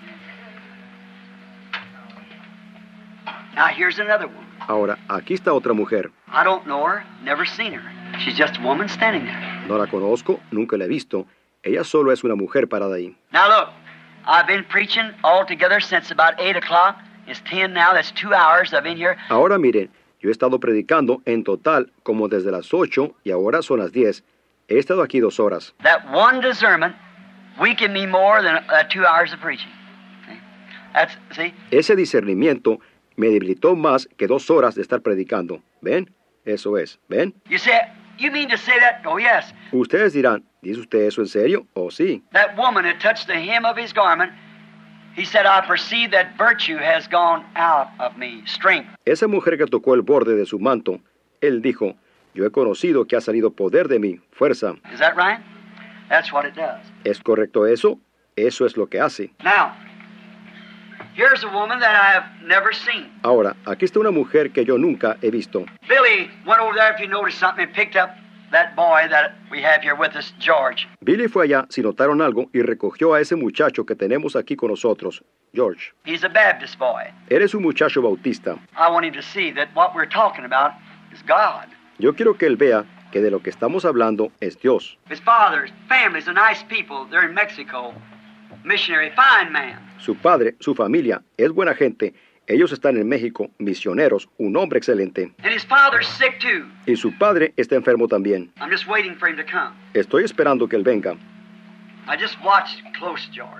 Now here's another one. Ahora, aquí está otra mujer. I don't know her, never seen her. She's just a woman standing there. No la conozco, nunca la he visto. Ella solo es una mujer parada ahí. Now look, I've been preaching all together since about eight o'clock. It's ten now. That's two hours I've been here. Ahora miren, yo he estado predicando en total como desde las ocho y ahora son las diez. He estado aquí dos horas. That one discernment weakened me more than uh, two hours of preaching. See? That's, see? Ese discernimiento me debilitó más que dos horas de estar predicando. ¿Ven? Eso es. ¿Ven? You say, you mean to say that? Oh, yes. Ustedes dirán, ¿dice usted eso en serio? Oh, sí. That woman had touched the hem of his garment. He said, I perceive that virtue has gone out of me, strength. Esa mujer que tocó el borde de su manto, él dijo, yo he conocido que ha salido poder de mí, fuerza. Is that right? That's what it does. ¿Es correcto eso? Eso es lo que hace. Now, here's a woman that I have never seen. Ahora, aquí está una mujer que yo nunca he visto. Billy went over there, if you noticed something, and picked up that boy that we have here with us, George. Billy fue allá, si notaron algo, y recogió a ese muchacho que tenemos aquí con nosotros, George. He's a Baptist boy. Él es un muchacho bautista. I want him to see that what we're talking about is God. Yo quiero que él vea que de lo que estamos hablando es Dios. His father, his family, is a nice people. They're in Mexico. Missionary, fine man. Su padre, su familia, es buena gente. Ellos están en México, misioneros, un hombre excelente. And his father's sick too. Y su padre está enfermo también. I'm just waiting for him to come. Estoy esperando que él venga. I just watched close, George.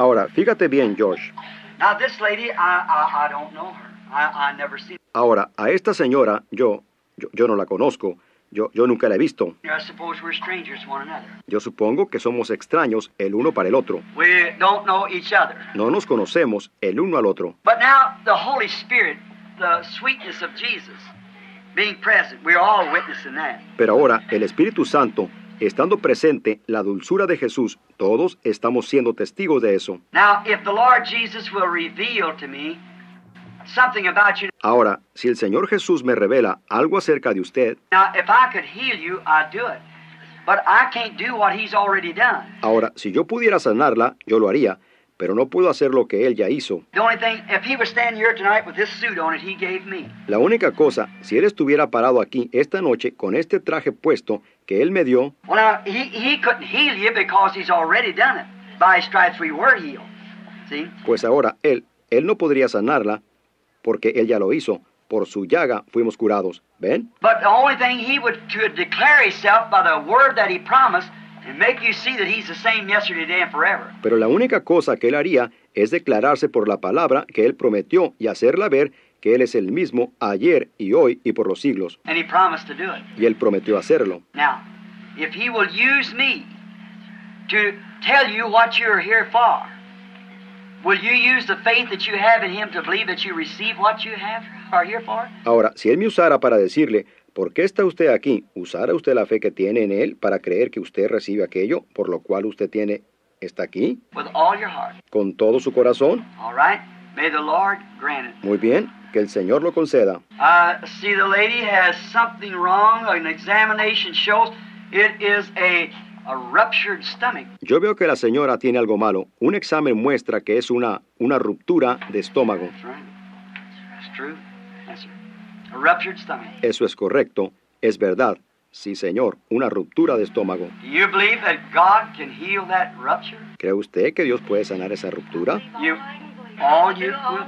Ahora, fíjate bien, George. Now this lady, I, I, I don't know her. I, I never seen Ahora, a esta señora, yo, yo, yo no la conozco. Yo, yo nunca la he visto. her. I suppose we're strangers to one another. Yo supongo que somos extraños el uno para el otro. We don't know each other. No nos conocemos el uno al otro. But now the Holy Spirit, the sweetness of Jesus, being present, we're all witnessing that. Pero ahora, el Espíritu Santo, estando presente, la dulzura de Jesús, todos estamos siendo testigos de eso. Now, if the Lord Jesus will reveal to me something about you, Ahora, si el Señor Jesús me revela algo acerca de usted, now if I could heal you, I'd do it. But I can't do what He's already done. ahora, si yo pudiera sanarla, yo lo haría, pero no puedo hacer lo que Él ya hizo. The only thing, if He was standing here tonight with this suit on it He gave me, La única cosa, si Él estuviera parado aquí esta noche con este traje puesto que Él me dio, well, now, He, he couldn't heal you because He's already done it. By His stripes we were healed. See? pues ahora Él, Él no podría sanarla porque Él ya lo hizo. Por su llaga fuimos curados. ¿Ven? But the only thing He would to declare Himself by the word that He promised and make you see that He's the same yesterday, today, and forever. Pero la única cosa que Él haría es declararse por la palabra que Él prometió y hacerla ver que Él es el mismo ayer y hoy y por los siglos. And He promised to do it. Y Él prometió hacerlo. Now, if He will use me to tell you what you're here for, will you use the faith that you have in Him to believe that you receive what you have are here for? Ahora, si Él me usara para decirle, ¿por qué está usted aquí? ¿Usara usted la fe que tiene en Él para creer que usted recibe aquello por lo cual usted tiene, está aquí? With all your heart. ¿Con todo su corazón? All right? May the Lord grant it. Muy bien, que el Señor lo conceda. Uh, see, the lady has something wrong. An examination shows it is a, a ruptured stomach. Yo veo que la señora tiene algo malo. Un examen muestra que es una, una ruptura de estómago. That's right. That's true. Yes, sir. A ruptured stomach. Eso es correcto, es verdad. Sí, Señor, una ruptura de estómago. Do you believe that God can heal that rupture? ¿Cree usted que Dios puede sanar esa ruptura? You, all you will.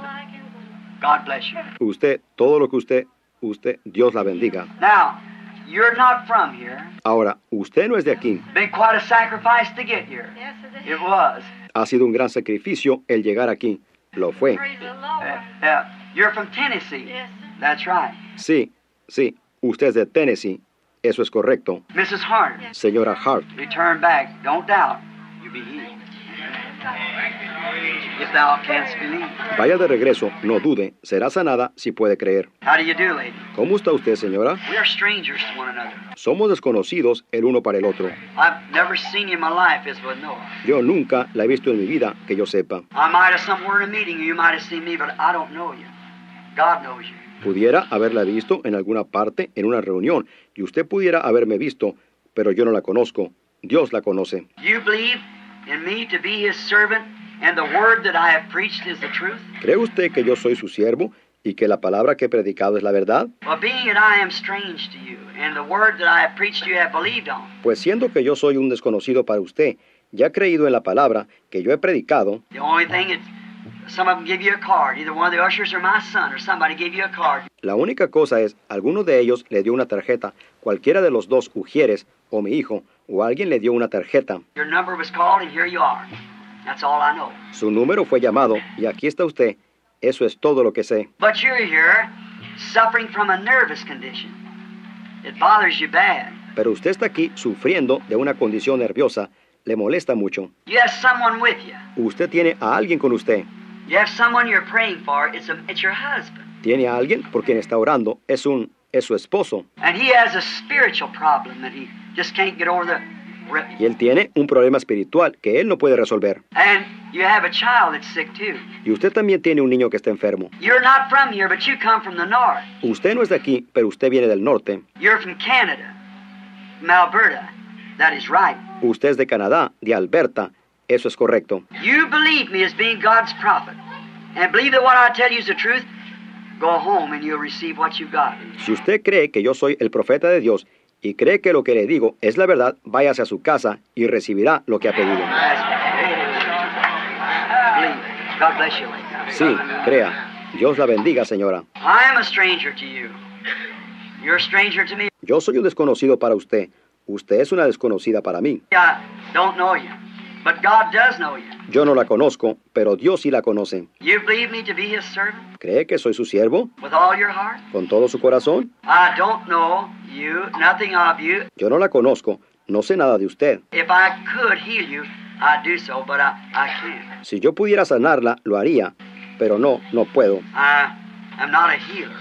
God bless you. Usted, todo lo que usted, usted, Dios la bendiga. Now, you're not from here. Ahora, usted no es de aquí. Been quite a sacrifice to get here. Yes, it is. It was. Ha sido un gran sacrificio el llegar aquí. Lo fue. Praise the Uh, Lord. uh, you're from Tennessee. Yes, sir. That's right. Sí, sí, usted es de Tennessee. Eso es correcto. Missus Harner, Señora Hart, return back. Don't doubt. You'll be healed. If thou canst believe. vaya de regreso, no dude, será sanada si puede creer. How do you do, lady? ¿Cómo está usted, señora? We are strangers to one another. Somos desconocidos el uno para el otro. I've never seen you in my life as well know. Yo nunca la he visto en mi vida que yo sepa. I might have somewhere in a meeting, you might have seen me, but I don't know you. God knows you. Pudiera haberla visto en alguna parte, en una reunión, y usted pudiera haberme visto, pero yo no la conozco. Dios la conoce. You believe in me to be His servant, and the word that I have preached is the truth? ¿Cree usted que yo soy su siervo y que la palabra que he predicado es la verdad? Well, being that I am strange to you, and the word that I have preached you have believed on, Pues siendo que yo soy un desconocido para usted, ya ha creído en la palabra que yo he predicado, the only thing is some of them give you a card. Either one of the ushers or my son or somebody gave you a card. la única cosa es, alguno de ellos le dio una tarjeta, cualquiera de los dos ujieres, o mi hijo, o alguien le dio una tarjeta. Your number was called, and here you are. That's all I know. Su número fue llamado, y aquí está usted. Eso es todo lo que sé. But you're here suffering from a nervous condition. It bothers you bad. Pero usted está aquí sufriendo de una condición nerviosa, le molesta mucho. You have someone with you. Usted tiene a alguien con usted. You have someone you're praying for. It's, a, it's your husband. Tiene a alguien por quien está orando. Es un, es su esposo. And he has a spiritual problem that he just can't get over the... Y él tiene un problema espiritual que él no puede resolver. And you have a child that's sick too. Y usted también tiene un niño que está enfermo. You're not from here, but you come from the north. Usted no es de aquí, pero usted viene del norte. You're from Canada, from Alberta. That is right. Usted es de Canadá, de Alberta. Eso es correcto. You believe me as being God's prophet, and believe that what I tell you is the truth. Go home and you'll receive what you got. Si usted cree que yo soy el profeta de Dios y cree que lo que le digo es la verdad, váyase a su casa y recibirá lo que ha pedido. Believe. God bless you. Sí, crea. Dios la bendiga, señora. I am a stranger to you. You're a stranger to me. Yo soy un desconocido para usted. Usted es una desconocida para mí. I don't know you. But God does know you. Yo no la conozco, pero Dios sí la conoce. You believe me to be His servant ¿Cree que soy su siervo? with all your heart? ¿Con todo su corazón? I don't know you, nothing of you. Yo no la conozco, no sé nada de usted. If I could heal you, I'd do so, but I, I can't. Si yo pudiera sanarla, lo haría, pero no, no puedo. I am not a healer.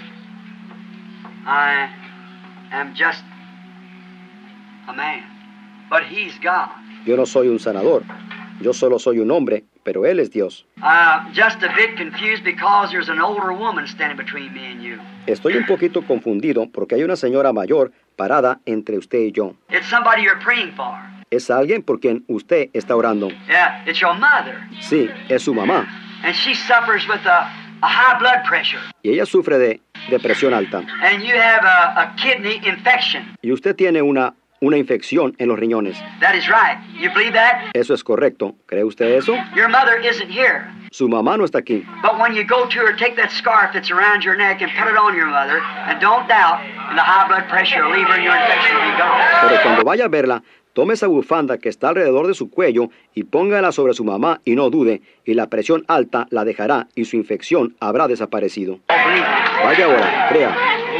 I am just a man. But He's God. Yo no soy un sanador, yo solo soy un hombre, pero Él es Dios. Uh, just a bit confused because there's an older woman standing between me and you. Estoy un poquito confundido porque hay una señora mayor parada entre usted y yo. It's somebody you're praying for. Es alguien por quien usted está orando. Yeah, it's your mother. Sí, es su mamá. And she suffers with a, a high blood pressure. Y ella sufre de depresión alta. And you have a, a kidney infection. Y usted tiene una, una infección en los riñones. That is right. You believe that? Eso es correcto. ¿Cree usted eso? Your mother isn't here. Su mamá no está aquí. But when you go to her, take that scarf that's around your neck and put it on your mother. And don't doubt, and the high blood pressure will leave her and your infection will be gone. Pero cuando vaya a verla, tome esa bufanda que está alrededor de su cuello y póngala sobre su mamá y no dude, y la presión alta la dejará y su infección habrá desaparecido. Oh, believe me. Vaya ahora, crea.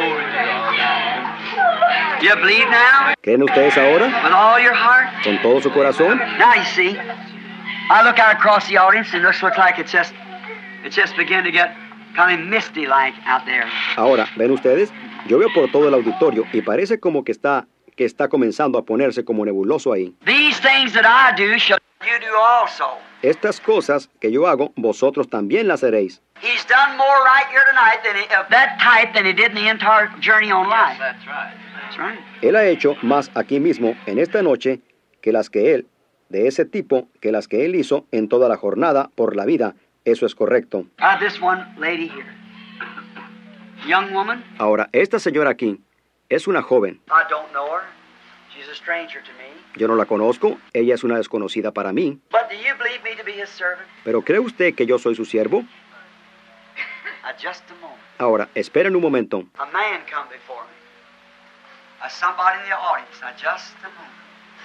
You believe now? ¿Creen ustedes ahora? With all your heart? ¿Con todo su corazón? Now you see, I look out across the audience and it looks like it's just, it's just beginning to get kind of misty-like out there. Ahora, ¿ven ustedes? Yo veo por todo el auditorio y parece como que está, que está comenzando a ponerse como nebuloso ahí. These things that I do shall you do also. Estas cosas que yo hago, vosotros también las haréis. He's done more right here tonight than he, of that type than he did in the entire journey on life. That's right. That's right. Él ha hecho más aquí mismo, en esta noche, que las que él, de ese tipo, que las que él hizo en toda la jornada por la vida. Eso es correcto. Uh, this one lady here, young woman. Ahora, esta señora aquí es una joven. I don't know her. She's a stranger to me. Yo no la conozco, ella es una desconocida para mí. But do you believe me to be His servant? ¿Pero cree usted que yo soy su siervo? Uh, just a moment. Ahora, esperen un momento. A man come before me. Uh, somebody in the audience. Now, just a moment.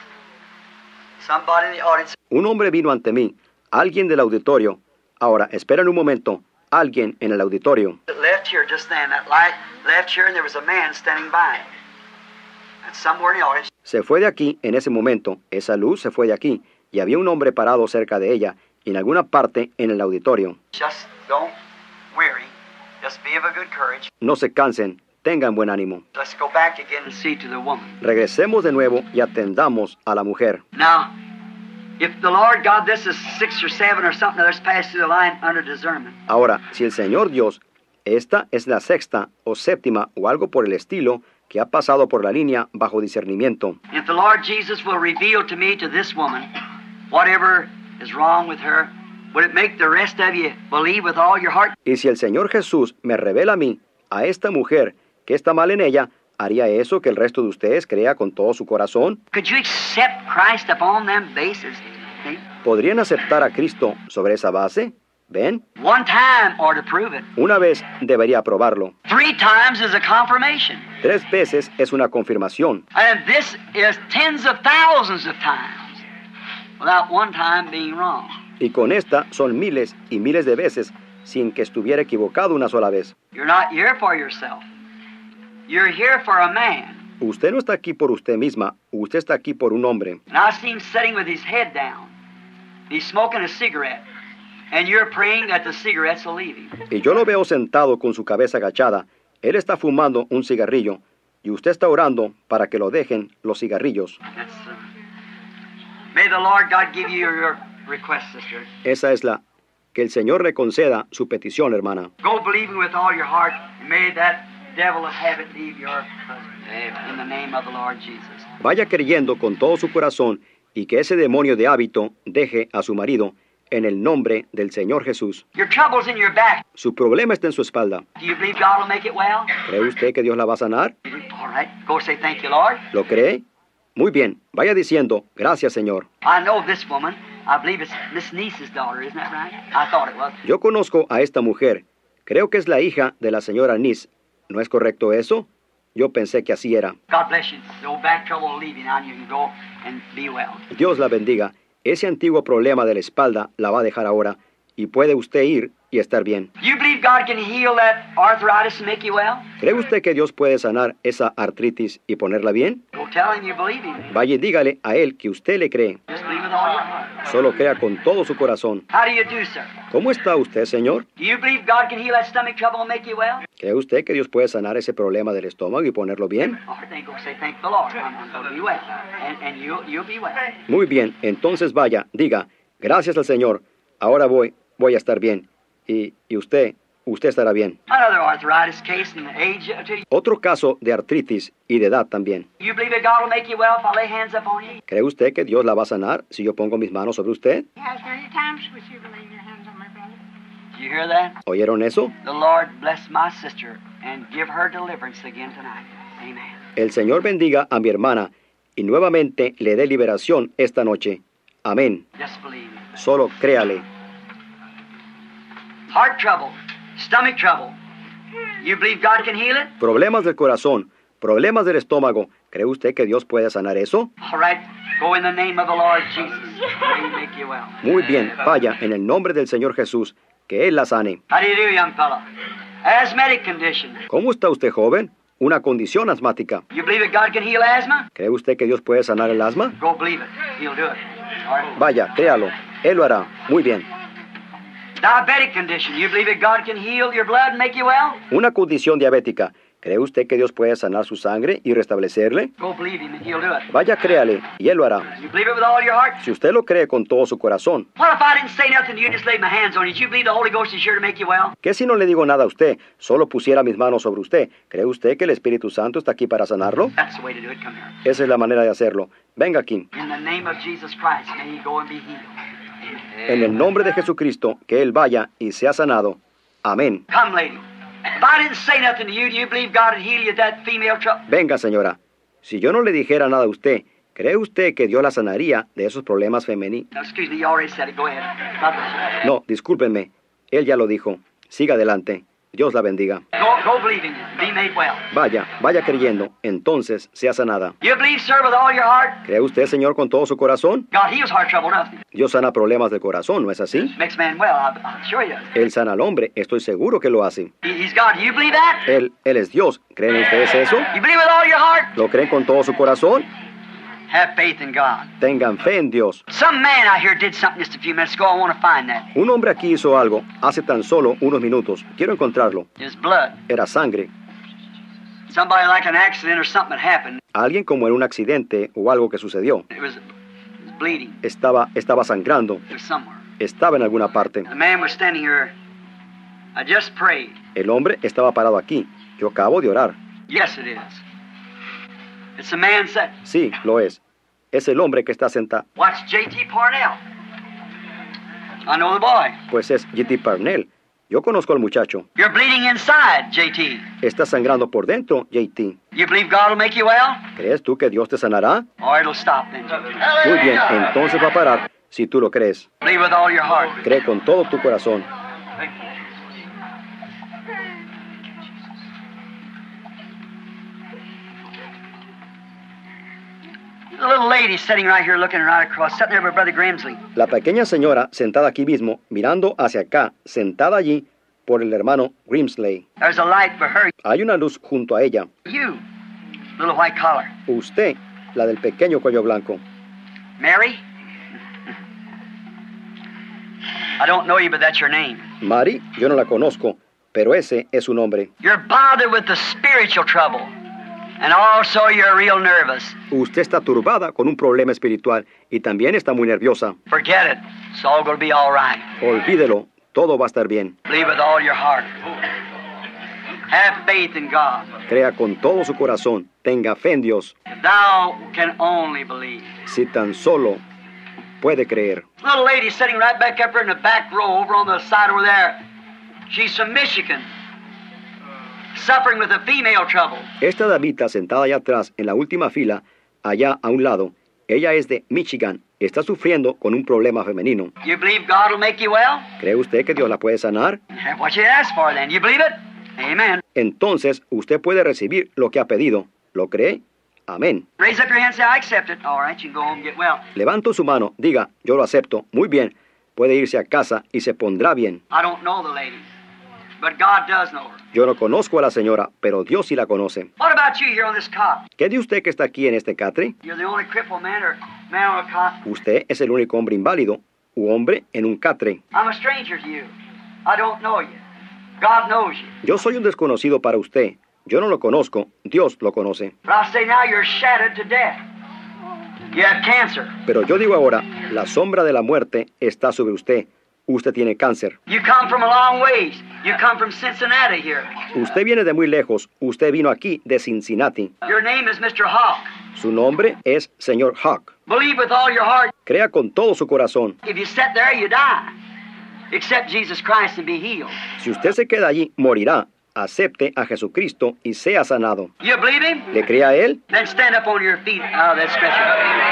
Somebody in the audience. Un hombre vino ante mí, alguien del auditorio. Ahora, esperen un momento, alguien en el auditorio. That left here just then. That light left here, and there was a man standing by. And somewhere in the audience. Se fue de aquí en ese momento, esa luz se fue de aquí, y había un hombre parado cerca de ella, y en alguna parte en el auditorio. Just don't weary. Just be of a good courage. No se cansen, tengan buen ánimo. Let's go back again and see to the woman. Regresemos de nuevo y atendamos a la mujer. Now, if the Lord God, this is six or seven or something that's passed through the line under discernment. Ahora, si el Señor Dios, esta es la sexta o séptima o algo por el estilo que ha pasado por la línea bajo discernimiento. If the Lord Jesus will reveal to me, to this woman, whatever is wrong with her, would it make the rest of you believe with all your heart? Y si el Señor Jesús me revela a mí, a esta mujer, que está mal en ella, ¿haría eso que el resto de ustedes crea con todo su corazón? Could you accept Christ upon them bases? See? ¿Podrían aceptar a Cristo sobre esa base? ¿Ven? One time or to prove it. Una vez debería probarlo. Three times is a confirmation. Tres veces es una confirmación. And this is tens of thousands of times without one time being wrong. Y con esta son miles y miles de veces sin que estuviera equivocado una sola vez. You're not here for yourself. You're here for a man. Usted no está aquí por usted misma, usted está aquí por un hombre. And I see him sitting with his head down. He's smoking a cigarette. And you're praying that the cigarettes will leave him. Y yo lo veo sentado con su cabeza agachada. Él está fumando un cigarrillo. Y usted está orando para que lo dejen los cigarrillos. That's, uh, may the Lord God give you your request, sister. Esa es la... Que el Señor le conceda su petición, hermana. Go believing with all your heart. May that devil of habit leave your husband. In the name of the Lord Jesus. Vaya creyendo con todo su corazón y que ese demonio de hábito deje a su marido en el nombre del Señor Jesús. Your trouble's in your back. Su problema está en su espalda. Do you believe God will make it well? ¿Cree usted que Dios la va a sanar? All right. Go say thank you, Lord. ¿Lo cree? Muy bien. Vaya diciendo, gracias, Señor. I know this woman. I believe it's Miss Niece's daughter, isn't that right? I thought it was. Yo conozco a esta mujer. Creo que es la hija de la señora Nice. ¿No es correcto eso? Yo pensé que así era. God bless you. The old back trouble will leave you now and you can go and be well. Dios la bendiga. ese antiguo problema de la espalda la va a dejar ahora y puede usted ir y estar bien. You believe God can heal that arthritis and make you well? ¿Cree usted que Dios puede sanar esa artritis y ponerla bien? Go tell him you believe him. Vaya y dígale a él que usted le cree. Just believe with all your heart. Solo crea con todo su corazón. How do you do, sir? ¿Cómo está usted, señor? Do you believe God can heal that stomach trouble and make you well? ¿Cree usted que Dios puede sanar ese problema del estómago y ponerlo bien? All right, then go say, thank the Lord. I'm, I'm going to be well. And, and you'll, you'll be well. Muy bien, entonces vaya, diga, gracias al Señor, ahora voy, voy a estar bien. Y, y usted, usted estará bien. Another arthritis case and age to you. Otro caso de artritis y de edad también. You believe that God will make you well if I lay hands upon you? ¿Cree usted que Dios la va a sanar si yo pongo mis manos sobre usted? Yes, many times with you laying your hands on my brother. Do you hear that? ¿Oyeron eso? The Lord bless my sister and give her deliverance again tonight. Amen. El Señor bendiga a mi hermana y nuevamente le dé liberación esta noche. Amén. Just believe. Solo créale. Heart trouble, stomach trouble. You believe God can heal it? Problemas del corazón, problemas del estómago. ¿Cree usted que Dios puede sanar eso? All right, go in the name of the Lord Jesus. May He make you well. Muy bien, vaya en el nombre del Señor Jesús, que Él la sane. How do you do, young fella? Asthmatic condition. ¿Cómo está usted, joven? Una condición asmática. You believe that God can heal asthma? ¿Cree usted que Dios puede sanar el asma? Go believe it. He'll do it. All right. Vaya, créalo. Él lo hará. Muy bien. Diabetic condition. You believe that God can heal your blood and make you well? Una condición diabética. ¿Cree usted que Dios puede sanar su sangre y restablecerle? Go believe Him and He'll do it. Vaya, créale, y Él lo hará. You believe it with all your heart? Si usted lo cree con todo su corazón. What if I didn't say nothing to you, just laid my hands on you? Do you believe the Holy Ghost is here to make you well? ¿Qué si no le digo nada a usted? Solo pusiera mis manos sobre usted. ¿Cree usted que el Espíritu Santo está aquí para sanarlo? That's the way to do it. Come here. Esa es la manera de hacerlo. Venga aquí. In the name of Jesus Christ, may He go and be healed. En el nombre de Jesucristo, que Él vaya y sea sanado. Amén. Come, lady. If I didn't say nothing to you, do you believe God would heal you of that female trouble? Venga, señora. Si yo no le dijera nada a usted, ¿cree usted que Dios la sanaría de esos problemas femeninos? No, excuse me, you already said it. Go ahead. God bless No, discúlpenme. Él ya lo dijo. Siga adelante. Dios la bendiga. you. Go, go believing. Be made well. Vaya, vaya creyendo. Entonces sea sanada. You believe, sir, with all your heart? ¿Cree usted, Señor, con todo su corazón? God heals heart trouble, doesn't He? Dios sana problemas del corazón, ¿no es así? Makes man well, I'm, I'm sure you. Él sana al hombre. Estoy seguro que lo hace. He, he's God. Do you believe that? Él, Él es Dios. ¿Creen ustedes eso? You believe with all your heart? ¿Lo creen con todo su corazón? Have faith in God. Tengan fe en Dios. Some man out here did something just a few minutes ago. I want to find that. Un hombre aquí hizo algo hace tan solo unos minutos. Quiero encontrarlo. His blood. Era sangre. Somebody like an accident or something that happened. Alguien como en un accidente o algo que sucedió. It was, it was bleeding. Estaba, estaba sangrando. It was somewhere. Estaba en alguna parte. The man was standing here. I just prayed. El hombre estaba parado aquí. Yo acabo de orar. Yes, it is. It's a man said, Sí, lo es. Es el hombre que está sentado. "Watch J T Parnell." I know the boy. Pues es J T Parnell. Yo conozco al muchacho. You're bleeding inside, J T. Está sangrando por dentro, J T. You believe God will make you well? ¿Crees tú que Dios te sanará? Or it'll stop then, J T. Muy bien, entonces va a parar si tú lo crees. Believe with all your heart. Cree con todo tu corazón. The little lady sitting right here looking right across, sitting there with Brother Grimsley. La pequeña señora sentada aquí mismo, mirando hacia acá, sentada allí por el hermano Grimsley. There's a light for her. Hay una luz junto a ella. You, little white collar. Usted, la del pequeño cuello blanco. Mary? I don't know you, but that's your name. Mary, yo no la conozco, pero ese es su nombre. You're bothered with the spiritual trouble. And also you're real nervous. Usted está turbada con un problema espiritual y también está muy nerviosa. Forget it. It's all going to be all right. Olvídelo, todo va a estar bien. Believe with all your heart. Have faith in God. Crea con todo su corazón, tenga fe en Dios. Thou can only believe. Si tan solo puede creer. Little lady sitting right back up there in the back row over on the side over there. She's from Michigan. Suffering with a female trouble. Esta damita sentada allá atrás en la última fila, allá a un lado, ella es de Michigan. Está sufriendo con un problema femenino. You believe God will make you well? ¿Cree usted que Dios la puede sanar? What you asked for then. You believe it? Amen. Entonces usted puede recibir lo que ha pedido. ¿Lo cree? Amén. Raise up your hand and say, I accept it. All right, you can go home and get well. Levanto su mano, diga, yo lo acepto. Muy bien. Puede irse a casa y se pondrá bien. I don't know the lady, but God does know her. Yo no conozco a la señora, pero Dios sí la conoce. What about you here on this cot? ¿Qué de usted que está aquí en este catre? You're the only crippled man or man on a cot. Usted es el único hombre inválido u hombre en un catre. I'm a stranger to you. I don't know you. God knows you. Yo soy un desconocido para usted. Yo no lo conozco. Dios lo conoce. But I say now you're shattered to death. You have cancer. Pero yo digo ahora, la sombra de la muerte está sobre usted. Usted tiene cáncer. You come from a long ways. You come from Cincinnati here. Usted viene de muy lejos. Usted vino aquí de Cincinnati. Your name is Mister Hawk. Su nombre es señor Hawk. Believe with all your heart. Crea con todo su corazón. If you sit there, you die. Accept Jesus Christ and be healed. Si usted se queda allí, morirá. Acepte a Jesucristo y sea sanado. You believe him? ¿Le cree a él? Then stand up on your feet out of that stretcher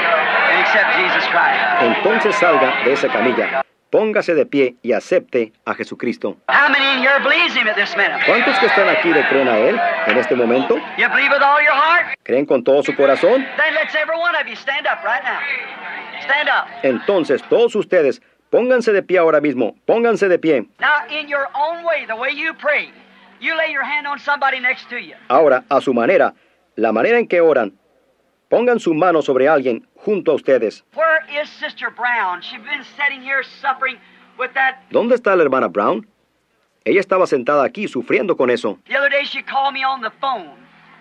and accept Jesus Christ. Entonces salga de esa camilla. Póngase de pie y acepte a Jesucristo. How many in here believes him at this minute? ¿Cuántos que están aquí le creen a él en este momento? You believe with all your heart? ¿Creen con todo su corazón? Then let's every one of you stand up right now. Stand up. Entonces todos ustedes pónganse de pie ahora mismo. Pónganse de pie. Now, in your own way, the way you pray, you lay your hand on somebody next to you. Ahora, a su manera, la manera en que oran, pongan su mano sobre alguien junto a ustedes. Where is Sister Brown? She's been sitting here suffering with that. ¿Dónde está la hermana Brown? Ella estaba sentada aquí sufriendo con eso. The other day she called me on the phone,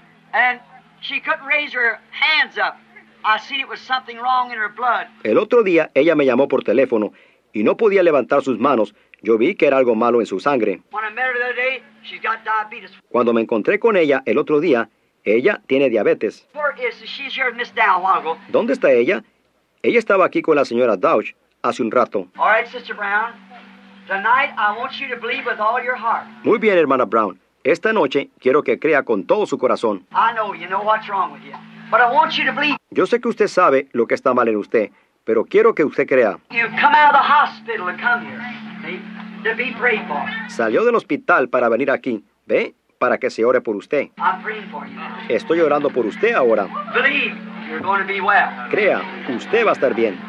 and she couldn't raise her hands up. I seen it was something wrong in her blood. El otro día ella me llamó por teléfono y no podía levantar sus manos. Yo vi que era algo malo en su sangre. When I met her the other day, she's got diabetes. Cuando me encontré con ella el otro día, ella tiene diabetes. Where is she? She's here with Miss Dow a while ago. ¿Dónde está ella? Ella estaba aquí con la señora Dauch hace un rato. All right, Sister Brown. Tonight I want you to believe with all your heart. Muy bien, hermana Brown. Esta noche quiero que crea con todo su corazón. I know you know what's wrong with you, but I want you to believe. Yo sé que usted sabe lo que está mal en usted, pero quiero que usted crea. You come out of the hospital to come here, see, to be prayed for. Salió del hospital para venir aquí, ¿ve? Para que se ore por usted. I'm praying for you. Estoy orando por usted ahora. Believe you're going to be well. Crea, usted va a estar bien.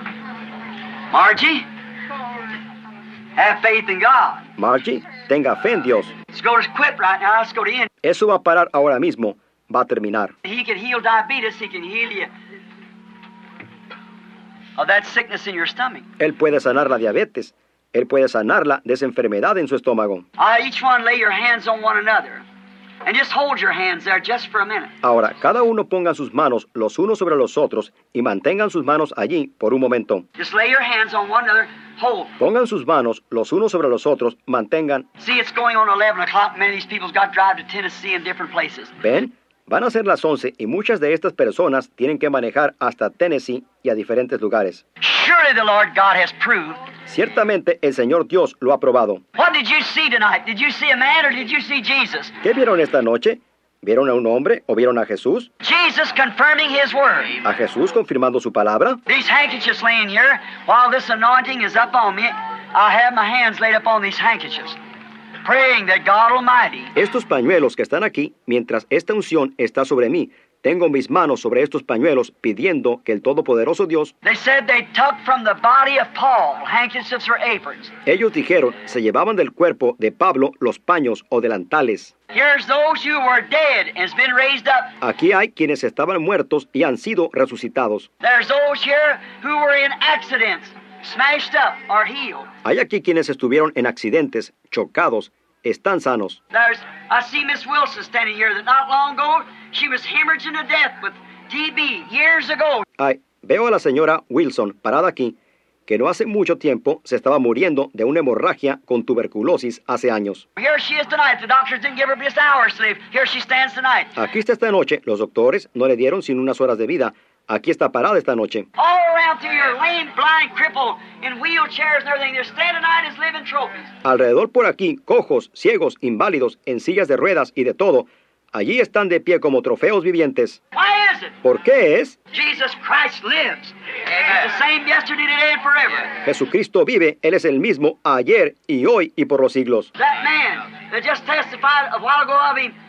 Margie, have faith in God. Margie, tenga fe en Dios. Let's go to quit right now. Let's go to end. Eso va a parar ahora mismo. Va a terminar. He can heal diabetes. He can heal you of that sickness in your stomach. Él puede sanar la diabetes. Él puede sanarla de esa enfermedad en su estómago. Uh, each one lay your hands on one another. And just hold your hands there just for a minute. Ahora, cada uno ponga sus manos los unos sobre los otros y mantengan sus manos allí por un momento. Just lay your hands on one another. Hold. Pongan sus manos los unos sobre los otros, mantengan. See, it's going on eleven o'clock. Many of these people's got to drive to Tennessee and different places. ¿Ven? Van a ser las once y muchas de estas personas tienen que manejar hasta Tennessee y a diferentes lugares. Surely the Lord God has proved. Ciertamente el Señor Dios lo ha probado. What did you see tonight? Did you see a man or did you see Jesus? ¿Qué vieron esta noche? ¿Vieron a un hombre o vieron a Jesús? Jesus confirming His word. ¿A Jesús confirmando su palabra? These handkerchiefs laying here, while this anointing is up on me, I have my hands laid upon these handkerchiefs, praying that God Almighty. Estos pañuelos que están aquí, mientras esta unción está sobre mí, tengo mis manos sobre estos pañuelos pidiendo que el Todopoderoso Dios. They said they took from the body of Paul handkerchiefs or aprons. Ellos dijeron, se llevaban del cuerpo de Pablo los paños o delantales. Here's those who were dead and has been raised up. Aquí hay quienes estaban muertos y han sido resucitados. There's those here who were in accidents, smashed up or healed. Hay aquí quienes estuvieron en accidentes, chocados, están sanos. There's, I see Miss Wilson standing here that not long ago, she was hemorrhaging to death with T B years ago. Ay, veo a la señora Wilson parada aquí, que no hace mucho tiempo se estaba muriendo de una hemorragia con tuberculosis hace años. Here she is tonight. The doctors didn't give her just hours to live. Here she stands tonight. Aquí está esta noche. Los doctores no le dieron sin unas horas de vida. Aquí está parada esta noche. All around through here, lame, blind, crippled, in wheelchairs and everything. They're standing tonight as living trophies. Alrededor por aquí, cojos, ciegos, inválidos, en sillas de ruedas y de todo. Allí están de pie como trofeos vivientes. Why is it? ¿Por qué es? Jesus Christ lives. He's the same yesterday, today, and forever. Jesucristo vive. Él es el mismo ayer y hoy y por los siglos. That man that just testified a while ago of him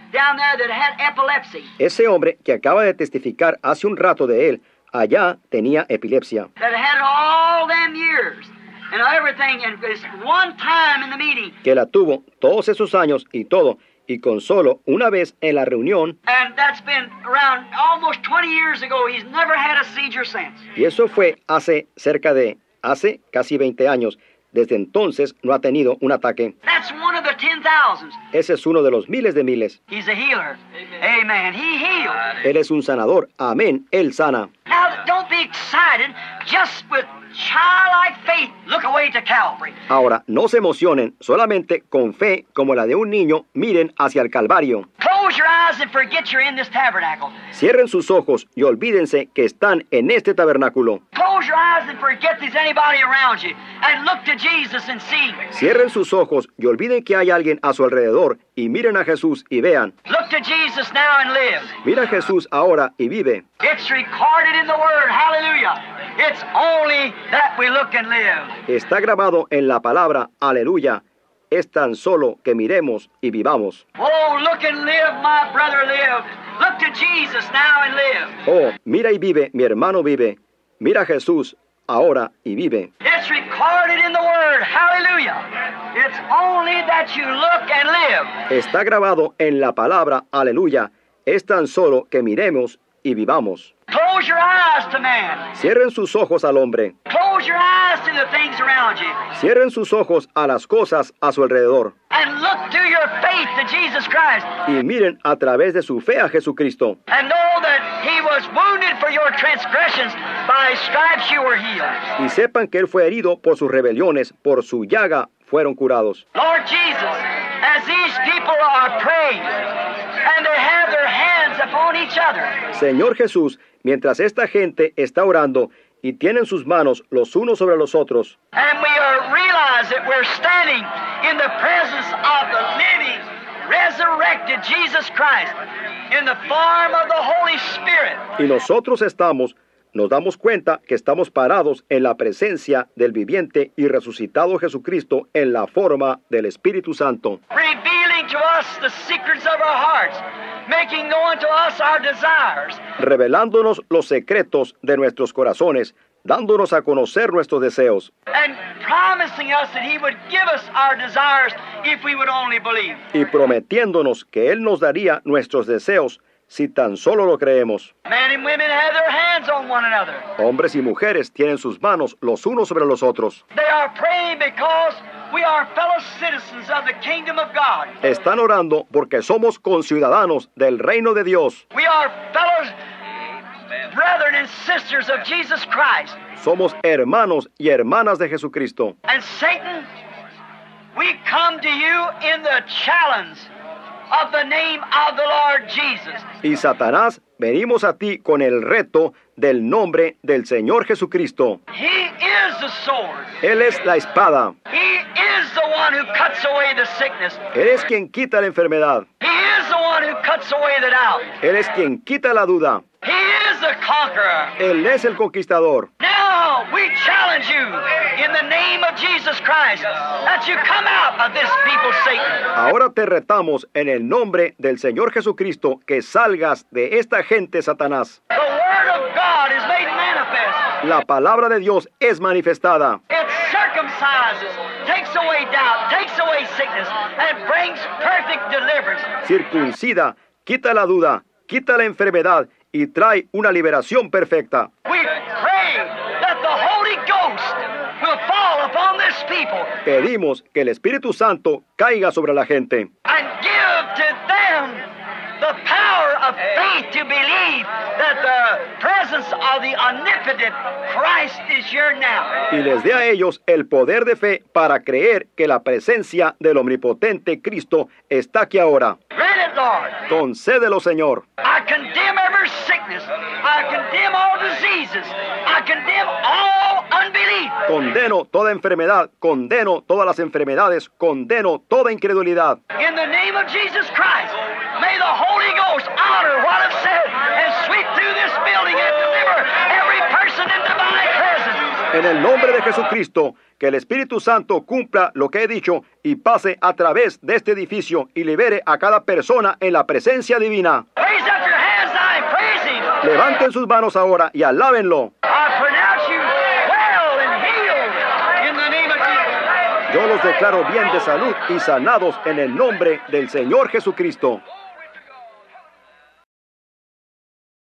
down there that had epilepsy. Ese hombre que acaba de testificar hace un rato de él, allá tenía epilepsia. That had it all them years and everything, and this one time in the meeting. Que la tuvo todos esos años y todo, y con solo una vez en la reunión. And that's been around almost twenty years ago. He's never had a seizure since. Y eso fue hace cerca de, hace casi veinte años. Desde entonces no ha tenido un ataque. That's one of the ten thousands. Ese es uno de los miles de miles. He's a healer. Amen. Amen. He healed. Él es un sanador. Amén. Él sana. Now, don't be excited. Just with childlike faith, look away to Calvary. Ahora, no se emocionen. Solamente con fe, como la de un niño, miren hacia el Calvario. Close your eyes and forget you're in this tabernacle. Cierren sus ojos y olvídense que están en este tabernáculo. Close your eyes and forget there's anybody around you. And look to Jesus and see. Cierren sus ojos y olviden que hay alguien a su alrededor y miren a Jesús y vean. Look to Jesus now and live. Mira a Jesús ahora y vive. It's recorded in the Word. Hallelujah. It's only that we look and live. Está grabado en la palabra. Aleluya. Es tan solo que miremos y vivamos. Oh, look and live, my brother, live. Look to Jesus now and live. Oh, mira y vive, mi hermano vive. Mira a Jesús ahora y vive. It's recorded in the Word. Hallelujah. It's only that you look and live. Está grabado en la palabra. Aleluya. Es tan solo que miremos y vivamos. Close your eyes to man. Cierren sus ojos al hombre. Close your eyes to the things around you. Cierren sus ojos a las cosas a su alrededor. And look through your faith to Jesus Christ. Y miren a través de su fe a Jesucristo. And know that He was wounded for your transgressions. By His stripes you were healed. Y sepan que Él fue herido por sus rebeliones, por su llaga fueron curados. Lord Jesus, as these people are praying, and they have their hands upon each other. Señor Jesús, mientras esta gente está orando y tienen sus manos los unos sobre los otros. And we are realize that we're standing in the presence of the living, resurrected Jesus Christ in the form of the Holy Spirit. Y nosotros estamos, nos damos cuenta que estamos parados en la presencia del viviente y resucitado Jesucristo en la forma del Espíritu Santo. Revealing to us the secrets of our hearts, making known to us our desires. Revelándonos los secretos de nuestros corazones, dándonos a conocer nuestros deseos. And promising us that He would give us our desires if we would only believe. Y prometiéndonos que Él nos daría nuestros deseos si tan solo lo creemos. Men and women have their hands on one another. Hombres y mujeres tienen sus manos los unos sobre los otros. They are praying because we are fellow citizens of the kingdom of God. Están orando porque somos conciudadanos del reino de Dios. We are fellows, brethren and sisters of Jesus Christ. Somos hermanos y hermanas de Jesucristo. And Satan, we come to you in the challenge of the name of the Lord Jesus. Y Satanás, venimos a ti con el reto del nombre del Señor Jesucristo. He is the sword. Él es la espada. He is the one who cuts away the sickness. Él es quien quita la enfermedad. He is the one who cuts away the doubt. Él es quien quita la duda. He is the conqueror. Él es el conquistador. Now we challenge you in the name of Jesus Christ that you come out of this people, Satan. Ahora te retamos en el nombre del Señor Jesucristo que salgas de esta gente, Satanás. The word of God is made manifest. La palabra de Dios es manifestada. It circumcises, takes away doubt, takes away sickness, and brings perfect deliverance. Circuncida, quita la duda, quita la enfermedad y trae una liberación perfecta. We pray that the Holy Ghost will fall upon this people Pedimos que el Espíritu Santo caiga sobre la gente and give to them the power of faith to believe that the presence of the omnipotent Christ is here now. y les dé a ellos el poder de fe para creer que la presencia del omnipotente Cristo está aquí ahora. Grant it, Lord. Concédelo, Señor. I condemn every sickness. I condemn all diseases. I condemn all unbelief. Condeno toda enfermedad, condeno todas las enfermedades, condeno toda incredulidad. In the name of Jesus Christ, may the Holy Ghost honor what I've said and sweep through this building and deliver every person into my presence. en el nombre de Jesucristo, que el Espíritu Santo cumpla lo que he dicho y pase a través de este edificio y libere a cada persona en la presencia divina. Raise up your hands now and praise Him. Levanten sus manos ahora y alábenlo. I pronounce you well and healed in the name of Jesus. Yo los declaro bien de salud y sanados en el nombre del Señor Jesucristo.